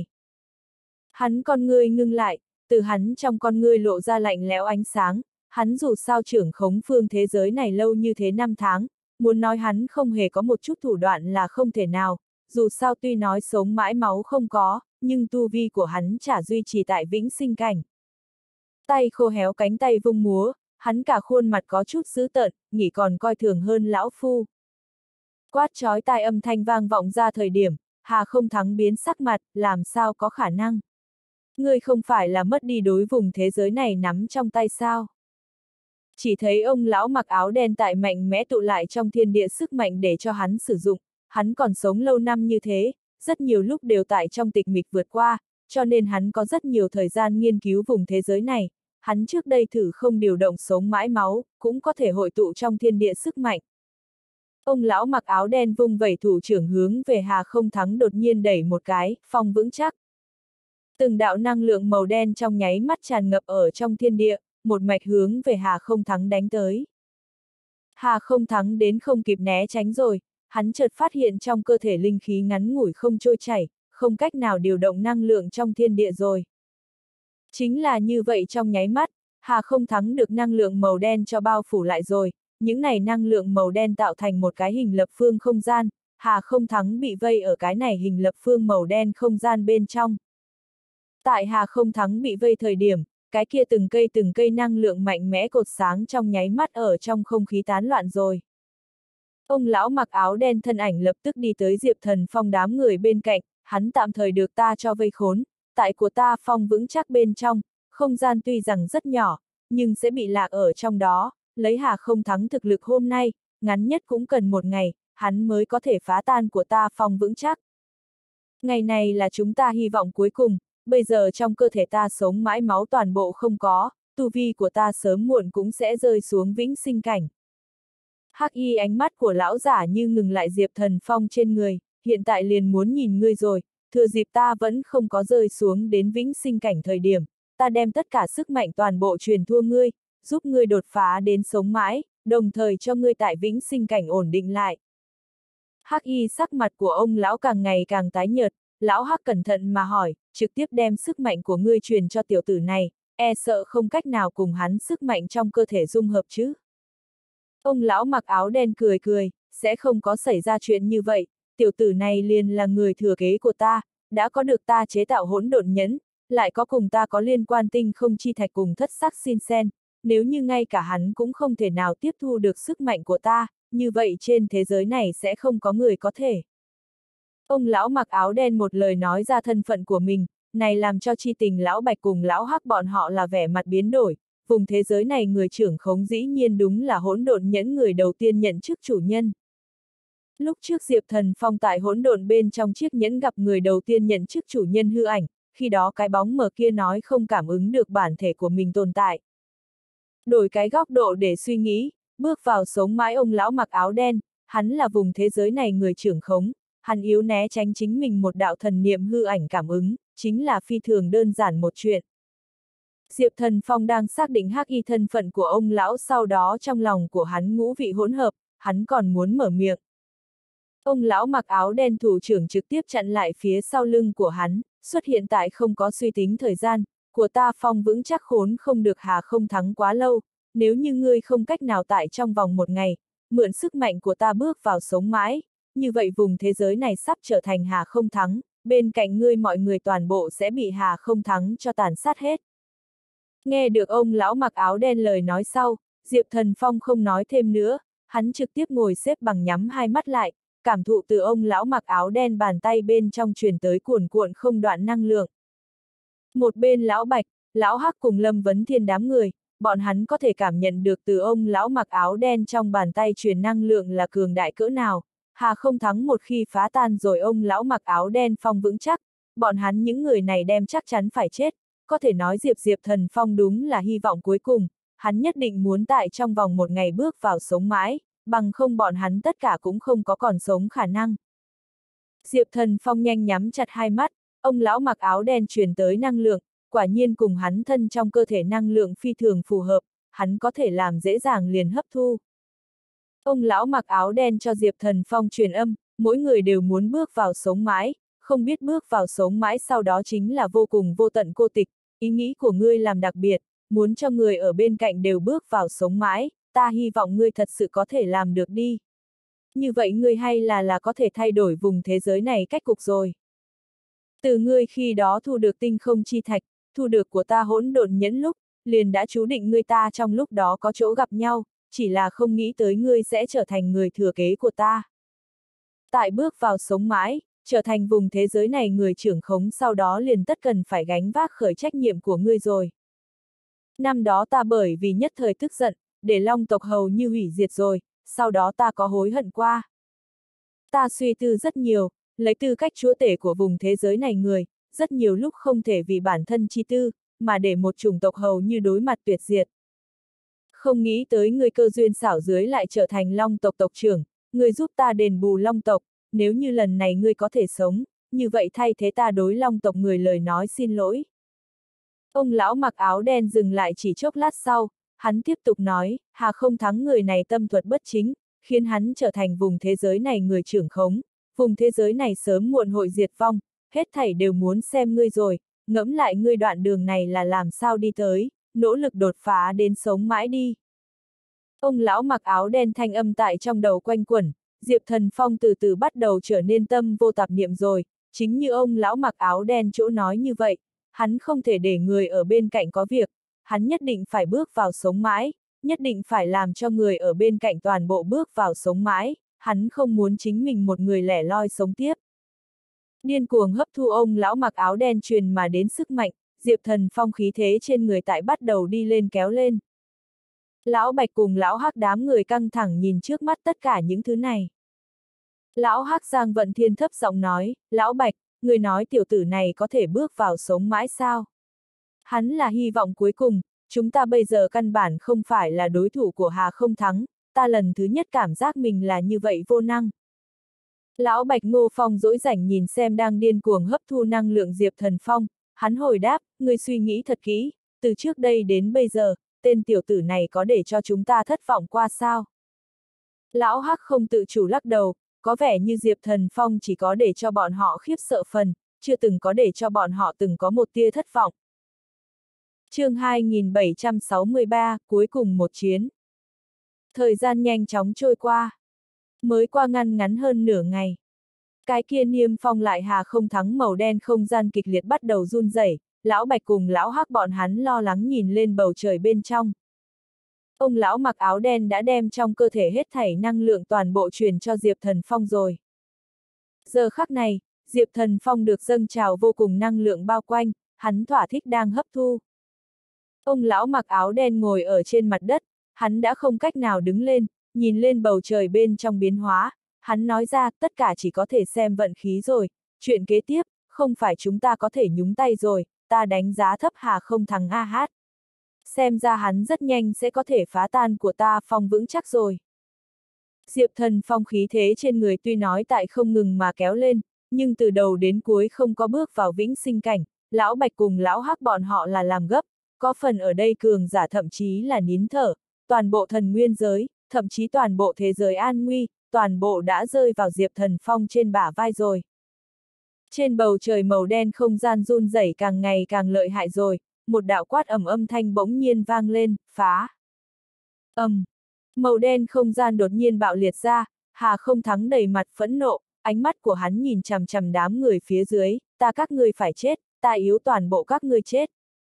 Hắn con ngươi ngưng lại, từ hắn trong con ngươi lộ ra lạnh lẽo ánh sáng, hắn dù sao trưởng khống phương thế giới này lâu như thế 5 tháng, muốn nói hắn không hề có một chút thủ đoạn là không thể nào, dù sao tuy nói sống mãi máu không có, nhưng tu vi của hắn chả duy trì tại vĩnh sinh cảnh. Tay khô héo cánh tay vung múa, hắn cả khuôn mặt có chút dữ tợn, nghĩ còn coi thường hơn lão phu. Quát chói tai âm thanh vang vọng ra thời điểm, Hà Không Thắng biến sắc mặt, làm sao có khả năng. Ngươi không phải là mất đi đối vùng thế giới này nắm trong tay sao? Chỉ thấy ông lão mặc áo đen tại mạnh mẽ tụ lại trong thiên địa sức mạnh để cho hắn sử dụng, hắn còn sống lâu năm như thế, rất nhiều lúc đều tại trong tịch mịch vượt qua, cho nên hắn có rất nhiều thời gian nghiên cứu vùng thế giới này, hắn trước đây thử không điều động sống mãi máu, cũng có thể hội tụ trong thiên địa sức mạnh. Ông lão mặc áo đen vung vẩy thủ trưởng hướng về Hà Không Thắng đột nhiên đẩy một cái, phong vững chắc. Từng đạo năng lượng màu đen trong nháy mắt tràn ngập ở trong thiên địa, một mạch hướng về Hà Không Thắng đánh tới. Hà Không Thắng đến không kịp né tránh rồi, hắn chợt phát hiện trong cơ thể linh khí ngắn ngủi không trôi chảy, không cách nào điều động năng lượng trong thiên địa rồi. Chính là như vậy trong nháy mắt, Hà Không Thắng được năng lượng màu đen cho bao phủ lại rồi, những này năng lượng màu đen tạo thành một cái hình lập phương không gian, Hà Không Thắng bị vây ở cái này hình lập phương màu đen không gian bên trong. Tại Hà Không Thắng bị vây thời điểm, cái kia từng cây năng lượng mạnh mẽ cột sáng trong nháy mắt ở trong không khí tán loạn rồi. Ông lão mặc áo đen thân ảnh lập tức đi tới Diệp Thần Phong đám người bên cạnh, hắn tạm thời được ta cho vây khốn, tại của ta phong vững chắc bên trong, không gian tuy rằng rất nhỏ, nhưng sẽ bị lạc ở trong đó, lấy Hà Không Thắng thực lực hôm nay, ngắn nhất cũng cần 1 ngày, hắn mới có thể phá tan của ta phong vững chắc. Ngày này là chúng ta hy vọng cuối cùng, bây giờ trong cơ thể ta sống mãi máu toàn bộ không có, tu vi của ta sớm muộn cũng sẽ rơi xuống vĩnh sinh cảnh. Hắc y ánh mắt của lão giả như ngừng lại Diệp Thần Phong trên người, hiện tại liền muốn nhìn ngươi rồi, thừa dịp ta vẫn không có rơi xuống đến vĩnh sinh cảnh thời điểm, ta đem tất cả sức mạnh toàn bộ truyền thua ngươi, giúp ngươi đột phá đến sống mãi, đồng thời cho ngươi tại vĩnh sinh cảnh ổn định lại. Hắc y sắc mặt của ông lão càng ngày càng tái nhợt, lão Hắc cẩn thận mà hỏi, trực tiếp đem sức mạnh của ngươi truyền cho tiểu tử này, e sợ không cách nào cùng hắn sức mạnh trong cơ thể dung hợp chứ. Ông lão mặc áo đen cười cười, sẽ không có xảy ra chuyện như vậy, tiểu tử này liền là người thừa kế của ta, đã có được ta chế tạo hỗn độn nhẫn, lại có cùng ta có liên quan tinh không chi thạch cùng thất sắc xin sen, nếu như ngay cả hắn cũng không thể nào tiếp thu được sức mạnh của ta, như vậy trên thế giới này sẽ không có người có thể. Ông lão mặc áo đen một lời nói ra thân phận của mình, này làm cho chi tình lão Bạch cùng lão Hắc bọn họ là vẻ mặt biến đổi, vùng thế giới này người trưởng khống dĩ nhiên đúng là hỗn độn nhẫn người đầu tiên nhận chức chủ nhân. Lúc trước Diệp Thần Phong tại hỗn độn bên trong chiếc nhẫn gặp người đầu tiên nhận chức chủ nhân hư ảnh, khi đó cái bóng mờ kia nói không cảm ứng được bản thể của mình tồn tại. Đổi cái góc độ để suy nghĩ, bước vào sống mãi ông lão mặc áo đen, hắn là vùng thế giới này người trưởng khống, hắn yếu né tránh chính mình một đạo thần niệm hư ảnh cảm ứng, chính là phi thường đơn giản một chuyện. Diệp Thần Phong đang xác định hắc y thân phận của ông lão, sau đó trong lòng của hắn ngũ vị hỗn hợp, hắn còn muốn mở miệng. Ông lão mặc áo đen thủ trưởng trực tiếp chặn lại phía sau lưng của hắn, xuất hiện tại không có suy tính thời gian, của ta Phong vững chắc khốn không được Hà không thắng quá lâu, nếu như ngươi không cách nào tại trong vòng một ngày, mượn sức mạnh của ta bước vào sống mãi, như vậy vùng thế giới này sắp trở thành Hà không thắng, bên cạnh ngươi mọi người toàn bộ sẽ bị Hà không thắng cho tàn sát hết. Nghe được ông lão mặc áo đen lời nói sau, Diệp Thần Phong không nói thêm nữa, hắn trực tiếp ngồi xếp bằng nhắm hai mắt lại, cảm thụ từ ông lão mặc áo đen bàn tay bên trong truyền tới cuồn cuộn không đoạn năng lượng. Một bên lão Bạch, lão Hắc cùng Lâm Vấn Thiên đám người, bọn hắn có thể cảm nhận được từ ông lão mặc áo đen trong bàn tay truyền năng lượng là cường đại cỡ nào, Hà không thắng một khi phá tan rồi ông lão mặc áo đen Phong vững chắc, bọn hắn những người này đem chắc chắn phải chết. Có thể nói Diệp Thần Phong đúng là hy vọng cuối cùng, hắn nhất định muốn tại trong vòng một ngày bước vào sống mãi, bằng không bọn hắn tất cả cũng không có còn sống khả năng. Diệp Thần Phong nhanh nhắm chặt hai mắt, ông lão mặc áo đen truyền tới năng lượng, quả nhiên cùng hắn thân trong cơ thể năng lượng phi thường phù hợp, hắn có thể làm dễ dàng liền hấp thu. Ông lão mặc áo đen cho Diệp Thần Phong truyền âm, mỗi người đều muốn bước vào sống mãi, không biết bước vào sống mãi sau đó chính là vô cùng vô tận cô tịch, ý nghĩ của ngươi làm đặc biệt, muốn cho người ở bên cạnh đều bước vào sống mãi, ta hy vọng ngươi thật sự có thể làm được đi. Như vậy ngươi hay là có thể thay đổi vùng thế giới này cách cục rồi. Từ ngươi khi đó thu được tinh không chi thạch, thu được của ta hỗn độn nhẫn lúc, liền đã chú định ngươi ta trong lúc đó có chỗ gặp nhau, chỉ là không nghĩ tới ngươi sẽ trở thành người thừa kế của ta. Tại bước vào sống mãi, trở thành vùng thế giới này người trưởng khống sau đó liền tất cần phải gánh vác khởi trách nhiệm của ngươi rồi. Năm đó ta bởi vì nhất thời tức giận, để Long tộc hầu như hủy diệt rồi, sau đó ta có hối hận qua. Ta suy tư rất nhiều, lấy tư cách chúa tể của vùng thế giới này người, rất nhiều lúc không thể vì bản thân chi tư, mà để một chủng tộc hầu như đối mặt tuyệt diệt. Không nghĩ tới người cơ duyên xảo dưới lại trở thành Long tộc tộc trưởng, người giúp ta đền bù Long tộc, nếu như lần này ngươi có thể sống, như vậy thay thế ta đối Long tộc người lời nói xin lỗi. Ông lão mặc áo đen dừng lại chỉ chốc lát sau, hắn tiếp tục nói, Hà không thắng người này tâm thuật bất chính, khiến hắn trở thành vùng thế giới này người trưởng khống, vùng thế giới này sớm muộn hội diệt vong, hết thảy đều muốn xem ngươi rồi, ngẫm lại ngươi đoạn đường này là làm sao đi tới, nỗ lực đột phá đến sống mãi đi. Ông lão mặc áo đen thanh âm tại trong đầu quanh quẩn, Diệp Thần Phong từ từ bắt đầu trở nên tâm vô tạp niệm rồi, chính như ông lão mặc áo đen chỗ nói như vậy, hắn không thể để người ở bên cạnh có việc, hắn nhất định phải bước vào sống mãi, nhất định phải làm cho người ở bên cạnh toàn bộ bước vào sống mãi, hắn không muốn chính mình một người lẻ loi sống tiếp. Điên cuồng hấp thu ông lão mặc áo đen truyền mà đến sức mạnh, Diệp Thần Phong khí thế trên người tại bắt đầu đi lên kéo lên. Lão Bạch cùng lão Hắc đám người căng thẳng nhìn trước mắt tất cả những thứ này. Lão Hắc Giang Vận Thiên thấp giọng nói, lão Bạch, người nói tiểu tử này có thể bước vào sống mãi sao? Hắn là hy vọng cuối cùng, chúng ta bây giờ căn bản không phải là đối thủ của Hà không thắng, ta lần thứ nhất cảm giác mình là như vậy vô năng. Lão Bạch Ngô Phong dỗi rảnh nhìn xem đang điên cuồng hấp thu năng lượng Diệp Thần Phong, hắn hồi đáp, ngươi suy nghĩ thật kỹ, từ trước đây đến bây giờ, tên tiểu tử này có để cho chúng ta thất vọng qua sao? Lão Hắc không tự chủ lắc đầu, có vẻ như Diệp Thần Phong chỉ có để cho bọn họ khiếp sợ phần, chưa từng có để cho bọn họ từng có một tia thất vọng. Chương 2763, cuối cùng một chuyến. Thời gian nhanh chóng trôi qua. Mới qua ngắn hơn nửa ngày. Cái kia niêm phong lại Hà Không Thắng màu đen không gian kịch liệt bắt đầu run rẩy, lão Bạch cùng lão Hắc bọn hắn lo lắng nhìn lên bầu trời bên trong. Ông lão mặc áo đen đã đem trong cơ thể hết thảy năng lượng toàn bộ truyền cho Diệp Thần Phong rồi. Giờ khắc này, Diệp Thần Phong được dâng trào vô cùng năng lượng bao quanh, hắn thỏa thích đang hấp thu. Ông lão mặc áo đen ngồi ở trên mặt đất, hắn đã không cách nào đứng lên, nhìn lên bầu trời bên trong biến hóa, hắn nói ra tất cả chỉ có thể xem vận khí rồi, chuyện kế tiếp, không phải chúng ta có thể nhúng tay rồi, ta đánh giá thấp Hà Không Thắng a hát. Xem ra hắn rất nhanh sẽ có thể phá tan của ta phong vững chắc rồi. Diệp Thần Phong khí thế trên người tuy nói tại không ngừng mà kéo lên, nhưng từ đầu đến cuối không có bước vào vĩnh sinh cảnh, lão Bạch cùng lão Hắc bọn họ là làm gấp, có phần ở đây cường giả thậm chí là nín thở, toàn bộ thần nguyên giới, thậm chí toàn bộ thế giới an nguy, toàn bộ đã rơi vào Diệp Thần Phong trên bả vai rồi. Trên bầu trời màu đen không gian run rẩy càng ngày càng lợi hại rồi, một đạo quát âm thanh bỗng nhiên vang lên, phá. Màu đen không gian đột nhiên bạo liệt ra, Hà Không Thắng đầy mặt phẫn nộ, ánh mắt của hắn nhìn chằm chằm đám người phía dưới, ta các ngươi phải chết, ta yếu toàn bộ các ngươi chết.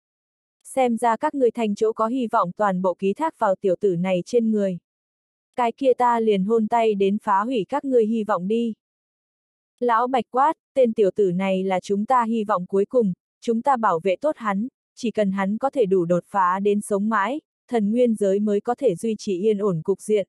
Xem ra các ngươi thành chỗ có hy vọng toàn bộ ký thác vào tiểu tử này trên người. Cái kia ta liền hôn tay đến phá hủy các ngươi hy vọng đi. Lão Bạch quát, tên tiểu tử này là chúng ta hy vọng cuối cùng, chúng ta bảo vệ tốt hắn, chỉ cần hắn có thể đủ đột phá đến sống mãi, thần nguyên giới mới có thể duy trì yên ổn cục diện.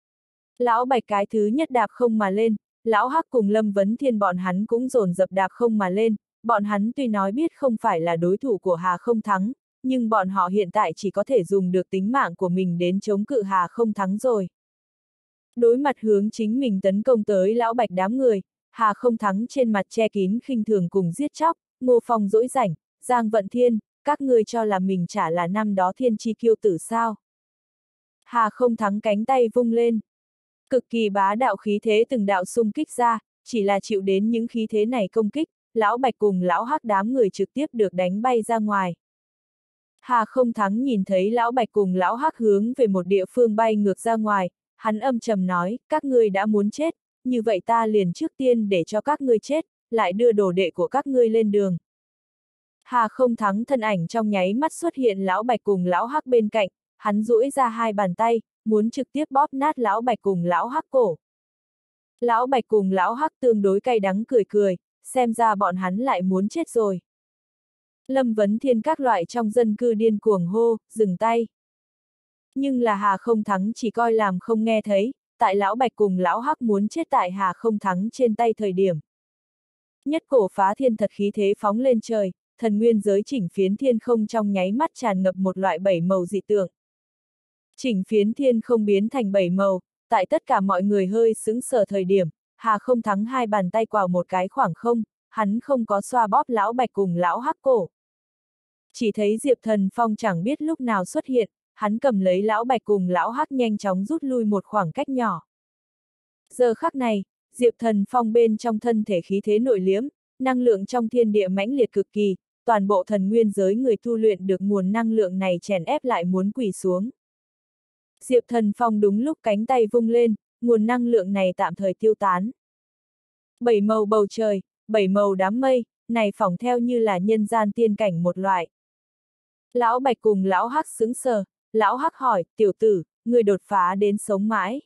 Lão Bạch cái thứ nhất đạp không mà lên, lão Hắc cùng Lâm Vấn Thiên bọn hắn cũng dồn dập đạp không mà lên, bọn hắn tuy nói biết không phải là đối thủ của Hà Không Thắng, nhưng bọn họ hiện tại chỉ có thể dùng được tính mạng của mình đến chống cự Hà Không Thắng rồi. Đối mặt hướng chính mình tấn công tới lão Bạch đám người, Hà Không Thắng trên mặt che kín khinh thường cùng giết chóc, Ngô Phong dỗi rảnh, Giang Vận Thiên, các ngươi cho là mình chả là năm đó thiên chi kiêu tử sao. Hà Không Thắng cánh tay vung lên. Cực kỳ bá đạo khí thế từng đạo xung kích ra, chỉ là chịu đến những khí thế này công kích, lão Bạch cùng lão Hắc đám người trực tiếp được đánh bay ra ngoài. Hà Không Thắng nhìn thấy lão Bạch cùng lão Hắc hướng về một địa phương bay ngược ra ngoài, hắn âm trầm nói, các ngươi đã muốn chết, như vậy ta liền trước tiên để cho các ngươi chết, lại đưa đồ đệ của các ngươi lên đường. Hà Không Thắng thân ảnh trong nháy mắt xuất hiện lão Bạch cùng lão Hắc bên cạnh, hắn duỗi ra hai bàn tay, muốn trực tiếp bóp nát lão Bạch cùng lão Hắc cổ. Lão Bạch cùng lão Hắc tương đối cay đắng cười cười, xem ra bọn hắn lại muốn chết rồi. Lâm Vấn Thiên các loại trong dân cư điên cuồng hô, dừng tay. Nhưng là Hà Không Thắng chỉ coi làm không nghe thấy, tại lão Bạch cùng lão Hắc muốn chết tại Hà Không Thắng trên tay thời điểm. Nhất cổ phá thiên thật khí thế phóng lên trời, thần nguyên giới chỉnh phiến thiên không trong nháy mắt tràn ngập một loại bảy màu dị tượng. Chỉnh phiến thiên không biến thành bảy màu, tại tất cả mọi người hơi sững sờ thời điểm, Hà Không Thắng hai bàn tay quào một cái khoảng không, hắn không có xoa bóp lão Bạch cùng lão Hắc cổ. Chỉ thấy Diệp Thần Phong chẳng biết lúc nào xuất hiện, hắn cầm lấy lão Bạch cùng lão Hắc nhanh chóng rút lui một khoảng cách nhỏ. Giờ khắc này, Diệp Thần Phong bên trong thân thể khí thế nội liễm, năng lượng trong thiên địa mãnh liệt cực kỳ, toàn bộ thần nguyên giới người tu luyện được nguồn năng lượng này chèn ép lại muốn quỳ xuống. Diệp Thần Phong đúng lúc cánh tay vung lên, nguồn năng lượng này tạm thời tiêu tán. Bảy màu bầu trời, bảy màu đám mây, này phỏng theo như là nhân gian tiên cảnh một loại. Lão Bạch cùng lão Hắc sững sờ, lão Hắc hỏi, tiểu tử, người đột phá đến sống mãi.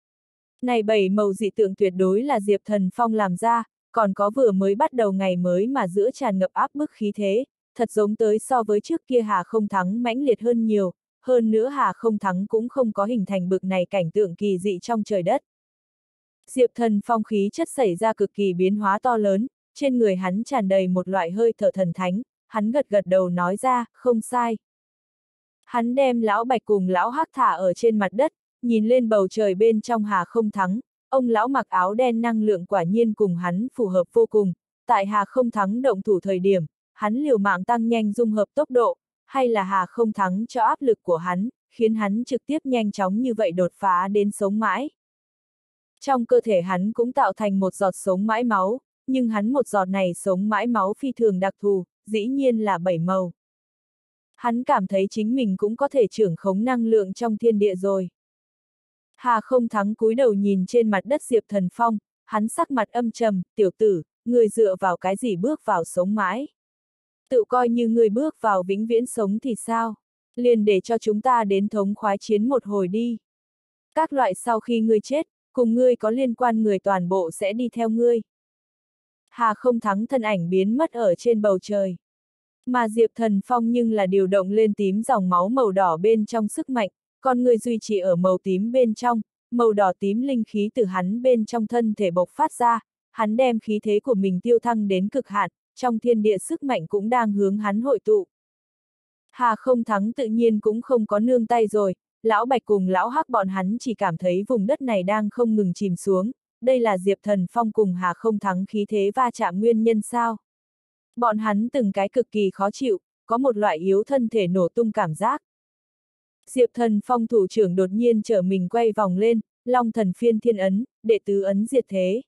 Này bảy màu dị tượng tuyệt đối là Diệp Thần Phong làm ra, còn có vừa mới bắt đầu ngày mới mà giữa tràn ngập áp bức khí thế, thật giống tới so với trước kia Hà Không Thắng mãnh liệt hơn nhiều, hơn nữa Hà Không Thắng cũng không có hình thành bực này cảnh tượng kỳ dị trong trời đất. Diệp Thần Phong khí chất xảy ra cực kỳ biến hóa to lớn, trên người hắn tràn đầy một loại hơi thở thần thánh, hắn gật gật đầu nói ra, không sai. Hắn đem lão Bạch cùng lão Hắc thả ở trên mặt đất, nhìn lên bầu trời bên trong Hà Không Thắng, ông lão mặc áo đen năng lượng quả nhiên cùng hắn phù hợp vô cùng, tại Hà Không Thắng động thủ thời điểm, hắn liều mạng tăng nhanh dung hợp tốc độ, hay là Hà Không Thắng cho áp lực của hắn, khiến hắn trực tiếp nhanh chóng như vậy đột phá đến sống mãi. Trong cơ thể hắn cũng tạo thành một giọt sống mãi máu, nhưng hắn một giọt này sống mãi máu phi thường đặc thù, dĩ nhiên là 7 màu. Hắn cảm thấy chính mình cũng có thể trưởng khống năng lượng trong thiên địa rồi. Hà Không Thắng cúi đầu nhìn trên mặt đất Diệp Thần Phong, hắn sắc mặt âm trầm, tiểu tử, người dựa vào cái gì bước vào sống mãi? Tự coi như người bước vào vĩnh viễn sống thì sao? Liền để cho chúng ta đến thống khoái chiến một hồi đi. Các loại sau khi ngươi chết, cùng ngươi có liên quan người toàn bộ sẽ đi theo ngươi. Hà Không Thắng thân ảnh biến mất ở trên bầu trời. Mà Diệp Thần Phong nhưng là điều động lên tím dòng máu màu đỏ bên trong sức mạnh, con người duy trì ở màu tím bên trong, màu đỏ tím linh khí từ hắn bên trong thân thể bộc phát ra, hắn đem khí thế của mình tiêu thăng đến cực hạn, trong thiên địa sức mạnh cũng đang hướng hắn hội tụ. Hà Không Thắng tự nhiên cũng không có nương tay rồi, lão Bạch cùng lão Hắc bọn hắn chỉ cảm thấy vùng đất này đang không ngừng chìm xuống, đây là Diệp Thần Phong cùng Hà Không Thắng khí thế va chạm nguyên nhân sao? Bọn hắn từng cái cực kỳ khó chịu, có một loại yếu thân thể nổ tung cảm giác. Diệp Thần Phong thủ trưởng đột nhiên trở mình quay vòng lên, Long Thần Phiên Thiên Ấn, đệ tứ ấn diệt thế.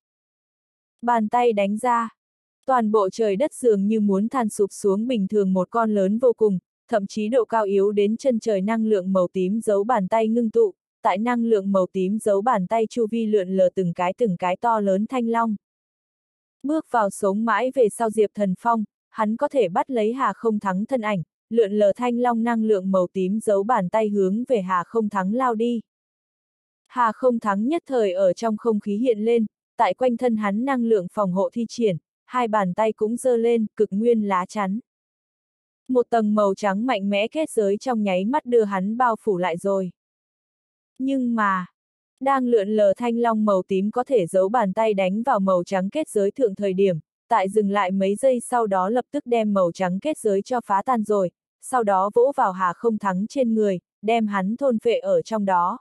Bàn tay đánh ra. Toàn bộ trời đất dường như muốn than sụp xuống bình thường một con lớn vô cùng, thậm chí độ cao yếu đến chân trời năng lượng màu tím giấu bàn tay ngưng tụ, tại năng lượng màu tím giấu bàn tay chu vi lượn lờ từng cái to lớn thanh long. Bước vào sống mãi về sau Diệp Thần Phong, hắn có thể bắt lấy Hà Không Thắng thân ảnh, lượn lờ thanh long năng lượng màu tím giấu bàn tay hướng về Hà Không Thắng lao đi. Hà Không Thắng nhất thời ở trong không khí hiện lên, tại quanh thân hắn năng lượng phòng hộ thi triển, hai bàn tay cũng giơ lên, cực nguyên lá chắn. Một tầng màu trắng mạnh mẽ kết giới trong nháy mắt đưa hắn bao phủ lại rồi. Nhưng mà, đang lượn lờ thanh long màu tím có thể giấu bàn tay đánh vào màu trắng kết giới thượng thời điểm, tại dừng lại mấy giây sau đó lập tức đem màu trắng kết giới cho phá tan rồi, sau đó vỗ vào Hà Không Thắng trên người, đem hắn thôn phệ ở trong đó.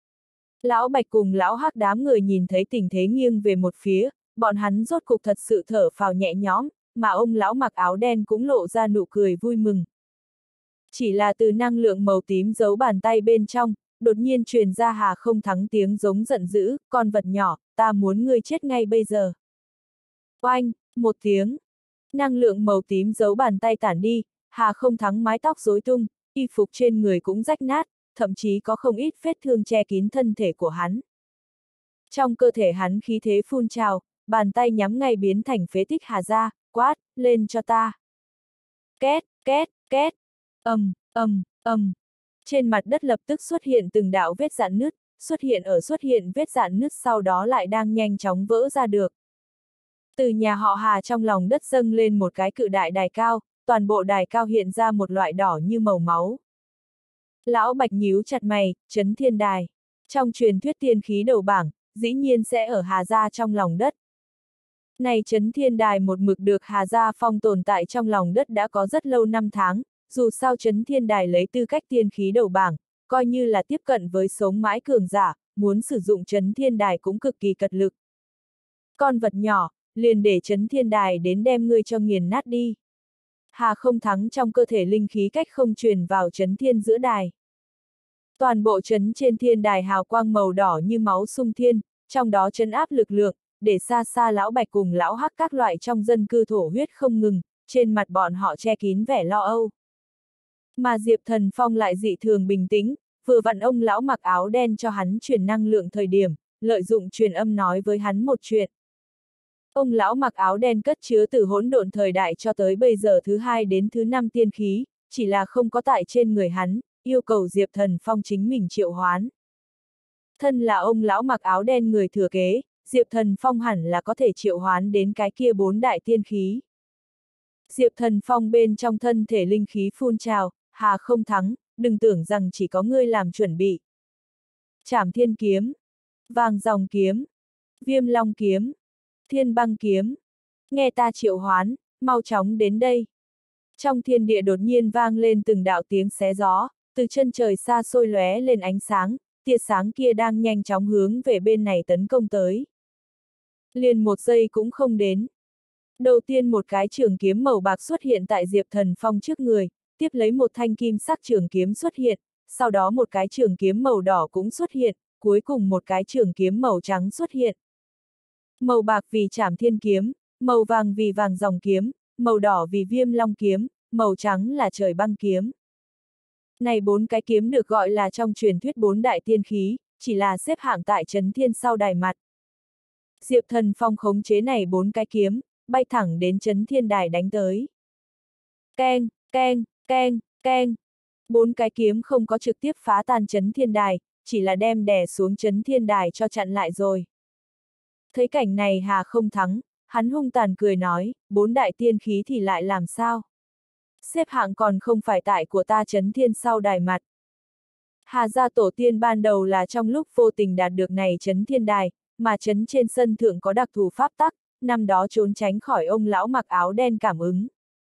Lão Bạch cùng lão Hắc đám người nhìn thấy tình thế nghiêng về một phía, bọn hắn rốt cục thật sự thở phào nhẹ nhõm, mà ông lão mặc áo đen cũng lộ ra nụ cười vui mừng. Chỉ là từ năng lượng màu tím giấu bàn tay bên trong, đột nhiên truyền ra Hà Không Thắng tiếng giống giận dữ, con vật nhỏ, ta muốn ngươi chết ngay bây giờ. Oanh, một tiếng. Năng lượng màu tím giấu bàn tay tản đi, Hà Không Thắng mái tóc rối tung, y phục trên người cũng rách nát, thậm chí có không ít vết thương che kín thân thể của hắn. Trong cơ thể hắn khí thế phun trào, bàn tay nhắm ngay biến thành phế tích Hà ra, quát, lên cho ta. Két, két, két, Trên mặt đất lập tức xuất hiện từng đạo vết rạn nứt, xuất hiện vết rạn nứt sau đó lại đang nhanh chóng vỡ ra được. Từ nhà họ Hà trong lòng đất dâng lên một cái cự đại đài cao, toàn bộ đài cao hiện ra một loại đỏ như màu máu. Lão Bạch nhíu chặt mày, Chấn Thiên Đài. Trong truyền thuyết tiên khí đầu bảng, dĩ nhiên sẽ ở Hà Gia trong lòng đất. Này Chấn Thiên Đài một mực được Hà Gia phong tồn tại trong lòng đất đã có rất lâu năm tháng, dù sao Chấn Thiên Đài lấy tư cách tiên khí đầu bảng, coi như là tiếp cận với sống mãi cường giả, muốn sử dụng Chấn Thiên Đài cũng cực kỳ cật lực. Con vật nhỏ, liền để Chấn Thiên Đài đến đem ngươi cho nghiền nát đi. Hà Không Thắng trong cơ thể linh khí cách không truyền vào Chấn Thiên giữa đài. Toàn bộ chấn trên thiên đài hào quang màu đỏ như máu sung thiên, trong đó chấn áp lực lượng, để xa xa lão Bạch cùng lão Hắc các loại trong dân cư thổ huyết không ngừng, trên mặt bọn họ che kín vẻ lo âu. Mà Diệp Thần Phong lại dị thường bình tĩnh, vừa vặn ông lão mặc áo đen cho hắn truyền năng lượng thời điểm, lợi dụng truyền âm nói với hắn một chuyện. Ông lão mặc áo đen cất chứa từ hỗn độn thời đại cho tới bây giờ thứ 2 đến thứ 5 tiên khí, chỉ là không có tại trên người hắn, yêu cầu Diệp Thần Phong chính mình triệu hoán. Thân là ông lão mặc áo đen người thừa kế, Diệp Thần Phong hẳn là có thể triệu hoán đến cái kia 4 đại tiên khí. Diệp Thần Phong bên trong thân thể linh khí phun trào, Hà Không Thắng, đừng tưởng rằng chỉ có ngươi làm chuẩn bị. Trảm Thiên Kiếm, Vàng Dòng Kiếm, Viêm Long Kiếm, Thiên Băng Kiếm, nghe ta triệu hoán, mau chóng đến đây. Trong thiên địa đột nhiên vang lên từng đạo tiếng xé gió, từ chân trời xa xôi lóe lên ánh sáng, tia sáng kia đang nhanh chóng hướng về bên này tấn công tới. Liền một giây cũng không đến. Đầu tiên một cái trường kiếm màu bạc xuất hiện tại Diệp Thần Phong trước người, tiếp lấy một thanh kim sắc trường kiếm xuất hiện, sau đó một cái trường kiếm màu đỏ cũng xuất hiện, cuối cùng một cái trường kiếm màu trắng xuất hiện. Màu bạc vì Trảm Thiên kiếm, màu vàng vì Vàng Dòng kiếm, màu đỏ vì Viêm Long kiếm, màu trắng là Trời Băng kiếm. Này bốn cái kiếm được gọi là trong truyền thuyết bốn đại tiên khí, chỉ là xếp hạng tại Chấn Thiên sau đài mặt. Diệp Thần Phong khống chế này bốn cái kiếm, bay thẳng đến Chấn Thiên đài đánh tới. Keng, keng, keng, keng. Bốn cái kiếm không có trực tiếp phá tan Chấn Thiên đài, chỉ là đem đè xuống Chấn Thiên đài cho chặn lại rồi. Thấy cảnh này Hà không thắng, hắn hung tàn cười nói, bốn đại tiên khí thì lại làm sao? Xếp hạng còn không phải tại của ta Chấn Thiên sau đài mặt. Hà gia tổ tiên ban đầu là trong lúc vô tình đạt được này Chấn Thiên đài, mà chấn trên sân thượng có đặc thù pháp tắc, năm đó trốn tránh khỏi ông lão mặc áo đen cảm ứng.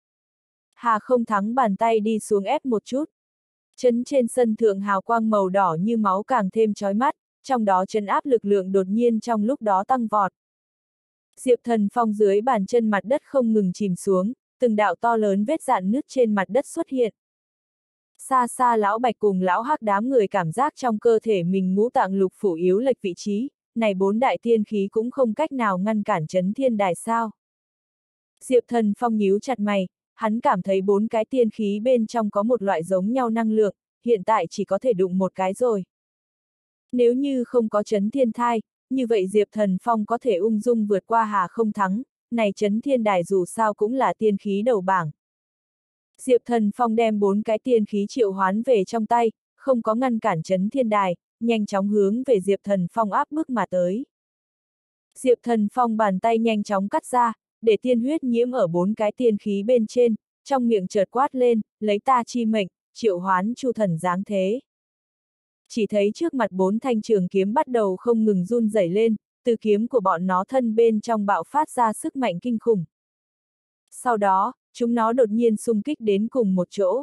Hà không thắng bàn tay đi xuống ép một chút. Chấn trên sân thượng hào quang màu đỏ như máu càng thêm chói mắt, trong đó trấn áp lực lượng đột nhiên trong lúc đó tăng vọt. Diệp Thần Phong dưới bàn chân mặt đất không ngừng chìm xuống, từng đạo to lớn vết rạn nứt trên mặt đất xuất hiện. Xa xa lão Bạch cùng lão Hắc đám người cảm giác trong cơ thể mình ngũ tạng lục phủ yếu lệch vị trí, này bốn đại tiên khí cũng không cách nào ngăn cản Chấn Thiên đài sao. Diệp Thần Phong nhíu chặt mày, hắn cảm thấy bốn cái tiên khí bên trong có một loại giống nhau năng lượng, hiện tại chỉ có thể đụng một cái rồi. Nếu như không có Chấn Thiên thai, như vậy Diệp Thần Phong có thể ung dung vượt qua Hà không thắng, này Chấn Thiên đài dù sao cũng là tiên khí đầu bảng. Diệp Thần Phong đem bốn cái tiên khí triệu hoán về trong tay, không có ngăn cản Chấn Thiên đài, nhanh chóng hướng về Diệp Thần Phong áp bức mà tới. Diệp Thần Phong bàn tay nhanh chóng cắt ra, để tiên huyết nhiễm ở bốn cái tiên khí bên trên, trong miệng chợt quát lên, lấy ta chi mệnh, triệu hoán Chu thần giáng thế. Chỉ thấy trước mặt bốn thanh trường kiếm bắt đầu không ngừng run rẩy lên, từ kiếm của bọn nó thân bên trong bạo phát ra sức mạnh kinh khủng. Sau đó, chúng nó đột nhiên xung kích đến cùng một chỗ.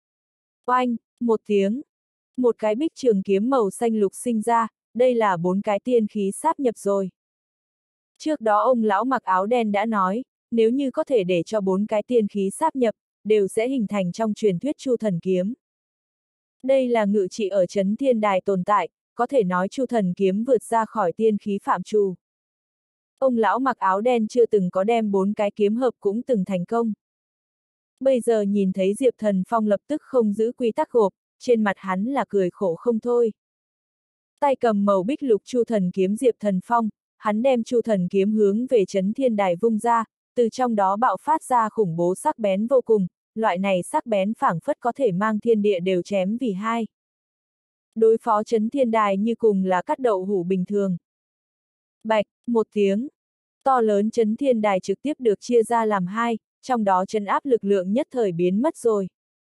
Oanh, một tiếng. Một cái bích trường kiếm màu xanh lục sinh ra, đây là bốn cái tiên khí sáp nhập rồi. Trước đó ông lão mặc áo đen đã nói, nếu như có thể để cho bốn cái tiên khí sáp nhập, đều sẽ hình thành trong truyền thuyết Chu thần kiếm. Đây là ngự trị ở Chấn Thiên đài tồn tại, có thể nói Chu thần kiếm vượt ra khỏi tiên khí phạm trù. Ông lão mặc áo đen chưa từng có đem bốn cái kiếm hợp cũng từng thành công. Bây giờ nhìn thấy Diệp Thần Phong lập tức không giữ quy tắc gộp, trên mặt hắn là cười khổ không thôi. Tay cầm màu bích lục Chu thần kiếm Diệp Thần Phong, hắn đem Chu thần kiếm hướng về Chấn Thiên đài vung ra, từ trong đó bạo phát ra khủng bố sắc bén vô cùng, loại này sắc bén phảng phất có thể mang thiên địa đều chém vì hai. Đối phó Chấn Thiên đài như cùng là cắt đậu hũ bình thường. Bạch, một tiếng. To lớn Chấn Thiên đài trực tiếp được chia ra làm hai, trong đó trấn áp lực lượng nhất thời biến mất rồi.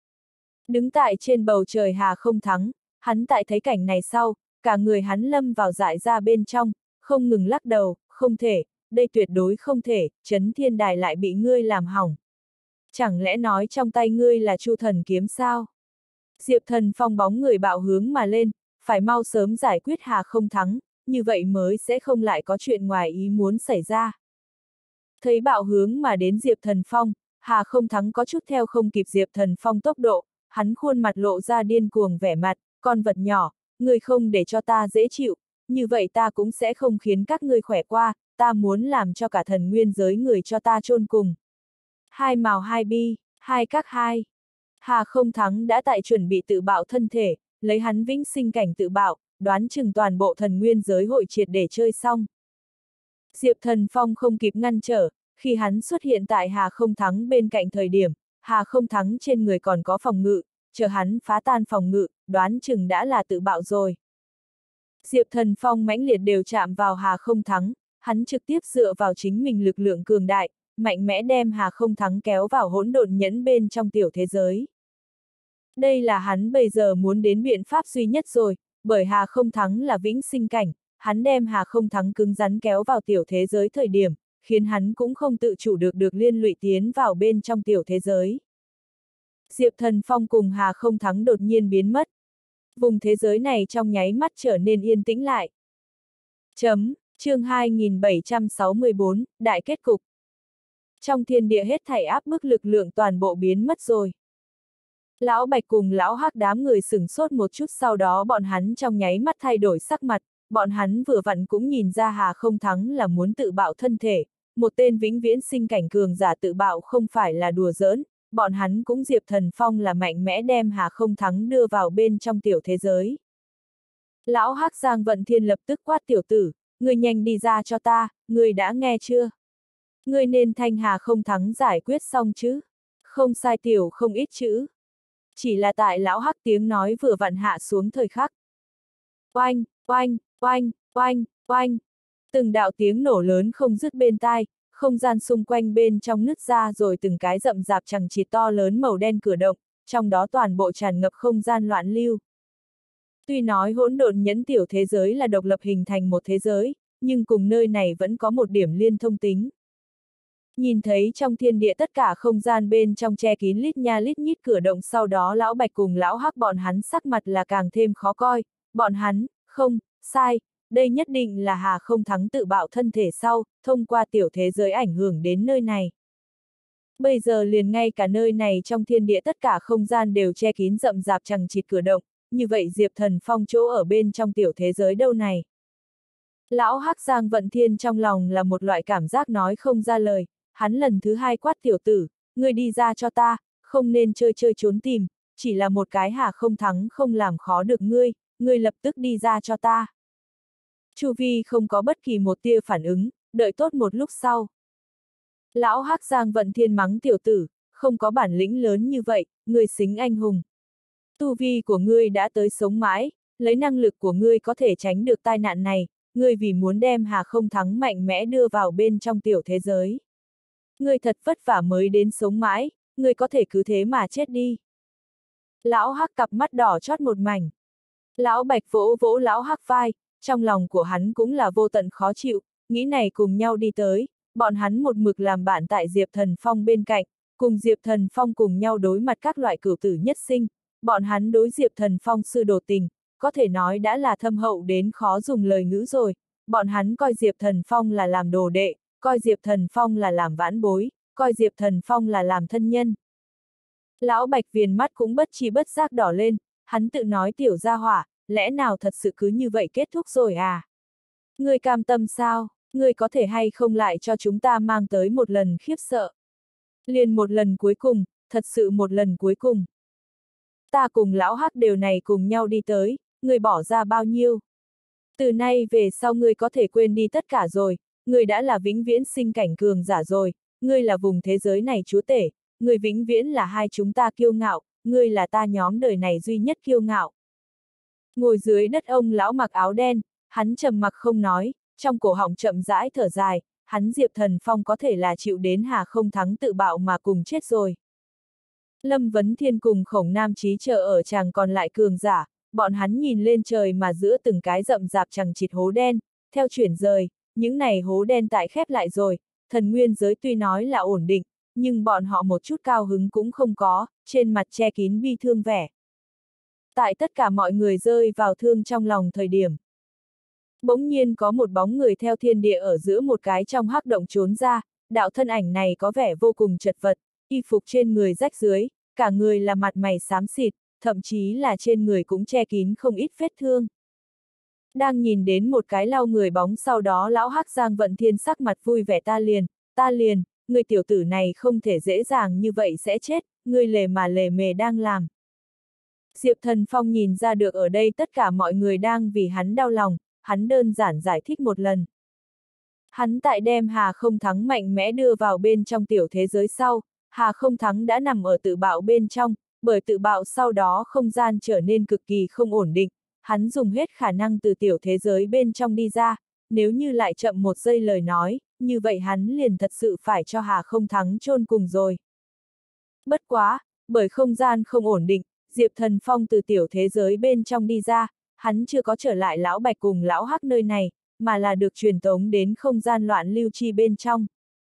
Đứng tại trên bầu trời Hà không thắng, hắn tại thấy cảnh này sau, cả người hắn lâm vào dại ra bên trong, không ngừng lắc đầu, không thể, đây tuyệt đối không thể, Chấn Thiên đài lại bị ngươi làm hỏng. Chẳng lẽ nói trong tay ngươi là Chu thần kiếm sao? Diệp Thần Phong bóng người bạo hướng mà lên, phải mau sớm giải quyết Hà không thắng, như vậy mới sẽ không lại có chuyện ngoài ý muốn xảy ra. Thấy bạo hướng mà đến Diệp Thần Phong, Hà không thắng có chút theo không kịp Diệp Thần Phong tốc độ, hắn khuôn mặt lộ ra điên cuồng vẻ mặt, con vật nhỏ, ngươi không để cho ta dễ chịu, như vậy ta cũng sẽ không khiến các ngươi khỏe qua, ta muốn làm cho cả thần nguyên giới người cho ta chôn cùng. Hai mào hai bi, hai các hai. Hà không thắng đã tại chuẩn bị tự bạo thân thể, lấy hắn vĩnh sinh cảnh tự bạo, đoán chừng toàn bộ thần nguyên giới hội triệt để chơi xong. Diệp Thần Phong không kịp ngăn trở, khi hắn xuất hiện tại Hà không thắng bên cạnh thời điểm, Hà không thắng trên người còn có phòng ngự, chờ hắn phá tan phòng ngự, đoán chừng đã là tự bạo rồi. Diệp Thần Phong mãnh liệt đều chạm vào Hà không thắng, hắn trực tiếp dựa vào chính mình lực lượng cường đại, mạnh mẽ đem Hà không thắng kéo vào hỗn độn nhẫn bên trong tiểu thế giới. Đây là hắn bây giờ muốn đến biện pháp duy nhất rồi, bởi Hà không thắng là vĩnh sinh cảnh, hắn đem Hà không thắng cứng rắn kéo vào tiểu thế giới thời điểm, khiến hắn cũng không tự chủ được liên lụy tiến vào bên trong tiểu thế giới. Diệp Thần Phong cùng Hà không thắng đột nhiên biến mất. Vùng thế giới này trong nháy mắt trở nên yên tĩnh lại. Chương 2764, Đại kết cục. Trong thiên địa hết thảy áp bức lực lượng toàn bộ biến mất rồi. Lão Bạch cùng lão Hắc đám người sửng sốt một chút, sau đó bọn hắn trong nháy mắt thay đổi sắc mặt, bọn hắn vừa vặn cũng nhìn ra Hà Không Thắng là muốn tự bạo thân thể, một tên vĩnh viễn sinh cảnh cường giả tự bạo không phải là đùa giỡn, bọn hắn cũng Diệp Thần Phong là mạnh mẽ đem Hà Không Thắng đưa vào bên trong tiểu thế giới. Lão Hắc Giang Vận Thiên lập tức quát tiểu tử, ngươi nhanh đi ra cho ta, ngươi đã nghe chưa? Ngươi nên thanh Hà Không Thắng giải quyết xong chứ? Không sai, tiểu không ít chữ. Chỉ là tại lão Hắc tiếng nói vừa vặn hạ xuống thời khắc. Oanh, oanh, oanh, oanh, oanh. Từng đạo tiếng nổ lớn không dứt bên tai, không gian xung quanh bên trong nứt ra rồi từng cái rậm rạp chằng chịt to lớn màu đen cử động, trong đó toàn bộ tràn ngập không gian loạn lưu. Tuy nói hỗn độn nhẫn tiểu thế giới là độc lập hình thành một thế giới, nhưng cùng nơi này vẫn có một điểm liên thông tính. Nhìn thấy trong thiên địa tất cả không gian bên trong che kín lít nha lít nhít cửa động, sau đó lão Bạch cùng lão Hắc bọn hắn sắc mặt là càng thêm khó coi, bọn hắn, không, sai, đây nhất định là Hà Không Thắng tự bạo thân thể sau, thông qua tiểu thế giới ảnh hưởng đến nơi này. Bây giờ liền ngay cả nơi này trong thiên địa tất cả không gian đều che kín rậm rạp chằng chịt cửa động, như vậy Diệp Thần Phong chỗ ở bên trong tiểu thế giới đâu này? Lão Hắc Giang Vận Thiên trong lòng là một loại cảm giác nói không ra lời, hắn lần thứ hai quát tiểu tử, ngươi đi ra cho ta, không nên chơi chơi trốn tìm, chỉ là một cái Hà Không Thắng không làm khó được ngươi, ngươi lập tức đi ra cho ta. Chu vi không có bất kỳ một tia phản ứng, đợi tốt một lúc sau. Lão Hắc Giang Vận Thiên mắng tiểu tử, không có bản lĩnh lớn như vậy, ngươi xính anh hùng. Tu vi của ngươi đã tới sống mãi, lấy năng lực của ngươi có thể tránh được tai nạn này, ngươi vì muốn đem Hà Không Thắng mạnh mẽ đưa vào bên trong tiểu thế giới. Ngươi thật vất vả mới đến sống mãi, ngươi có thể cứ thế mà chết đi. Lão Hắc cặp mắt đỏ chót một mảnh. Lão Bạch vỗ vỗ lão Hắc vai, trong lòng của hắn cũng là vô tận khó chịu, nghĩ này cùng nhau đi tới, bọn hắn một mực làm bạn tại Diệp Thần Phong bên cạnh, cùng Diệp Thần Phong cùng nhau đối mặt các loại cửu tử nhất sinh, bọn hắn đối Diệp Thần Phong sư đồ tình, có thể nói đã là thâm hậu đến khó dùng lời ngữ rồi, bọn hắn coi Diệp Thần Phong là làm đồ đệ, coi Diệp Thần Phong là làm vãn bối, coi Diệp Thần Phong là làm thân nhân. Lão Bạch viền mắt cũng bất chi bất giác đỏ lên, hắn tự nói tiểu gia hỏa, lẽ nào thật sự cứ như vậy kết thúc rồi à? Ngươi cam tâm sao? Ngươi có thể hay không lại cho chúng ta mang tới một lần khiếp sợ? Liền một lần cuối cùng, thật sự một lần cuối cùng. Ta cùng lão Hắc đều này cùng nhau đi tới, ngươi bỏ ra bao nhiêu? Từ nay về sau ngươi có thể quên đi tất cả rồi, ngươi đã là vĩnh viễn sinh cảnh cường giả rồi, ngươi là vùng thế giới này chúa tể, ngươi vĩnh viễn là hai chúng ta kiêu ngạo, ngươi là ta nhóm đời này duy nhất kiêu ngạo. Ngồi dưới đất ông lão mặc áo đen, hắn trầm mặc không nói, trong cổ họng chậm rãi thở dài, hắn Diệp Thần Phong có thể là chịu đến Hà Không Thắng tự bạo mà cùng chết rồi. Lâm Vấn Thiên cùng Khổng Nam Chí chờ ở chàng còn lại cường giả, bọn hắn nhìn lên trời mà giữa từng cái rậm rạp chằng chịt hố đen, theo chuyển rời, những này hố đen tại khép lại rồi, thần nguyên giới tuy nói là ổn định, nhưng bọn họ một chút cao hứng cũng không có, trên mặt che kín bi thương vẻ. Tại tất cả mọi người rơi vào thương trong lòng thời điểm. Bỗng nhiên có một bóng người theo thiên địa ở giữa một cái trong hắc động trốn ra, đạo thân ảnh này có vẻ vô cùng chật vật, y phục trên người rách rưới, cả người là mặt mày xám xịt, thậm chí là trên người cũng che kín không ít vết thương. Đang nhìn đến một cái lau người bóng, sau đó lão Hắc Giang Vận Thiên sắc mặt vui vẻ, ta liền, người tiểu tử này không thể dễ dàng như vậy sẽ chết, người lề mà lề mề đang làm. Diệp Thần Phong nhìn ra được ở đây tất cả mọi người đang vì hắn đau lòng, hắn đơn giản giải thích một lần. Hắn tại đem Hà Không Thắng mạnh mẽ đưa vào bên trong tiểu thế giới sau, Hà Không Thắng đã nằm ở tự bạo bên trong, bởi tự bạo sau đó không gian trở nên cực kỳ không ổn định, hắn dùng hết khả năng từ tiểu thế giới bên trong đi ra, nếu như lại chậm một giây lời nói, như vậy hắn liền thật sự phải cho Hà Không Thắng chôn cùng rồi. Bất quá, bởi không gian không ổn định, Diệp Thần Phong từ tiểu thế giới bên trong đi ra, hắn chưa có trở lại lão Bạch cùng lão Hắc nơi này, mà là được truyền tống đến không gian loạn lưu chi bên trong.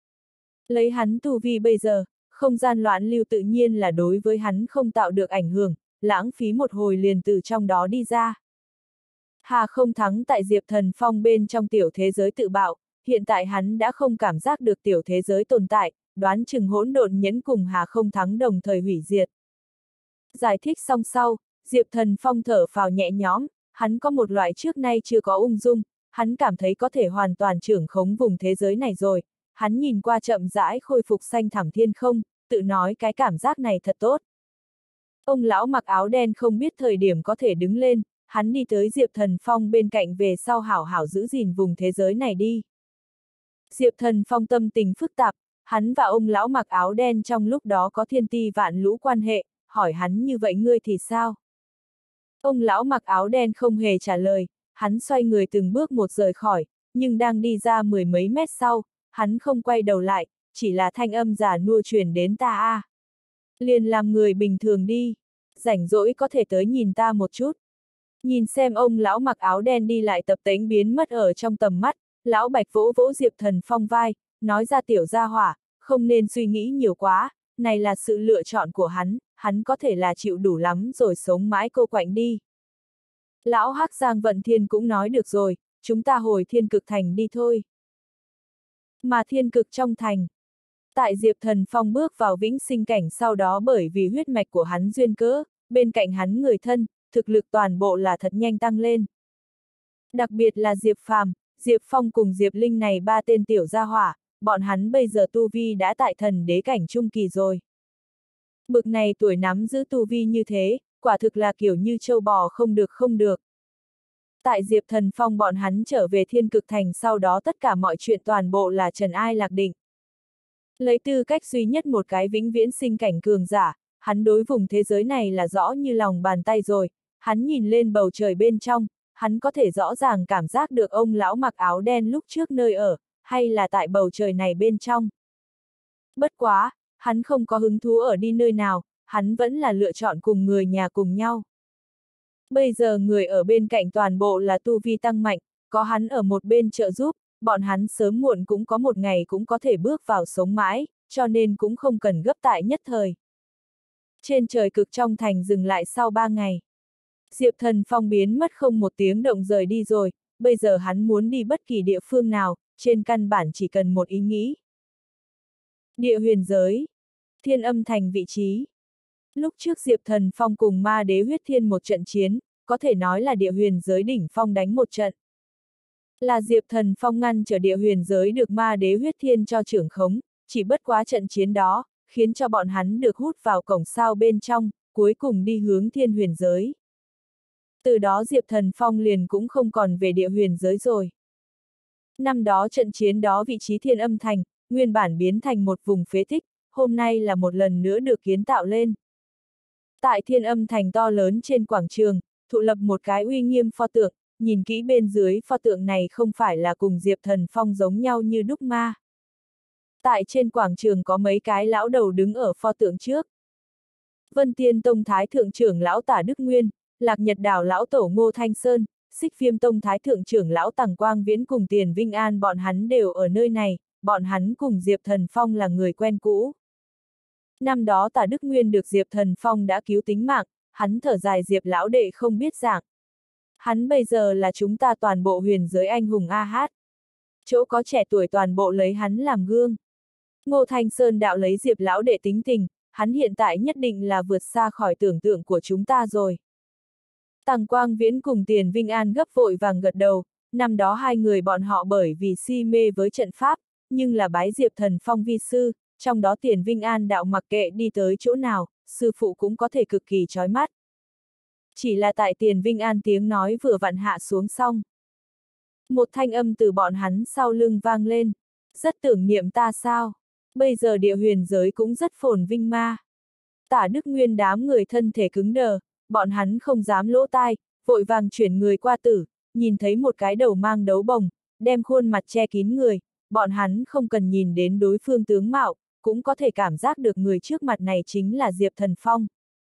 Lấy hắn tu vi bây giờ, không gian loạn lưu tự nhiên là đối với hắn không tạo được ảnh hưởng, lãng phí một hồi liền từ trong đó đi ra. Hà không thắng tại Diệp Thần Phong bên trong tiểu thế giới tự bạo, hiện tại hắn đã không cảm giác được tiểu thế giới tồn tại, đoán chừng hỗn độn nhẫn cùng Hà không thắng đồng thời hủy diệt. Giải thích xong sau, Diệp Thần Phong thở phào nhẹ nhõm, hắn có một loại trước nay chưa có ung dung, hắn cảm thấy có thể hoàn toàn trưởng khống vùng thế giới này rồi, hắn nhìn qua chậm rãi khôi phục xanh thẳm thiên không, tự nói cái cảm giác này thật tốt. Ông lão mặc áo đen không biết thời điểm có thể đứng lên, hắn đi tới Diệp Thần Phong bên cạnh về sau hảo hảo giữ gìn vùng thế giới này đi. Diệp Thần Phong tâm tình phức tạp, hắn và ông lão mặc áo đen trong lúc đó có thiên ti vạn lũ quan hệ, hỏi hắn như vậy ngươi thì sao? Ông lão mặc áo đen không hề trả lời, hắn xoay người từng bước một rời khỏi, nhưng đang đi ra mười mấy mét sau, hắn không quay đầu lại, chỉ là thanh âm giả nua truyền đến ta a. Liền làm người bình thường đi, rảnh rỗi có thể tới nhìn ta một chút. Nhìn xem ông lão mặc áo đen đi lại tập tễnh biến mất ở trong tầm mắt, lão Bạch vỗ vỗ Diệp Thần Phong vai, nói ra tiểu gia hỏa, không nên suy nghĩ nhiều quá, này là sự lựa chọn của hắn có thể là chịu đủ lắm rồi sống mãi cô quạnh đi. Lão Hắc Giang Vận Thiên cũng nói được rồi, chúng ta hồi Thiên Cực Thành đi thôi. Mà Thiên Cực trong thành. Tại Diệp Thần Phong bước vào vĩnh sinh cảnh sau đó bởi vì huyết mạch của hắn duyên cớ, bên cạnh hắn người thân, thực lực toàn bộ là thật nhanh tăng lên. Đặc biệt là Diệp Phàm, Diệp Phong cùng Diệp Linh này ba tên tiểu gia hỏa, bọn hắn bây giờ tu vi đã tại thần đế cảnh trung kỳ rồi. Bực này tuổi nắm giữ tu vi như thế, quả thực là kiểu như trâu bò không được. Tại Diệp Thần Phong bọn hắn trở về Thiên Cực Thành sau đó tất cả mọi chuyện toàn bộ là trần ai lạc định. Lấy tư cách duy nhất một cái vĩnh viễn sinh cảnh cường giả, hắn đối vùng thế giới này là rõ như lòng bàn tay rồi, hắn nhìn lên bầu trời bên trong, hắn có thể rõ ràng cảm giác được ông lão mặc áo đen lúc trước nơi ở, hay là tại bầu trời này bên trong. Bất quá, hắn không có hứng thú ở đi nơi nào, hắn vẫn là lựa chọn cùng người nhà cùng nhau. Bây giờ người ở bên cạnh toàn bộ là tu vi tăng mạnh, có hắn ở một bên trợ giúp, bọn hắn sớm muộn cũng có một ngày cũng có thể bước vào sống mãi, cho nên cũng không cần gấp tại nhất thời. Trên trời cực trong thành dừng lại sau 3 ngày. Diệp Thần Phong biến mất không một tiếng động rời đi rồi, bây giờ hắn muốn đi bất kỳ địa phương nào, trên căn bản chỉ cần một ý nghĩ. Địa huyền giới. Thiên Âm Thành vị trí. Lúc trước Diệp Thần Phong cùng Ma Đế Huyết Thiên một trận chiến, có thể nói là địa huyền giới đỉnh phong đánh một trận. Là Diệp Thần Phong ngăn trở địa huyền giới được Ma Đế Huyết Thiên cho trưởng khống, chỉ bất quá trận chiến đó, khiến cho bọn hắn được hút vào cổng sao bên trong, cuối cùng đi hướng thiên huyền giới. Từ đó Diệp Thần Phong liền cũng không còn về địa huyền giới rồi. Năm đó trận chiến đó vị trí Thiên Âm Thành, nguyên bản biến thành một vùng phế tích, hôm nay là một lần nữa được kiến tạo lên. Tại Thiên Âm Thành to lớn trên quảng trường, thụ lập một cái uy nghiêm pho tượng, nhìn kỹ bên dưới pho tượng này không phải là cùng Diệp Thần Phong giống nhau như đúc ma. Tại trên quảng trường có mấy cái lão đầu đứng ở pho tượng trước. Vân Tiên Tông Thái Thượng trưởng lão Tả Đức Nguyên, Lạc Nhật Đảo lão tổ Ngô Thanh Sơn, Xích Viêm Tông Thái Thượng trưởng lão Tằng Quang Viễn cùng Tiền Vinh An bọn hắn đều ở nơi này, bọn hắn cùng Diệp Thần Phong là người quen cũ. Năm đó Tả Đức Nguyên được Diệp Thần Phong đã cứu tính mạng, hắn thở dài Diệp lão đệ không biết dạng. Hắn bây giờ là chúng ta toàn bộ huyền giới anh hùng a hát. Chỗ có trẻ tuổi toàn bộ lấy hắn làm gương. Ngô Thanh Sơn đạo lấy Diệp lão đệ tính tình, hắn hiện tại nhất định là vượt xa khỏi tưởng tượng của chúng ta rồi. Tằng Quang Viễn cùng Tiền Vinh An gấp vội vàng gật đầu, năm đó hai người bọn họ bởi vì si mê với trận pháp, nhưng là bái Diệp Thần Phong vi sư, trong đó Tiền Vinh An đạo mặc kệ đi tới chỗ nào, sư phụ cũng có thể cực kỳ chói mắt. Chỉ là tại Tiền Vinh An tiếng nói vừa vặn hạ xuống xong. Một thanh âm từ bọn hắn sau lưng vang lên, rất tưởng niệm ta sao, bây giờ địa huyền giới cũng rất phồn vinh ma. Tả Đức Nguyên đám người thân thể cứng đờ, bọn hắn không dám lỗ tai, vội vàng chuyển người qua tử, nhìn thấy một cái đầu mang đấu bồng, đem khuôn mặt che kín người, bọn hắn không cần nhìn đến đối phương tướng mạo, cũng có thể cảm giác được người trước mặt này chính là Diệp Thần Phong.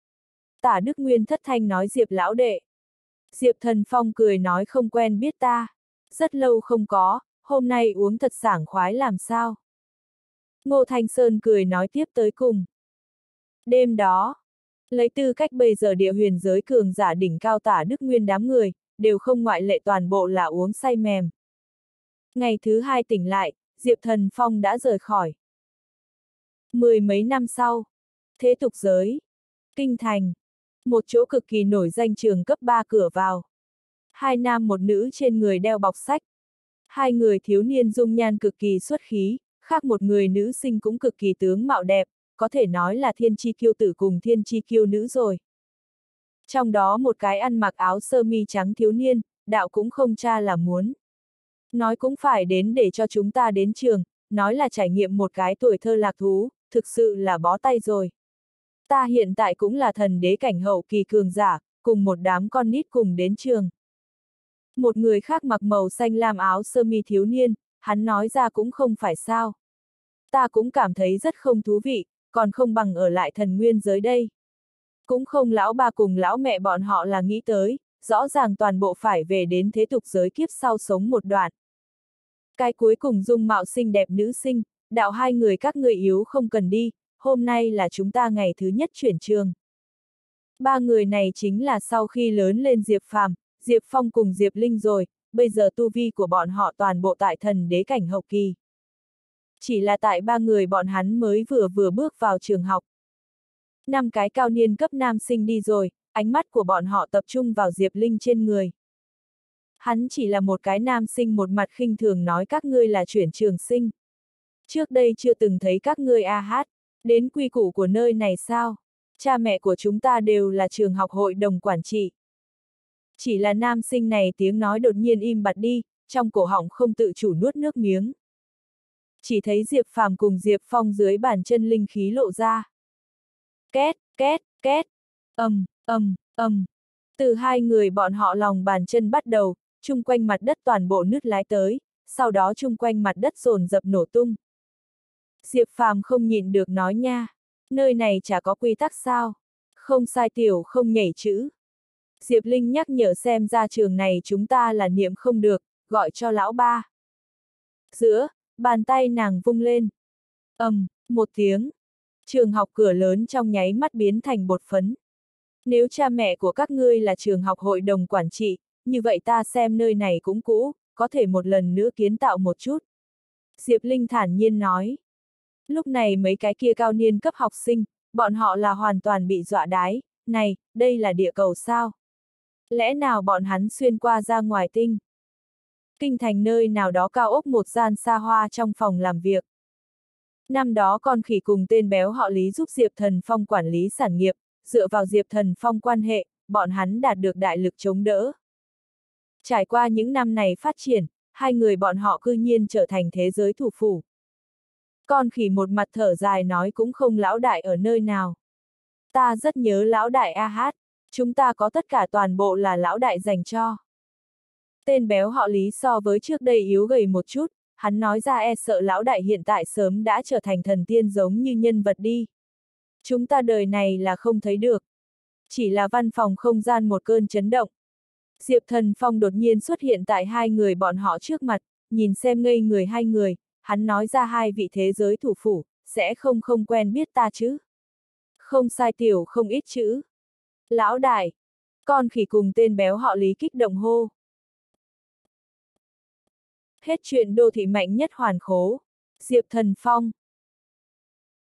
Tả Đức Nguyên thất thanh nói Diệp lão đệ. Diệp Thần Phong cười nói không quen biết ta. Rất lâu không có, hôm nay uống thật sảng khoái làm sao. Ngô Thanh Sơn cười nói tiếp tới cùng. Đêm đó, Lấy tư cách bây giờ địa huyền giới cường giả đỉnh cao Tả Đức Nguyên đám người, đều không ngoại lệ toàn bộ là uống say mềm. Ngày thứ hai tỉnh lại, Diệp Thần Phong đã rời khỏi. Mười mấy năm sau, thế tục giới, kinh thành, một chỗ cực kỳ nổi danh trường cấp 3 cửa vào. Hai nam một nữ trên người đeo bọc sách. Hai người thiếu niên dung nhan cực kỳ xuất khí, khác một người nữ sinh cũng cực kỳ tướng mạo đẹp, có thể nói là thiên chi kiêu tử cùng thiên chi kiêu nữ rồi. Trong đó một cái ăn mặc áo sơ mi trắng thiếu niên, đạo cũng không cha là muốn. Nói cũng phải đến để cho chúng ta đến trường, nói là trải nghiệm một cái tuổi thơ lạc thú, thực sự là bó tay rồi. Ta hiện tại cũng là thần đế cảnh hậu kỳ cường giả, cùng một đám con nít cùng đến trường. Một người khác mặc màu xanh lam áo sơ mi thiếu niên, hắn nói ra cũng không phải sao. Ta cũng cảm thấy rất không thú vị, còn không bằng ở lại thần nguyên giới đây. Cũng không lão ba cùng lão mẹ bọn họ là nghĩ tới, rõ ràng toàn bộ phải về đến thế tục giới kiếp sau sống một đoạn. Cái cuối cùng dung mạo xinh đẹp nữ sinh, đạo hai người các người yếu không cần đi, hôm nay là chúng ta ngày thứ nhất chuyển trường. Ba người này chính là sau khi lớn lên Diệp Phàm, Diệp Phong cùng Diệp Linh rồi, bây giờ tu vi của bọn họ toàn bộ tại thần đế cảnh hậu kỳ. Chỉ là tại ba người bọn hắn mới vừa bước vào trường học. Năm cái cao niên cấp nam sinh đi rồi, ánh mắt của bọn họ tập trung vào Diệp Linh trên người. Hắn chỉ là một cái nam sinh một mặt khinh thường nói các ngươi là chuyển trường sinh. Trước đây chưa từng thấy các ngươi đến quy củ của nơi này sao? Cha mẹ của chúng ta đều là trường học hội đồng quản trị. Chỉ là nam sinh này tiếng nói đột nhiên im bặt đi, trong cổ họng không tự chủ nuốt nước miếng. Chỉ thấy Diệp Phàm cùng Diệp Phong dưới bàn chân linh khí lộ ra. Két, két, két, Từ hai người bọn họ lòng bàn chân bắt đầu, chung quanh mặt đất toàn bộ nứt lái tới, sau đó chung quanh mặt đất dồn dập nổ tung. Diệp Phàm không nhịn được nói nha, nơi này chả có quy tắc sao? Không sai tiểu không nhảy chữ. Diệp Linh nhắc nhở xem ra trường này chúng ta là niệm không được, gọi cho lão ba. Giữa, bàn tay nàng vung lên. Một tiếng. Trường học cửa lớn trong nháy mắt biến thành bột phấn. Nếu cha mẹ của các ngươi là trường học hội đồng quản trị, như vậy ta xem nơi này cũng cũ, có thể một lần nữa kiến tạo một chút. Diệp Linh thản nhiên nói. Lúc này mấy cái kia cao niên cấp học sinh, bọn họ là hoàn toàn bị dọa đái, này, đây là địa cầu sao? Lẽ nào bọn hắn xuyên qua ra ngoài tinh? Kinh thành nơi nào đó cao ốc một gian xa hoa trong phòng làm việc. Năm đó con khỉ cùng tên béo họ Lý giúp Diệp Thần Phong quản lý sản nghiệp, dựa vào Diệp Thần Phong quan hệ, bọn hắn đạt được đại lực chống đỡ. Trải qua những năm này phát triển, hai người bọn họ cư nhiên trở thành thế giới thủ phủ. Con khỉ một mặt thở dài nói cũng không lão đại ở nơi nào. Ta rất nhớ lão đại chúng ta có tất cả toàn bộ là lão đại dành cho. Tên béo họ Lý so với trước đây yếu gầy một chút, hắn nói ra e sợ lão đại hiện tại sớm đã trở thành thần tiên giống như nhân vật đi. Chúng ta đời này là không thấy được. Chỉ là văn phòng không gian một cơn chấn động. Diệp Thần Phong đột nhiên xuất hiện tại hai người bọn họ trước mặt, nhìn xem ngây người hai người, hắn nói ra hai vị thế giới thủ phủ, sẽ không quen biết ta chứ. Không sai tiểu không ít chữ. Lão đại, con khỉ cùng tên béo họ Lý kích động hô. Hết chuyện đô thị mạnh nhất hoàn khố. Diệp Thần Phong.